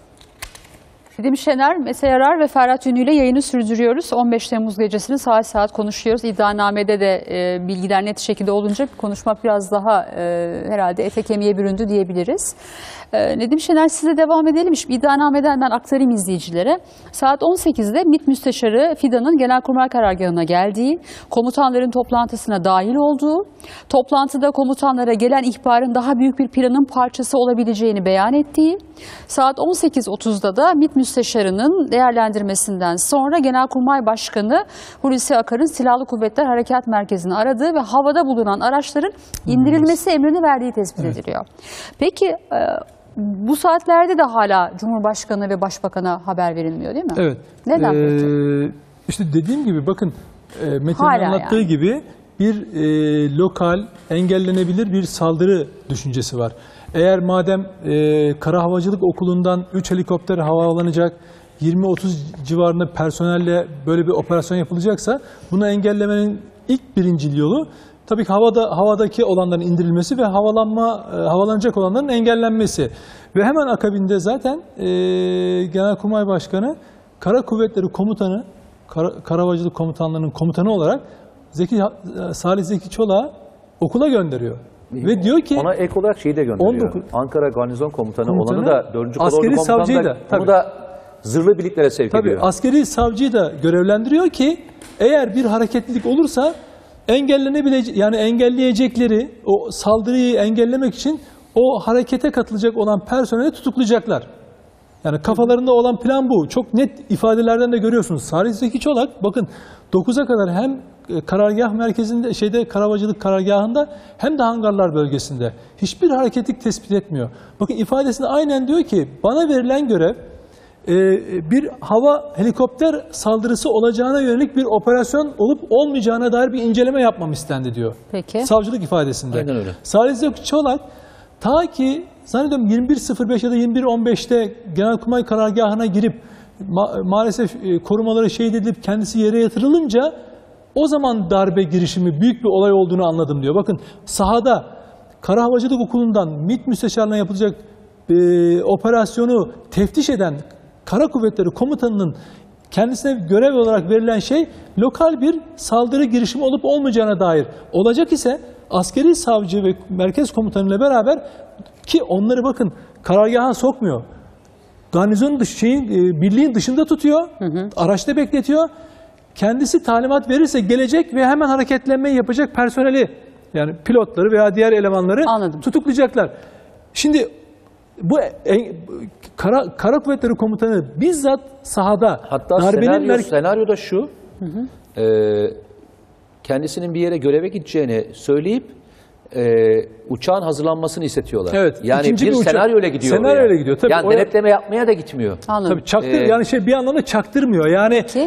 Nedim Şener, Mete Yarar ve Ferhat Ünlü ile yayını sürdürüyoruz. on beş Temmuz gecesini saat saat konuşuyoruz. İddianamede de e, bilgiler net şekilde olunca konuşmak biraz daha e, herhalde ete kemiğe büründü diyebiliriz. E, Nedim Şener, size devam edelim. Şimdi iddianameden ben aktarayım izleyicilere. Saat on sekizde MİT Müsteşarı Fidan'ın Genelkurmay Karargahı'na geldiği, komutanların toplantısına dahil olduğu, toplantıda komutanlara gelen ihbarın daha büyük bir planın parçası olabileceğini beyan ettiği, saat on sekiz otuzda da MİT Müsteşarı'nın değerlendirmesinden sonra Genelkurmay Başkanı Hulusi Akar'ın Silahlı Kuvvetler Harekat Merkezi'ni aradığı ve havada bulunan araçların indirilmesi emrini verdiği tespit ediliyor. Peki e, bu saatlerde de hala Cumhurbaşkanı ve Başbakan'a haber verilmiyor değil mi? Evet. Neden peki? Ee, işte dediğim gibi bakın e, Metin'in Hala anlattığı yani. gibi bir e, lokal engellenebilir bir saldırı düşüncesi var. Eğer madem e, Kara Havacılık Okulu'ndan üç helikopter havalanacak, yirmi otuz civarında personelle böyle bir operasyon yapılacaksa bunu engellemenin ilk birincil yolu tabii ki havada havadaki olanların indirilmesi ve havalanma e, havalanacak olanların engellenmesi. Ve hemen akabinde zaten e, Genelkurmay Başkanı Kara Kuvvetleri Komutanı, Kara, Kara Havacılık Komutanlarının komutanı olarak Zeki Salih Zeki Çolak'ı okula gönderiyor. Ve diyor ki Ona ek olarak şeyi de gönderiyor. on dokuz Ankara Garnizon Komutanı, Komutanı, olanı da dördüncü Kolordu askeri Komutanı savcıyı da, da, onu tabii. da zırhlı birliklere sevk tabii ediyor. askeri savcıyı da görevlendiriyor ki eğer bir hareketlilik olursa engellenebilecek, yani engelleyecekleri o saldırıyı engellemek için o harekete katılacak olan personeli tutuklayacaklar. Yani kafalarında olan plan bu. Çok net ifadelerden de görüyorsunuz. Salih Zeki Çolak bakın dokuza kadar hem karargah merkezinde, şeyde Karavacılık karargahında hem de hangarlar bölgesinde hiçbir hareketlik tespit etmiyor. Bakın ifadesinde aynen diyor ki bana verilen görev e, bir hava helikopter saldırısı olacağına yönelik bir operasyon olup olmayacağına dair bir inceleme yapmam istendi diyor. Peki. Savcılık ifadesinde. Aynen öyle. Salih Zeki Çolak ta ki zannediyorum yirmi bir sıfır beş ya da yirmi bir on beşte Genelkurmay karargahına girip ma maalesef e, korumaları şehit edilip kendisi yere yatırılınca o zaman darbe girişimi büyük bir olay olduğunu anladım diyor. Bakın sahada Kara Havacılık Okulu'ndan MİT Müsteşarlığına yapılacak e, operasyonu teftiş eden Kara Kuvvetleri Komutanı'nın kendisine görev olarak verilen şey lokal bir saldırı girişimi olup olmayacağına dair. Olacak ise askeri savcı ve merkez komutanıyla beraber, ki onları bakın karargaha sokmuyor. Garnizonun dış, şeyin, e, birliğin dışında tutuyor, hı hı. araçta bekletiyor. Kendisi talimat verirse gelecek ve hemen hareketlenmeyi yapacak personeli, yani pilotları veya diğer elemanları Anladım. tutuklayacaklar. Şimdi bu en, Kara, Kara Kuvvetleri Komutanı bizzat sahada Hatta darbenin senaryo, merke- senaryoda şu, hı hı. E, kendisinin bir yere göreve gideceğini söyleyip e, uçağın hazırlanmasını istetiyorlar. Evet, yani ikinci bir bir uçak- senaryoyla gidiyor. senaryoyla oraya. gidiyor, tabii. Yani Oraya- denetleme yapmaya da gitmiyor. Anladım. Tabii çaktır, Ee, yani şey bir anlamda çaktırmıyor. Yani Peki.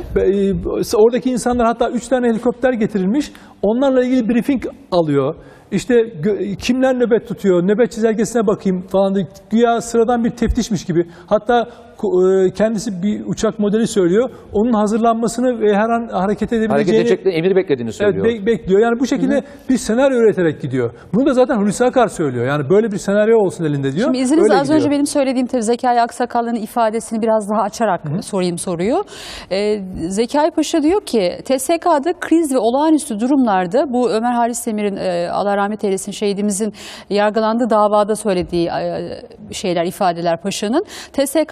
e, oradaki insanlar, hatta üç tane helikopter getirilmiş. Onlarla ilgili briefing alıyor. İşte gö- kimler nöbet tutuyor, nöbet çizelgesine bakayım falan diye. Güya sıradan bir teftişmiş gibi. Hatta e, kendisi bir uçak modeli söylüyor. Onun hazırlanmasını ve her an hareket edebileceğini Hareket edecekleri emir beklediğini evet, söylüyor. be- bekliyor. Yani bu şekilde Hı-hı. bir senaryo üreterek gidiyor. Bunu da zaten Hulusi Akar söylüyor. Yani böyle bir senaryo olsun elinde diyor. Şimdi izninizle Öyle az gidiyor. önce benim söylediğim tabii Zekai Aksakallı'nın ifadesini biraz daha açarak Hı. sorayım soruyu. Ee, Zekai Paşa diyor ki T S K'da kriz ve olağanüstü durumlarda, bu Ömer Halis Demir'in e, Allah rahmet eylesin şehidimizin yargılandığı davada söylediği e, şeyler, ifadeler Paşa'nın, T S K'da kriz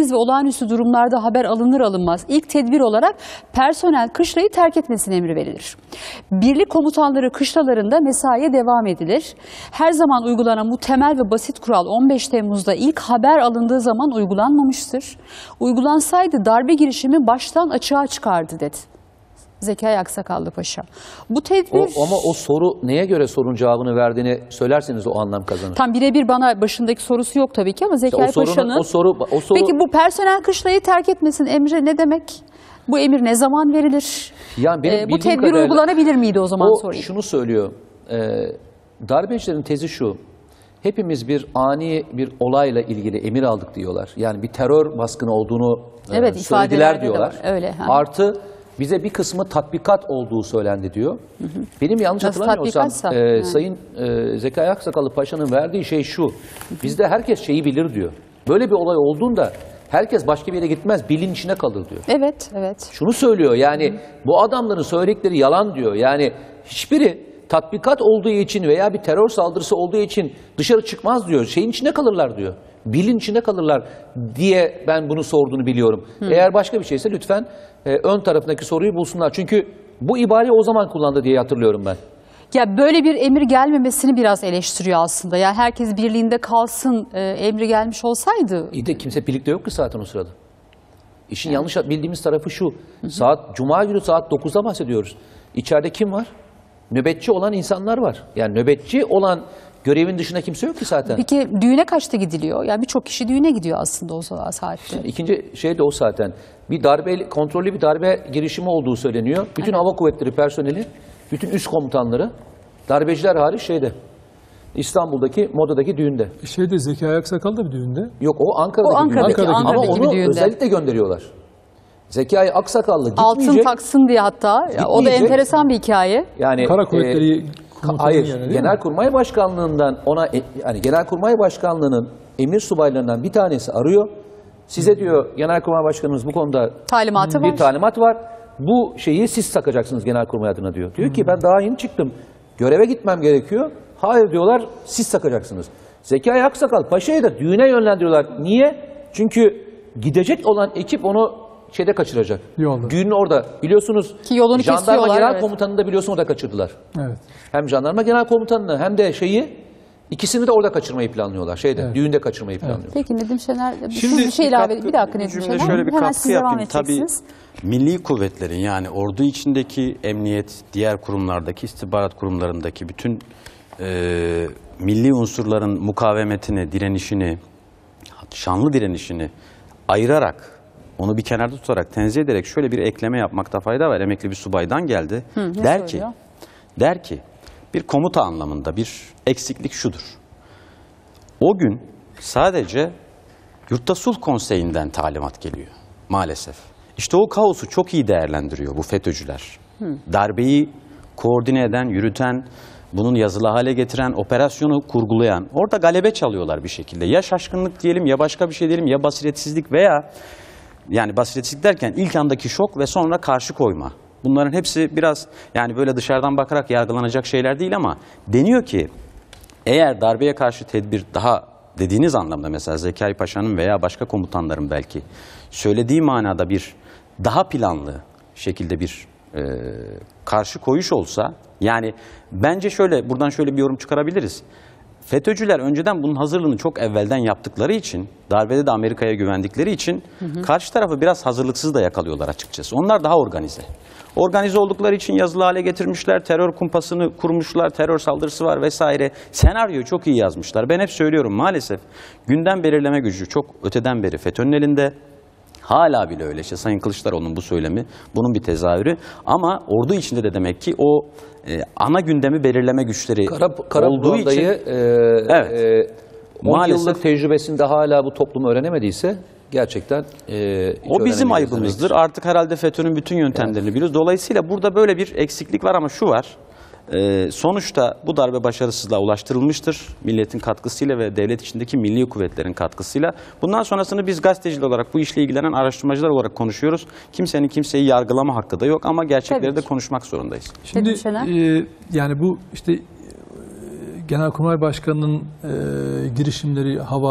kriz ve olağanüstü durumlarda haber alınır alınmaz ilk tedbir olarak personel kışlayı terk etmesine emri verilir. Birlik komutanları kışlalarında mesaiye devam edilir. Her zaman uygulanan bu temel ve basit kural on beş Temmuz'da ilk haber alındığı zaman uygulanmamıştır. Uygulansaydı darbe girişimi baştan açığa çıkardı dedi Zekai Aksakallı Paşa. Bu tedbir... O, ama o soru neye göre sorunun cevabını verdiğini söylerseniz o anlam kazanır. Tam birebir bana başındaki sorusu yok tabii ki ama Zekai İşte o sorunun- Paşa'nın... o soru- o soru- Peki bu personel kışlayı terk etmesin emri ne demek? Bu emir ne zaman verilir? Yani benim Ee, bu bildiğim tedbir kadarıyla- uygulanabilir miydi o zaman O sorayım. şunu söylüyor. E, darbecilerin tezi şu. Hepimiz bir ani bir olayla ilgili emir aldık diyorlar. Yani bir terör baskını olduğunu e, Evet, söylediler ifadelerde de diyorlar. var, öyle, ha. Artı bize bir kısmı tatbikat olduğu söylendi diyor. Benim yanlış Nasıl hatırlamıyorsam tatbikatsa? e, Yani. Sayın e, Zekai Aksakallı Paşa'nın verdiği şey şu. Bizde herkes şeyi bilir diyor. Böyle bir olay olduğunda herkes başka bir yere gitmez, bilin içine kalır diyor. Evet, evet. Şunu söylüyor yani bu adamların söyledikleri yalan diyor. Yani hiçbiri tatbikat olduğu için veya bir terör saldırısı olduğu için dışarı çıkmaz diyor. Şeyin içinde kalırlar diyor. Bilin içinde kalırlar diye ben bunu sorduğunu biliyorum. Eğer başka bir şeyse lütfen e, ön tarafındaki soruyu bulsunlar. Çünkü bu ibareyi o zaman kullandı diye hatırlıyorum ben. Ya böyle bir emir gelmemesini biraz eleştiriyor aslında. Ya herkes birliğinde kalsın e, emri gelmiş olsaydı. İyi de kimse birlikte yok ki zaten o sırada. İşin yanlış bildiğimiz tarafı şu. Saat Cuma günü saat dokuzda bahsediyoruz. İçeride kim var? Nöbetçi olan insanlar var. Yani nöbetçi olan görevin dışında kimse yok ki zaten. Peki düğüne kaçta gidiliyor? Yani birçok kişi düğüne gidiyor aslında o saatte. İkinci şey de o zaten. Bir darbe, kontrollü bir darbe girişimi olduğu söyleniyor. Bütün hava kuvvetleri personeli, bütün üst komutanları, darbeciler hariç şeyde, İstanbul'daki Moda'daki düğünde. Şeyde Zekai Aksakal da bir düğünde. Yok o Ankara'daki, O Ankara'daki, düğünde. Ankara'daki Ama bir onu düğünde. özellikle gönderiyorlar. Zekai Aksakallı gitmeyecek. Altın taksın diye hatta. Ya, o da Gitmeyecek. enteresan bir hikaye. Yani Kara e, Kuvvetleri Komutanı'nın hayır, yerine, değil Genelkurmay Başkanlığından ona e, yani Genelkurmay Başkanlığı'nın emir subaylarından bir tanesi arıyor. Size diyor Genelkurmay Başkanımız bu konuda Talimatı bir var. talimat var. Bu şeyi siz takacaksınız Genelkurmay adına diyor. Diyor ki ben daha yeni çıktım. Göreve gitmem gerekiyor. Hayır diyorlar siz takacaksınız. Zekai Aksakal Paşa'yı da düğüne yönlendiriyorlar. Niye? Çünkü gidecek olan ekip onu şeyde kaçıracak. Yolda. Düğünün orada. Biliyorsunuz Ki yolunu Jandarma kesiyorlar, Genel evet. Komutanı'nı da biliyorsun orada kaçırdılar. Evet. Hem Jandarma Genel Komutanı'nı hem de şeyi ikisini de orada kaçırmayı planlıyorlar. Şeyde, Evet. düğünde kaçırmayı planlıyorlar. Peki Nedim Şener, Şimdi şu bir şey ilave katkı- edeyim. Bir dakika bir Nedim cümle Şener. şöyle bir Hemen katkı siz devam yapayım. Tabii edeceksiniz. milli kuvvetlerin yani ordu içindeki emniyet, diğer kurumlardaki, istihbarat kurumlarındaki bütün e, milli unsurların mukavemetini, direnişini, şanlı direnişini ayırarak, onu bir kenarda tutarak, tenzih ederek şöyle bir ekleme yapmakta fayda var. Emekli bir subaydan geldi. ne der ki, söylüyor? der ki bir komuta anlamında bir eksiklik şudur. O gün sadece Yurtta Sulh Konseyi'nden talimat geliyor maalesef. İşte o kaosu çok iyi değerlendiriyor bu FETÖ'cüler. Darbeyi koordine eden, yürüten, bunun yazılı hale getiren, operasyonu kurgulayan, orada galebe çalıyorlar bir şekilde. Ya şaşkınlık diyelim, ya başka bir şey diyelim, ya basiretsizlik veya yani basiretsizlik derken ilk andaki şok ve sonra karşı koyma. Bunların hepsi biraz yani böyle dışarıdan bakarak yargılanacak şeyler değil ama deniyor ki eğer darbeye karşı tedbir daha dediğiniz anlamda mesela Zekai Paşa'nın veya başka komutanların belki söylediği manada bir daha planlı şekilde bir e, karşı koyuş olsa yani bence şöyle buradan şöyle bir yorum çıkarabiliriz. FETÖ'cüler önceden bunun hazırlığını çok evvelden yaptıkları için, darbede de Amerika'ya güvendikleri için hı hı. karşı tarafı biraz hazırlıksız da yakalıyorlar açıkçası. Onlar daha organize. Organize oldukları için yazılı hale getirmişler, terör kumpasını kurmuşlar, terör saldırısı var vesaire. Senaryoyu çok iyi yazmışlar. Ben hep söylüyorum maalesef gündem belirleme gücü çok öteden beri FETÖ'nün elinde. Hala bile öyle. İşte Sayın Kılıçdaroğlu'nun bu söylemi bunun bir tezahürü. Ama ordu içinde de demek ki o e, ana gündemi belirleme güçleri Kara, Kara olduğu için e, evet. e, on Maalesef. yıllık tecrübesinde hala bu toplumu öğrenemediyse gerçekten e, hiç o bizim öğrenemeyeceğiz ayıbımızdır. demektir. Artık herhalde FETÖ'nün bütün yöntemlerini evet. biliyoruz. Dolayısıyla burada böyle bir eksiklik var ama şu var. Ee, sonuçta bu darbe başarısızlığa ulaştırılmıştır. Milletin katkısıyla ve devlet içindeki milli kuvvetlerin katkısıyla. Bundan sonrasını biz gazeteciler olarak, bu işle ilgilenen araştırmacılar olarak konuşuyoruz. Kimsenin kimseyi yargılama hakkı da yok ama gerçekleri de konuşmak zorundayız. Şimdi e, yani bu işte e, Genelkurmay Başkanı'nın e, girişimleri, hava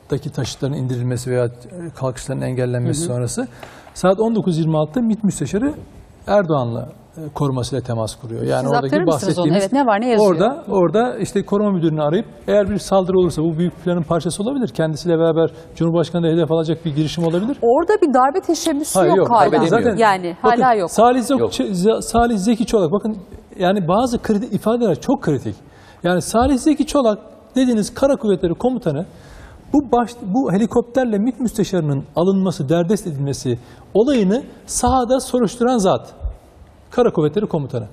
daki taşıtların indirilmesi veya kalkışların engellenmesi hı hı. sonrası saat on dokuz yirmi altıda MİT Müsteşarı Erdoğan'la korumasıyla temas kuruyor. Yani siz oradaki bahsettiğimiz evet, ne var, ne yazıyor? Orada orada işte koruma müdürünü arayıp eğer bir saldırı olursa bu büyük planın parçası olabilir. Kendisiyle beraber Cumhurbaşkanı'na hedef alacak bir girişim olabilir. Orada bir darbe teşebbüsü Hayır, yok, yok hala. zaten, yani bakın, hala yok. Salih, yok. Salih Zeki Çolak bakın yani bazı kritik ifadeler çok kritik. Yani Salih Zeki Çolak dediğiniz Kara Kuvvetleri Komutanı bu baş, bu helikopterle MİT Müsteşarı'nın alınması, derdest edilmesi olayını sahada soruşturan zat. Kara Kuvvetleri Komutanı.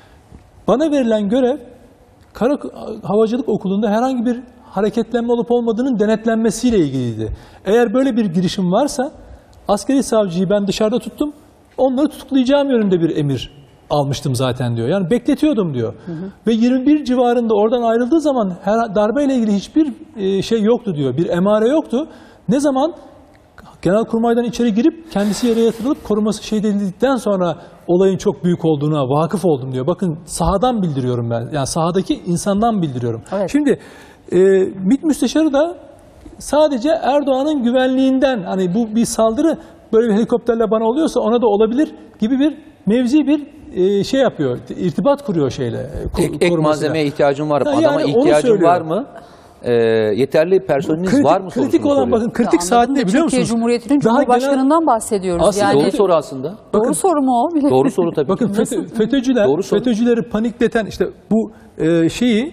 Bana verilen görev Kara Havacılık Okulu'nda herhangi bir hareketlenme olup olmadığının denetlenmesiyle ilgiliydi. Eğer böyle bir girişim varsa askeri savcıyı ben dışarıda tuttum, onları tutuklayacağım yönünde bir emir almıştım zaten diyor. Yani bekletiyordum diyor. Hı hı. Ve yirmi bir civarında oradan ayrıldığı zaman her, darbeyle ilgili hiçbir e, şey yoktu diyor. Bir emare yoktu. Ne zaman Genelkurmay'dan içeri girip kendisi yere yatırılıp koruması şey edildikten sonra olayın çok büyük olduğuna vakıf oldum diyor. Bakın sahadan bildiriyorum ben. Yani sahadaki insandan bildiriyorum. Evet. Şimdi e, MİT Müsteşarı da sadece Erdoğan'ın güvenliğinden hani bu bir saldırı böyle bir helikopterle bana oluyorsa ona da olabilir gibi bir mevzi bir e, şey yapıyor. İrtibat kuruyor şeyle. Ek, ek malzemeye ihtiyacın var mı? Yani Adama ihtiyacın var mı? E, yeterli personeliniz kritik, var mı? Kritik olan soruyor. Bakın kritik saatinde biliyor musunuz? Türkiye Cumhuriyeti'nin Cumhurbaşkanı'ndan genel... bahsediyoruz. Aslında yani. Doğru soru aslında. Doğru bakın, soru mu o? Doğru soru tabii. Bakın FETÖ, FETÖ'cüler, doğru FETÖ'cüleri panikleten işte bu e, şeyi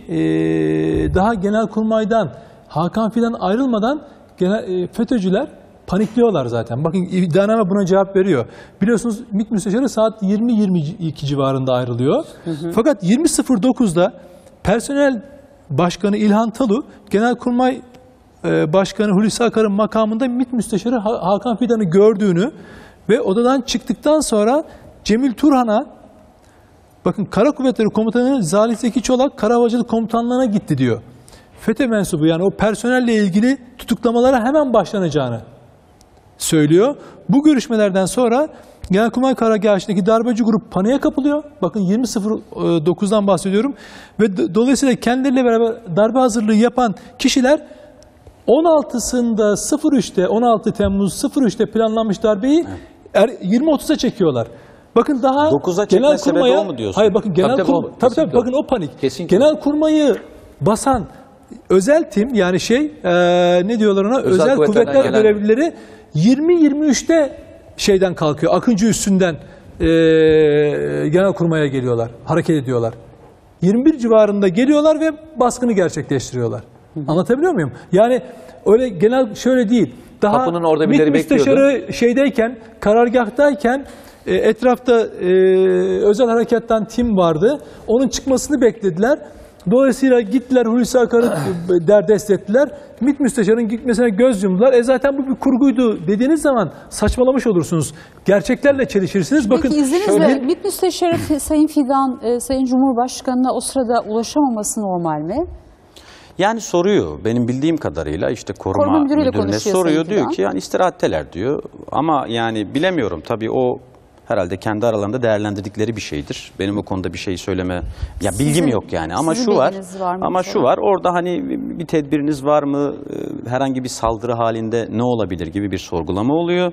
e, daha Genelkurmay'dan Hakan Fidan ayrılmadan genel, e, FETÖ'cüler panikliyorlar zaten. Bakın iddianame buna cevap veriyor. Biliyorsunuz MİT Müsteşarı saat yirmi yirmi iki civarında ayrılıyor. Hı hı. Fakat yirmi sıfır dokuzda personel Başkanı İlhan Talu, Genelkurmay e, Başkanı Hulusi Akar'ın makamında MİT Müsteşarı ha Hakan Fidan'ı gördüğünü ve odadan çıktıktan sonra Cemil Turhan'a bakın Kara Kuvvetleri Komutanı Salih Zeki Çolak Kara Havacılık Komutanlığı'na gitti diyor. FETÖ mensubu yani o personelle ilgili tutuklamalara hemen başlanacağını söylüyor. Bu görüşmelerden sonra Genelkurmay Karargahı'ndaki darbeci grup paniğe kapılıyor. Bakın yirmi sıfır dokuzdan bahsediyorum. Ve dolayısıyla kendileriyle beraber darbe hazırlığı yapan kişiler on altısında sıfır üçte on altı Temmuz sıfır üçte planlanmış darbeyi yirmi otuza çekiyorlar. Bakın daha Genelkurmay'a mu diyorsun? Hayır bakın Genelkurmay tabii tabii bakın o panik. Kesinlikle. Genelkurmay'ı basan özel tim yani şey e, ne diyorlar ona özel, özel kuvvetler gelen... görevlileri yirmi yirmi üçte şeyden kalkıyor. Akıncı üstünden e, Genelkurmay'a geliyorlar. Hareket ediyorlar. yirmi bir civarında geliyorlar ve baskını gerçekleştiriyorlar. Hı hı. Anlatabiliyor muyum? Yani öyle genel şöyle değil. Daha Kapının orada birileri MİT Müsteşarı şeydeyken, karargahtayken e, etrafta e, özel harekattan tim vardı. Onun çıkmasını beklediler. Dolayısıyla gittiler Hulusi Akar'ı derdest ettiler. MİT Müsteşarı'nın gitmesine göz yumdular. E zaten bu bir kurguydu dediğiniz zaman saçmalamış olursunuz. Gerçeklerle çelişirsiniz. Peki bakın izninizle şöyle... MİT Müsteşarı Sayın Fidan, e, Sayın Cumhurbaşkanı'na o sırada ulaşamaması normal mi? Yani soruyor. Benim bildiğim kadarıyla işte koruma, koruma müdürüne soruyor. Diyor ki yani istirahatteler diyor. Ama yani bilemiyorum tabii o herhalde kendi aralarında değerlendirdikleri bir şeydir. Benim o konuda bir şey söyleme ya bilgim sizin, yok yani ama şu var. var ama şu var. Orada hani bir tedbiriniz var mı? Herhangi bir saldırı halinde ne olabilir gibi bir sorgulama oluyor.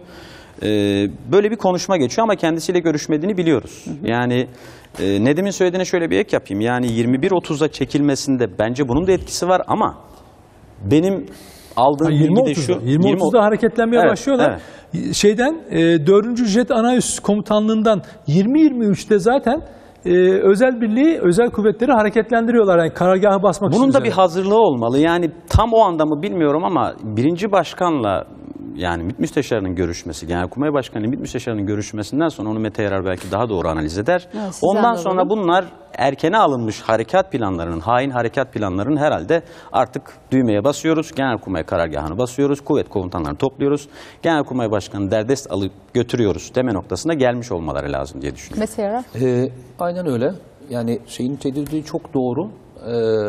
Böyle bir konuşma geçiyor ama kendisiyle görüşmediğini biliyoruz. Hı hı. Yani Nedim'in söylediğine şöyle bir ek yapayım. Yani yirmi bir otuza çekilmesinde bence bunun da etkisi var ama benim aldığım bilgi de şu. yirmi otuzda hareketlenmeye evet, başlıyorlar. Evet. Şeyden e, dördüncü Jet Anaüs Komutanlığından yirmi yirmi üçte zaten e, özel birliği, özel kuvvetleri hareketlendiriyorlar. Yani karargahı basmak için. Bunun da üzere. bir hazırlığı olmalı. Yani tam o anda mı bilmiyorum ama birinci başkanla yani MİT Müsteşarı'nın görüşmesi, Genelkurmay Başkanı MİT Müsteşarı'nın görüşmesinden sonra onu Mete Yarar belki daha doğru analiz eder. Evet, ondan sonra bunlar erkene alınmış harekat planlarının, hain harekat planlarının herhalde artık düğmeye basıyoruz. Genelkurmay karargahını basıyoruz. Kuvvet komutanlarını topluyoruz. Genelkurmay Başkanı'nı derdest alıp götürüyoruz deme noktasına gelmiş olmaları lazım diye düşünüyorum. Mete Yarar. Ee, aynen öyle. Yani şeyin tedirginliği çok doğru. Ee,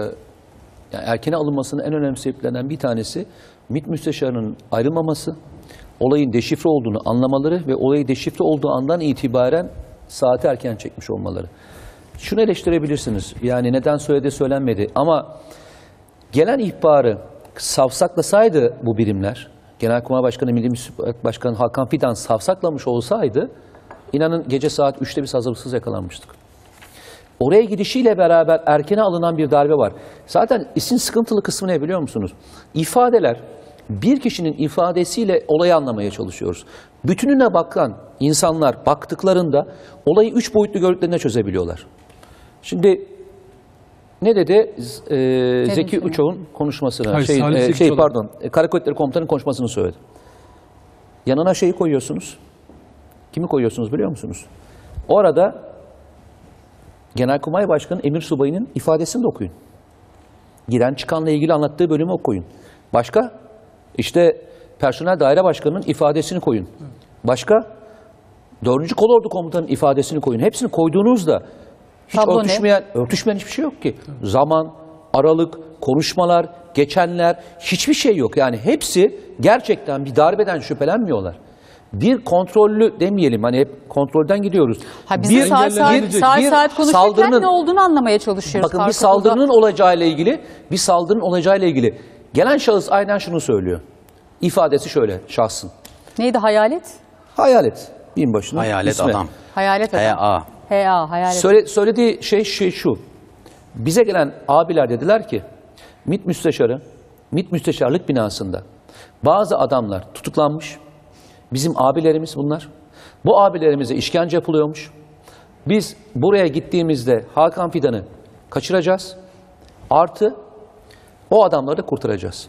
yani erkene alınmasının en önemli sebeplerinden bir tanesi MİT Müsteşarı'nın ayrılmaması, olayın deşifre olduğunu anlamaları ve olayı deşifre olduğu andan itibaren saati erken çekmiş olmaları. Şunu eleştirebilirsiniz, yani neden söyledi söylenmedi ama gelen ihbarı savsaklasaydı bu birimler, Genelkurmay Başkanı, Milli Müstebak Başkanı Hakan Fidan savsaklamış olsaydı, inanın gece saat üçte biz hazırlıksız yakalanmıştık. Oraya gidişiyle beraber erkene alınan bir darbe var. Zaten işin sıkıntılı kısmı ne biliyor musunuz? İfadeler, bir kişinin ifadesiyle olayı anlamaya çalışıyoruz. Bütününe bakan insanlar baktıklarında olayı üç boyutlu gördüklerinde çözebiliyorlar. Şimdi ne dedi ee, Zeki Uçok'un konuşmasını, Hayır, şey, Salih e, Zeki şey Çolak. pardon, e, Kara Kuvvetleri Komutanı'nın konuşmasını söyledi. Yanına şeyi koyuyorsunuz. Kimi koyuyorsunuz biliyor musunuz? Orada Genelkurmay Başkanı Emir Subayı'nın ifadesini de okuyun. Giren çıkanla ilgili anlattığı bölümü okuyun. Başka? İşte Personel Daire Başkanı'nın ifadesini koyun. Başka? dördüncü Kolordu Komutanı'nın ifadesini koyun. Hepsini koyduğunuzda hiç Tablo örtüşmeyen, örtüşmeyen hiçbir şey yok ki. Zaman, aralık, konuşmalar, geçenler, hiçbir şey yok. Yani hepsi gerçekten bir darbeden şüphelenmiyorlar. Bir kontrollü demeyelim, hani hep kontrolden gidiyoruz. Ha, biz bir, de saat saat, bir- saat, bir saat konuşurken saldırının- ne olduğunu anlamaya çalışıyoruz. Bakın bir Arka saldırının oda- olacağıyla ilgili, bir saldırının olacağıyla ilgili gelen şahıs aynen şunu söylüyor. İfadesi şöyle şahsın. Neydi hayalet? Hayalet. Binbaşının Hayalet ismi. adam. Hayalet adam. H A. H A hayalet. Söyle, söylediği şey, şey şu. Bize gelen abiler dediler ki, MİT Müsteşarı, MİT Müsteşarlık binasında bazı adamlar tutuklanmış. Bizim abilerimiz bunlar. Bu abilerimize işkence yapılıyormuş. Biz buraya gittiğimizde Hakan Fidan'ı kaçıracağız. Artı o adamları da kurtaracağız.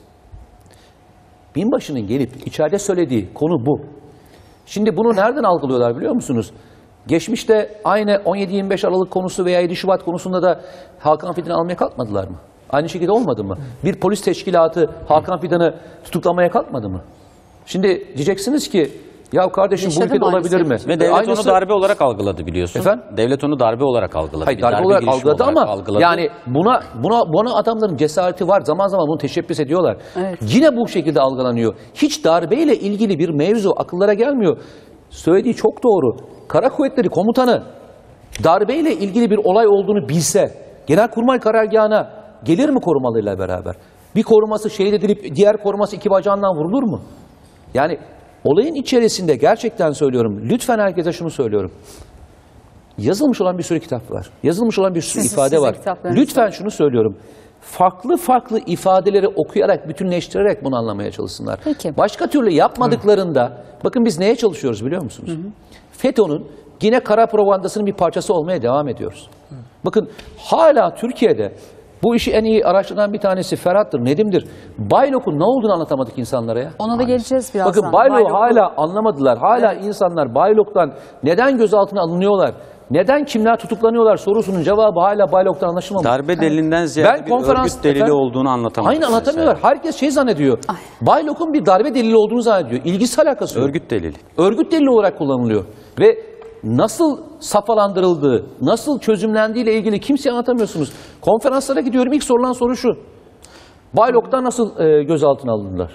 Binbaşının gelip içeride söylediği konu bu. Şimdi bunu nereden algılıyorlar biliyor musunuz? Geçmişte aynı on yedi yirmi beş Aralık konusu veya yedi Şubat konusunda da Hakan Fidan'ı almaya kalkmadılar mı? Aynı şekilde olmadı mı? Bir polis teşkilatı Hakan Fidan'ı tutuklamaya kalkmadı mı? Şimdi diyeceksiniz ki ya kardeşim bu Yaşadı ülkede olabilir mi? maalesef. Ve devlet Aynısı- onu darbe olarak algıladı biliyorsun. Efendim? Devlet onu darbe olarak algıladı. Hayır Bir darbe olarak girişimi algıladı olarak ama algıladı. yani buna buna buna adamların cesareti var. Zaman zaman bunu teşebbüs ediyorlar. Evet. Yine bu şekilde algılanıyor. Hiç darbeyle ilgili bir mevzu akıllara gelmiyor. Söylediği çok doğru. Kara Kuvvetleri Komutanı darbeyle ilgili bir olay olduğunu bilse Genelkurmay karargahına gelir mi korumalarıyla beraber? Bir koruması şehit edilip diğer koruması iki bacağından vurulur mu? Yani olayın içerisinde gerçekten söylüyorum. Lütfen herkese şunu söylüyorum. Yazılmış olan bir sürü kitap var. Yazılmış olan bir sürü Siz- ifade sizin var. kitaplarınız Lütfen var. şunu söylüyorum. Farklı farklı ifadeleri okuyarak, bütünleştirerek bunu anlamaya çalışsınlar. Peki. Başka türlü yapmadıklarında, bakın biz neye çalışıyoruz biliyor musunuz? FETÖ'nün yine kara propagandasının bir parçası olmaya devam ediyoruz. Bakın hala Türkiye'de bu işi en iyi araştıran bir tanesi Ferhat'tır, Nedim'dir. Baylok'un ne olduğunu anlatamadık insanlara ya. Ona da geleceğiz birazdan. Bakın Baylok'u Baylok'u- hala anlamadılar. Hala insanlar Baylok'tan neden gözaltına alınıyorlar? Neden kimler tutuklanıyorlar sorusunun cevabı hala Baylok'tan anlaşılmamış. Darbe delilinden ziyade bir örgüt delili efendim, olduğunu anlatamadık. Aynı anlatamıyorlar. Herkes şey zannediyor. Baylok'un bir darbe delili olduğunu zannediyor. İlgisi alakası yok. Örgüt delili. Örgüt delili olarak kullanılıyor. Ve nasıl safhalandırıldığı, nasıl çözümlendiği ile ilgili kimseye anlatamıyorsunuz. Konferanslara gidiyorum, ilk sorulan soru şu. Baylok'tan nasıl e, gözaltına alındılar?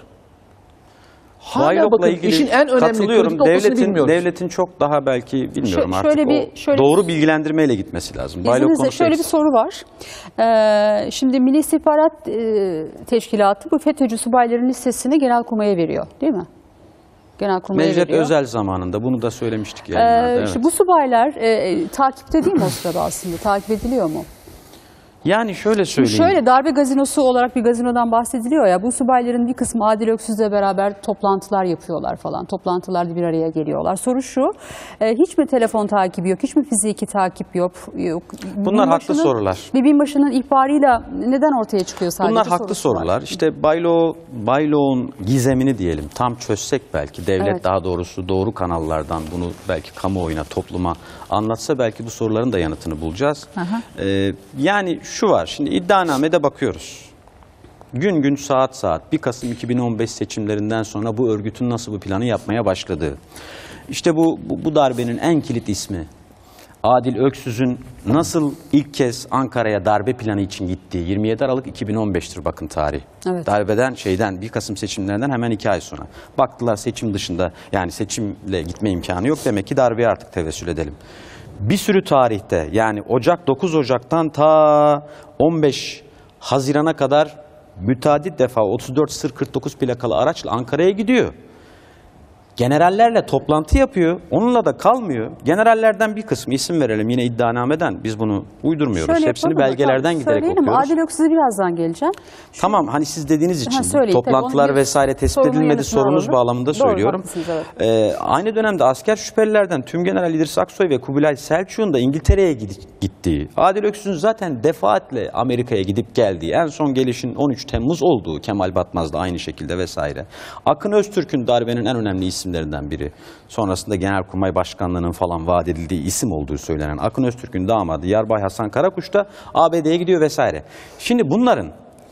Hala Baylok'la bakın ilgili işin en önemli katılıyorum. kritik noktasını Devletin, bilmiyoruz. devletin çok daha belki bilmiyorum Şö- artık şöyle o bir- şöyle doğru bir- bilgilendirmeyle gitmesi lazım. Baylok İzninizle konusu şöyle bir eksik. soru var. Ee, şimdi Milli İstihbarat e, Teşkilatı bu FETÖ'cü subayların listesini Genelkurmay'a veriyor, değil mi? Genelkurmay'a Necdet veriyor. Özel zamanında bunu da söylemiştik Ee, yayınlarda. evet. işte bu subaylar e, takipte değil mi o sırada aslında? Takip ediliyor mu? Yani şöyle söyleyeyim. Şöyle darbe gazinosu olarak bir gazinodan bahsediliyor ya, bu subayların bir kısmı Adil Öksüz'le beraber toplantılar yapıyorlar falan. Toplantılarda bir araya geliyorlar. Soru şu, e, hiç mi telefon takibi yok, hiç mi fiziki takip yok? yok. Bunlar haklı Binbaşının- sorular. Bir binbaşının ihbarıyla neden ortaya çıkıyor sadece? Bunlar haklı sorusu var. sorular. İşte Baylo, Baylo'nun gizemini diyelim tam çözsek belki devlet Evet. daha doğrusu doğru kanallardan bunu belki kamuoyuna, topluma anlatsa belki bu soruların da yanıtını bulacağız. Aha. Ee, yani şu var, şimdi iddianamede bakıyoruz. Gün gün saat saat bir Kasım iki bin on beş seçimlerinden sonra bu örgütün nasıl bu planı yapmaya başladığı. İşte bu, bu, bu darbenin en kilit ismi Adil Öksüz'ün nasıl ilk kez Ankara'ya darbe planı için gittiği yirmi yedi Aralık iki bin on beş'tir bakın tarih. Evet. Darbeden şeyden bir Kasım seçimlerinden hemen iki ay sonra. Baktılar seçim dışında yani seçimle gitme imkanı yok demek ki darbeye artık tevessül edelim. Bir sürü tarihte yani Ocak dokuz Ocak'tan ta on beş Haziran'a kadar müteadit defa otuz dört sır kırk dokuz plakalı araçla Ankara'ya gidiyor. Generallerle toplantı yapıyor. Onunla da kalmıyor. Generallerden bir kısmı, isim verelim yine iddianameden, biz bunu uydurmuyoruz. Şöyle Hepsini yapalım mı? belgelerden Tamam, giderek söyleyelim mi? okuyoruz. Adil Öksüz'e birazdan geleceğim. Tamam, hani siz dediğiniz için Ha, söyleyin, toplantılar tabii, onu bir vesaire tespit sorunun edilmedi yanıtını sorunuz alalım. bağlamında Doğru, söylüyorum. haklısınız, evet. Ee, aynı dönemde asker şüphelilerden Tümgeneral İdris Aksoy ve Kubilay Selçuk'un da İngiltere'ye gid- gittiği, Adil Öksüz'ün zaten defaatle Amerika'ya gidip geldiği, en son gelişin on üç Temmuz olduğu, Kemal Batmaz'da aynı şekilde vesaire. Akın Öztürk'ün darbenin en önemli isimlerinden biri. Sonrasında Genelkurmay Başkanlığı'nın falan vaat edildiği isim olduğu söylenen Akın Öztürk'ün damadı Yarbay Hasan Karakuş da A B D'ye gidiyor vesaire. Şimdi bunların,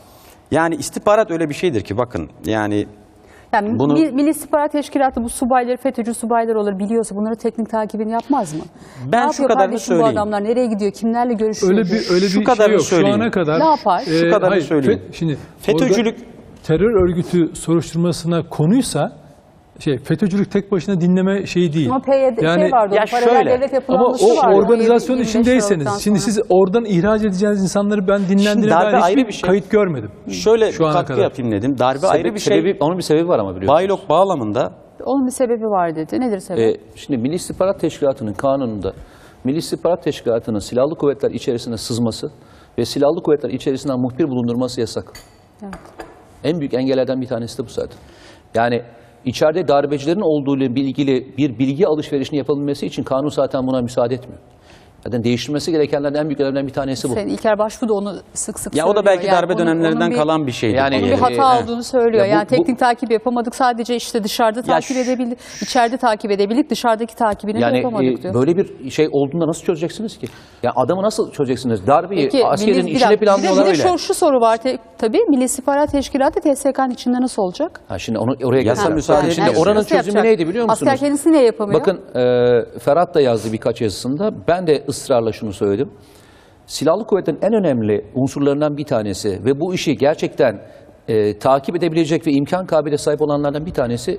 yani istihbarat öyle bir şeydir ki bakın, yani Yani bunu- Milli Milli İstihbarat Teşkilatı bu subayları, FETÖ'cü subaylar olur biliyorsa bunları teknik takibini yapmaz mı? Ben Ne şu yapıyor kadarını kardeşim bu söyleyeyim. adamlar? Nereye gidiyor? Kimlerle görüşüyor? Öyle bir öyle Şu bir kadarını şey yok. Şu söyleyeyim. ana kadar Ne yapar? Şu kadarını hayır, söyleyeyim. fe- şimdi FETÖ'cülük- orada terör örgütü soruşturmasına konuysa şey FETÖ'cülük tek başına dinleme şeyi değil. Ama P Y D şey vardı. ya o paralel şöyle, devlet Ama yapılanması o vardı. organizasyon yirmi beş içindeyseniz, Aralık'tan şimdi sonra. siz oradan ihraç edeceğiniz insanları ben dinlendiğine darbe dair ayrı hiçbir bir şey. kayıt görmedim. şöyle Şu bir ana katkı kadar. yapayım dedim. Darbe ayrı bir şey. Sebebi, onun bir sebebi var ama biliyorsunuz. Baylok bağlamında Onun bir sebebi var dedi. Nedir sebep? Ee, şimdi Milli İstihbarat Teşkilatı'nın kanununda Milli İstihbarat Teşkilatı'nın silahlı kuvvetler içerisine sızması ve silahlı kuvvetler içerisinden muhbir bulundurması yasak. Evet. En büyük engellerden bir tanesi de bu zaten. Yani içeride darbecilerin olduğuyla ilgili bir bilgi alışverişinin yapılması için kanun zaten buna müsaade etmiyor. Zaten değiştirmesi gerekenlerden en büyüklerden bir tanesi bu. Sayın İlker Başbuğ da onu sık sık ya o söylüyor. da belki Yani darbe onun- dönemlerinden onun bir- kalan bir şeydi. Yani- Onun bir Ee, hata evet. olduğunu söylüyor. Ya bu- yani bu- teknik takip yapamadık. Sadece işte dışarıda takip şu- edebildik. İçeride takip edebildik. Dışarıdaki takibini Yani yapamadık e, diyor. böyle bir şey olduğunda nasıl çözeceksiniz ki? Ya adamı nasıl çözeceksiniz? Darbeyi Peki, askerin milli- bir içine dakika, planlıyorlar bir de, bir de öyle. şu, şu soru var. Te, tabii Milli İstihbarat Teşkilatı T S K'nın içinde nasıl olacak? Ha şimdi onu oraya Yasa geleceğim. müsaade Yani şimdi etmiyor. oranın Nasıl çözümü yapacak? neydi biliyor musunuz? Asker kendisi niye yapamıyor? Bakın e, Ferhat da yazdı birkaç yazısında. Ben de ısrarla şunu söyledim. Silahlı kuvvetin en önemli unsurlarından bir tanesi ve bu işi gerçekten e, takip edebilecek ve imkan kabiliyete sahip olanlardan bir tanesi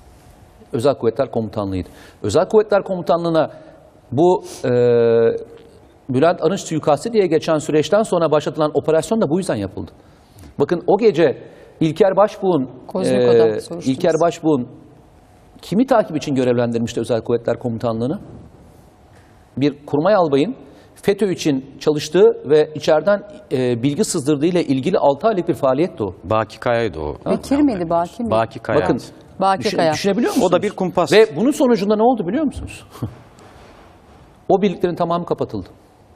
Özel Kuvvetler Komutanlığı'ydı. Özel Kuvvetler Komutanlığı'na bu e, Bülent Arınç suikastı diye geçen süreçten sonra başlatılan operasyon da bu yüzden yapıldı. Bakın o gece İlker Başbuğ'un Kozlukov'da e, soruşturması. İlker Başbuğ'un kimi takip için görevlendirmişti Özel Kuvvetler Komutanlığı'nı? Bir kurmay albayın FETÖ için çalıştığı ve içeriden e, bilgi sızdırdığı ile ilgili altı aylık bir faaliyetti o. Baki Kaya'ydı o. Bekir miydi, Baki mi? Baki Kaya. Bakın Baki düşün- Kaya. düşünebiliyor musunuz? O da bir kumpas. Ve bunun sonucunda ne oldu biliyor musunuz? O birliklerin tamamı kapatıldı.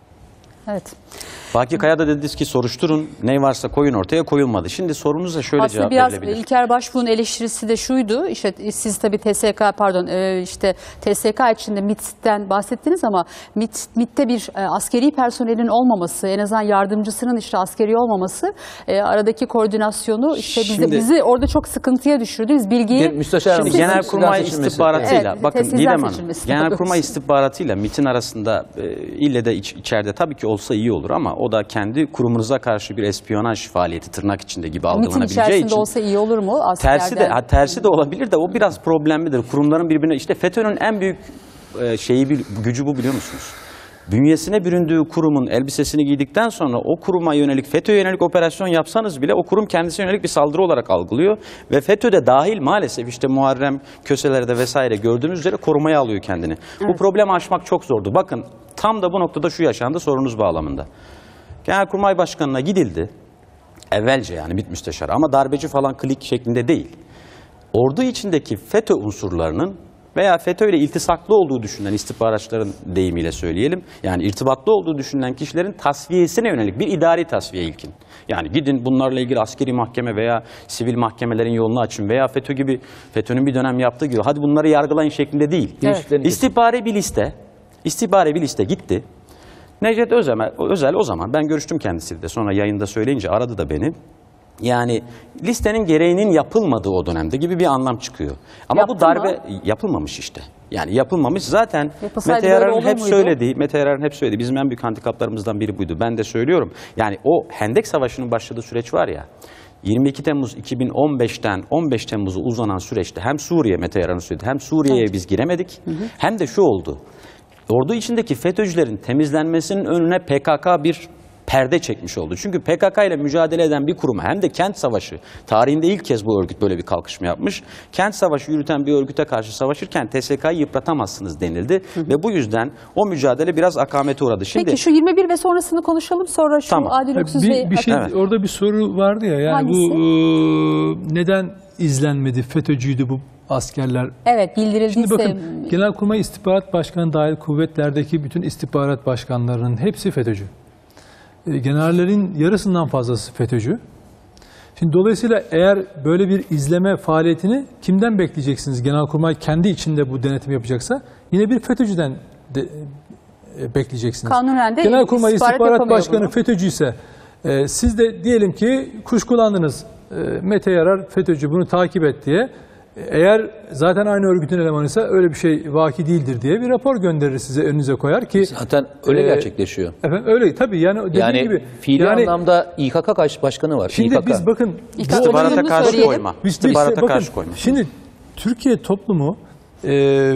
Evet. Baki Kaya da dediniz ki soruşturun, ne varsa koyun ortaya, koyulmadı. Şimdi sorunuza şöyle Aslında cevap biraz verilebilir. İlker Başbuğ'un eleştirisi de şuydu. İşte siz tabii T S K pardon e, işte T S K içinde MİT'ten bahsettiniz ama MİT MİT'te bir e, askeri personelin olmaması, en azından yardımcısının işte askeri olmaması e, aradaki koordinasyonu işte bizi, Şimdi- bizi orada çok sıkıntıya düşürdü. Biz bilgiyi Bir müsteşar Şimdi Siz- Genelkurmay sizden seçilmesi. istihbaratıyla, Evet, bakın sizden Didem Hanım, seçilmesi. Genelkurmay istihbaratıyla MİT'in arasında e, ille de iç, içeride tabii ki olsa iyi olur ama o da kendi kurumunuza karşı bir espiyonaj faaliyeti tırnak içinde gibi MİT'in algılanabileceği içerisinde için. olsa iyi olur mu? Askerden. Tersi de, ha, tersi de olabilir de o biraz problemlidir. Kurumların birbirine, işte FETÖ'nün en büyük e, şeyi, bil- gücü bu biliyor musunuz? Bünyesine büründüğü kurumun elbisesini giydikten sonra o kuruma yönelik, FETÖ'ye yönelik operasyon yapsanız bile o kurum kendisine yönelik bir saldırı olarak algılıyor. Ve FETÖ'de dahil maalesef işte Muharrem Köseler'de vesaire gördüğünüz üzere korumaya alıyor kendini. Bu problemi aşmak çok zordu. Bakın tam da bu noktada şu yaşandı sorunuz bağlamında. Genelkurmay Başkanı'na gidildi. Evvelce yani MİT müsteşarı ama darbeci falan klik şeklinde değil. Ordu içindeki FETÖ unsurlarının veya FETÖ ile iltisaklı olduğu düşünülen istihbaratçıların deyimiyle söyleyelim. Yani irtibatlı olduğu düşünülen kişilerin tasfiyesine yönelik bir idari tasfiye ilkin. Yani gidin bunlarla ilgili askeri mahkeme veya sivil mahkemelerin yolunu açın veya FETÖ gibi, FETÖ'nün bir dönem yaptığı gibi hadi bunları yargılayın şeklinde değil. Evet. İstihbari bir liste, istihbari bir liste gitti. Necdet Özel, Özel o zaman, ben görüştüm kendisiyle de, sonra yayında söyleyince aradı da beni. Yani listenin gereğinin yapılmadığı o dönemde gibi bir anlam çıkıyor. Ama Yaptı bu darbe mı? yapılmamış işte. Yani yapılmamış zaten. Yapılsaydı Mete böyle Yarar'ın olur hep muydu? söylediği, Mete Yarar'ın hep söylediği, bizim en büyük handikaplarımızdan biri buydu. Ben de söylüyorum. Yani o Hendek Savaşı'nın başladığı süreç var ya, yirmi iki Temmuz iki bin on beşten on beş Temmuz'a uzanan süreçte hem Suriye, Mete Yarar'ın söylediği, hem Suriye'ye biz giremedik, hem de şu oldu. Ordu içindeki FETÖ'cülerin temizlenmesinin önüne P K K bir perde çekmiş oldu. Çünkü P K K ile mücadele eden bir kuruma hem de kent savaşı, tarihinde ilk kez bu örgüt böyle bir kalkışma yapmış. Kent savaşı yürüten bir örgüte karşı savaşırken T S K'yı yıpratamazsınız denildi. Hı hı. Ve bu yüzden o mücadele biraz akamete uğradı. Şimdi, Peki şu yirmi bir ve sonrasını konuşalım, sonra şu Tamam. Adil Öksüz bir, ve... bir şey, Evet. orada bir soru vardı ya, yani Hangisi? bu e, neden izlenmedi, FETÖ'cüydü bu askerler? Evet, bildirildiyse... Şimdi bakın, Genelkurmay İstihbarat Başkanı dahil kuvvetlerdeki bütün istihbarat başkanlarının hepsi FETÖ'cü. E, generallerin yarısından fazlası FETÖ'cü. Şimdi dolayısıyla eğer böyle bir izleme faaliyetini kimden bekleyeceksiniz? Genelkurmay kendi içinde bu denetim yapacaksa yine bir FETÖ'cüden de, e, bekleyeceksiniz. Kanunen de Genelkurmay istihbarat İstihbarat yapamıyor Başkanı bunu. FETÖ'cü ise e, siz de diyelim ki kuşkulandınız. E, Mete Yarar FETÖ'cü, bunu takip et diye. Eğer zaten aynı örgütün elemanıysa öyle bir şey vaki değildir diye bir rapor gönderir, size önünüze koyar ki... Zaten öyle e, gerçekleşiyor. Efendim öyle tabii, yani dediğim Yani gibi. fiili yani, anlamda İ K K karşı başkanı var. Şimdi İ K K. biz bakın... bu İstihbarata Bunu karşı söyleyelim. koyma. Biz- biz- İstihbarata bakın, karşı koyma. Şimdi Türkiye toplumu e,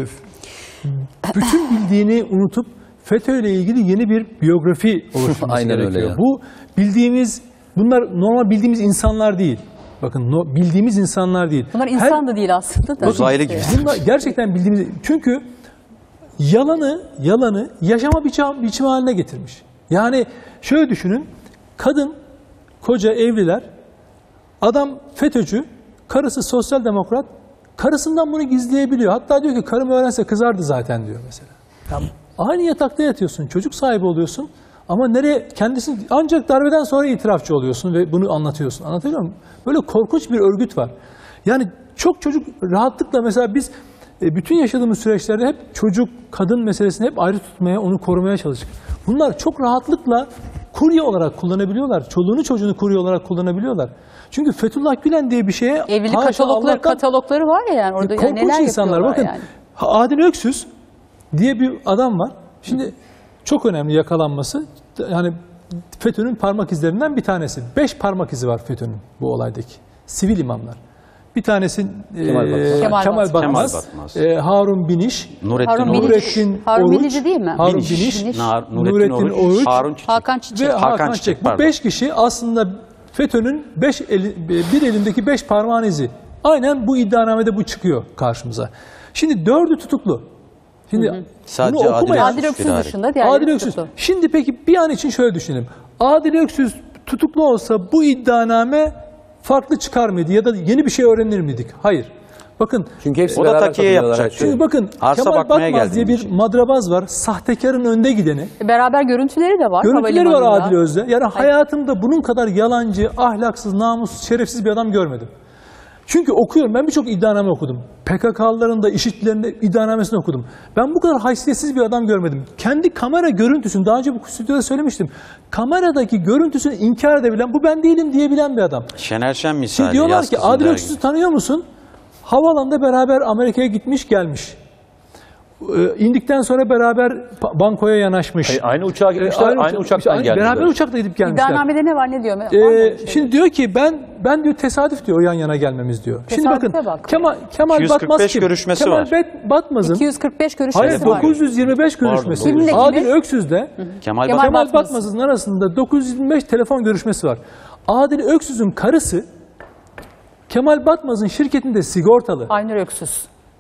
bütün bildiğini unutup FETÖ ile ilgili yeni bir biyografi oluşturması Aynen öyle gerekiyor. ya. Bu bildiğimiz, bunlar normal bildiğimiz insanlar değil. Bakın no, bildiğimiz insanlar değil. Bunlar Her- insan da değil aslında da. Uzaylı gibi. Bunlar gerçekten bildiğimiz, çünkü yalanı yalanı yaşama biçim, biçimi haline getirmiş. Yani şöyle düşünün, kadın, koca evliler, adam FETÖ'cü, karısı sosyal demokrat, karısından bunu gizleyebiliyor. Hatta diyor ki karım öğrense kızardı zaten diyor mesela. Yani aynı yatakta yatıyorsun, çocuk sahibi oluyorsun ama nereye kendisini, ancak darbeden sonra itirafçı oluyorsun ve bunu anlatıyorsun. Anlatabiliyor muyum? Böyle korkunç bir örgüt var. Yani çok çocuk rahatlıkla, mesela biz e, bütün yaşadığımız süreçlerde hep çocuk, kadın meselesini hep ayrı tutmaya, onu korumaya çalıştık. Bunlar çok rahatlıkla kurye olarak kullanabiliyorlar. Çoluğunu çocuğunu kurye olarak kullanabiliyorlar. Çünkü Fethullah Gülen diye bir şeye Evlilik haşa katalogları, Allah'tan- katalogları var ya yani orada, yani korkunç neler insanlar. yapıyorlar Bakın yani. Adil Öksüz diye bir adam var. Şimdi çok önemli yakalanması. Yani FETÖ'nün parmak izlerinden bir tanesi. Beş parmak izi var FETÖ'nün bu olaydaki. Sivil imamlar. Bir tanesi Kemal e, Batmaz. Kemal Kemal Batmaz. Batmaz, Kemal Batmaz. e, Harun Biniş, Nurettin Harun Oruç. Binici. Nurettin Harun Oruç, Binici değil mi? Harun Biniş. Biniş, Biniş. Nar- Nurettin Oruç, Harun Çiçek. Hakan Çiçek. ve Hakan Hakan Çiçek, Çiçek. Bu pardon. beş kişi aslında FETÖ'nün beş eli, bir elindeki beş parmağın izi. Aynen bu iddianamede bu çıkıyor karşımıza. Şimdi dördü tutuklu. Şimdi Sadece bunu okumayan, Adil Öksüz Firari. dışında diğerleri Adil Öksüz. tutuklu. Şimdi peki bir an için şöyle düşünelim. Adil Öksüz tutuklu olsa bu iddianame farklı çıkar mıydı ya da yeni bir şey öğrenir miydik? Hayır. Bakın, Çünkü hepsi O da beraber takiye katılıyorlar yapacak. her şeye. çünkü bakın Arsa Kemal bakmaya Batmaz diye geldim bir için. madrabaz var. Sahtekarın önde gideni. E, Beraber görüntüleri de var. Görüntüleri var havalimanında. Adil Öz'de. Yani hayatımda bunun kadar yalancı, ahlaksız, namussuz, şerefsiz bir adam görmedim. Çünkü okuyorum. Ben birçok iddianame okudum. P K K'lıların da IŞİD'lilerin de iddianamesini okudum. Ben bu kadar haysiyetsiz bir adam görmedim. Kendi kamera görüntüsünü, daha önce bu stüdyoda söylemiştim. Kameradaki görüntüsünü inkar edebilen, bu ben değilim diyebilen bir adam. Şener Şen Şimdi misali. diyorlar Yaz ki Kızıl Adil Dergi. Öksüz'ü tanıyor musun? Havaalanında beraber Amerika'ya gitmiş gelmiş. Ee, indikten sonra beraber pa- bankoya yanaşmış. Hayır, aynı uçağa gitmişler, Ee, aynı uçaktan aynı- geldiler. Beraber uçakla gidip gelmişler. İddianamede ne var, ne diyor? Var mı Ee, öyle bir şey? şimdi diyor ki ben ben diyor tesadüf diyor o yan yana gelmemiz diyor. Şimdi Tesadüfe bakın bak. Kemal Kemal iki yüz kırk Batmaz beş kim? görüşmesi Kemal var. Bet- Batmaz'ın iki yüz kırk beş hayır görüşmesi var. dokuz yüz yirmi beş görüşmesi. Kiminle kimi? Adil Öksüz'de Kemal, Kemal Kemal Batmaz. Batmaz'ın arasında dokuz yüz yirmi beş telefon görüşmesi var. Adil Öksüz'ün karısı Kemal Batmaz'ın şirketinde sigortalı. Aynur Öksüz.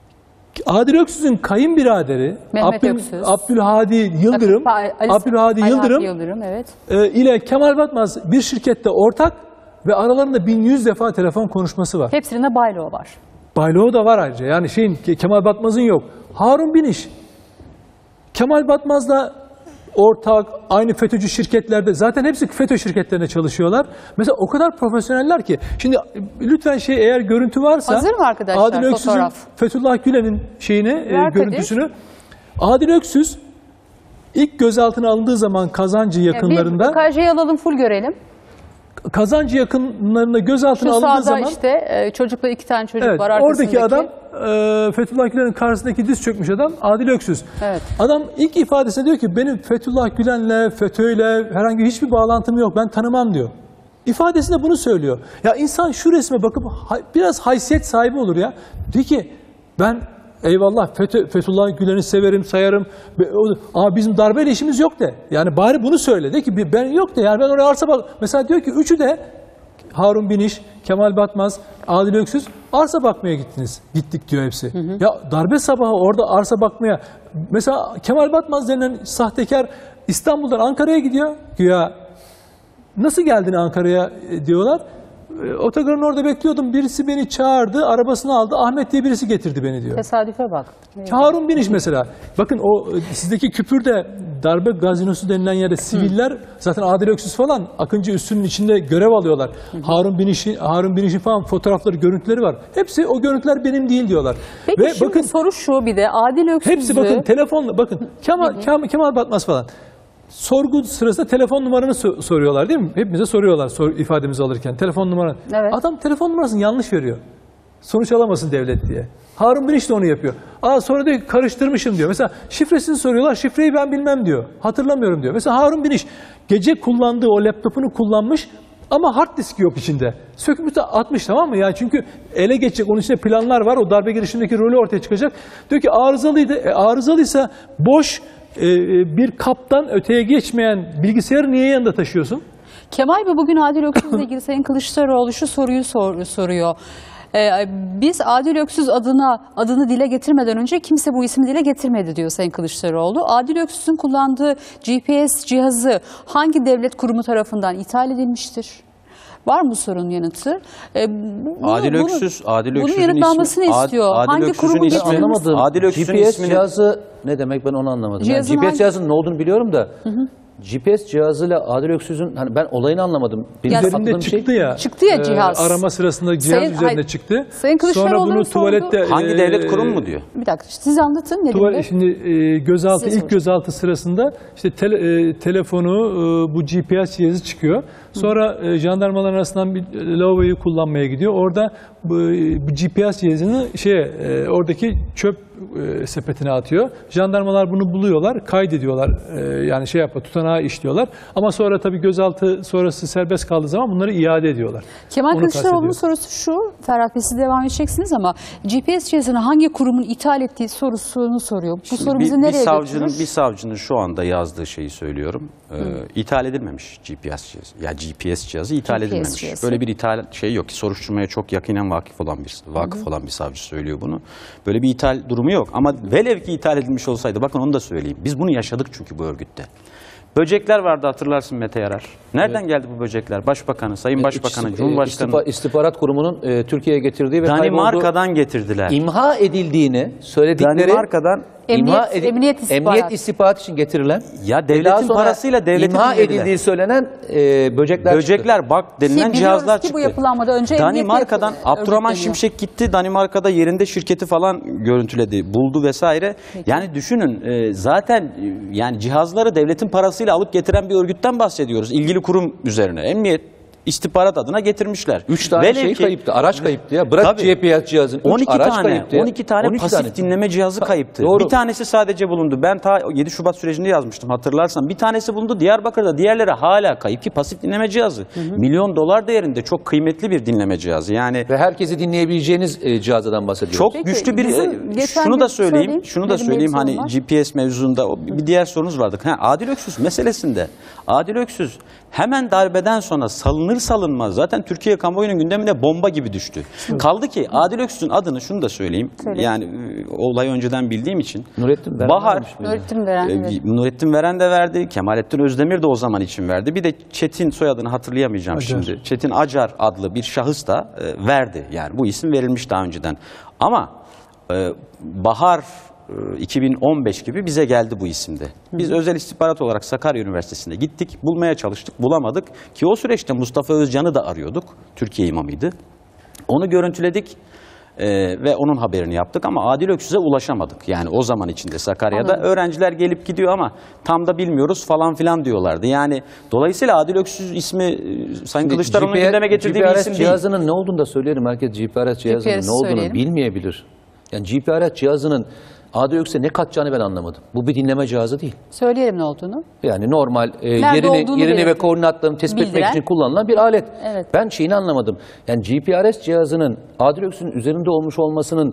Adil Öksüz'ün kayınbiraderi Mehmet Abdül, Öksüz. Abdülhadi Yıldırım, Ali- Abdülhadi Ali Yıldırım Yıldırım, evet. e, ile Kemal Batmaz bir şirkette ortak ve aralarında bin yüz defa telefon konuşması var. Hepsinde bayloğu var. Bayloğu da var ayrıca. Yani şeyin Ke- Kemal Batmaz'ın yok. Harun Biniş. Kemal Batmaz'la ortak, aynı FETÖ'cü şirketlerde, zaten hepsi FETÖ şirketlerinde çalışıyorlar. Mesela o kadar profesyoneller ki. Şimdi lütfen şey, eğer görüntü varsa Hazır mı arkadaşlar Adil Öksüz'ün, fotoğraf? Fethullah Gülen'in şeyini, e, Ver Kadir. görüntüsünü. Adil Öksüz ilk gözaltına alındığı zaman Kazancı yakınlarında, Bir K J'yi alalım, full görelim. Kazancı yakınlarında gözaltına Şu alındığı sağda zaman işte e, çocukla iki tane çocuk evet, var arkasındaki. oradaki adam e, Fethullah Gülen'in karşısındaki diz çökmüş adam Adil Öksüz. Evet. Adam ilk ifadesinde diyor ki benim Fethullah Gülen'le, FETÖ'yle herhangi hiçbir bağlantım yok, ben tanımam diyor. İfadesinde bunu söylüyor. Ya insan şu resme bakıp hay- biraz haysiyet sahibi olur ya. Diyor ki ben Eyvallah Feth- Fethullah Gülen'i severim, sayarım. Ama bizim darbeyle işimiz yok de. Yani bari bunu söyle de ki ben yok de. Yani ben oraya arsa bak. Mesela diyor ki üçü de Harun Biniş, Kemal Batmaz, Adil Öksüz arsa bakmaya gittiniz. Gittik diyor hepsi. Hı hı. Ya darbe sabahı orada arsa bakmaya. Mesela Kemal Batmaz denilen sahtekar İstanbul'dan Ankara'ya gidiyor. Güya nasıl geldin Ankara'ya diyorlar. Otogarın orada bekliyordum. Birisi beni çağırdı, arabasını aldı. Ahmet diye birisi getirdi beni diyor. Tesadüfe bak. Harun Biniş mesela. Bakın o sizdeki küpürde darbe gazinosu denilen yerde siviller Hı. zaten Adil Öksüz falan Akıncı Üssü'nün içinde görev alıyorlar. Hı. Harun Biniş'in Harun Biniş'in falan fotoğrafları, görüntüleri var. Hepsi o görüntüler benim değil diyorlar. Peki Ve şimdi bakın soru şu bir de Adil Öksüz'ü... Hepsi bakın telefonla bakın Kemal, Kemal, Kemal Batmaz falan. Sorgu sırasında telefon numaranı sor- soruyorlar değil mi? Hepimize soruyorlar sor, ifademizi alırken. Telefon numaranı. Evet. Adam telefon numarasını yanlış veriyor. Sonuç alamasın devlet diye. Harun Biniş de onu yapıyor. Aa sonra diyor karıştırmışım diyor. Mesela şifresini soruyorlar. Şifreyi ben bilmem diyor. Hatırlamıyorum diyor. Mesela Harun Biniş gece kullandığı o laptopunu kullanmış ama hard diski yok içinde. Sökmüş de atmış, tamam mı? Yani çünkü ele geçecek, onun içinde planlar var. O darbe girişimindeki rolü ortaya çıkacak. Diyor ki arızalıydı. E, arızalıysa boş bir kaptan öteye geçmeyen bilgisayarı niye yanında taşıyorsun? Kemal Bey bugün Adil Öksüz'le ilgili Sayın Kılıçdaroğlu şu soruyu sor, soruyor. Ee, biz Adil Öksüz adına adını dile getirmeden önce kimse bu ismi dile getirmedi diyor Sayın Kılıçdaroğlu. Adil Öksüz'ün kullandığı G P S cihazı hangi devlet kurumu tarafından ithal edilmiştir? Var mı bu sorunun yanıtı? Ee, bunu, Adil Öksüz, Adil Öksüz'ün bunun yanıtlanmasını ismi, istiyor. Adil hangi Öksüz'ün kurumu ismi, getirmiş? Anlamadım. Adil Öksüz'ün G P S ismini... cihazı ne demek ben onu anlamadım. Yani Cihazın G P S hangi- cihazının ne olduğunu biliyorum da hı hı. G P S cihazıyla Adil Öksüz'ün hani ben olayını anlamadım. Benim Ya- Üzerinde atladığım çıktı şey, ya. Çıktı ya cihaz. E, arama sırasında cihaz Sayın- üzerinde hayır, çıktı. Sayın Sonra Kılıçdaroğlu'nun bunu sorduğu- tuvalette... Hangi e, devlet kurumu mu diyor? Bir dakika siz anlatın. Ne Tuval, dedi? şimdi e, gözaltı Size ilk gözaltı sırasında işte tele, e, telefonu e, bu G P S cihazı çıkıyor. Sonra e, jandarmaların arasından bir lavaboyu kullanmaya gidiyor. Orada bu, bu G P S cihazını şeye e, oradaki çöp e, sepetine atıyor. Jandarmalar bunu buluyorlar, kaydediyorlar. E, yani şey yapma, tutanağı işliyorlar. Ama sonra tabii gözaltı sonrası serbest kaldığı zaman bunları iade ediyorlar. Kemal Onu Kılıçdaroğlu'nun kastediyor. sorusu şu, Ferhat Bey siz devam edeceksiniz ama G P S cihazını hangi kurumun ithal ettiği sorusunu soruyor. Bu soru bizi bir, bir nereye savcının götürür? bir savcının şu anda yazdığı şeyi söylüyorum. Ee, ithal edilmemiş G P S cihazı. Ya G P S cihazı ithal G P S edilmemiş. cihazı. Böyle bir ithal şey yok ki, soruşturmaya çok yakinen vakıf olan bir vakıf hı hı. olan bir savcı söylüyor bunu. Böyle bir ithal durumu yok ama velev ki ithal edilmiş olsaydı, bakın onu da söyleyeyim. Biz bunu yaşadık çünkü bu örgütte. Böcekler vardı, hatırlarsın Mete Yarar. Nereden evet. geldi bu böcekler? Başbakanı, Sayın Başbakanı, İstihbarat Cumhurbaşkanı. İstifa, İstihbarat Kurumu'nun e, Türkiye'ye getirdiği ve Danimarka'dan getirdiler. İmha edildiğini söyledikleri Danimarka'dan Emniyet, imha edil, emniyet istihbarat. emniyet istihbarat için getirilen ya ve daha devletin sonra parasıyla devletin imha dinlediler. edildiği söylenen e, böcekler Böcekler çıktı. bak denilen Ki biliyoruz cihazlar ki çıktı. bu yapılanmadan önce Danimarka'dan emniyet Abdurrahman örgütleniyor. Şimşek gitti. Danimarka'da yerinde şirketi falan görüntüledi, buldu vesaire. Peki. Yani düşünün e, zaten e, yani cihazları devletin parasıyla alıp getiren bir örgütten bahsediyoruz. İlgili kurum üzerine. Emniyet istihbarat adına getirmişler. Üç tane Velev şey ki- kayıptı. Araç kayıptı ya. Bırak Tabii. G P S cihazını. Üç on iki araç tane, kayıptı ya. on iki tane on iki pasif tane. dinleme cihazı kayıptı. Doğru. Bir tanesi sadece bulundu. Ben ta yedi Şubat sürecinde yazmıştım, hatırlarsan. Bir tanesi bulundu Diyarbakır'da. Diğerleri hala kayıp ki pasif dinleme cihazı. Hı hı. Milyon dolar değerinde çok kıymetli bir dinleme cihazı. Yani Ve herkesi dinleyebileceğiniz e, cihazdan bahsediyoruz. çok Peki, güçlü bir bizim e, geçen şunu gün da söyleyeyim. söyleyeyim, Şunu da benim bir söyleyeyim sorun hani var. G P S mevzunda o- bir diğer sorunuz vardı. Ha, Adil Öksüz meselesinde Adil Öksüz hemen darbeden sonra salınır salınmaz zaten Türkiye kamuoyunun gündemine bomba gibi düştü. Kaldı ki Adil Öksüz'ün adını şunu da söyleyeyim. Söyle. Yani e, olayı önceden bildiğim için. Nurettin Beren Bahar vermiş miydi? Nurettin Veren, e, evet. Nurettin Veren de verdi. Kemalettin Özdemir de o zaman için verdi. Bir de Çetin, soyadını hatırlayamayacağım Acar. şimdi. Çetin Acar adlı bir şahıs da e, verdi. Yani bu isim verilmiş daha önceden. Ama e, Bahar e, iki bin on beş gibi bize geldi bu isimde. Biz özel istihbarat olarak Sakarya Üniversitesi'ne gittik. Bulmaya çalıştık, bulamadık. Ki o süreçte Mustafa Özcan'ı da arıyorduk. Türkiye imamıydı. Onu görüntüledik. Ee, ve onun haberini yaptık ama Adil Öksüz'e ulaşamadık. Yani o zaman içinde Sakarya'da Anladım. öğrenciler gelip gidiyor ama tam da bilmiyoruz falan filan diyorlardı. Yani dolayısıyla Adil Öksüz ismi e, Sayın Kılıçdaroğlu'nun gündeme getirdiği bir G P S isim değil. cihazının ne olduğunu da söyleyelim. Herkes G P S cihazının G P S ne olduğunu söyleyelim. bilmeyebilir. Yani G P S cihazının Adil Öksüz'e ne katacağını ben anlamadım. Bu bir dinleme cihazı değil. Söyleyelim ne olduğunu. Yani normal e, Nerede yerini, olduğunu yerini ve belirtin. koordinatlarını tespit Bildiren. etmek için kullanılan bir alet. Evet. Ben şeyini anlamadım. Yani G P S cihazının Adil Öksüz'ün üzerinde olmuş olmasının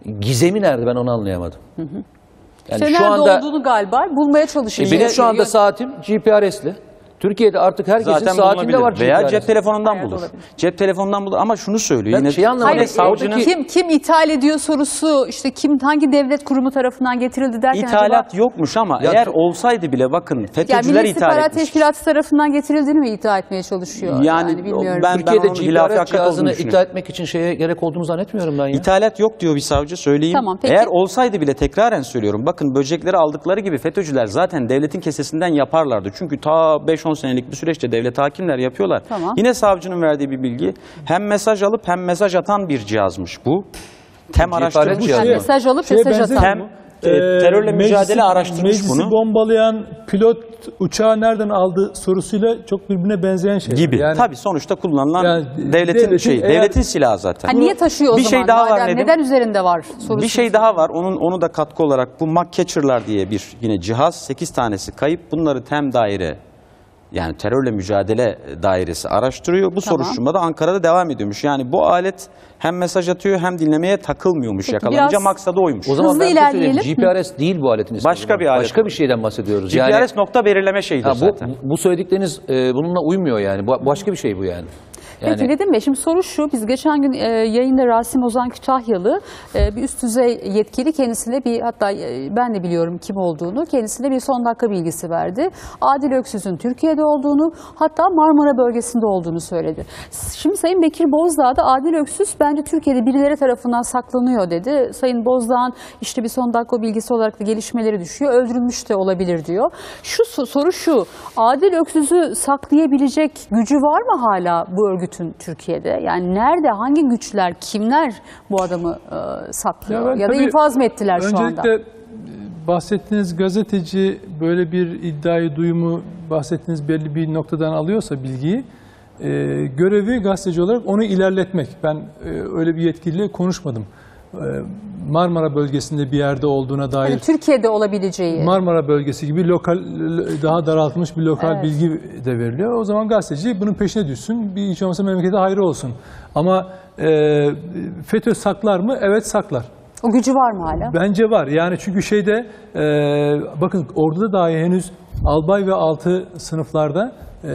gizemi nerede, ben onu anlayamadım. Hı hı. Yani işte şu anda olduğunu galiba bulmaya çalışıyor. E benim şu anda saatim G P R S'li. Türkiye'de artık herkesin zaten saatinde var veya cep telefonundan bulur. Olabilir. Cep telefonundan bulur ama şunu söylüyor. Ben yine şey Hayır, savcının kim kim ithal ediyor sorusu, işte kim hangi devlet kurumu tarafından getirildi derken İthalat acaba, yokmuş ama ya, eğer olsaydı bile bakın FETÖ'cüler yani Milli ithal İstihbarat etmiş. Teşkilatı tarafından getirildiğini mi iddia etmeye çalışıyor? Yani, yani bilmiyorum. ben, Türkiye'de ben G P R S cihazını iptal etmek için şeye gerek olduğunu zannetmiyorum ben ya. İthalat yok diyor bir savcı, söyleyeyim. Tamam, peki. Eğer olsaydı bile tekraren söylüyorum. Bakın böcekleri aldıkları gibi FETÖ'cüler zaten devletin kesesinden yaparlardı. Çünkü ta beş on senelik bir süreçte devlet hakimler yapıyorlar. Tamam. Yine savcının verdiği bir bilgi. Hem mesaj alıp hem mesaj atan bir cihazmış bu. Tem araştırmış. Yani mesaj alıp şeye mesaj atan. Tem, e, terörle meclisi, mücadele araştırmış meclisi bunu. Meclisi bombalayan pilot uçağı nereden aldı sorusuyla çok birbirine benzeyen şey. Gibi. Yani, Tabii sonuçta kullanılan yani devletin, devletin şeyi, eğer, devletin silahı zaten. Ha, niye taşıyor o bir zaman? Şey daha var Neden, neden üzerinde var sorusu. Bir şey daha var. Onun onu da katkı olarak bu MacCatcher'lar diye bir yine cihaz, sekiz tanesi kayıp. Bunları Tem daire, yani terörle mücadele dairesi araştırıyor. Bu Tamam. soruşturma da Ankara'da devam ediyormuş. Yani bu alet hem mesaj atıyor hem dinlemeye takılmıyormuş. Peki, yakalanınca biraz maksadı oymuş. O zaman hızlı ben bir şey söyleyeyim. ilerleyelim. G P R S değil bu aletin ismi. Başka bir alet. Başka bir şeyden bahsediyoruz. G P R S yani, nokta belirleme şeyidir ha, bu, zaten. Bu söyledikleriniz e, bununla uymuyor yani. Bu, başka bir şey bu yani. Yani, Peki Nedim Bey, şimdi soru şu, biz geçen gün e, yayında Rasim Ozan Kütahyalı e, bir üst düzey yetkili kendisine bir, hatta e, ben de biliyorum kim olduğunu, kendisine bir son dakika bilgisi verdi. Adil Öksüz'ün Türkiye'de olduğunu, hatta Marmara bölgesinde olduğunu söyledi. Şimdi Sayın Bekir Bozdağ da Adil Öksüz bence Türkiye'de birileri tarafından saklanıyor dedi. Sayın Bozdağ'ın işte bir son dakika bilgisi olarak da gelişmeleri düşüyor, öldürülmüş de olabilir diyor. Şu soru şu, Adil Öksüz'ü saklayabilecek gücü var mı hala bu örgüt Türkiye'de? Yani nerede, hangi güçler, kimler bu adamı e, saklıyor? Ya, ya da infaz mı ettiler şu anda? Öncelikle bahsettiğiniz gazeteci böyle bir iddiayı, duyumu bahsettiğiniz belli bir noktadan alıyorsa bilgiyi, e, görevi gazeteci olarak onu ilerletmek. Ben e, öyle bir yetkiliyle konuşmadım. E, Marmara bölgesinde bir yerde olduğuna dair. Yani Türkiye'de olabileceği. Marmara bölgesi gibi lokal, daha daraltılmış bir lokal evet. bilgi de veriliyor. O zaman gazeteci bunun peşine düşsün. Bir hiç olmazsa memlekete hayrı olsun. Ama e, FETÖ saklar mı? Evet, saklar. O gücü var mı hala? Bence var. Yani çünkü şeyde e, bakın orduda dahi henüz albay ve altı sınıflarda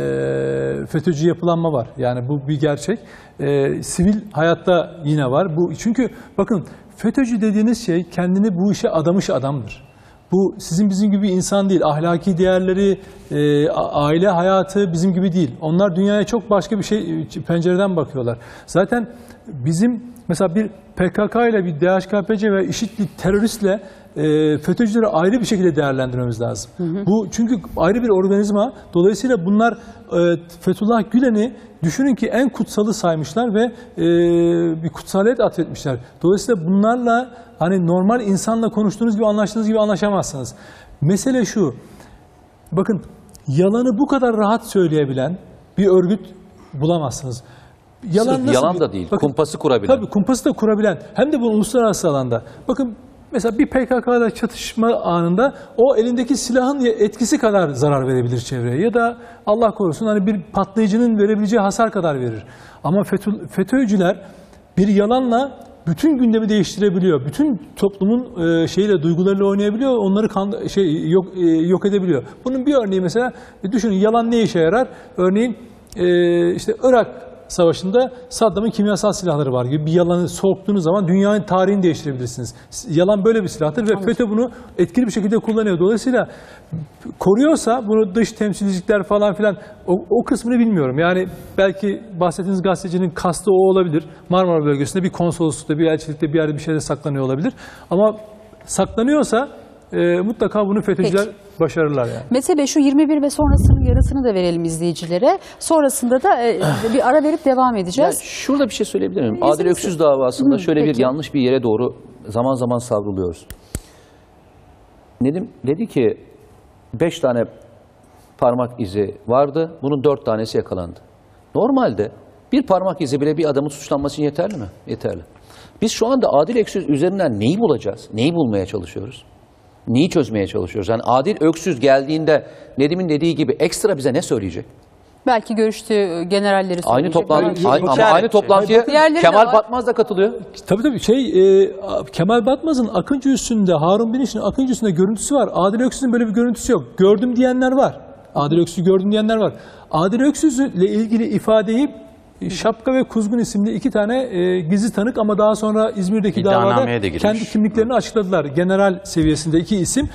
e, FETÖ'cü yapılanma var. Yani bu bir gerçek. E, sivil hayatta yine var. Bu çünkü bakın FETÖ'cü dediğiniz şey kendini bu işe adamış adamdır. Bu sizin bizim gibi insan değil. Ahlaki değerleri, e, aile hayatı bizim gibi değil. Onlar dünyaya çok başka bir şey pencereden bakıyorlar. Zaten bizim mesela bir P K K ile bir D H K P C ve IŞİD'li teröristle e, FETÖ'cüleri ayrı bir şekilde değerlendirmemiz lazım. Hı hı. Bu çünkü ayrı bir organizma. Dolayısıyla bunlar e, Fethullah Gülen'i düşünün ki en kutsalı saymışlar ve e, bir kutsaliyet atfetmişler. Dolayısıyla bunlarla hani normal insanla konuştuğunuz gibi, anlaştığınız gibi anlaşamazsınız. Mesele şu, bakın yalanı bu kadar rahat söyleyebilen bir örgüt bulamazsınız. Yalan, yalan da değil, bakın, kumpası kurabilen. Tabii kumpası da kurabilen, hem de bu uluslararası alanda. Bakın mesela bir P K K'da çatışma anında o elindeki silahın etkisi kadar zarar verebilir çevreye. Ya da Allah korusun hani bir patlayıcının verebileceği hasar kadar verir. Ama FETÖ, FETÖ'cüler bir yalanla bütün gündemi değiştirebiliyor. Bütün toplumun e, şeyle, duygularıyla oynayabiliyor. Onları kan, şey yok e, yok edebiliyor. Bunun bir örneği mesela, düşünün yalan ne işe yarar? Örneğin e, işte Irak Savaşı'nda Saddam'ın kimyasal silahları var gibi bir yalanı soktuğunuz zaman dünyanın tarihini değiştirebilirsiniz. Yalan böyle bir silahtır ve FETÖ bunu etkili bir şekilde kullanıyor. Dolayısıyla koruyorsa bunu dış temsilcilikler falan filan o, o kısmını bilmiyorum. Yani belki bahsettiğiniz gazetecinin kastı o olabilir. Marmara bölgesinde bir konsoloslukta, bir elçilikte, bir yerde bir şeyde saklanıyor olabilir. Ama saklanıyorsa e, mutlaka bunu FETÖ'cüler Peki. başarırlar yani. Mete Bey, şu yirmi bir ve sonrasının yarısını da verelim izleyicilere. Sonrasında da e, bir ara verip devam edeceğiz. Ya şurada bir şey söyleyebilir miyim? Adil Öksüz davasında Hı, şöyle peki. bir yanlış bir yere doğru zaman zaman savruluyoruz. Nedim dedi ki beş tane parmak izi vardı. Bunun dört tanesi yakalandı. Normalde bir parmak izi bile bir adamın suçlanması için yeterli mi? Yeterli. Biz şu anda Adil Öksüz üzerinden neyi bulacağız? Neyi bulmaya çalışıyoruz? Neyi çözmeye çalışıyoruz? Yani Adil Öksüz geldiğinde Nedim'in dediği gibi ekstra bize ne söyleyecek? Belki görüştüğü generalleri Aynı söyleyecek. toplantı, Belki- aynı, ama aynı toplantıya Diğerleri de Kemal var. Batmaz da katılıyor. Tabii tabii şey e, Kemal Batmaz'ın Akıncı üstünde, Harun Biniş'in Akıncı üstünde görüntüsü var. Adil Öksüz'ün böyle bir görüntüsü yok. Gördüm diyenler var. Adil Öksüz'ü gördüm diyenler var. Adil Öksüz'le ilgili ifadeyi Şapka ve Kuzgun isimli iki tane e, gizli tanık ama daha sonra İzmir'deki davada İddianameye de girmiş. kendi kimliklerini açıkladılar. General seviyesinde iki isim.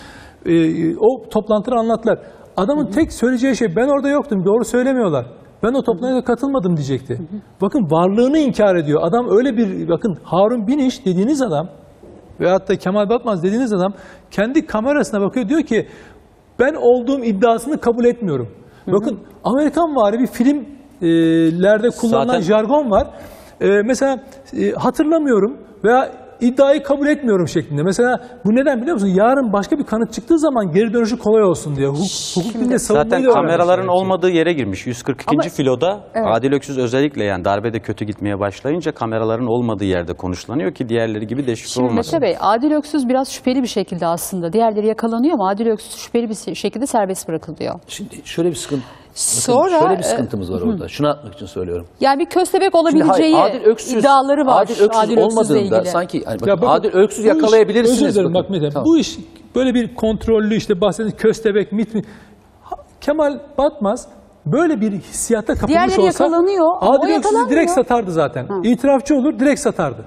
E, o toplantıda anlattılar. Adamın tek söyleyeceği şey ben orada yoktum. Doğru söylemiyorlar. Ben o toplantıya katılmadım diyecekti. Bakın varlığını inkar ediyor. Adam öyle bir, bakın Harun Biniş dediğiniz adam veyahut da Kemal Batmaz dediğiniz adam kendi kamerasına bakıyor, diyor ki ben olduğum iddiasını kabul etmiyorum. Hı hı. Bakın Amerikan vari bir filmlerde kullanılan Zaten... jargon var. Ee, mesela e, hatırlamıyorum veya iddiayı kabul etmiyorum şeklinde. Mesela bu neden biliyor musun? Yarın başka bir kanıt çıktığı zaman geri dönüşü kolay olsun diye. Hukuk, hukuk dilinde savunmayı Zaten da kameraların öğrenmişler. olmadığı yere girmiş. yüz kırk ikinci Ama- filoda Evet. Adil Öksüz özellikle, yani darbede kötü gitmeye başlayınca kameraların olmadığı yerde konuşlanıyor ki diğerleri gibi deşifre Şimdi olmasın. Mete Bey, Adil Öksüz biraz şüpheli bir şekilde aslında. Diğerleri yakalanıyor ama Adil Öksüz şüpheli bir şekilde serbest bırakılıyor. Şimdi şöyle bir sıkıntı. Sonra şöyle bir e, sıkıntımız var orada. Şunu atmak için söylüyorum. Yani bir köstebek Şimdi olabileceği hayır, Adil Öksüz, iddiaları var. Adil Öksüz Adil Öksüz'le olmadığında ilgili. sanki hani bakın, Ya bakın, Adil Öksüz bu iş- yakalayabilirsiniz. Özür dilerim bakın. bak Mete. Tamam. Bu iş böyle bir kontrollü, işte bahsettiğiniz köstebek, mit mi? Ha- Kemal Batmaz böyle bir hissiyata kapılmış Diğerleri olsa yakalanıyor ama o Adil Öksüz'ü yakalanmıyor. direkt satardı zaten. Ha. İtirafçı olur, direkt satardı.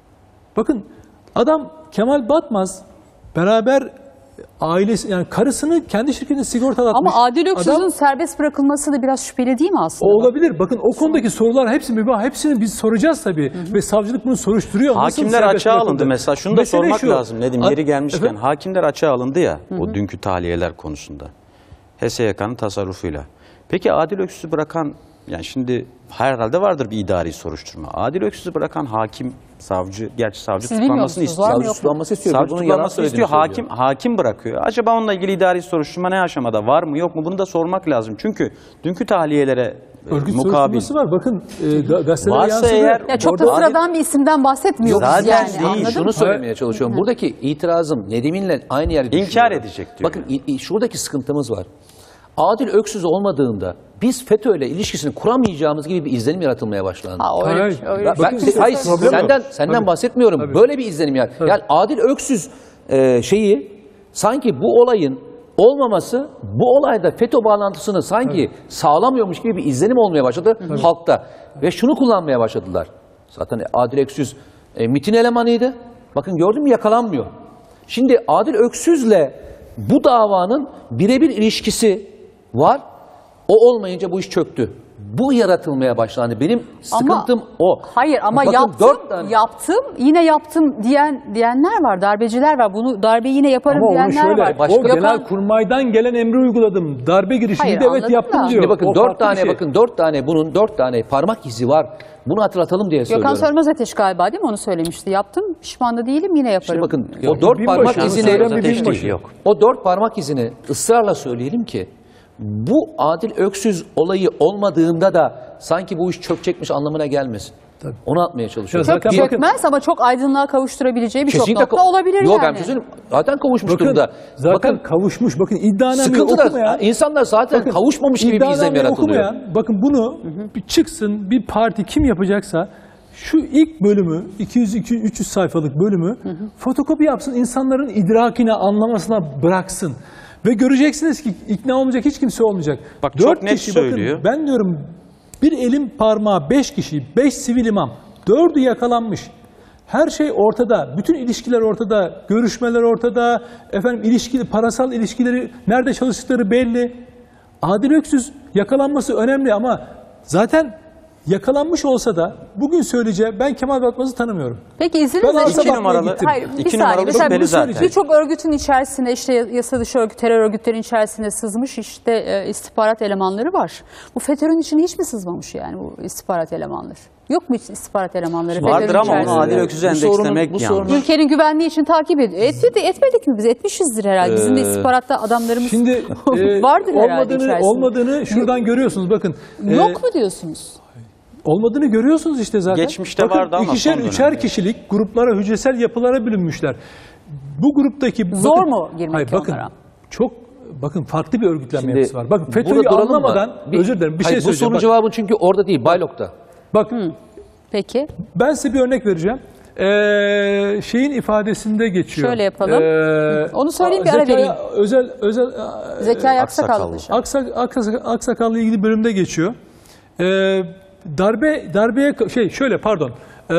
Bakın adam Kemal Batmaz beraber ailesi, yani karısını kendi şirketine sigortalatmış. Ama Adil Öksüz'ün Adam- serbest bırakılması da biraz şüpheli değil mi aslında? O olabilir. Bakın o konudaki sorular hepsi mübah. Hepsini biz soracağız tabii. Hı hı. Ve savcılık bunu soruşturuyor. Nasıl Hakimler serbest açığa bırakıldı? alındı mesela. Şunu da Mesele sormak şu, lazım Nedim, Ad- yeri gelmişken. Efendim? Hakimler açığa alındı ya o dünkü tahliyeler konusunda. H S Y K'nın tasarrufuyla. Peki Adil Öksüz'ü bırakan, yani şimdi herhalde vardır bir idari soruşturma. Adil Öksüz'ü bırakan hakim, savcı, gerçi savcı Siz tutuklanmasını bilmiyorsunuz, var istiyor. mı Savcı yok mu? tutuklanması istiyor. Savcı Bunun yalan tutuklanmasını istiyor. söylediğini Hakim, söylüyor. hakim bırakıyor. Acaba onunla ilgili idari soruşturma ne aşamada? Var mı yok mu? Bunu da sormak lazım. Çünkü dünkü tahliyelere e, Örgüt mukabil. soruşturması var. Bakın e, ga- gazetelere Varsa yansıdı. eğer- Ya çok da Orada- sıradan bir isimden bahsetmiyoruz Zaten yani. değil, Anladın Şunu mı? söylemeye çalışıyorum. Buradaki itirazım Nedim'inle aynı yerde İnkar düşünüyorum. edecek diyor. Bakın i- i- şuradaki sıkıntımız var. Adil Öksüz olmadığında biz FETÖ ile ilişkisini kuramayacağımız gibi bir izlenim yaratılmaya başlandı. Ha, öyle, Hayır. öyle. Ben, Bakın, ben- hayır, problem yok. senden senden Tabii. bahsetmiyorum. Tabii. Böyle bir izlenim yani. Yani Adil Öksüz e, şeyi sanki bu olayın olmaması bu olayda FETÖ bağlantısını sanki sağlamıyormuş gibi bir izlenim olmaya başladı halkta. Ve şunu kullanmaya başladılar. Zaten Adil Öksüz e, MİT'in elemanıydı. Bakın gördün mü, yakalanmıyor. Şimdi Adil Öksüz'le bu davanın birebir ilişkisi var. O olmayınca bu iş çöktü. Bu yaratılmaya başlandı. Benim sıkıntım Ama- o. Hayır ama Bakın yaptım, dört tane- yaptım, yine yaptım diyen diyenler var, darbeciler var. Bunu darbeyi yine yaparım Ama onu diyenler şöyle, var. Başka- o genel Gökhan- kurmaydan gelen emri uyguladım. Darbe girişiminde Hayır, evet anladım yaptım da. diyor. Şimdi bakın O dört farklı bir tane şey. bakın dört tane bunun dört tane parmak izi var. Bunu hatırlatalım diye Gökhan söylüyorum. Sönmez Ateş galiba değil mi, onu söylemişti. Yaptım, pişman da değilim, yine yaparım. Şimdi bakın Yok, o dört binbaşı, parmak onu izini söyleyen bir Ateş binbaşı. değil, yok. o dört parmak izini ısrarla söyleyelim ki bu Adil Öksüz olayı olmadığında da sanki bu iş çökecekmiş anlamına gelmesin. Tabii. Onu atmaya çalışıyorum. Ya zaten Bir- bakın- Çökmez ama çok aydınlığa kavuşturabileceği birçok kesinlikle nokta ka- olabilir Yok, yani. ben bir şey söyleyeyim. Zaten kavuşmuş Bakın, durumda. zaten Bakın kavuşmuş. Bakın iddianameyi sıkıntı da okumayan, insanlar zaten bakın, kavuşmamış gibi bir izlenim iddianameyi yaratılıyor. okumayan, bakın bunu bir çıksın, bir parti kim yapacaksa şu ilk bölümü, iki yüz üç yüz sayfalık bölümü fotokopi yapsın, insanların idrakine, anlamasına bıraksın. Ve göreceksiniz ki ikna olmayacak hiç kimse olmayacak. Bak, Dört çok net kişi, bakın, söylüyor. ben diyorum bir elin parmağı beş kişi, beş sivil imam, dördü yakalanmış. Her şey ortada, bütün ilişkiler ortada, görüşmeler ortada, efendim ilişkili, parasal ilişkileri, nerede çalıştıkları belli. Adil Öksüz yakalanması önemli ama zaten yakalanmış olsa da bugün söyleyeceğim, ben Kemal Batmaz'ı tanımıyorum. Peki Ben izninizle Asaf şimdi- İki numaralı, gittim. Hayır, bir iki saniye. numaralı Mesela şüpheli bu- zaten. Birçok örgütün içerisinde, işte yasa dışı örgüt, terör örgütlerin içerisinde sızmış işte e, istihbarat elemanları var. Bu FETÖ'nün içine hiç mi sızmamış yani bu istihbarat elemanları? Yok mu hiç istihbarat elemanları Vardır FETÖ'nün ama onu içerisinde? Adil Öksüz'ü Bu sorunun- endekslemek bu yanlış. sorunun- Ülkenin güvenliği için takip ediyor. Etmedi, etmedik mi biz? Etmişizdir herhalde. Bizim de istihbaratta adamlarımız Şimdi e, vardır herhalde olmadığını, içerisinde. olmadığını şuradan görüyorsunuz bakın. E, Yok mu diyorsunuz? Olmadığını görüyorsunuz işte zaten. Geçmişte Bakın, vardı ama ikişer, son üçer dönemde. kişilik gruplara, hücresel yapılara bölünmüşler. Bu gruptaki... Zor bakın- mu girmek Hayır, bakın, onlara? çok bakın farklı bir örgütlenme Şimdi yapısı var. Bakın burada FETÖ'yü duralım mı? anlamadan, Bir- özür dilerim bir Hayır, şey bu söyleyeceğim. sorunun Bak, cevabı çünkü orada değil, Baylok'ta. bak Peki. ben size bir örnek vereceğim. Ee, şeyin ifadesinde geçiyor. Şöyle yapalım. Ee, Onu söyleyeyim, bir ara Zekai- vereyim. Özel, özel, Zekai Aksakallı. Aksakallı. Aksak, Aksak, Aksakal'la ilgili bölümde geçiyor. Ee, darbe darbeye şey şöyle pardon. Ee,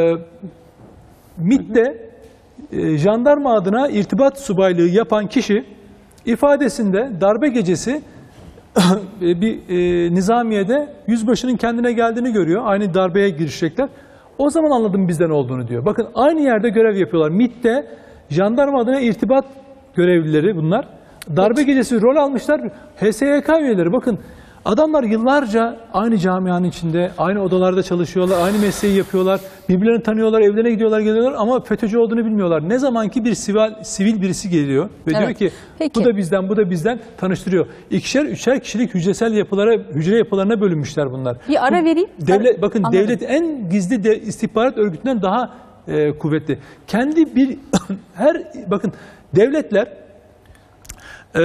MİT'te e, jandarma adına irtibat subaylığı yapan kişi ifadesinde darbe gecesi bir e, nizamiyede yüzbaşının kendine geldiğini görüyor. Aynı darbeye girişecekler. O zaman anladım bizden olduğunu diyor. Bakın aynı yerde görev yapıyorlar. MİT'te jandarma adına irtibat görevlileri bunlar. Darbe gecesi rol almışlar. H S Y K üyeleri bakın adamlar yıllarca aynı camianın içinde, aynı odalarda çalışıyorlar, aynı mesleği yapıyorlar. Birbirlerini tanıyorlar, evlerine gidiyorlar, geliyorlar ama FETÖ'cü olduğunu bilmiyorlar. Ne zamanki bir sivil, sivil birisi geliyor ve Evet. diyor ki Peki. bu da bizden, bu da bizden tanıştırıyor. İkişer, üçer kişilik hücresel yapılara, hücre yapılarına bölünmüşler bunlar. Bir ara Bu vereyim. Devlet, bakın Anladım. devlet en gizli de, istihbarat örgütünden daha e, kuvvetli. Kendi bir her bakın devletler e,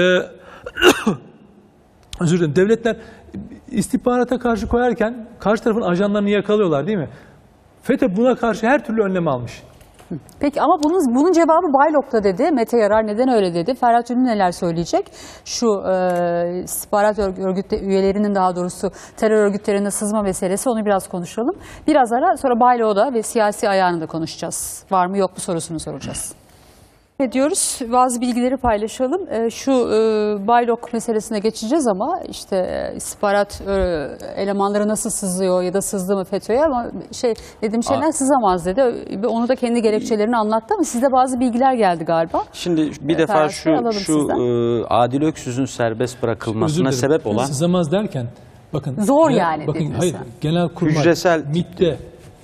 özür dilerim. Devletler istihbarata karşı koyarken karşı tarafın ajanlarını yakalıyorlar değil mi? FETÖ buna karşı her türlü önlem almış. Peki ama bunun, bunun cevabı Baylok'ta dedi. Mete Yarar neden öyle dedi? Ferhat Ünlü neler söyleyecek? Şu e, istihbarat örgüt üyelerinin daha doğrusu terör örgütlerine sızma meselesi, onu biraz konuşalım. Biraz ara sonra Baylok'da ve siyasi ayağını da konuşacağız. Var mı yok mu sorusunu soracağız. Ediyoruz. Bazı bilgileri paylaşalım. E, şu e, Baylok meselesine geçeceğiz ama işte e, istihbarat e, elemanları nasıl sızıyor ya da sızdı mı FETÖ'ye, ama şey Nedim Şener sızamaz dedi. Ve onu da kendi gerekçelerini anlattı ama sizde bazı bilgiler geldi galiba. Şimdi bir Ee, defa Ferhat şu Bey, alalım şu sizden. e, Adil Öksüz'ün serbest Özür bırakılmasına dilerim. sebep olan Sızamaz derken bakın Zor genel- yani bakın dedin hayır sen. Genelkurmay Hücresel- MİT'te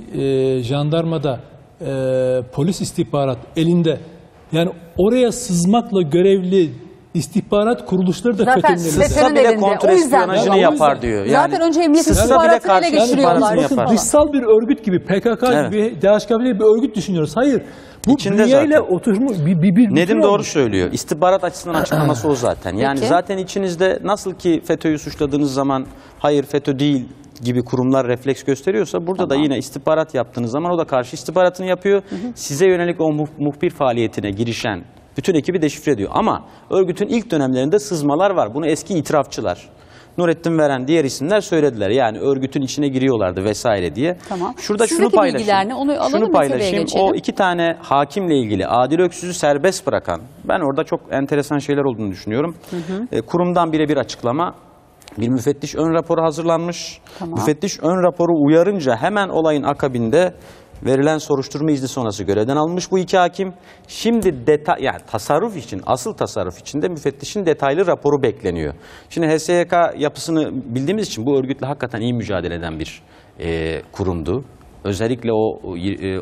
e, jandarmada e, polis istihbarat elinde, yani oraya sızmakla görevli istihbarat kuruluşları da Zaten FETÖ'nün elinde. FETÖ'nün Sızsa bile elinde. kontrol O yüzden- espiyonajını Ya, o yapar yüzden- diyor. Zaten önce emniyet sızsa bile istihbaratını ele karşı geçiriyorlar. istihbaratını Bakın yapar. dışsal bir örgüt gibi P K K Evet. gibi, D H K gibi bir örgüt düşünüyoruz. Hayır. Bu İçinde bünyeyle zaten. oturmuş bir, bir, bir bütün Nedim doğru olmuş. söylüyor. İstihbarat açısından açıklaması o zaten. Yani Peki. zaten içinizde nasıl ki FETÖ'yü suçladığınız zaman hayır FETÖ değil gibi kurumlar refleks gösteriyorsa burada da yine istihbarat yaptığınız zaman o da karşı istihbaratını yapıyor. Size yönelik o muh- muhbir faaliyetine girişen bütün ekibi deşifre ediyor. Ama örgütün ilk dönemlerinde sızmalar var. Bunu eski itirafçılar, Nurettin Veren, diğer isimler söylediler. Yani örgütün içine giriyorlardı vesaire diye. Tamam. Şurada Sizdeki şunu paylaşayım. bilgiler ne? Onu alalım, şunu meseleye paylaşayım. geçelim. O iki tane hakimle ilgili Adil Öksüz'ü serbest bırakan, ben orada çok enteresan şeyler olduğunu düşünüyorum. E, kurumdan birebir açıklama. Bir müfettiş ön raporu hazırlanmış. Tamam. Müfettiş ön raporu uyarınca hemen olayın akabinde verilen soruşturma izni sonrası görevden alınmış bu iki hakim. Şimdi detay, yani tasarruf için, asıl tasarruf için de müfettişin detaylı raporu bekleniyor. Şimdi H S Y K yapısını bildiğimiz için bu örgütle hakikaten iyi mücadele eden bir e, kurumdu. Özellikle o e, e,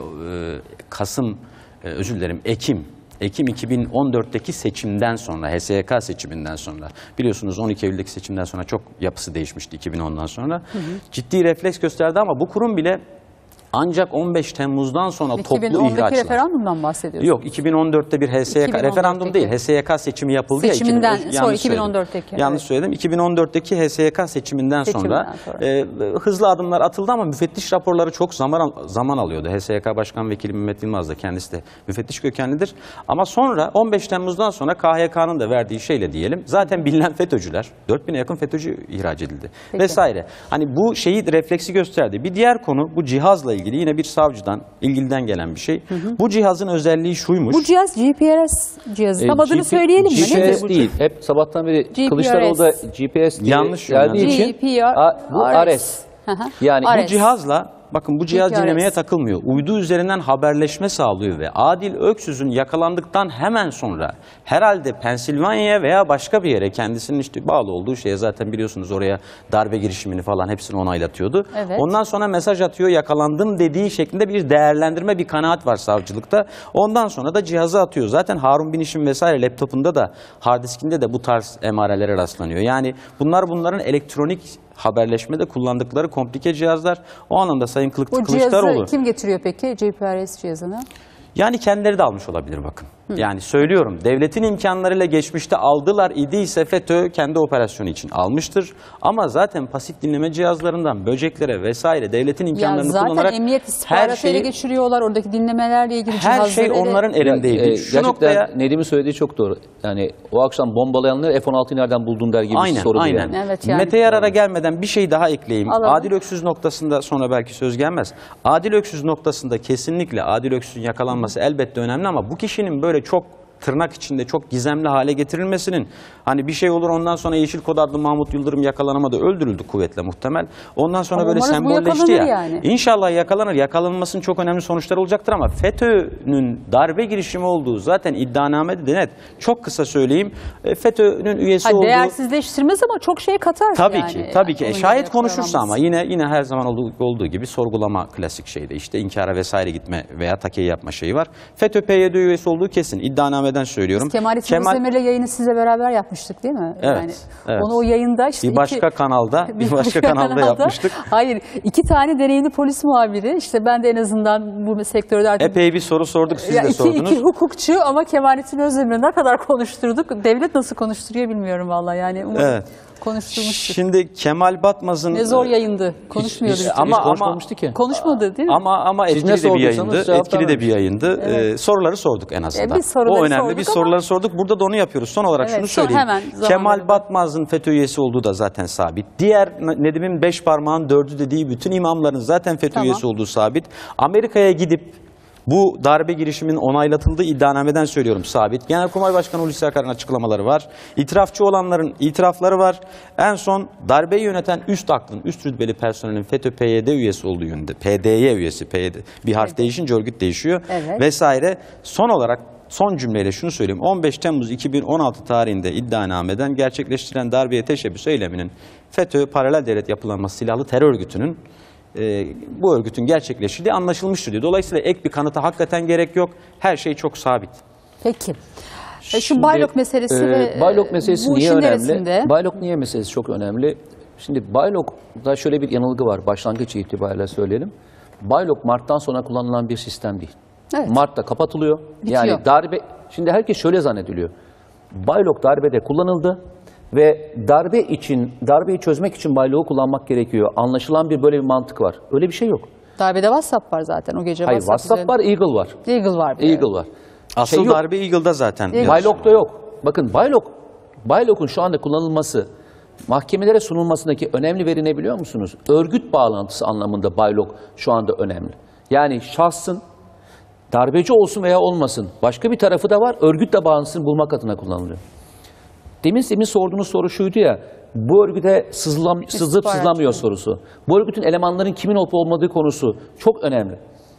Kasım, e, özür dilerim Ekim, Ekim iki bin on dörtteki seçimden sonra, H S Y K seçiminden sonra, biliyorsunuz on iki Eylül'deki seçimden sonra çok yapısı değişmişti iki bin ondan sonra. Hı hı. Ciddi refleks gösterdi ama bu kurum bile ancak on beş Temmuz'dan sonra toplu iki bin ondaki ihraçlar. referandumdan bahsediyorsunuz. Yok, iki bin on dörtte bir H S Y K iki bin on dörtteki referandum değil, H S Y K seçimi yapıldı Seçiminden ya. sonra yanlış iki bin on söyledim. dörtteki, Yanlış evet. söyledim. iki bin on dörtteki H S Y K seçiminden, Seçiminden sonra, sonra. E, hızlı adımlar atıldı ama müfettiş raporları çok zaman zaman alıyordu. H S Y K Başkan Vekili Mehmet Yılmaz da kendisi de müfettiş kökenlidir. Ama sonra on beş Temmuz'dan sonra K H K'nın da verdiği şeyle diyelim, zaten bilinen FETÖ'cüler, dört bine yakın FETÖ'cü ihraç edildi Peki. vesaire. Hani bu şeyi refleksi gösterdi. Bir diğer konu bu cihazla ilgili, yine bir savcıdan, ilgiliden gelen bir şey. Hı hı. Bu cihazın özelliği şuymuş. Bu cihaz G P R S cihazı. E, Tam adını G P söyleyelim mi? G P Nedir S bu? değil. Hep sabahtan beri G P R S. Kılıçdaroğlu da G P S diye Yanlış geldiği yönlendirme. için G P R A- bu Ares. Hı hı. Yani Ares. Bu cihazla, bakın bu cihaz G P R S. dinlemeye takılmıyor. Uydu üzerinden haberleşme sağlıyor ve Adil Öksüz'ün yakalandıktan hemen sonra herhalde Pensilvanya'ya veya başka bir yere, kendisinin işte bağlı olduğu şeye, zaten biliyorsunuz oraya darbe girişimini falan hepsini onaylatıyordu. Evet. Ondan sonra mesaj atıyor, yakalandım dediği şeklinde bir değerlendirme, bir kanaat var savcılıkta. Ondan sonra da cihazı atıyor. Zaten Harun Biniş'in vesaire laptopunda da, hard diskinde de bu tarz emarelere rastlanıyor. Yani bunlar bunların elektronik haberleşmede kullandıkları komplike cihazlar. O anlamda Sayın Kılıç, Bu Kılıçdaroğlu... cihazı kim getiriyor peki? G P R S cihazını. Yani kendileri de almış olabilir bakın. Yani söylüyorum, devletin imkanlarıyla geçmişte aldılar idiyse FETÖ kendi operasyonu için almıştır. Ama zaten pasif dinleme cihazlarından böceklere vesaire devletin Ya imkanlarını zaten kullanarak emniyet her istihbaratı ele şeyi, geçiriyorlar. Oradaki dinlemelerle ilgili her cihazları şey ele- onların elindeydi. E, Şu gerçekten noktaya Nedim'in söylediği çok doğru. Yani o akşam bombalayanlar F on altıyı nereden buldun der gibi bir aynen, soru değil aynen. yani. Evet yani. Mete Yarar'a gelmeden bir şey daha ekleyeyim. Alalım. Adil Öksüz noktasında sonra belki söz gelmez. Adil Öksüz noktasında kesinlikle Adil Öksüz'ün yakalanması elbette önemli ama bu kişinin böyle çok tırnak içinde çok gizemli hale getirilmesinin, hani bir şey olur ondan sonra Yeşil Kod adlı Mahmut Yıldırım yakalanamadı, öldürüldü kuvvetle muhtemel. Ondan sonra Ama böyle umarız bu sembolleşti ya. yakalanır yani. İnşallah yakalanır. Yakalanmasının çok önemli sonuçları olacaktır ama FETÖ'nün darbe girişimi olduğu zaten iddianamede de net. Çok kısa söyleyeyim. E, FETÖ'nün üyesi Ha, olduğu... değersizleştirmez ama çok şey katar. Tabii yani. ki, tabii ki. Onun E, şayet yerine konuşursa ama koyamamız. yine yine her zaman olduğu, olduğu gibi sorgulama klasik şeyde işte inkara vesaire gitme veya takiye yapma şeyi var. FETÖ P Y D üyesi olduğu kesin. İddianameden söylüyorum. Kemalettin Özdemir'le yayını sizle beraber yapmıştık değil mi? Evet, Yani evet. Onu o yayında işte bir başka iki, kanalda, bir başka kanalda yapmıştık. Hayır, iki tane deneyimli polis muhabiri. İşte ben de en azından bu sektörde artık Epey bir soru sorduk, siz ya de iki, sordunuz. iki hukukçu ama Kemalettin Özdemir'le ne kadar konuşturduk. Devlet nasıl konuşturuyor bilmiyorum vallahi yani. Umarım Evet. konuşturmuştur. Şimdi Kemal Batmaz'ın... Ne zor yayındı. Konuşmuyordu. Hiç- bir hiç türlü. ama- ama- konuşmamıştı ki. Konuşmadı değil mi? Ama ama Siz etkili ne de bir sorduysanız yayındı. cevap Etkili de bir vermemiş. yayındı. Ee, soruları sorduk en azından. E, biz soruları o önemli. sorduk Biz ama- soruları sorduk. Burada da onu yapıyoruz. Son olarak Evet, şunu son- söyleyeyim. hemen Kemal zamanında. Batmaz'ın FETÖ üyesi olduğu da zaten sabit. Diğer Nedim'in beş parmağın dördü dediği bütün imamların zaten FETÖ Tamam. üyesi olduğu sabit. Amerika'ya gidip bu darbe girişimin onaylatıldığı iddianameden söylüyorum sabit. Genelkurmay Başkanı Hulusi Akar'ın açıklamaları var. İtirafçı olanların itirafları var. En son darbeyi yöneten üst aklın, üst rütbeli personelin FETÖ P Y D üyesi olduğu yönünde. P D Y üyesi, P Y D. Bir harf değişince örgüt değişiyor. Evet. Vesaire. Son olarak son cümleyle şunu söyleyeyim. on beş Temmuz iki bin on altı tarihinde iddianameden gerçekleştirilen darbeye teşebbüs eyleminin FETÖ paralel devlet yapılanması silahlı terör örgütünün e, bu örgütün gerçekleştirdiği anlaşılmıştır diyor. Dolayısıyla ek bir kanıta hakikaten gerek yok. Her şey çok sabit. Peki. E, Şu Baylok meselesi e, ve Baylok meselesi bu niye işin önemli? neresinde? Baylok niye meselesi çok önemli? Şimdi Baylok'da şöyle bir yanılgı var. Başlangıç itibariyle söyleyelim. Baylok Mart'tan sonra kullanılan bir sistem değil. Evet. Mart'ta kapatılıyor. Bitiyor. Yani darbe, şimdi herkes şöyle zannediliyor. Baylok darbede kullanıldı ve darbe için, darbeyi çözmek için Baylok'u kullanmak gerekiyor. Anlaşılan bir böyle bir mantık var. Öyle bir şey yok. Darbede WhatsApp var zaten o gece. Hayır, WhatsApp var, Eagle var. Eagle var. bir de. Eagle var. Asıl Şey yok. darbe Eagle'da zaten. Eagle. Baylok'ta yok. Bakın Baylok, Baylok'un şu anda kullanılması, mahkemelere sunulmasındaki önemli veri ne biliyor musunuz? Örgüt bağlantısı anlamında Baylok şu anda önemli. Yani şahsın darbeci olsun veya olmasın başka bir tarafı da var, örgütle bağlantısını bulmak adına kullanılıyor. Demin demin sorduğunuz soru şuydu ya, bu örgüte sızlam, sızıp İstihbarat. sızlamıyor sorusu. Bu örgütün elemanların kimin olup olmadığı konusu çok önemli.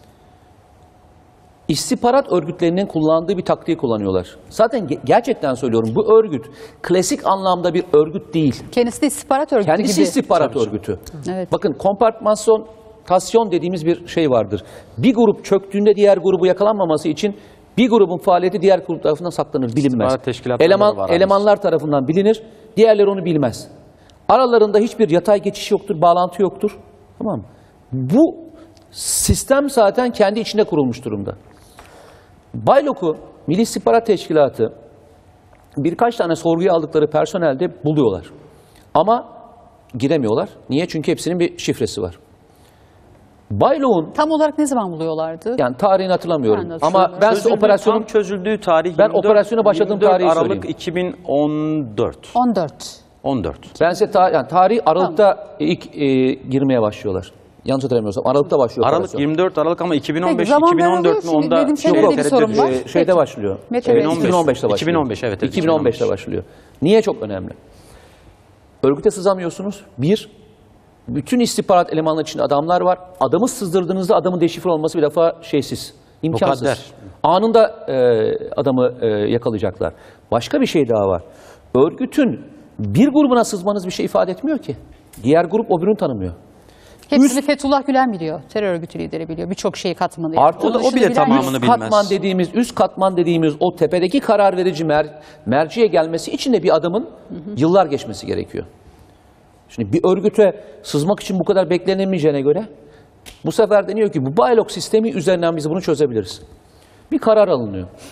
İstihbarat örgütlerinin kullandığı bir taktiği kullanıyorlar. Zaten ge- gerçekten söylüyorum, bu örgüt klasik anlamda bir örgüt değil. Kendisi de istihbarat örgütü Kendisi gibi. istihbarat örgütü. Evet. Bakın kompartmantasyon dediğimiz bir şey vardır. Bir grup çöktüğünde diğer grubu yakalanmaması için bir grubun faaliyeti diğer grup tarafından saklanır, bilinmez. İstihbarat teşkilatları Eleman, var elemanlar tarafından bilinir, diğerleri onu bilmez. Aralarında hiçbir yatay geçiş yoktur, bağlantı yoktur. Tamam mı? Bu sistem zaten kendi içinde kurulmuş durumda. Baylok'u Milli İstihbarat Teşkilatı birkaç tane sorguya aldıkları personelde buluyorlar. Ama giremiyorlar. Niye? Çünkü hepsinin bir şifresi var. Baylok'un, Tam olarak ne zaman buluyorlardı? yani tarihini hatırlamıyorum. Ben de Ama hatırlamıyorum. ben size Çözüldüğü- operasyonun tam çözüldüğü tarih Ben yirmi dört operasyona başladığım yirmi dört tarihi Aralık söyleyeyim. iki bin on dört. on dört. on dört. ben size ta- yani tarih Aralık'ta ilk e, girmeye başlıyorlar. Yanlış hatırlamıyorsam Aralık'ta başlıyor Aralık operasyon. yirmi dört Aralık ama iki bin on beş Peki, zaman iki bin on dört mü veriliyor. onda Dedim, senin şey- de bir tereddüt sorun var. ediyor. Ee, şeyde Peki. başlıyor. Mete Ee, Bey. iki bin on beşte başlıyor. iki bin on beş, evet, evet, iki bin on beşte başlıyor. Niye çok önemli? Örgüte sızamıyorsunuz. Bir, bütün istihbarat elemanları içinde adamlar var. Adamı sızdırdığınızda adamın deşifre olması bir defa şeysiz, imkansız. Mukadder. Anında e, adamı e, yakalayacaklar. Başka bir şey daha var. Örgütün bir grubuna sızmanız bir şey ifade etmiyor ki. Diğer grup o birini tanımıyor. Hepsini Fethullah Gülen biliyor. Terör örgütü lideri biliyor. Birçok şeyi katmanı. yani. Artı O da- o dışını bile bilen tamamını yok. bilmez. katman dediğimiz, üst katman dediğimiz o tepedeki karar verici mer merciye gelmesi için de bir adamın yıllar geçmesi gerekiyor. Şimdi bir örgüte sızmak için bu kadar beklenemeyeceğine göre bu sefer deniyor ki bu Baylok sistemi üzerinden biz bunu çözebiliriz. Bir karar alınıyor.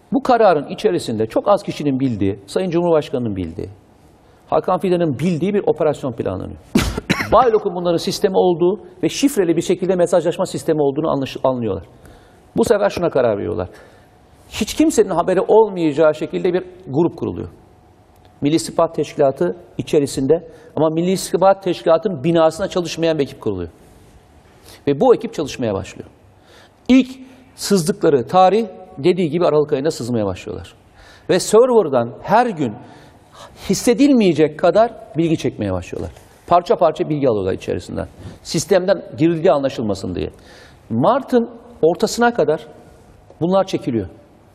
Bu kararın içerisinde çok az kişinin bildiği, Sayın Cumhurbaşkanı'nın bildiği, Hakan Fidan'ın bildiği bir operasyon planlanıyor. Baylok'un bunların sistemi olduğu ve şifreli bir şekilde mesajlaşma sistemi olduğunu anlaş- anlıyorlar. Bu sefer şuna karar veriyorlar. Hiç kimsenin haberi olmayacağı şekilde bir grup kuruluyor. Milli İstihbarat Teşkilatı içerisinde ama Milli İstihbarat Teşkilatı'nın binasına çalışmayan bir ekip kuruluyor. Ve bu ekip çalışmaya başlıyor. İlk sızdıkları tarih dediği gibi Aralık ayında sızmaya başlıyorlar. Ve serverdan her gün hissedilmeyecek kadar bilgi çekmeye başlıyorlar. Parça parça bilgi alıyorlar içerisinden. Sistemden girildiği anlaşılmasın diye. Mart'ın ortasına kadar bunlar çekiliyor.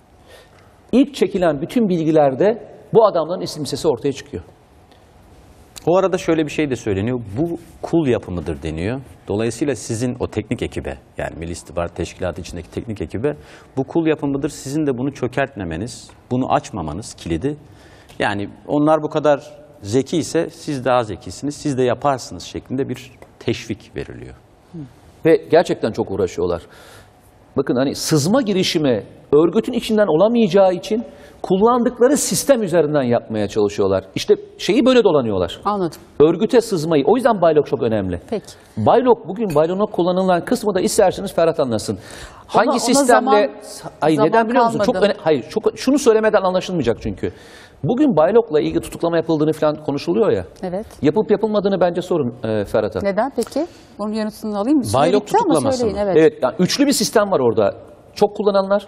İlk çekilen bütün bilgilerde bu adamların isim sesi ortaya çıkıyor. O arada şöyle bir şey de söyleniyor. Bu kul yapımıdır deniyor. Dolayısıyla sizin o teknik ekibe, yani Milli İstihbarat Teşkilatı içindeki teknik ekibe bu kul yapımıdır. Sizin de bunu çökertmemeniz, bunu açmamanız kilidi. Yani onlar bu kadar zeki ise siz daha zekisiniz, siz de yaparsınız şeklinde bir teşvik veriliyor. Ve gerçekten çok uğraşıyorlar. Bakın hani sızma girişimi örgütün içinden olamayacağı için kullandıkları sistem üzerinden yapmaya çalışıyorlar. İşte şeyi böyle dolanıyorlar. Anladım. Örgüte sızmayı. O yüzden Baylok çok önemli. Peki. Baylok, bugün Baylok'un kullanılan kısmı da isterseniz Ferhat anlasın. Hangi ona sistemle... zaman- Hayır, zaman neden biliyor musun? Çok kalmadı. öne- Hayır, çok, şunu söylemeden anlaşılmayacak çünkü. Bugün Baylok'la ilgili tutuklama yapıldığını falan konuşuluyor ya. Evet. Yapıp yapılmadığını bence sorun e, Ferhat'a. Neden peki? Onun yanıtını alayım mı? Baylok Süre bitti ama tutuklaması söyleyin, mı? Evet. Evet, yani üçlü bir sistem var orada. Çok kullananlar,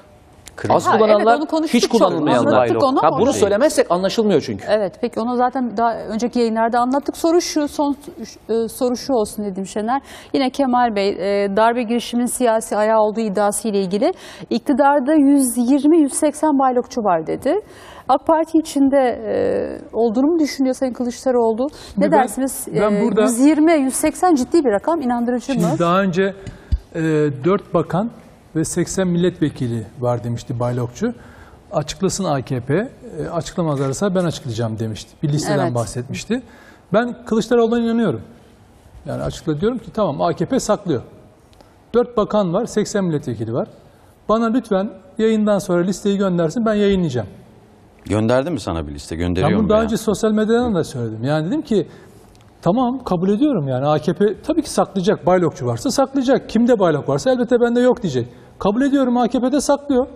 az Ha, kullananlar, evet, onu konuştuk hiç çok. kullanılmayanlar. Anlattık onu Ha, ama bunu orada- söylemezsek anlaşılmıyor çünkü. Evet, peki onu zaten daha önceki yayınlarda anlattık. Yüz şu, son e, soru şu olsun Nedim Şener. Yine Kemal Bey, e, darbe girişiminin siyasi ayağı olduğu iddiası ile ilgili iktidarda yüz yirmi yüz seksen baylokçu var dedi. AK Parti içinde e, olduğunu mu düşünüyor Sayın Kılıçdaroğlu? Ne Ben- dersiniz? ben E, burada- yüz yirmi yüz seksen ciddi bir rakam, inandırıcı mı? Şimdi daha önce e, dört bakan ve seksen milletvekili var demişti Baylokçu. Açıklasın A K P, e, açıklamazlarsa ben açıklayacağım demişti. Bir listeden Evet. bahsetmişti. Ben Kılıçdaroğlu'na inanıyorum. Yani açıkla diyorum ki tamam, A K P saklıyor. Dört bakan var, seksen milletvekili var. Bana lütfen yayından sonra listeyi göndersin, ben yayınlayacağım. Gönderdi mi sana bir liste? Ben Gönderiyor bunu mu daha ya? önce sosyal medyadan da söyledim. Yani dedim ki tamam, kabul ediyorum yani A K P tabii ki saklayacak. Baylokçu varsa saklayacak. Kimde baylok varsa elbette bende yok diyecek. Kabul ediyorum, A K P'de saklıyor.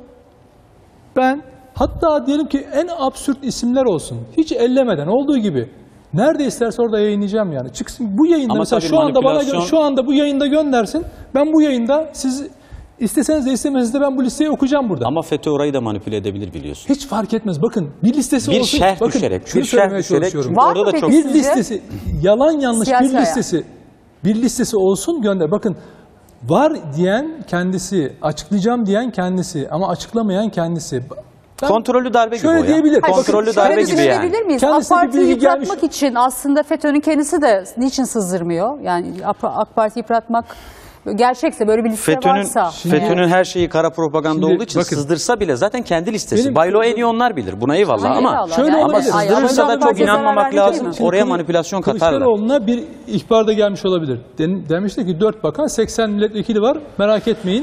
Ben hatta diyelim ki en absürt isimler olsun. Hiç ellemeden olduğu gibi. Nerede isterse orada yayınlayacağım yani. Çıksın bu yayında Ama mesela tabii şu anda bana manipülasyon- şu anda bu yayında göndersin. Ben bu yayında siz isteseniz de istemeniz de ben bu listeyi okuyacağım burada. Ama FETÖ orayı da manipüle edebilir biliyorsun. Hiç fark etmez. Bakın bir listesi Bir olsun. şerh Bakın, düşerek, şunu bir şerh söylemeye düşerek. çalışıyorum. Çünkü Var orada mı da peki çok... Bir sizce? listesi, yalan yanlış Siyasi bir ayağı. listesi, bir listesi olsun gönder. Bakın var diyen kendisi, açıklayacağım diyen kendisi ama açıklamayan kendisi. Ben Kontrollü darbe gibi şöyle o ya. diyebilir. Hayır, Kontrollü bakın, darbe Şöyle gibi yani. düşünebilir miyiz? Kendisine AK bir Parti'yi bilgi yıpratmak gelmiş. için aslında FETÖ'nün kendisi de niçin sızdırmıyor? Yani AK Parti'yi yıpratmak gerçekse, böyle bir liste FETÖ'nün varsa. FETÖ'nün her şeyi kara propaganda Şimdi olduğu için bakın. sızdırsa bile zaten kendi listesi. Benim- Baylo en iyi onlar bilir. Buna eyvallah Hayır, ama eyvallah. şöyle Yani ama olabilir. Ay, sızdırırsa ama da çok partiye zarar inanmamak verecek lazım. mi? Oraya Kılıç- manipülasyon katarlar. Kılıçdaroğlu'na bir ihbarda gelmiş olabilir. Den- demişti ki dört bakan seksen milletvekili var, merak etmeyin.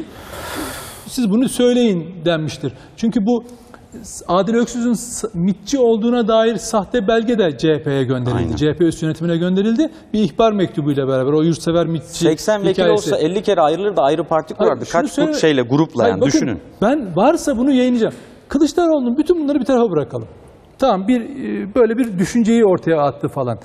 Siz bunu söyleyin denmiştir. Çünkü bu Adil Öksüz'ün s- MİTçi olduğuna dair sahte belge de C H P'ye gönderildi. Aynen. C H P üst yönetimine gönderildi. Bir ihbar mektubuyla beraber o yurtsever MİTçi seksen vekil hikayesi. olsa elli kere ayrılır da ayrı parti kurardı. Hayır, şunu Kaç söyle- grup şeyle grupla Hayır, yani bakın, düşünün. Ben varsa bunu yayınlayacağım. Kılıçdaroğlu'nun bütün bunları bir tarafa bırakalım. Tamam, bir e, böyle bir düşünceyi ortaya attı falan.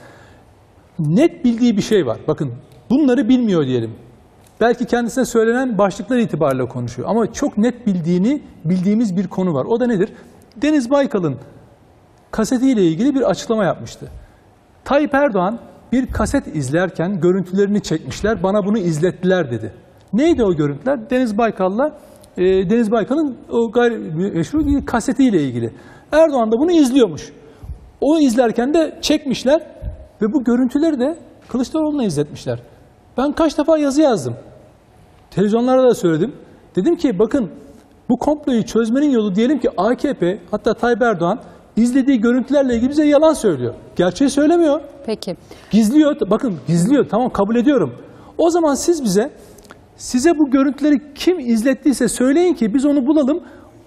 Net bildiği bir şey var. Bakın bunları bilmiyor diyelim. Belki kendisine söylenen başlıklar itibariyle konuşuyor. Ama çok net bildiğini bildiğimiz bir konu var. O da nedir? Deniz Baykal'ın kasetiyle ilgili bir açıklama yapmıştı. Tayyip Erdoğan bir kaset izlerken görüntülerini çekmişler, bana bunu izlettiler dedi. Neydi o görüntüler? Deniz Baykal'la e, Deniz Baykal'ın o gayrimeşru bir kasetiyle ilgili. Erdoğan da bunu izliyormuş. O izlerken de çekmişler ve bu görüntüleri de Kılıçdaroğlu'na izletmişler. Ben kaç defa yazı yazdım. Televizyonlarda da söyledim. Dedim ki bakın, bu komployu çözmenin yolu, diyelim ki A K P, hatta Tayyip Erdoğan izlediği görüntülerle ilgili bize yalan söylüyor. Gerçeği söylemiyor. Peki. Gizliyor. Bakın gizliyor. Tamam, kabul ediyorum. O zaman siz bize, size bu görüntüleri kim izlettiyse söyleyin ki biz onu bulalım.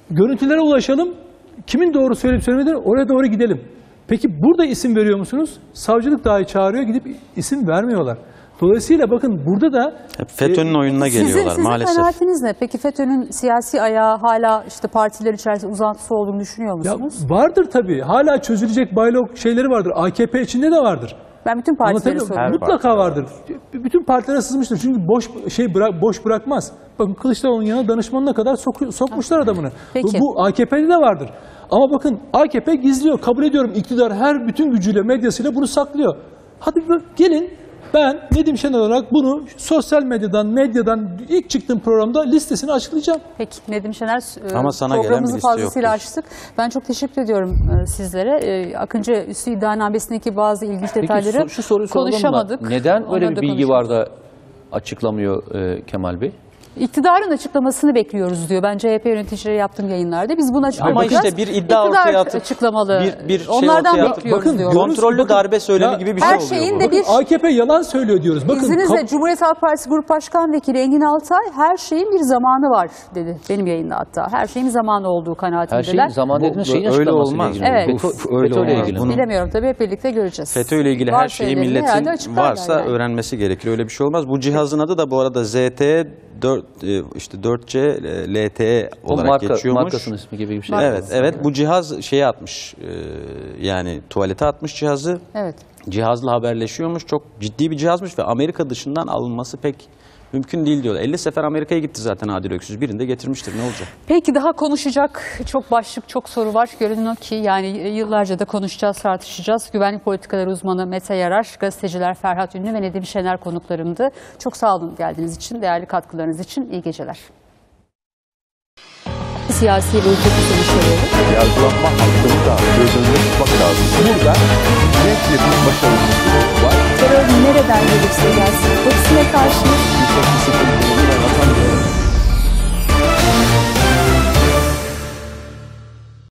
görüntülere ulaşalım. Kimin doğru söyleyip söylemediğini oraya doğru gidelim. Peki burada isim veriyor musunuz? Savcılık dahi çağırıyor, gidip isim vermiyorlar. Dolayısıyla bakın burada da Hep FETÖ'nün e, oyununa Sizin, geliyorlar sizin maalesef. kanaatiniz ne? Peki FETÖ'nün siyasi ayağı hala işte partiler içerisinde uzantısı olduğunu düşünüyor ya musunuz? vardır tabii. Hala çözülecek baylok şeyleri vardır. A K P içinde de vardır. Ben bütün partileri Anlatabiliyor muyum? soruyorum. Mutlaka vardır. Bütün partilere sızmıştır. Çünkü boş şey bıra- boş bırakmaz. Bakın Kılıçdaroğlu'nun yanına danışmanına kadar soku- sokmuşlar adamını. Peki. Bu, bu A K P'de de vardır. Ama bakın A K P gizliyor. Kabul ediyorum. İktidar her bütün gücüyle, medyasıyla bunu saklıyor. Hadi gelin. Ben Nedim Şener olarak bunu sosyal medyadan, medyadan ilk çıktığım programda listesini açıklayacağım. Peki Nedim Şener e, Ama sana gelen bir programımızı liste fazlasıyla yok açtık. Ben çok teşekkür ediyorum e, sizlere. E, Akıncı Üssü İddianamesi'ndeki bazı ilginç Peki detayları so- şu soruyu soralım konuşamadık. mı? Neden Onları öyle da bir bilgi konuşalım. var da açıklamıyor e, Kemal Bey? İktidarın açıklamasını bekliyoruz diyor. Ben C H P yöneticileri yaptığım yayınlarda. Biz bunu Ama açıklamayacağız. işte bir iddia İktidar ortaya atıp açıklamalı. bir, bir şey Onlardan ortaya atıp bekliyoruz bakın, diyor. diyoruz- kontrollü bakın- darbe söylemi Ya, gibi bir her şey oluyor şeyin bu. de bir A K P yalan söylüyor diyoruz. Bakın İzninizle kap- Cumhuriyet Halk Partisi Grup Başkan Vekili Engin Altay her şeyin bir zamanı var dedi. Benim yayında hatta. Her şeyin bir zamanı olduğu Her kanaatindeler. şeyin zaman Bu- dediğiniz bu şeyin öyle açıklamasıyla olmaz. ilgili. Evet. FETÖ, Öyle FETÖ'yle olmaz. ilgili. Bunu- Bilemiyorum tabii, hep birlikte göreceğiz. FETÖ ile ilgili Var her şeyi şeylerini herhalde milletin açıklarlar varsa yani. öğrenmesi gerekir. Öyle bir şey olmaz. Bu cihazın adı da bu arada Z T dört işte dört C L T E O olarak marka, geçiyormuş. markasının ismi gibi bir şey. Evet, evet. Bu cihaz şeye atmış. e, yani tuvalete atmış cihazı. Evet. Cihazla haberleşiyormuş. Çok ciddi bir cihazmış ve Amerika dışından alınması pek mümkün değil diyorlar. elli sefer Amerika'ya gitti zaten Adil Öksüz. Birinde getirmiştir. Ne olacak? Peki daha konuşacak çok başlık, çok soru var. Görünüyor ki yani yıllarca da konuşacağız, tartışacağız. Güvenlik politikaları uzmanı Mete Yarar, gazeteciler Ferhat Ünlü ve Nedim Şener konuklarımdı. Çok sağ olun geldiğiniz için, değerli katkılarınız için. İyi geceler. Siyasi ve hukuki sonuçları. Yargılanma hakkını da göz önünde tutmak lazım. Burada net bir başarısızlık var. Terör nereden gelirse gelsin hepsine karşıyız. yüksek